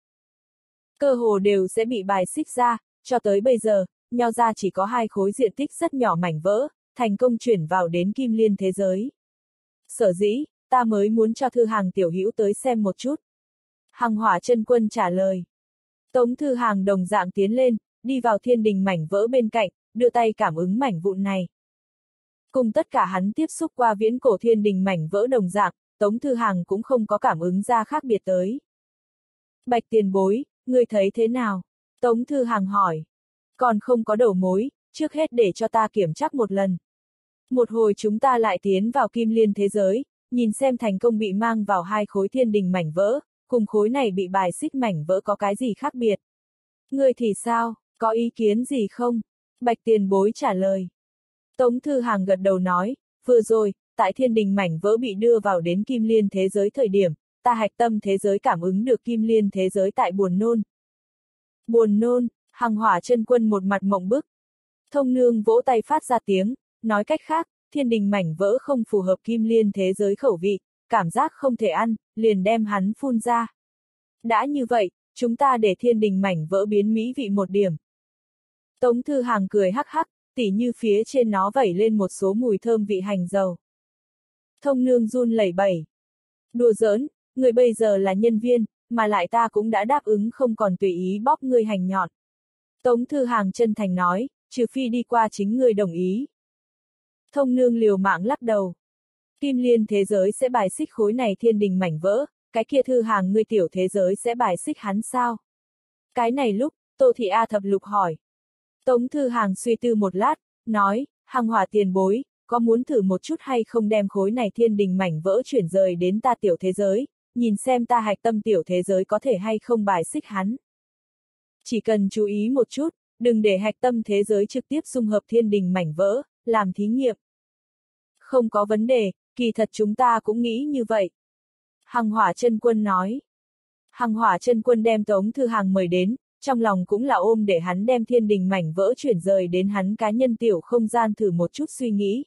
A: Cơ hồ đều sẽ bị bài xích ra, cho tới bây giờ, Nho gia chỉ có hai khối diện tích rất nhỏ mảnh vỡ, thành công chuyển vào đến Kim Liên thế giới. Sở dĩ, ta mới muốn cho Thư Hàng tiểu hữu tới xem một chút. Hằng Hỏa chân quân trả lời. Tống Thư Hàng đồng dạng tiến lên, đi vào thiên đình mảnh vỡ bên cạnh, đưa tay cảm ứng mảnh vụn này. Cùng tất cả hắn tiếp xúc qua viễn cổ thiên đình mảnh vỡ đồng dạng, Tống Thư Hàng cũng không có cảm ứng ra khác biệt tới. Bạch Tiền Bối, ngươi thấy thế nào? Tống Thư Hàng hỏi. Còn không có đầu mối, trước hết để cho ta kiểm tra một lần. Một hồi chúng ta lại tiến vào Kim Liên thế giới, nhìn xem thành công bị mang vào hai khối thiên đình mảnh vỡ, cùng khối này bị bài xích mảnh vỡ có cái gì khác biệt? Ngươi thì sao, có ý kiến gì không? Bạch tiền bối trả lời. Tống Thư Hàng gật đầu nói, vừa rồi, tại thiên đình mảnh vỡ bị đưa vào đến kim liên thế giới thời điểm, ta hạch tâm thế giới cảm ứng được kim liên thế giới tại buồn nôn. Buồn nôn, Hằng Hỏa Chân Quân một mặt mộng bức. Thông Nương vỗ tay phát ra tiếng, nói cách khác, thiên đình mảnh vỡ không phù hợp kim liên thế giới khẩu vị, cảm giác không thể ăn, liền đem hắn phun ra. Đã như vậy, chúng ta để thiên đình mảnh vỡ biến mỹ vị một điểm. Tống Thư Hàng cười hắc hắc, tỉ như phía trên nó vẩy lên một số mùi thơm vị hành dầu. Thông Nương run lẩy bẩy. Đùa giỡn, người bây giờ là nhân viên, mà lại ta cũng đã đáp ứng không còn tùy ý bóp ngươi hành nhọn. Tống Thư Hàng chân thành nói, trừ phi đi qua chính ngươi đồng ý. Thông Nương liều mạng lắc đầu. Kim liên thế giới sẽ bài xích khối này thiên đình mảnh vỡ, cái kia Thư Hàng ngươi tiểu thế giới sẽ bài xích hắn sao? Cái này lúc, Tô Thị A Thập Lục hỏi. Tống Thư Hàng suy tư một lát, nói, Hằng Hỏa tiền bối, có muốn thử một chút hay không đem khối này thiên đình mảnh vỡ chuyển rời đến ta tiểu thế giới, nhìn xem ta hạch tâm tiểu thế giới có thể hay không bài xích hắn. Chỉ cần chú ý một chút, đừng để hạch tâm thế giới trực tiếp dung hợp thiên đình mảnh vỡ, làm thí nghiệm. Không có vấn đề, kỳ thật chúng ta cũng nghĩ như vậy. Hằng Hỏa Chân Quân nói. Hằng Hỏa Chân Quân đem Tống Thư Hàng mời đến, trong lòng cũng là ôm để hắn đem thiên đình mảnh vỡ chuyển rời đến hắn cá nhân tiểu không gian thử một chút suy nghĩ.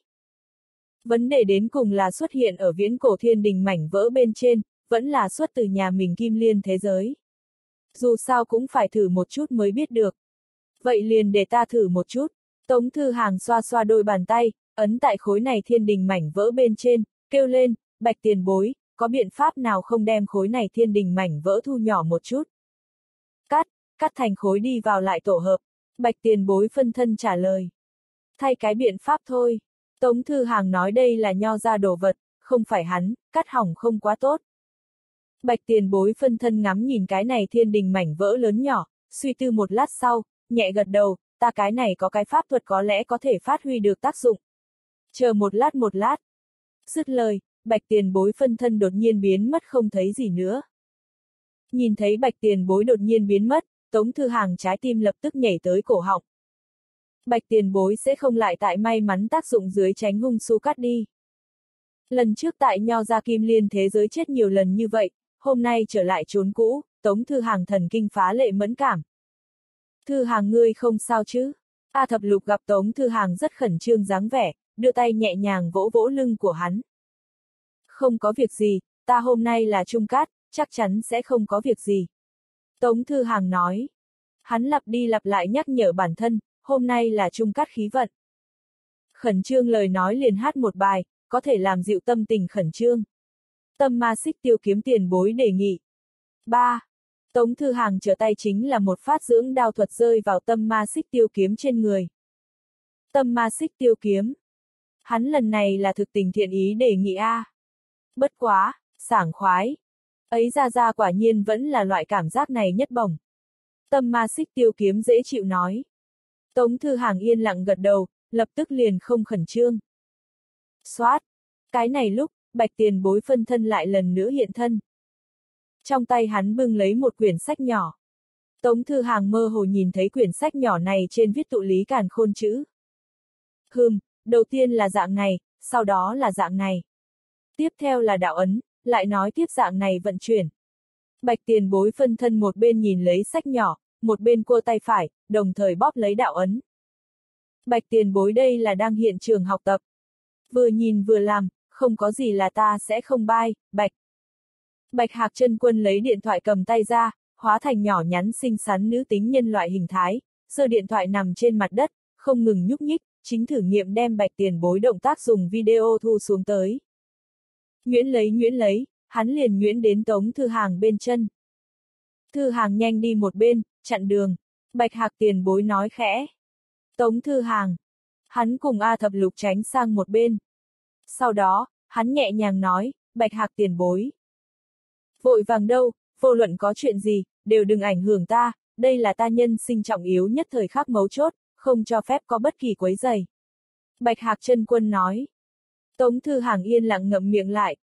A: Vấn đề đến cùng là xuất hiện ở viễn cổ thiên đình mảnh vỡ bên trên, vẫn là xuất từ nhà mình kim liên thế giới. Dù sao cũng phải thử một chút mới biết được. Vậy liền để ta thử một chút. Tống Thư Hàng xoa xoa đôi bàn tay, ấn tại khối này thiên đình mảnh vỡ bên trên, kêu lên, Bạch tiền bối, có biện pháp nào không đem khối này thiên đình mảnh vỡ thu nhỏ một chút? Cắt, cắt thành khối đi vào lại tổ hợp. Bạch tiền bối phân thân trả lời. Thay cái biện pháp thôi. Tống Thư Hàng nói đây là nho ra đồ vật, không phải hắn, cắt hỏng không quá tốt. Bạch tiền bối phân thân ngắm nhìn cái này thiên đình mảnh vỡ lớn nhỏ, suy tư một lát sau, nhẹ gật đầu, ta cái này có cái pháp thuật có lẽ có thể phát huy được tác dụng. Chờ một lát một lát. Dứt lời, Bạch tiền bối phân thân đột nhiên biến mất không thấy gì nữa. Nhìn thấy Bạch tiền bối đột nhiên biến mất, Tống Thư Hàng trái tim lập tức nhảy tới cổ họng. Bạch tiền bối sẽ không lại tại may mắn tác dụng dưới tránh hung su cắt đi. Lần trước tại nho ra kim liên thế giới chết nhiều lần như vậy, hôm nay trở lại trốn cũ, Tống Thư Hàng thần kinh phá lệ mẫn cảm. Thư Hàng ngươi không sao chứ? A Thập Lục gặp Tống Thư Hàng rất khẩn trương dáng vẻ, đưa tay nhẹ nhàng vỗ vỗ lưng của hắn. Không có việc gì, ta hôm nay là trung cát, chắc chắn sẽ không có việc gì. Tống Thư Hàng nói. Hắn lặp đi lặp lại nhắc nhở bản thân, hôm nay là trung cát khí vận. Khẩn trương lời nói liền hát một bài, có thể làm dịu tâm tình khẩn trương. Tâm ma xích tiêu kiếm tiền bối đề nghị. ba. Tống Thư Hàng trở tay chính là một phát dưỡng đao thuật rơi vào tâm ma xích tiêu kiếm trên người. Tâm ma xích tiêu kiếm. Hắn lần này là thực tình thiện ý đề nghị A. Bất quá, sảng khoái. Ấy ra ra quả nhiên vẫn là loại cảm giác này nhất bổng. Tâm ma xích tiêu kiếm dễ chịu nói. Tống Thư Hàng yên lặng gật đầu, lập tức liền không khẩn trương. Xoát. Cái này lúc, Bạch tiền bối phân thân lại lần nữa hiện thân. Trong tay hắn bưng lấy một quyển sách nhỏ. Tống Thư Hàng mơ hồ nhìn thấy quyển sách nhỏ này trên viết tụ lý càn khôn chữ. Hừm, đầu tiên là dạng này, sau đó là dạng này. Tiếp theo là đạo ấn, lại nói tiếp dạng này vận chuyển. Bạch tiền bối phân thân một bên nhìn lấy sách nhỏ, một bên cua tay phải, đồng thời bóp lấy đạo ấn. Bạch tiền bối đây là đang hiện trường học tập. Vừa nhìn vừa làm, không có gì là ta sẽ không bai, Bạch. Bạch Hạc Chân Quân lấy điện thoại cầm tay ra, hóa thành nhỏ nhắn xinh xắn nữ tính nhân loại hình thái, giơ điện thoại nằm trên mặt đất, không ngừng nhúc nhích, chính thử nghiệm đem Bạch tiền bối động tác dùng video thu xuống tới. Nhuyễn lấy nhuyễn lấy, hắn liền nhuyễn đến Tống Thư Hàng bên chân. Thư Hàng nhanh đi một bên, chặn đường. Bạch Hạc tiền bối nói khẽ. Tống Thư Hàng. Hắn cùng A Thập Lục tránh sang một bên. Sau đó, hắn nhẹ nhàng nói, Bạch Hạc tiền bối. Vội vàng đâu, vô luận có chuyện gì, đều đừng ảnh hưởng ta, đây là ta nhân sinh trọng yếu nhất thời khắc mấu chốt, không cho phép có bất kỳ quấy rầy. Bạch Hạc Chân Quân nói. Tống Thư Hàng yên lặng ngậm miệng lại,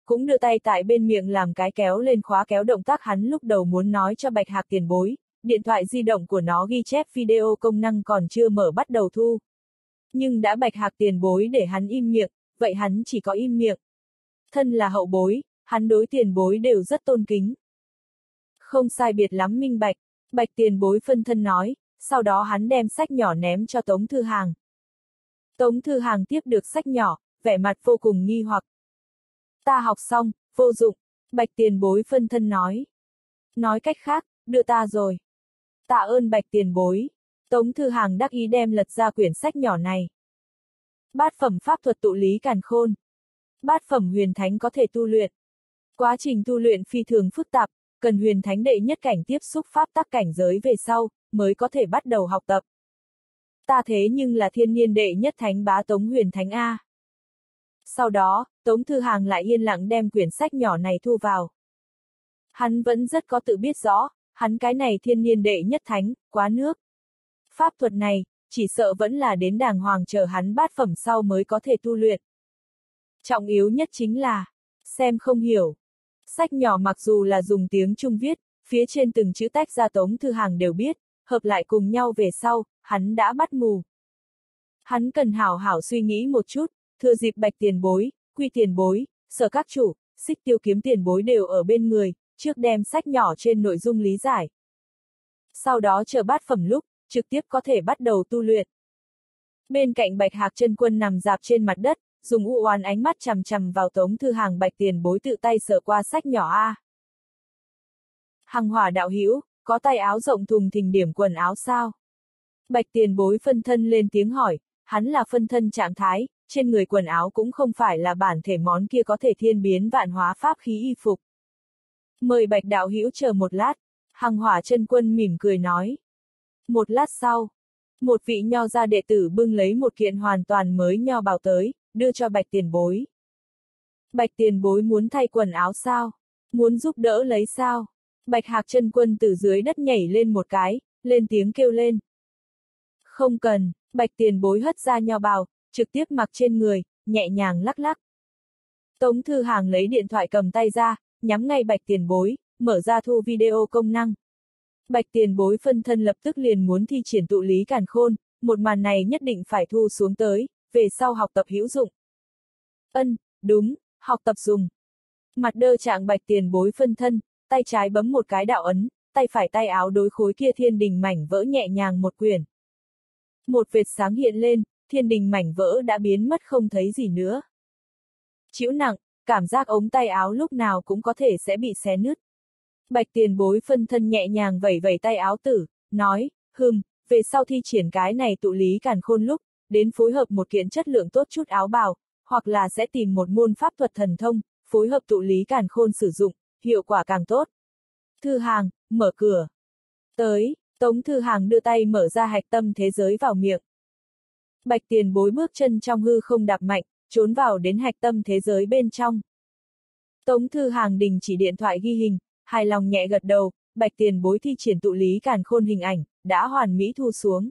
A: cũng đưa tay tại bên miệng làm cái kéo lên khóa kéo động tác hắn lúc đầu muốn nói cho Bạch Hạc tiền bối, điện thoại di động của nó ghi chép video công năng còn chưa mở bắt đầu thu. Nhưng đã Bạch Hạc tiền bối để hắn im miệng, vậy hắn chỉ có im miệng. Thân là hậu bối, hắn đối tiền bối đều rất tôn kính. Không sai biệt lắm minh bạch, Bạch tiền bối phân thân nói, sau đó hắn đem sách nhỏ ném cho Tống Thư Hàng. Tống Thư Hàng tiếp được sách nhỏ, vẻ mặt vô cùng nghi hoặc. Ta học xong, vô dụng, Bạch tiền bối phân thân nói. Nói cách khác, đưa ta rồi. Tạ ơn Bạch tiền bối. Tống Thư Hàng đắc ý đem lật ra quyển sách nhỏ này. Bát phẩm pháp thuật tụ lý càn khôn. Bát phẩm huyền thánh có thể tu luyện. Quá trình tu luyện phi thường phức tạp, cần huyền thánh đệ nhất cảnh tiếp xúc pháp tắc cảnh giới về sau, mới có thể bắt đầu học tập. Ta thế nhưng là thiên niên đệ nhất thánh bá Tống huyền thánh A. Sau đó, Tống Thư Hàng lại yên lặng đem quyển sách nhỏ này thu vào. Hắn vẫn rất có tự biết rõ, hắn cái này thiên niên đệ nhất thánh, quá nước. Pháp thuật này, chỉ sợ vẫn là đến đàng hoàng chờ hắn bát phẩm sau mới có thể tu luyện. Trọng yếu nhất chính là, xem không hiểu. Sách nhỏ mặc dù là dùng tiếng Trung viết, phía trên từng chữ tách ra Tống Thư Hàng đều biết, hợp lại cùng nhau về sau, hắn đã bắt mù. Hắn cần hảo hảo suy nghĩ một chút, thừa dịp Bạch tiền bối, Quy tiền bối, Sở các chủ, Xích Tiêu kiếm tiền bối đều ở bên người, trước đem sách nhỏ trên nội dung lý giải. Sau đó chờ bát phẩm lúc, trực tiếp có thể bắt đầu tu luyện. Bên cạnh Bạch Hạc chân quân nằm dạp trên mặt đất, dùng u oán ánh mắt chằm chằm vào Tống Thư Hàng. Bạch tiền bối tự tay sờ qua sách nhỏ a. Hằng Hỏa đạo hữu, có tay áo rộng thùng thình điểm quần áo sao? Bạch tiền bối phân thân lên tiếng hỏi, hắn là phân thân trạng thái, trên người quần áo cũng không phải là bản thể món kia có thể thiên biến vạn hóa pháp khí y phục. Mời Bạch đạo hữu chờ một lát, Hằng Hỏa chân quân mỉm cười nói. Một lát sau, một vị nho gia đệ tử bưng lấy một kiện hoàn toàn mới nho bào tới, đưa cho Bạch tiền bối. Bạch tiền bối muốn thay quần áo sao? Muốn giúp đỡ lấy sao? Bạch Hạc chân quân từ dưới đất nhảy lên một cái, lên tiếng kêu lên. Không cần, Bạch tiền bối hất ra nho bào, trực tiếp mặc trên người, nhẹ nhàng lắc lắc. Tống Thư Hàng lấy điện thoại cầm tay ra, nhắm ngay Bạch tiền bối, mở ra thu video công năng. Bạch tiền bối phân thân lập tức liền muốn thi triển tụ lý càn khôn, một màn này nhất định phải thu xuống tới, về sau học tập hữu dụng. Ân, đúng, học tập dùng. Mặt đơ trạng Bạch tiền bối phân thân, tay trái bấm một cái đạo ấn, tay phải tay áo đối khối kia thiên đình mảnh vỡ nhẹ nhàng một quyển. Một vệt sáng hiện lên, thiên đình mảnh vỡ đã biến mất không thấy gì nữa. Chịu nặng, cảm giác ống tay áo lúc nào cũng có thể sẽ bị xé nứt. Bạch tiền bối phân thân nhẹ nhàng vẩy vẩy tay áo tử, nói, hừm, về sau thi triển cái này tụ lý càn khôn lúc, đến phối hợp một kiện chất lượng tốt chút áo bào, hoặc là sẽ tìm một môn pháp thuật thần thông, phối hợp tụ lý càn khôn sử dụng, hiệu quả càng tốt. Thư Hàng, mở cửa. Tới, Tống Thư Hàng đưa tay mở ra hạch tâm thế giới vào miệng. Bạch tiền bối bước chân trong hư không đạp mạnh, trốn vào đến hạch tâm thế giới bên trong. Tống Thư Hàng đình chỉ điện thoại ghi hình, hài lòng nhẹ gật đầu, Bạch tiền bối thi triển tụ lý càn khôn hình ảnh, đã hoàn mỹ thu xuống.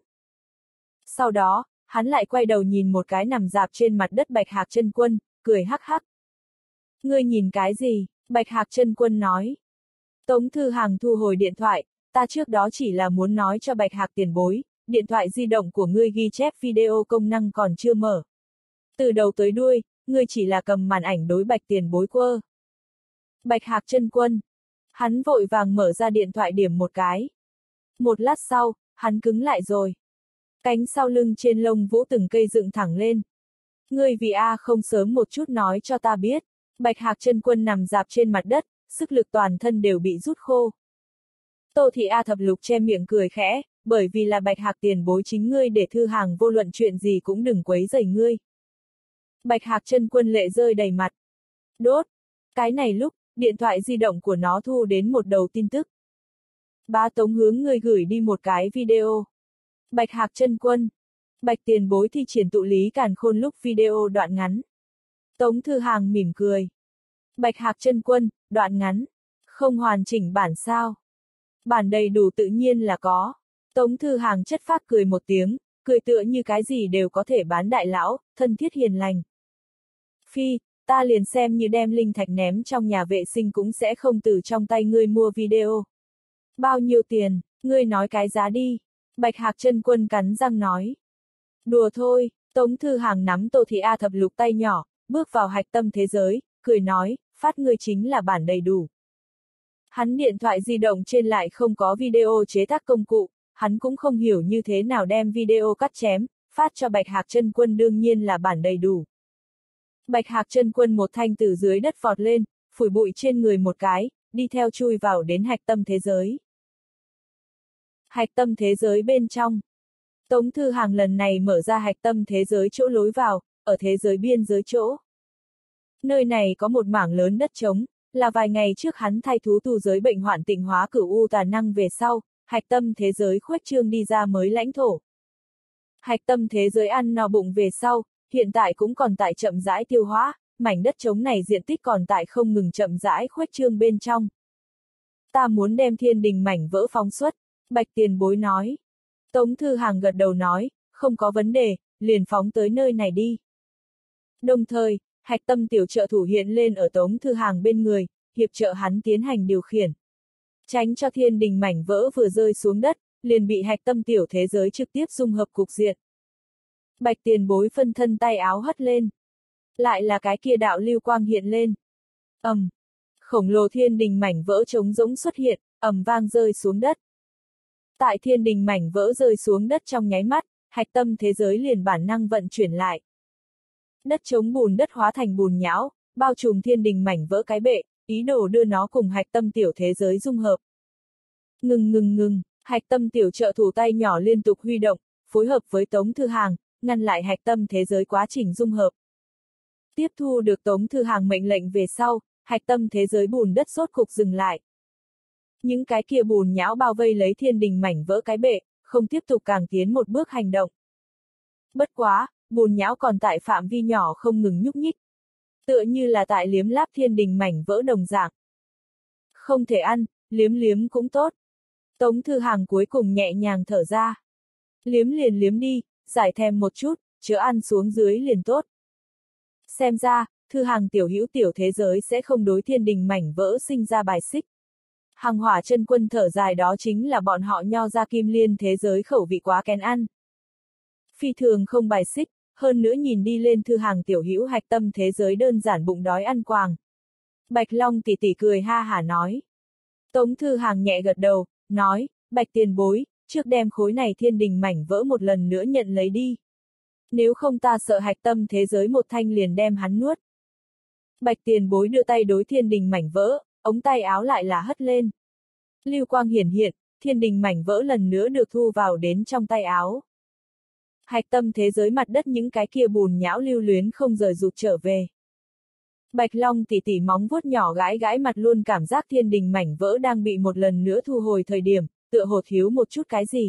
A: Sau đó, hắn lại quay đầu nhìn một cái nằm dạp trên mặt đất Bạch Hạc chân quân, cười hắc hắc. Ngươi nhìn cái gì? Bạch Hạc chân quân nói. Tống Thư Hàng thu hồi điện thoại, ta trước đó chỉ là muốn nói cho Bạch Hạc tiền bối, điện thoại di động của ngươi ghi chép video công năng còn chưa mở. Từ đầu tới đuôi, ngươi chỉ là cầm màn ảnh đối Bạch tiền bối quơ. Bạch Hạc chân quân. Hắn vội vàng mở ra điện thoại điểm một cái. Một lát sau, hắn cứng lại rồi. Cánh sau lưng trên lông vũ từng cây dựng thẳng lên. Ngươi vì a không sớm một chút nói cho ta biết. Bạch Hạc chân quân nằm dạp trên mặt đất, sức lực toàn thân đều bị rút khô. Tô Thị A thập lục che miệng cười khẽ, bởi vì là Bạch Hạc tiền bối chính ngươi để Thư Hàng vô luận chuyện gì cũng đừng quấy rầy ngươi. Bạch Hạc chân quân lệ rơi đầy mặt. Đốt! Cái này lúc, điện thoại di động của nó thu đến một đầu tin tức. Bá Tống hướng ngươi gửi đi một cái video. Bạch Hạc chân quân. Bạch tiền bối thi triển tụ lý càn khôn lúc video đoạn ngắn. Tống Thư Hàng mỉm cười. Bạch Hạc chân quân, đoạn ngắn. Không hoàn chỉnh bản sao? Bản đầy đủ tự nhiên là có. Tống Thư Hàng chất phác cười một tiếng, cười tựa như cái gì đều có thể bán đại lão, thân thiết hiền lành. Phi, ta liền xem như đem linh thạch ném trong nhà vệ sinh cũng sẽ không từ trong tay ngươi mua video. Bao nhiêu tiền, ngươi nói cái giá đi. Bạch Hạc Chân Quân cắn răng nói. Đùa thôi, Tống Thư Hàng nắm Tô Thị A thập lục tay nhỏ, bước vào hạch tâm thế giới, cười nói, phát ngươi chính là bản đầy đủ. Hắn điện thoại di động trên lại không có video chế tác công cụ, hắn cũng không hiểu như thế nào đem video cắt chém, phát cho Bạch Hạc Chân Quân đương nhiên là bản đầy đủ. Bạch Hạc Chân Quân một thanh từ dưới đất vọt lên, phủi bụi trên người một cái, đi theo chui vào đến hạch tâm thế giới. Hạch tâm thế giới bên trong. Tống Thư Hàng lần này mở ra hạch tâm thế giới chỗ lối vào, ở thế giới biên giới chỗ. Nơi này có một mảng lớn đất trống, là vài ngày trước hắn thay thú tu giới bệnh hoạn tịnh hóa cửu u tà năng về sau, hạch tâm thế giới khuếch trương đi ra mới lãnh thổ. Hạch tâm thế giới ăn no bụng về sau, hiện tại cũng còn tại chậm rãi tiêu hóa, mảnh đất trống này diện tích còn tại không ngừng chậm rãi khuếch trương bên trong. Ta muốn đem thiên đình mảnh vỡ phóng xuất, Bạch Tiền Bối nói. Tống Thư Hàng gật đầu nói, không có vấn đề, liền phóng tới nơi này đi. Đồng thời, hạch tâm tiểu trợ thủ hiện lên ở Tống Thư Hàng bên người, hiệp trợ hắn tiến hành điều khiển. Tránh cho thiên đình mảnh vỡ vừa rơi xuống đất, liền bị hạch tâm tiểu thế giới trực tiếp dung hợp cục diện. Bạch Tiền Bối phân thân tay áo hất lên. Lại là cái kia đạo lưu quang hiện lên. Ầm. Um, khổng lồ thiên đình mảnh vỡ trống rỗng xuất hiện, ầm vang rơi xuống đất. Tại thiên đình mảnh vỡ rơi xuống đất trong nháy mắt, hạch tâm thế giới liền bản năng vận chuyển lại. Đất trống bùn đất hóa thành bùn nhão, bao trùm thiên đình mảnh vỡ cái bệ, ý đồ đưa nó cùng hạch tâm tiểu thế giới dung hợp. Ngừng ngừng ngừng, hạch tâm tiểu trợ thủ tay nhỏ liên tục huy động, phối hợp với Tống Thư Hàng, ngăn lại hạch tâm thế giới quá trình dung hợp. Tiếp thu được Tống Thư Hàng mệnh lệnh về sau, hạch tâm thế giới bùn đất rốt cục dừng lại. Những cái kia bùn nhão bao vây lấy thiên đình mảnh vỡ cái bệ, không tiếp tục càng tiến một bước hành động. Bất quá, bùn nhão còn tại phạm vi nhỏ không ngừng nhúc nhích. Tựa như là tại liếm láp thiên đình mảnh vỡ đồng dạng. Không thể ăn, liếm liếm cũng tốt. Tống Thư Hàng cuối cùng nhẹ nhàng thở ra. Liếm liền liếm đi, giải thèm một chút, chớ ăn xuống dưới liền tốt. Xem ra, Thư Hàng tiểu hữu tiểu thế giới sẽ không đối thiên đình mảnh vỡ sinh ra bài xích. Hàng Hỏa Chân Quân thở dài đó chính là bọn họ Nho ra Kim Liên thế giới khẩu vị quá kén ăn. Phi thường không bài xích, hơn nữa nhìn đi lên Thư Hàng tiểu hữu hạch tâm thế giới đơn giản bụng đói ăn quàng. Bạch Long tỷ tỷ cười ha hả nói. Tống Thư Hàng nhẹ gật đầu, nói, Bạch Tiền Bối, trước đem khối này thiên đình mảnh vỡ một lần nữa nhận lấy đi. Nếu không ta sợ hạch tâm thế giới một thanh liền đem hắn nuốt. Bạch Tiền Bối đưa tay đối thiên đình mảnh vỡ, ống tay áo lại là hất lên. Lưu quang hiển hiện, thiên đình mảnh vỡ lần nữa được thu vào đến trong tay áo. Hạch tâm thế giới mặt đất những cái kia bùn nhão lưu luyến không rời rụt trở về. Bạch Long tỉ tỉ móng vuốt nhỏ gãi gãi mặt luôn cảm giác thiên đình mảnh vỡ đang bị một lần nữa thu hồi thời điểm, tựa hồ thiếu một chút cái gì.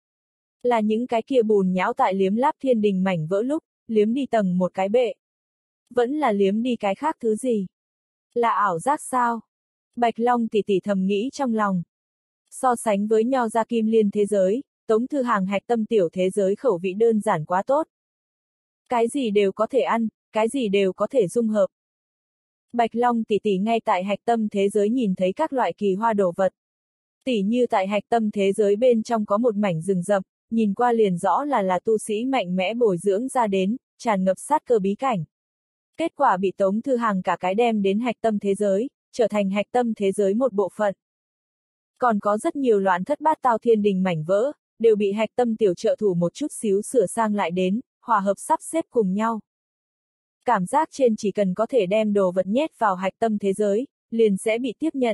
A: Là những cái kia bùn nhão tại liếm láp thiên đình mảnh vỡ lúc, liếm đi tầng một cái bệ. Vẫn là liếm đi cái khác thứ gì. Là ảo giác sao? Bạch Long tỉ tỉ thầm nghĩ trong lòng. So sánh với Nho ra Kim Liên thế giới, Tống Thư Hàng hạch tâm tiểu thế giới khẩu vị đơn giản quá tốt. Cái gì đều có thể ăn, cái gì đều có thể dung hợp. Bạch Long tỷ tỷ ngay tại hạch tâm thế giới nhìn thấy các loại kỳ hoa đồ vật. Tỷ như tại hạch tâm thế giới bên trong có một mảnh rừng rậm, nhìn qua liền rõ là là tu sĩ mạnh mẽ bồi dưỡng ra đến, tràn ngập sát cơ bí cảnh. Kết quả bị Tống Thư Hàng cả cái đem đến hạch tâm thế giới, trở thành hạch tâm thế giới một bộ phận. Còn có rất nhiều loạn thất bát tao thiên đình mảnh vỡ, đều bị hạch tâm tiểu trợ thủ một chút xíu sửa sang lại đến, hòa hợp sắp xếp cùng nhau. Cảm giác trên chỉ cần có thể đem đồ vật nhét vào hạch tâm thế giới, liền sẽ bị tiếp nhận.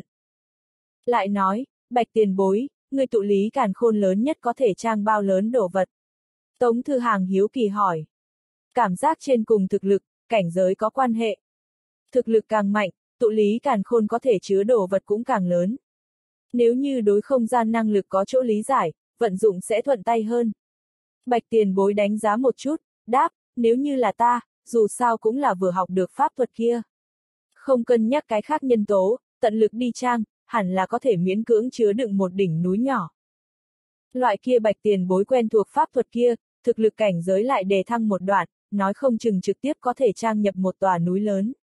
A: Lại nói, Bạch Tiền Bối, người tụ lý càn khôn lớn nhất có thể trang bao lớn đồ vật. Tống Thư Hàng hiếu kỳ hỏi. Cảm giác trên cùng thực lực, cảnh giới có quan hệ. Thực lực càng mạnh, tụ lý càn khôn có thể chứa đồ vật cũng càng lớn. Nếu như đối không gian năng lực có chỗ lý giải, vận dụng sẽ thuận tay hơn. Bạch Tiền Bối đánh giá một chút, đáp, nếu như là ta, dù sao cũng là vừa học được pháp thuật kia. Không cân nhắc cái khác nhân tố, tận lực đi trang, hẳn là có thể miễn cưỡng chứa đựng một đỉnh núi nhỏ. Loại kia Bạch Tiền Bối quen thuộc pháp thuật kia, thực lực cảnh giới lại đề thăng một đoạn, nói không chừng trực tiếp có thể trang nhập một tòa núi lớn.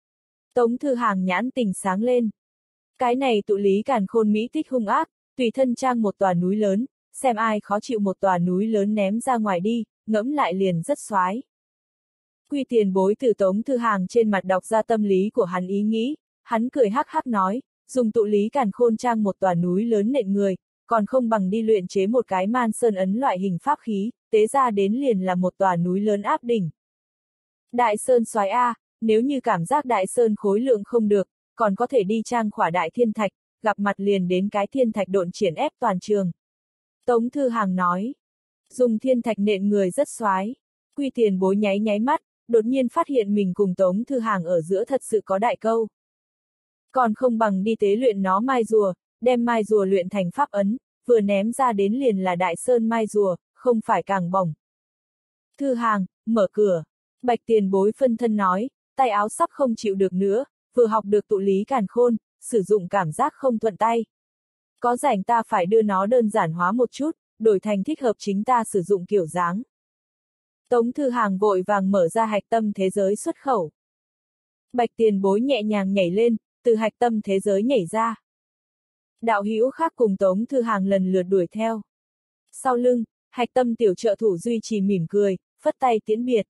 A: Tống Thư Hàng nhãn tình sáng lên. Cái này tụ lý càn khôn mỹ tích hung ác, tùy thân trang một tòa núi lớn, xem ai khó chịu một tòa núi lớn ném ra ngoài đi, ngẫm lại liền rất xoái. Quy tiền bối từ Tống Thư Hàng trên mặt đọc ra tâm lý của hắn ý nghĩ, hắn cười hắc hắc nói, dùng tụ lý càn khôn trang một tòa núi lớn nện người, còn không bằng đi luyện chế một cái man sơn ấn loại hình pháp khí, tế ra đến liền là một tòa núi lớn áp đỉnh. Đại sơn soái A, nếu như cảm giác đại sơn khối lượng không được, còn có thể đi trang khỏa đại thiên thạch, gặp mặt liền đến cái thiên thạch độn triển ép toàn trường. Tống Thư Hàng nói, dùng thiên thạch nện người rất xoái. Quy tiền bối nháy nháy mắt, đột nhiên phát hiện mình cùng Tống Thư Hàng ở giữa thật sự có đại câu. Còn không bằng đi tế luyện nó mai rùa, đem mai rùa luyện thành pháp ấn, vừa ném ra đến liền là đại sơn mai rùa, không phải càng bổng. Thư Hàng, mở cửa. Bạch tiền bối phân thân nói, tay áo sắp không chịu được nữa, vừa học được tụ lý càn khôn, sử dụng cảm giác không thuận tay. Có rảnh ta phải đưa nó đơn giản hóa một chút, đổi thành thích hợp chính ta sử dụng kiểu dáng. Tống Thư Hàng vội vàng mở ra hạch tâm thế giới xuất khẩu. Bạch tiền bối nhẹ nhàng nhảy lên, từ hạch tâm thế giới nhảy ra. Đạo hữu khác cùng Tống Thư Hàng lần lượt đuổi theo. Sau lưng, hạch tâm tiểu trợ thủ duy trì mỉm cười, phất tay tiễn biệt.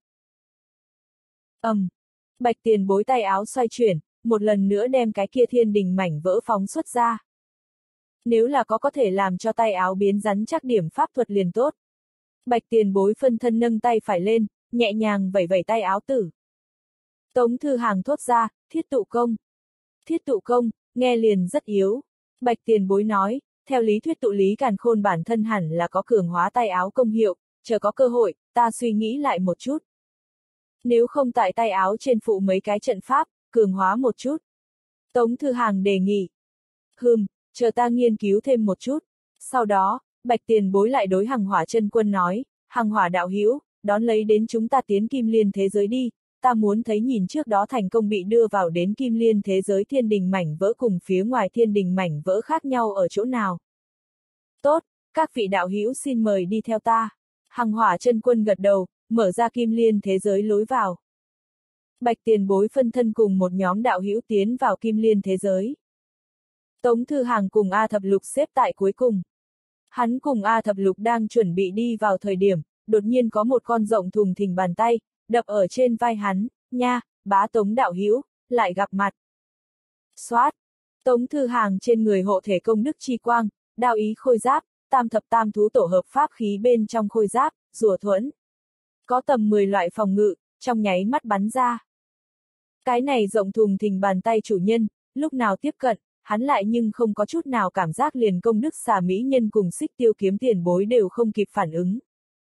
A: ầm, um, Bạch tiền bối tay áo xoay chuyển, một lần nữa đem cái kia thiên đình mảnh vỡ phóng xuất ra. Nếu là có có thể làm cho tay áo biến rắn chắc điểm pháp thuật liền tốt. Bạch tiền bối phân thân nâng tay phải lên, nhẹ nhàng vẩy vẩy tay áo tử. Tống Thư Hàng thốt ra, thiết tụ công. Thiết tụ công, nghe liền rất yếu. Bạch tiền bối nói, theo lý thuyết tụ lý càn khôn bản thân hẳn là có cường hóa tay áo công hiệu, chờ có cơ hội, ta suy nghĩ lại một chút. Nếu không tại tay áo trên phụ mấy cái trận pháp, cường hóa một chút. Tống Thư Hàng đề nghị. Hừm, chờ ta nghiên cứu thêm một chút. Sau đó, Bạch tiền bối lại đối Hằng Hỏa chân quân nói, Hằng Hỏa đạo hữu, đón lấy đến chúng ta tiến Kim Liên thế giới đi, ta muốn thấy nhìn trước đó thành công bị đưa vào đến Kim Liên thế giới thiên đình mảnh vỡ cùng phía ngoài thiên đình mảnh vỡ khác nhau ở chỗ nào. Tốt, các vị đạo hữu xin mời đi theo ta. Hằng Hỏa chân quân gật đầu, mở ra Kim Liên thế giới lối vào. Bạch tiền bối phân thân cùng một nhóm đạo hữu tiến vào Kim Liên thế giới. Tống Thư Hàng cùng A Thập Lục xếp tại cuối cùng. Hắn cùng A Thập Lục đang chuẩn bị đi vào thời điểm, đột nhiên có một con rộng thùng thình bàn tay, đập ở trên vai hắn, nha, bá Tống đạo hữu, lại gặp mặt. Xoát, Tống Thư Hàng trên người hộ thể công đức chi quang, đao ý khôi giáp, tam thập tam thú tổ hợp pháp khí bên trong khôi giáp, rùa thuẫn. Có tầm mười loại phòng ngự, trong nháy mắt bắn ra. Cái này rộng thùng thình bàn tay chủ nhân, lúc nào tiếp cận, hắn lại nhưng không có chút nào cảm giác liền công đức xà mỹ nhân cùng xích tiêu kiếm tiền bối đều không kịp phản ứng.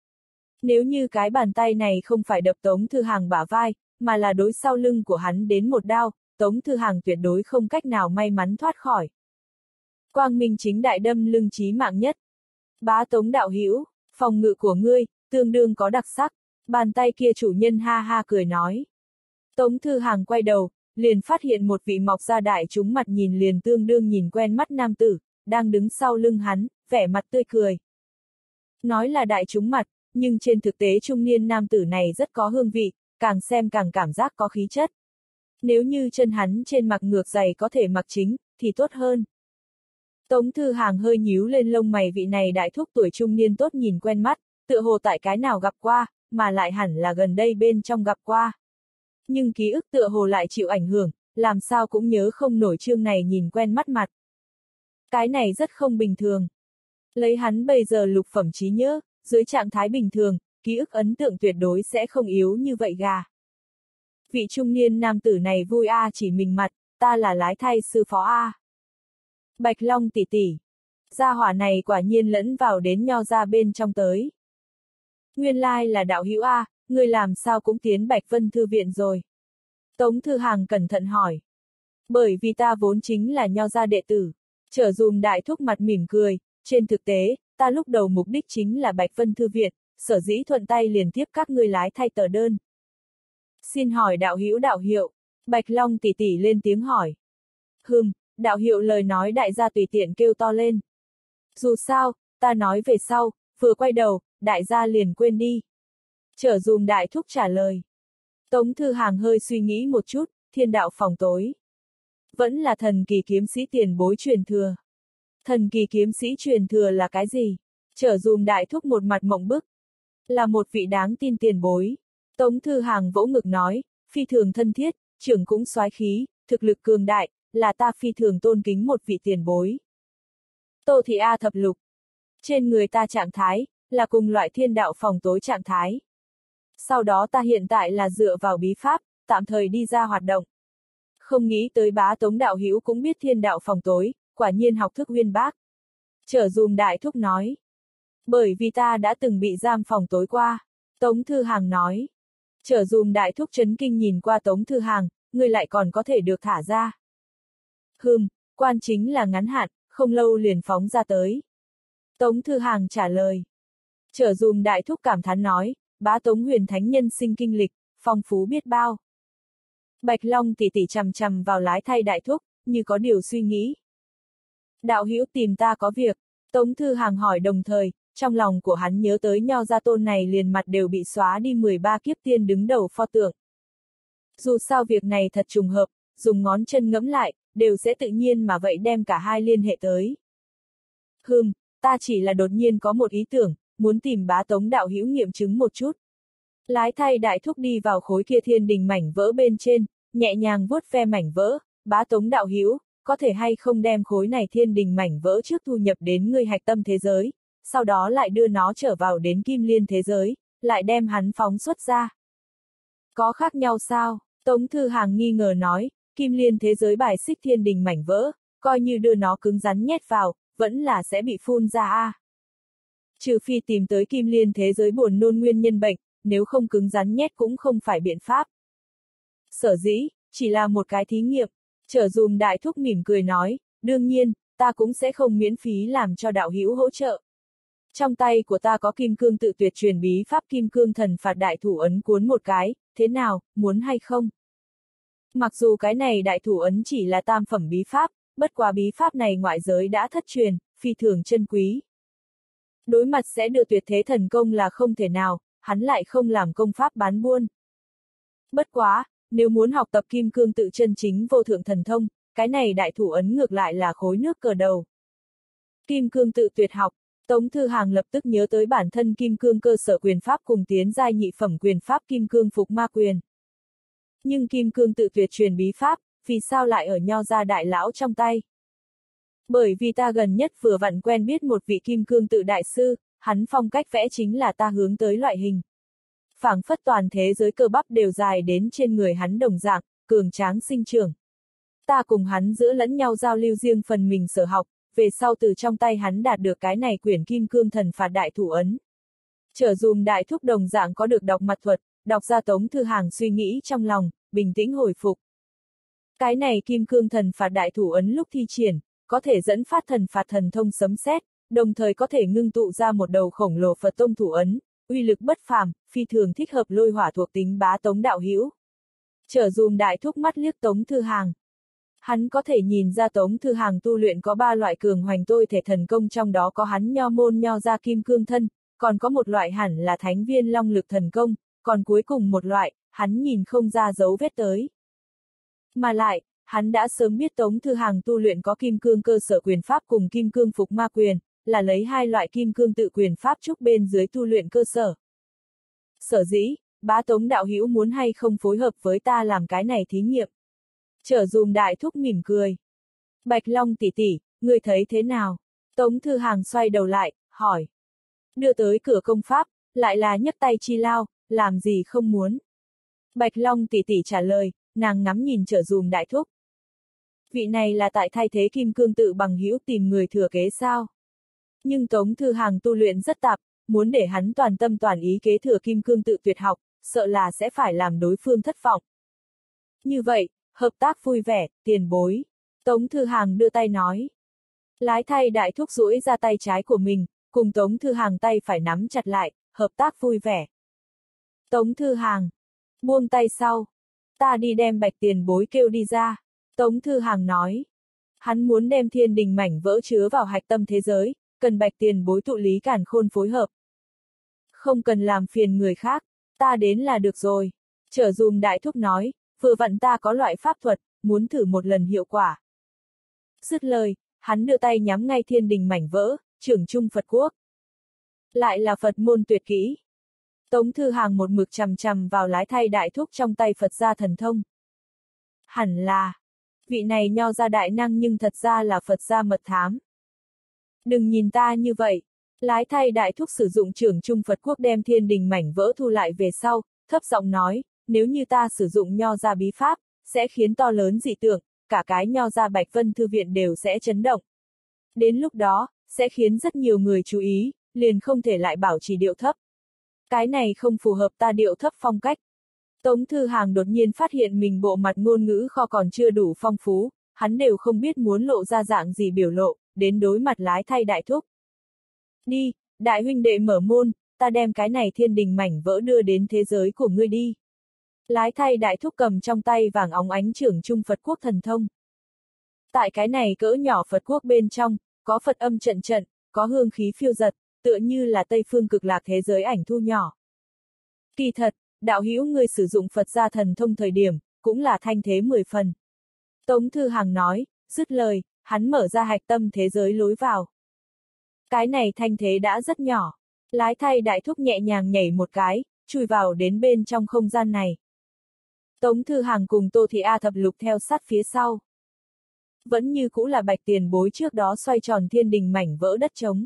A: Nếu như cái bàn tay này không phải đập Tống Thư Hàng bả vai, mà là đối sau lưng của hắn đến một đao, Tống Thư Hàng tuyệt đối không cách nào may mắn thoát khỏi. Quang minh chính đại đâm lưng chí mạng nhất. Bá Tống đạo hữu, phòng ngự của ngươi, tương đương có đặc sắc. Bàn tay kia chủ nhân ha ha cười nói. Tống Thư Hàng quay đầu, liền phát hiện một vị mọc ra đại chúng mặt nhìn liền tương đương nhìn quen mắt nam tử, đang đứng sau lưng hắn, vẻ mặt tươi cười. Nói là đại chúng mặt, nhưng trên thực tế trung niên nam tử này rất có hương vị, càng xem càng cảm giác có khí chất. Nếu như chân hắn trên mặc ngược giày có thể mặc chính, thì tốt hơn. Tống Thư Hàng hơi nhíu lên lông mày, vị này đại thúc tuổi trung niên tốt nhìn quen mắt, tựa hồ tại cái nào gặp qua, mà lại hẳn là gần đây bên trong gặp qua. Nhưng ký ức tựa hồ lại chịu ảnh hưởng, làm sao cũng nhớ không nổi chương này nhìn quen mắt mặt. Cái này rất không bình thường. Lấy hắn bây giờ lục phẩm trí nhớ, dưới trạng thái bình thường, ký ức ấn tượng tuyệt đối sẽ không yếu như vậy gà. Vị trung niên nam tử này vui a à chỉ mình mặt, ta là lái thay sư phó a. À. Bạch Long tỷ tỷ. Gia hỏa này quả nhiên lẫn vào đến nho ra bên trong tới. Nguyên lai là đạo hữu a, ngươi làm sao cũng tiến Bạch Vân Thư viện rồi. Tống Thư Hàng cẩn thận hỏi. Bởi vì ta vốn chính là nho gia đệ tử. Trở dùm đại thúc mặt mỉm cười, trên thực tế, ta lúc đầu mục đích chính là Bạch Vân Thư viện, sở dĩ thuận tay liền tiếp các ngươi lái thay tờ đơn. Xin hỏi đạo hữu đạo hiệu, Bạch Long tỷ tỷ lên tiếng hỏi. Hừm, đạo hiệu lời nói đại gia tùy tiện kêu to lên. Dù sao, ta nói về sau, vừa quay đầu, đại gia liền quên đi. Trở dùm đại thúc trả lời. Tống Thư Hàng hơi suy nghĩ một chút, thiên đạo phòng tối. Vẫn là thần kỳ kiếm sĩ tiền bối truyền thừa. Thần kỳ kiếm sĩ truyền thừa là cái gì? Trở dùm đại thúc một mặt mộng bức. Là một vị đáng tin tiền bối. Tống Thư Hàng vỗ ngực nói, phi thường thân thiết, trưởng cũng soái khí, thực lực cường đại, là ta phi thường tôn kính một vị tiền bối. Tô Thị A thập lục. Trên người ta trạng thái, là cùng loại thiên đạo phòng tối trạng thái. Sau đó ta hiện tại là dựa vào bí pháp, tạm thời đi ra hoạt động. Không nghĩ tới bá Tống đạo hữu cũng biết thiên đạo phòng tối, quả nhiên học thức uyên bác. Trở dùm đại thúc nói. Bởi vì ta đã từng bị giam phòng tối qua. Tống Thư Hàng nói. Trở dùm đại thúc chấn kinh nhìn qua Tống Thư Hàng, ngươi lại còn có thể được thả ra. Hừm, quan chính là ngắn hạn, không lâu liền phóng ra tới. Tống Thư Hàng trả lời. Trở dùm đại thúc cảm thán nói, bá Tống huyền thánh nhân sinh kinh lịch, phong phú biết bao. Bạch Long tỉ tỉ chằm chằm vào lái thay đại thúc, như có điều suy nghĩ. Đạo hữu tìm ta có việc, Tống Thư Hàng hỏi đồng thời, trong lòng của hắn nhớ tới Nho Gia Tôn này liền mặt đều bị xóa đi mười ba kiếp tiên đứng đầu pho tượng. Dù sao việc này thật trùng hợp, dùng ngón chân ngẫm lại, đều sẽ tự nhiên mà vậy đem cả hai liên hệ tới. Hừm, ta chỉ là đột nhiên có một ý tưởng, muốn tìm bá Tống đạo hữu nghiệm chứng một chút. Lái thay đại thúc đi vào khối kia thiên đình mảnh vỡ bên trên, nhẹ nhàng vuốt ve mảnh vỡ, bá Tống đạo hữu, có thể hay không đem khối này thiên đình mảnh vỡ trước thu nhập đến ngươi hạch tâm thế giới, sau đó lại đưa nó trở vào đến kim liên thế giới, lại đem hắn phóng xuất ra. Có khác nhau sao? Tống Thư Hàng nghi ngờ nói, kim liên thế giới bài xích thiên đình mảnh vỡ, coi như đưa nó cứng rắn nhét vào, vẫn là sẽ bị phun ra a. À. Trừ phi tìm tới kim liên thế giới buồn nôn nguyên nhân bệnh, nếu không cứng rắn nhét cũng không phải biện pháp. Sở dĩ, chỉ là một cái thí nghiệm, trở dùm đại thúc mỉm cười nói, đương nhiên, ta cũng sẽ không miễn phí làm cho đạo hữu hỗ trợ. Trong tay của ta có kim cương tự tuyệt truyền bí pháp kim cương thần phạt đại thủ ấn cuốn một cái, thế nào, muốn hay không? Mặc dù cái này đại thủ ấn chỉ là tam phẩm bí pháp, bất quá bí pháp này ngoại giới đã thất truyền, phi thường chân quý. Đối mặt sẽ được tuyệt thế thần công là không thể nào, hắn lại không làm công pháp bán buôn. Bất quá, nếu muốn học tập kim cương tự chân chính vô thượng thần thông, cái này đại thủ ấn ngược lại là khối nước cờ đầu. Kim cương tự tuyệt học, Tống Thư Hàng lập tức nhớ tới bản thân kim cương cơ sở quyền pháp cùng tiến giai nhị phẩm quyền pháp kim cương phục ma quyền. Nhưng kim cương tự tuyệt truyền bí pháp, vì sao lại ở Nho Gia đại lão trong tay? Bởi vì ta gần nhất vừa vặn quen biết một vị kim cương tự đại sư, hắn phong cách vẽ chính là ta hướng tới loại hình. Phảng phất toàn thế giới cơ bắp đều dài đến trên người hắn đồng dạng, cường tráng sinh trưởng. Ta cùng hắn giữa lẫn nhau giao lưu riêng phần mình sở học, về sau từ trong tay hắn đạt được cái này quyển kim cương thần phạt đại thủ ấn. Trở dùm đại thúc đồng dạng có được đọc mặt thuật, đọc ra Tống Thư Hàng suy nghĩ trong lòng, bình tĩnh hồi phục. Cái này kim cương thần phạt đại thủ ấn lúc thi triển, có thể dẫn phát thần phạt thần thông sấm sét, đồng thời có thể ngưng tụ ra một đầu khổng lồ Phật tông thủ ấn, uy lực bất phàm, phi thường thích hợp lôi hỏa thuộc tính bá Tống đạo hữu. Trở dùm đại thúc mắt liếc Tống Thư Hàng. Hắn có thể nhìn ra Tống Thư Hàng tu luyện có ba loại cường hoành tôi thể thần công, trong đó có hắn Nho môn Nho gia kim cương thân, còn có một loại hẳn là thánh viên long lực thần công, còn cuối cùng một loại, hắn nhìn không ra dấu vết tới. Mà lại, hắn đã sớm biết Tống Thư Hàng tu luyện có kim cương cơ sở quyền pháp cùng kim cương phục ma quyền, là lấy hai loại kim cương tự quyền pháp trúc bên dưới tu luyện cơ sở. Sở dĩ, bá Tống đạo hữu muốn hay không phối hợp với ta làm cái này thí nghiệm? Trở dùm đại thúc mỉm cười. Bạch Long tỷ tỷ, ngươi thấy thế nào? Tống Thư Hàng xoay đầu lại, hỏi. Đưa tới cửa công pháp, lại là nhấc tay chi lao, làm gì không muốn? Bạch Long tỷ tỷ trả lời, nàng ngắm nhìn trở dùm đại thúc. Vị này là tại thay thế kim cương tự bằng hữu tìm người thừa kế sao? Nhưng Tống Thư Hàng tu luyện rất tạp, muốn để hắn toàn tâm toàn ý kế thừa kim cương tự tuyệt học, sợ là sẽ phải làm đối phương thất vọng. Như vậy, hợp tác vui vẻ, tiền bối. Tống Thư Hàng đưa tay nói. Lái thay đại thúc duỗi ra tay trái của mình, cùng Tống Thư Hàng tay phải nắm chặt lại, hợp tác vui vẻ. Tống Thư Hàng. Buông tay sau. Ta đi đem Bạch tiền bối kêu đi ra. Tống Thư Hàng nói. Hắn muốn đem thiên đình mảnh vỡ chứa vào hạch tâm thế giới, cần Bạch tiền bối tụ lý càn khôn phối hợp. Không cần làm phiền người khác, ta đến là được rồi. Trở dùm đại thúc nói, vừa vặn ta có loại pháp thuật, muốn thử một lần hiệu quả. Dứt lời, hắn đưa tay nhắm ngay thiên đình mảnh vỡ, trưởng trung Phật quốc. Lại là Phật môn tuyệt kỹ. Tống Thư Hàng một mực chằm chằm vào lái thay đại thúc trong tay Phật gia thần thông. Hẳn là, vị này nho ra đại năng nhưng thật ra là Phật gia mật thám. Đừng nhìn ta như vậy. Lái thay đại thúc sử dụng trưởng trung Phật quốc đem thiên đình mảnh vỡ thu lại về sau, thấp giọng nói, nếu như ta sử dụng nho ra bí pháp, sẽ khiến to lớn dị tượng, cả cái nho ra Bạch Vân Thư Viện đều sẽ chấn động. Đến lúc đó, sẽ khiến rất nhiều người chú ý, liền không thể lại bảo trì điệu thấp. Cái này không phù hợp ta điệu thấp phong cách. Tống Thư Hàng đột nhiên phát hiện mình bộ mặt ngôn ngữ kho còn chưa đủ phong phú, hắn đều không biết muốn lộ ra dạng gì biểu lộ, đến đối mặt lái thay đại thúc. Đi, đại huynh đệ mở môn, ta đem cái này thiên đình mảnh vỡ đưa đến thế giới của ngươi đi. Lái thay đại thúc cầm trong tay vàng óng ánh trưởng trung Phật quốc thần thông. Tại cái này cỡ nhỏ Phật quốc bên trong, có Phật âm trận trận, có hương khí phiêu giật, tựa như là Tây phương cực lạc thế giới ảnh thu nhỏ. Kỳ thật, đạo hữu ngươi sử dụng Phật gia thần thông thời điểm, cũng là thanh thế mười phần. Tống Thư Hàng nói, dứt lời, hắn mở ra hạch tâm thế giới lối vào. Cái này thanh thế đã rất nhỏ. Lái thay đại thúc nhẹ nhàng nhảy một cái, chui vào đến bên trong không gian này. Tống Thư Hàng cùng Tô Thị A Thập Lục theo sát phía sau. Vẫn như cũ là Bạch Tiền Bối trước đó xoay tròn thiên đình mảnh vỡ đất trống.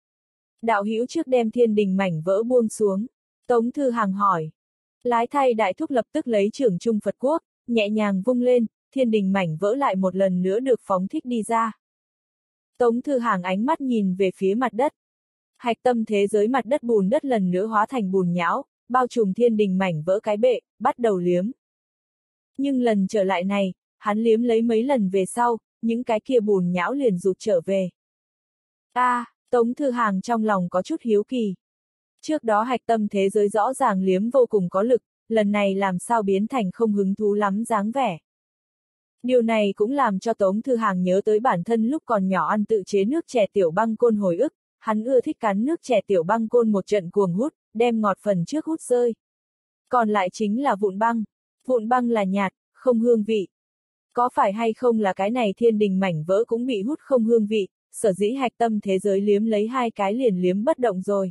A: Đạo hữu trước đem thiên đình mảnh vỡ buông xuống. Tống Thư Hàng hỏi. Lái thay đại thúc lập tức lấy trưởng trung Phật quốc, nhẹ nhàng vung lên, thiên đình mảnh vỡ lại một lần nữa được phóng thích đi ra. Tống Thư Hàng ánh mắt nhìn về phía mặt đất. Hạch tâm thế giới mặt đất bùn đất lần nữa hóa thành bùn nhão, bao trùm thiên đình mảnh vỡ cái bệ, bắt đầu liếm. Nhưng lần trở lại này, hắn liếm lấy mấy lần về sau, những cái kia bùn nhão liền rụt trở về. A, à, Tống Thư Hàng trong lòng có chút hiếu kỳ. Trước đó hạch tâm thế giới rõ ràng liếm vô cùng có lực, lần này làm sao biến thành không hứng thú lắm dáng vẻ. Điều này cũng làm cho Tống Thư Hàng nhớ tới bản thân lúc còn nhỏ ăn tự chế nước chè tiểu băng côn hồi ức, hắn ưa thích cắn nước chè tiểu băng côn một trận cuồng hút, đem ngọt phần trước hút rơi. Còn lại chính là vụn băng. Vụn băng là nhạt, không hương vị. Có phải hay không là cái này thiên đình mảnh vỡ cũng bị hút không hương vị, sở dĩ hạch tâm thế giới liếm lấy hai cái liền liếm bất động rồi.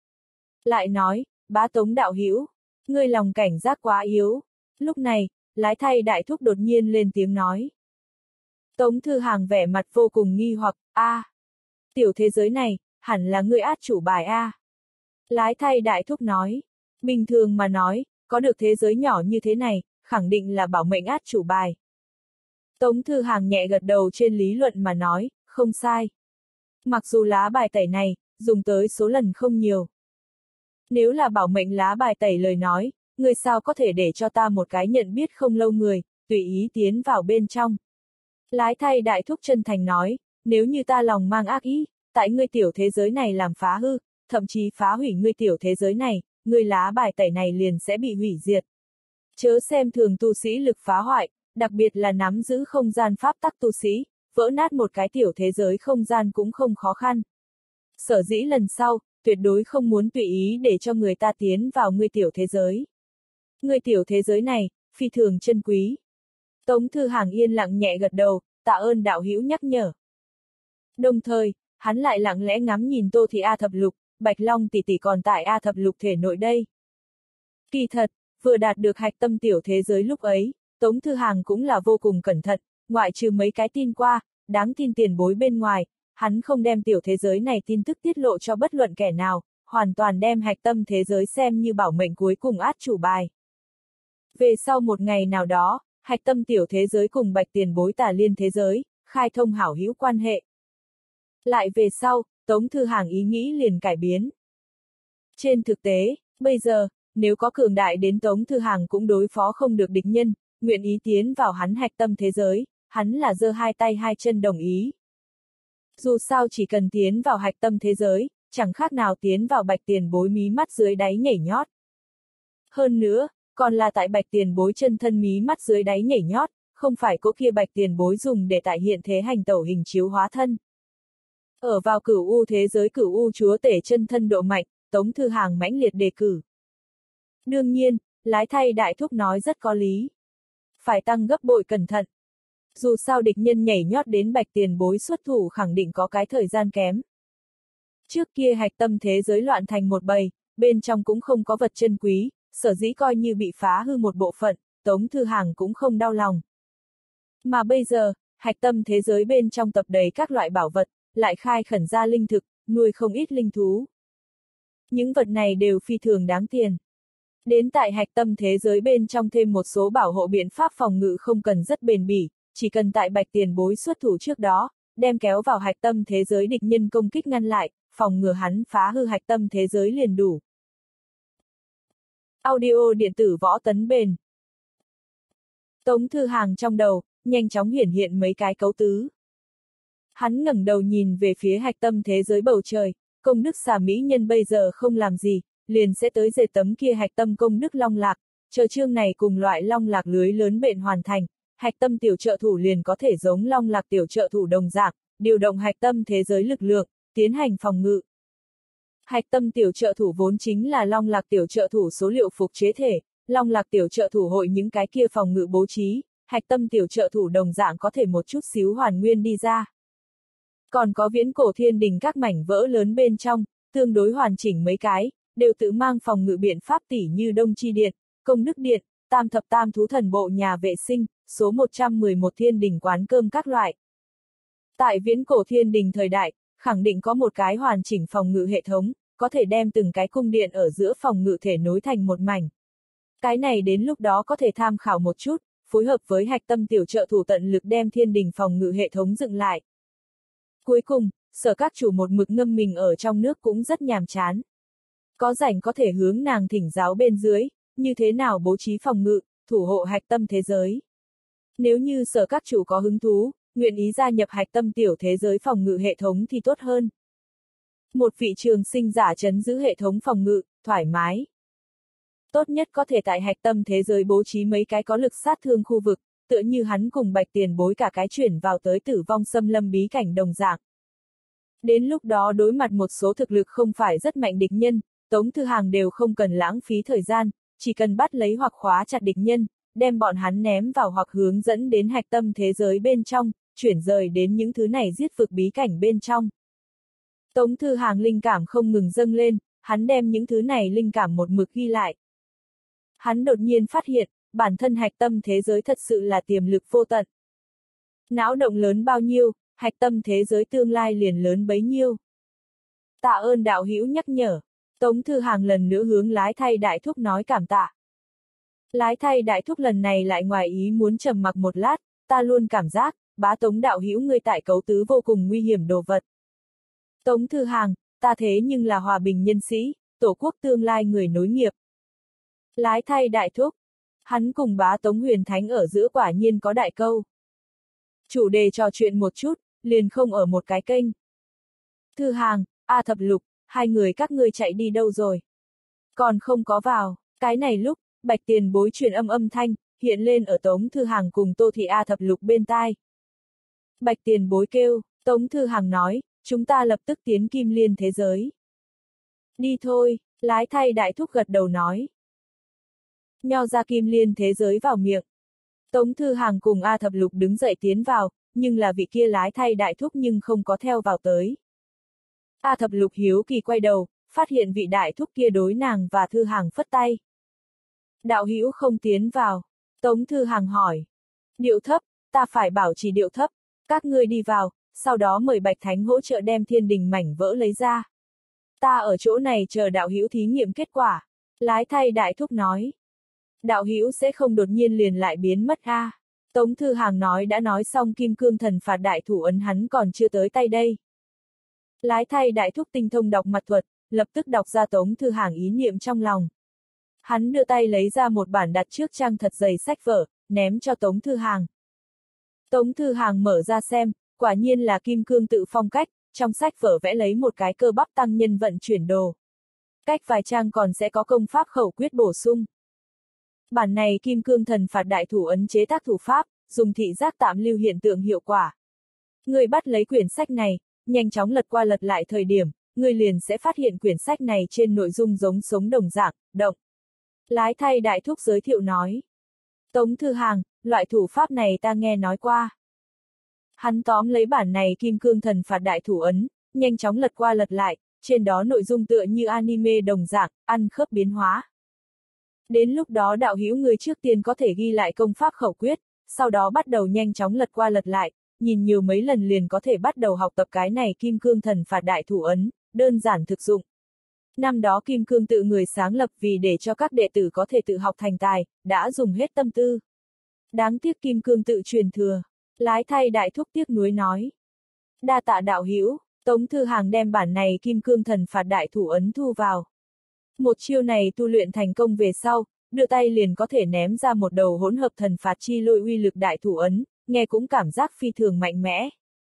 A: Lại nói, bá Tống đạo hữu, ngươi lòng cảnh giác quá yếu. Lúc này, lái thay đại thúc đột nhiên lên tiếng nói. Tống Thư Hàng vẻ mặt vô cùng nghi hoặc, a, à, tiểu thế giới này, hẳn là ngươi át chủ bài a. À. Lái thay đại thúc nói, bình thường mà nói, có được thế giới nhỏ như thế này, khẳng định là bảo mệnh át chủ bài. Tống Thư Hàng nhẹ gật đầu trên lý luận mà nói, không sai. Mặc dù lá bài tẩy này, dùng tới số lần không nhiều. Nếu là bảo mệnh lá bài tẩy lời nói, ngươi sao có thể để cho ta một cái nhận biết không lâu người, tùy ý tiến vào bên trong. Lái thay đại thúc chân thành nói, nếu như ta lòng mang ác ý, tại ngươi tiểu thế giới này làm phá hư, thậm chí phá hủy ngươi tiểu thế giới này, ngươi lá bài tẩy này liền sẽ bị hủy diệt. Chớ xem thường tu sĩ lực phá hoại, đặc biệt là nắm giữ không gian pháp tắc tu sĩ, vỡ nát một cái tiểu thế giới không gian cũng không khó khăn. Sở dĩ lần sau, tuyệt đối không muốn tùy ý để cho người ta tiến vào ngươi tiểu thế giới. Ngươi tiểu thế giới này, phi thường chân quý. Tống Thư Hàng yên lặng nhẹ gật đầu, tạ ơn đạo hữu nhắc nhở. Đồng thời, hắn lại lặng lẽ ngắm nhìn Tô Thị A Thập Lục, Bạch Long tỷ tỷ còn tại A Thập Lục thể nội đây. Kỳ thật, vừa đạt được hạch tâm tiểu thế giới lúc ấy, Tống Thư Hàng cũng là vô cùng cẩn thận, ngoại trừ mấy cái tin qua, đáng tin tiền bối bên ngoài, hắn không đem tiểu thế giới này tin tức tiết lộ cho bất luận kẻ nào, hoàn toàn đem hạch tâm thế giới xem như bảo mệnh cuối cùng át chủ bài. Về sau một ngày nào đó, hạch tâm tiểu thế giới cùng Bạch Tiền Bối Tà Liên thế giới, khai thông hảo hữu quan hệ. Lại về sau, Tống Thư Hàng ý nghĩ liền cải biến. Trên thực tế, bây giờ, nếu có cường đại đến Tống Thư Hàng cũng đối phó không được địch nhân, nguyện ý tiến vào hắn hạch tâm thế giới, hắn là giơ hai tay hai chân đồng ý. Dù sao chỉ cần tiến vào hạch tâm thế giới, chẳng khác nào tiến vào Bạch Tiền Bối mí mắt dưới đáy nhảy nhót. Hơn nữa, còn là tại Bạch Tiền Bối chân thân mí mắt dưới đáy nhảy nhót, không phải cỗ kia Bạch Tiền Bối dùng để tại hiện thế hành tẩu hình chiếu hóa thân. Ở vào cửu u thế giới cửu u chúa tể chân thân độ mạnh, Tống Thư Hàng mãnh liệt đề cử. Đương nhiên, lái thay đại thúc nói rất có lý. phải tăng gấp bội cẩn thận. Dù sao địch nhân nhảy nhót đến Bạch tiền bối xuất thủ khẳng định có cái thời gian kém. Trước kia hạch tâm thế giới loạn thành một bầy, bên trong cũng không có vật chân quý, sở dĩ coi như bị phá hư một bộ phận, Tống Thư Hàng cũng không đau lòng. Mà bây giờ, hạch tâm thế giới bên trong tập đầy các loại bảo vật, lại khai khẩn ra linh thực, nuôi không ít linh thú. Những vật này đều phi thường đáng tiền. Đến tại hạch tâm thế giới bên trong thêm một số bảo hộ biện pháp phòng ngự không cần rất bền bỉ, chỉ cần tại Bạch tiền bối xuất thủ trước đó, đem kéo vào hạch tâm thế giới địch nhân công kích ngăn lại, phòng ngừa hắn phá hư hạch tâm thế giới liền đủ. Audio điện tử võ tấn bền. Tống Thư Hàng trong đầu, nhanh chóng hiển hiện mấy cái cấu tứ. Hắn ngẩng đầu nhìn về phía hạch tâm thế giới bầu trời, công đức xà mỹ nhân bây giờ không làm gì, liền sẽ tới dệt tấm kia hạch tâm công đức long lạc, chờ chương này cùng loại long lạc lưới lớn bện hoàn thành, hạch tâm tiểu trợ thủ liền có thể giống long lạc tiểu trợ thủ đồng dạng, điều động hạch tâm thế giới lực lượng, tiến hành phòng ngự. Hạch tâm tiểu trợ thủ vốn chính là long lạc tiểu trợ thủ số liệu phục chế thể, long lạc tiểu trợ thủ hội những cái kia phòng ngự bố trí, hạch tâm tiểu trợ thủ đồng dạng có thể một chút xíu hoàn nguyên đi ra. Còn có viễn cổ thiên đình các mảnh vỡ lớn bên trong, tương đối hoàn chỉnh mấy cái, đều tự mang phòng ngự biện pháp tỉ như Đông Chi Điện, Công Đức Điện, Tam Thập Tam Thú Thần Bộ nhà vệ sinh, số một trăm mười một thiên đình quán cơm các loại. Tại viễn cổ thiên đình thời đại, khẳng định có một cái hoàn chỉnh phòng ngự hệ thống, có thể đem từng cái cung điện ở giữa phòng ngự thể nối thành một mảnh. Cái này đến lúc đó có thể tham khảo một chút, phối hợp với hạch tâm tiểu trợ thủ tận lực đem thiên đình phòng ngự hệ thống dựng lại. Cuối cùng, Sở các chủ một mực ngâm mình ở trong nước cũng rất nhàm chán. Có rảnh có thể hướng nàng thỉnh giáo bên dưới, như thế nào bố trí phòng ngự, thủ hộ hạch tâm thế giới. Nếu như Sở các chủ có hứng thú, nguyện ý gia nhập hạch tâm tiểu thế giới phòng ngự hệ thống thì tốt hơn. Một vị trường sinh giả trấn giữ hệ thống phòng ngự, thoải mái. Tốt nhất có thể tại hạch tâm thế giới bố trí mấy cái có lực sát thương khu vực, tựa như hắn cùng Bạch tiền bối cả cái chuyển vào tới tử vong xâm lâm bí cảnh đồng dạng. Đến lúc đó đối mặt một số thực lực không phải rất mạnh địch nhân, Tống Thư Hàng đều không cần lãng phí thời gian, chỉ cần bắt lấy hoặc khóa chặt địch nhân, đem bọn hắn ném vào hoặc hướng dẫn đến hạch tâm thế giới bên trong, chuyển rời đến những thứ này giết vực bí cảnh bên trong. Tống Thư Hàng linh cảm không ngừng dâng lên, hắn đem những thứ này linh cảm một mực ghi lại. Hắn đột nhiên phát hiện, bản thân hạch tâm thế giới thật sự là tiềm lực vô tận. Não động lớn bao nhiêu, hạch tâm thế giới tương lai liền lớn bấy nhiêu. Tạ ơn đạo hữu nhắc nhở. Tống Thư Hàng lần nữa hướng lái thay đại thúc nói cảm tạ. Lái thay đại thúc lần này lại ngoài ý muốn trầm mặc một lát, ta luôn cảm giác, bá Tống đạo hữu ngươi tại cấu tứ vô cùng nguy hiểm đồ vật. Tống Thư Hàng, ta thế nhưng là hòa bình nhân sĩ, tổ quốc tương lai người nối nghiệp. Lái thay đại thúc, hắn cùng bá Tống Huyền Thánh ở giữa quả nhiên có đại câu. Chủ đề trò chuyện một chút, liền không ở một cái kênh. Thư Hàng, A Thập Lục, hai người các ngươi chạy đi đâu rồi? Còn không có vào, cái này lúc, Bạch tiền bối truyền âm âm thanh, hiện lên ở Tống Thư Hàng cùng Tô Thị A Thập Lục bên tai. Bạch tiền bối kêu, Tống Thư Hàng nói, chúng ta lập tức tiến kim liên thế giới. Đi thôi, lái thay đại thúc gật đầu nói. Nho ra kim liên thế giới vào miệng. Tống Thư Hàng cùng A Thập Lục đứng dậy tiến vào, nhưng là vị kia lái thay đại thúc nhưng không có theo vào tới. A Thập Lục hiếu kỳ quay đầu, phát hiện vị đại thúc kia đối nàng và Thư Hàng phất tay. Đạo hữu không tiến vào. Tống Thư Hàng hỏi. Điệu thấp, ta phải bảo trì điệu thấp, các ngươi đi vào, sau đó mời Bạch Thánh hỗ trợ đem thiên đình mảnh vỡ lấy ra. Ta ở chỗ này chờ đạo hữu thí nghiệm kết quả. Lái thay đại thúc nói. Đạo hữu sẽ không đột nhiên liền lại biến mất a. À. Tống Thư Hàng nói đã nói xong kim cương thần phạt đại thủ ấn hắn còn chưa tới tay đây. Lái thay đại thúc tinh thông đọc mặt thuật, lập tức đọc ra Tống Thư Hàng ý niệm trong lòng. Hắn đưa tay lấy ra một bản đặt trước trang thật dày sách vở, ném cho Tống Thư Hàng. Tống Thư Hàng mở ra xem, quả nhiên là kim cương tự phong cách, trong sách vở vẽ lấy một cái cơ bắp tăng nhân vận chuyển đồ. Cách vài trang còn sẽ có công pháp khẩu quyết bổ sung. Bản này kim cương thần phạt đại thủ ấn chế tác thủ pháp, dùng thị giác tạm lưu hiện tượng hiệu quả. Người bắt lấy quyển sách này, nhanh chóng lật qua lật lại thời điểm, người liền sẽ phát hiện quyển sách này trên nội dung giống sống đồng dạng, động. Lái thay đại thúc giới thiệu nói. Tống Thư Hàng, loại thủ pháp này ta nghe nói qua. Hắn tóm lấy bản này kim cương thần phạt đại thủ ấn, nhanh chóng lật qua lật lại, trên đó nội dung tựa như anime đồng dạng, ăn khớp biến hóa. Đến lúc đó đạo hữu người trước tiên có thể ghi lại công pháp khẩu quyết, sau đó bắt đầu nhanh chóng lật qua lật lại, nhìn nhiều mấy lần liền có thể bắt đầu học tập cái này kim cương thần phạt đại thủ ấn, đơn giản thực dụng. Năm đó kim cương tự người sáng lập vì để cho các đệ tử có thể tự học thành tài, đã dùng hết tâm tư. Đáng tiếc kim cương tự truyền thừa. Lái thay đại thúc tiếc nuối nói. Đa tạ đạo hữu, Tống Thư Hàng đem bản này kim cương thần phạt đại thủ ấn thu vào. Một chiêu này tu luyện thành công về sau, đưa tay liền có thể ném ra một đầu hỗn hợp thần phạt chi lôi uy lực đại thủ ấn, nghe cũng cảm giác phi thường mạnh mẽ.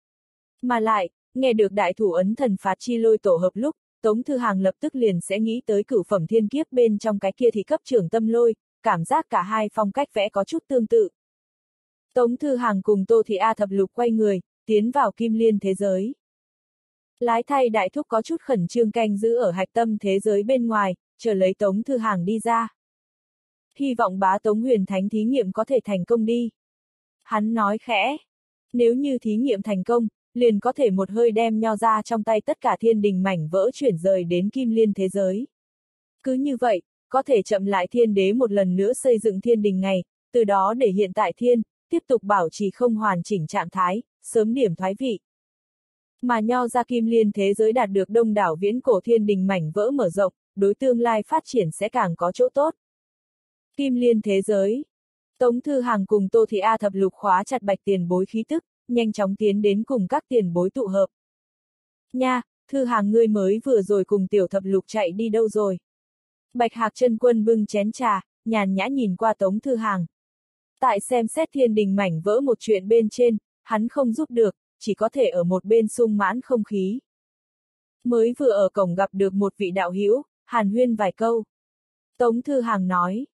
A: Mà lại, nghe được đại thủ ấn thần phạt chi lôi tổ hợp lúc, Tống Thư Hàng lập tức liền sẽ nghĩ tới cửu phẩm thiên kiếp bên trong cái kia thì cấp trưởng tâm lôi, cảm giác cả hai phong cách vẽ có chút tương tự. Tống Thư Hàng cùng Tô Thị A Thập Lục quay người, tiến vào kim liên thế giới. Lái thay đại thúc có chút khẩn trương canh giữ ở hạch tâm thế giới bên ngoài, chờ lấy Tống Thư Hàng đi ra. Hy vọng bá Tống Huyền Thánh thí nghiệm có thể thành công đi. Hắn nói khẽ. Nếu như thí nghiệm thành công, liền có thể một hơi đem nho ra trong tay tất cả thiên đình mảnh vỡ chuyển rời đến kim liên thế giới. Cứ như vậy, có thể chậm lại thiên đế một lần nữa xây dựng thiên đình ngày, từ đó để hiện tại thiên, tiếp tục bảo trì không hoàn chỉnh trạng thái, sớm điểm thoái vị. Mà nho ra kim liên thế giới đạt được đông đảo viễn cổ thiên đình mảnh vỡ mở rộng, đối tương lai phát triển sẽ càng có chỗ tốt. Kim liên thế giới. Tống Thư Hàng cùng Tô Thị A Thập Lục khóa chặt Bạch tiền bối khí tức, nhanh chóng tiến đến cùng các tiền bối tụ hợp. Nha, Thư Hàng ngươi mới vừa rồi cùng tiểu Thập Lục chạy đi đâu rồi? Bạch Hạc Chân Quân bưng chén trà, nhàn nhã nhìn qua Tống Thư Hàng. Tại xem xét thiên đình mảnh vỡ một chuyện bên trên, hắn không giúp được, chỉ có thể ở một bên sung mãn không khí. Mới vừa ở cổng gặp được một vị đạo hữu, hàn huyên vài câu. Tống Thư Hàng nói.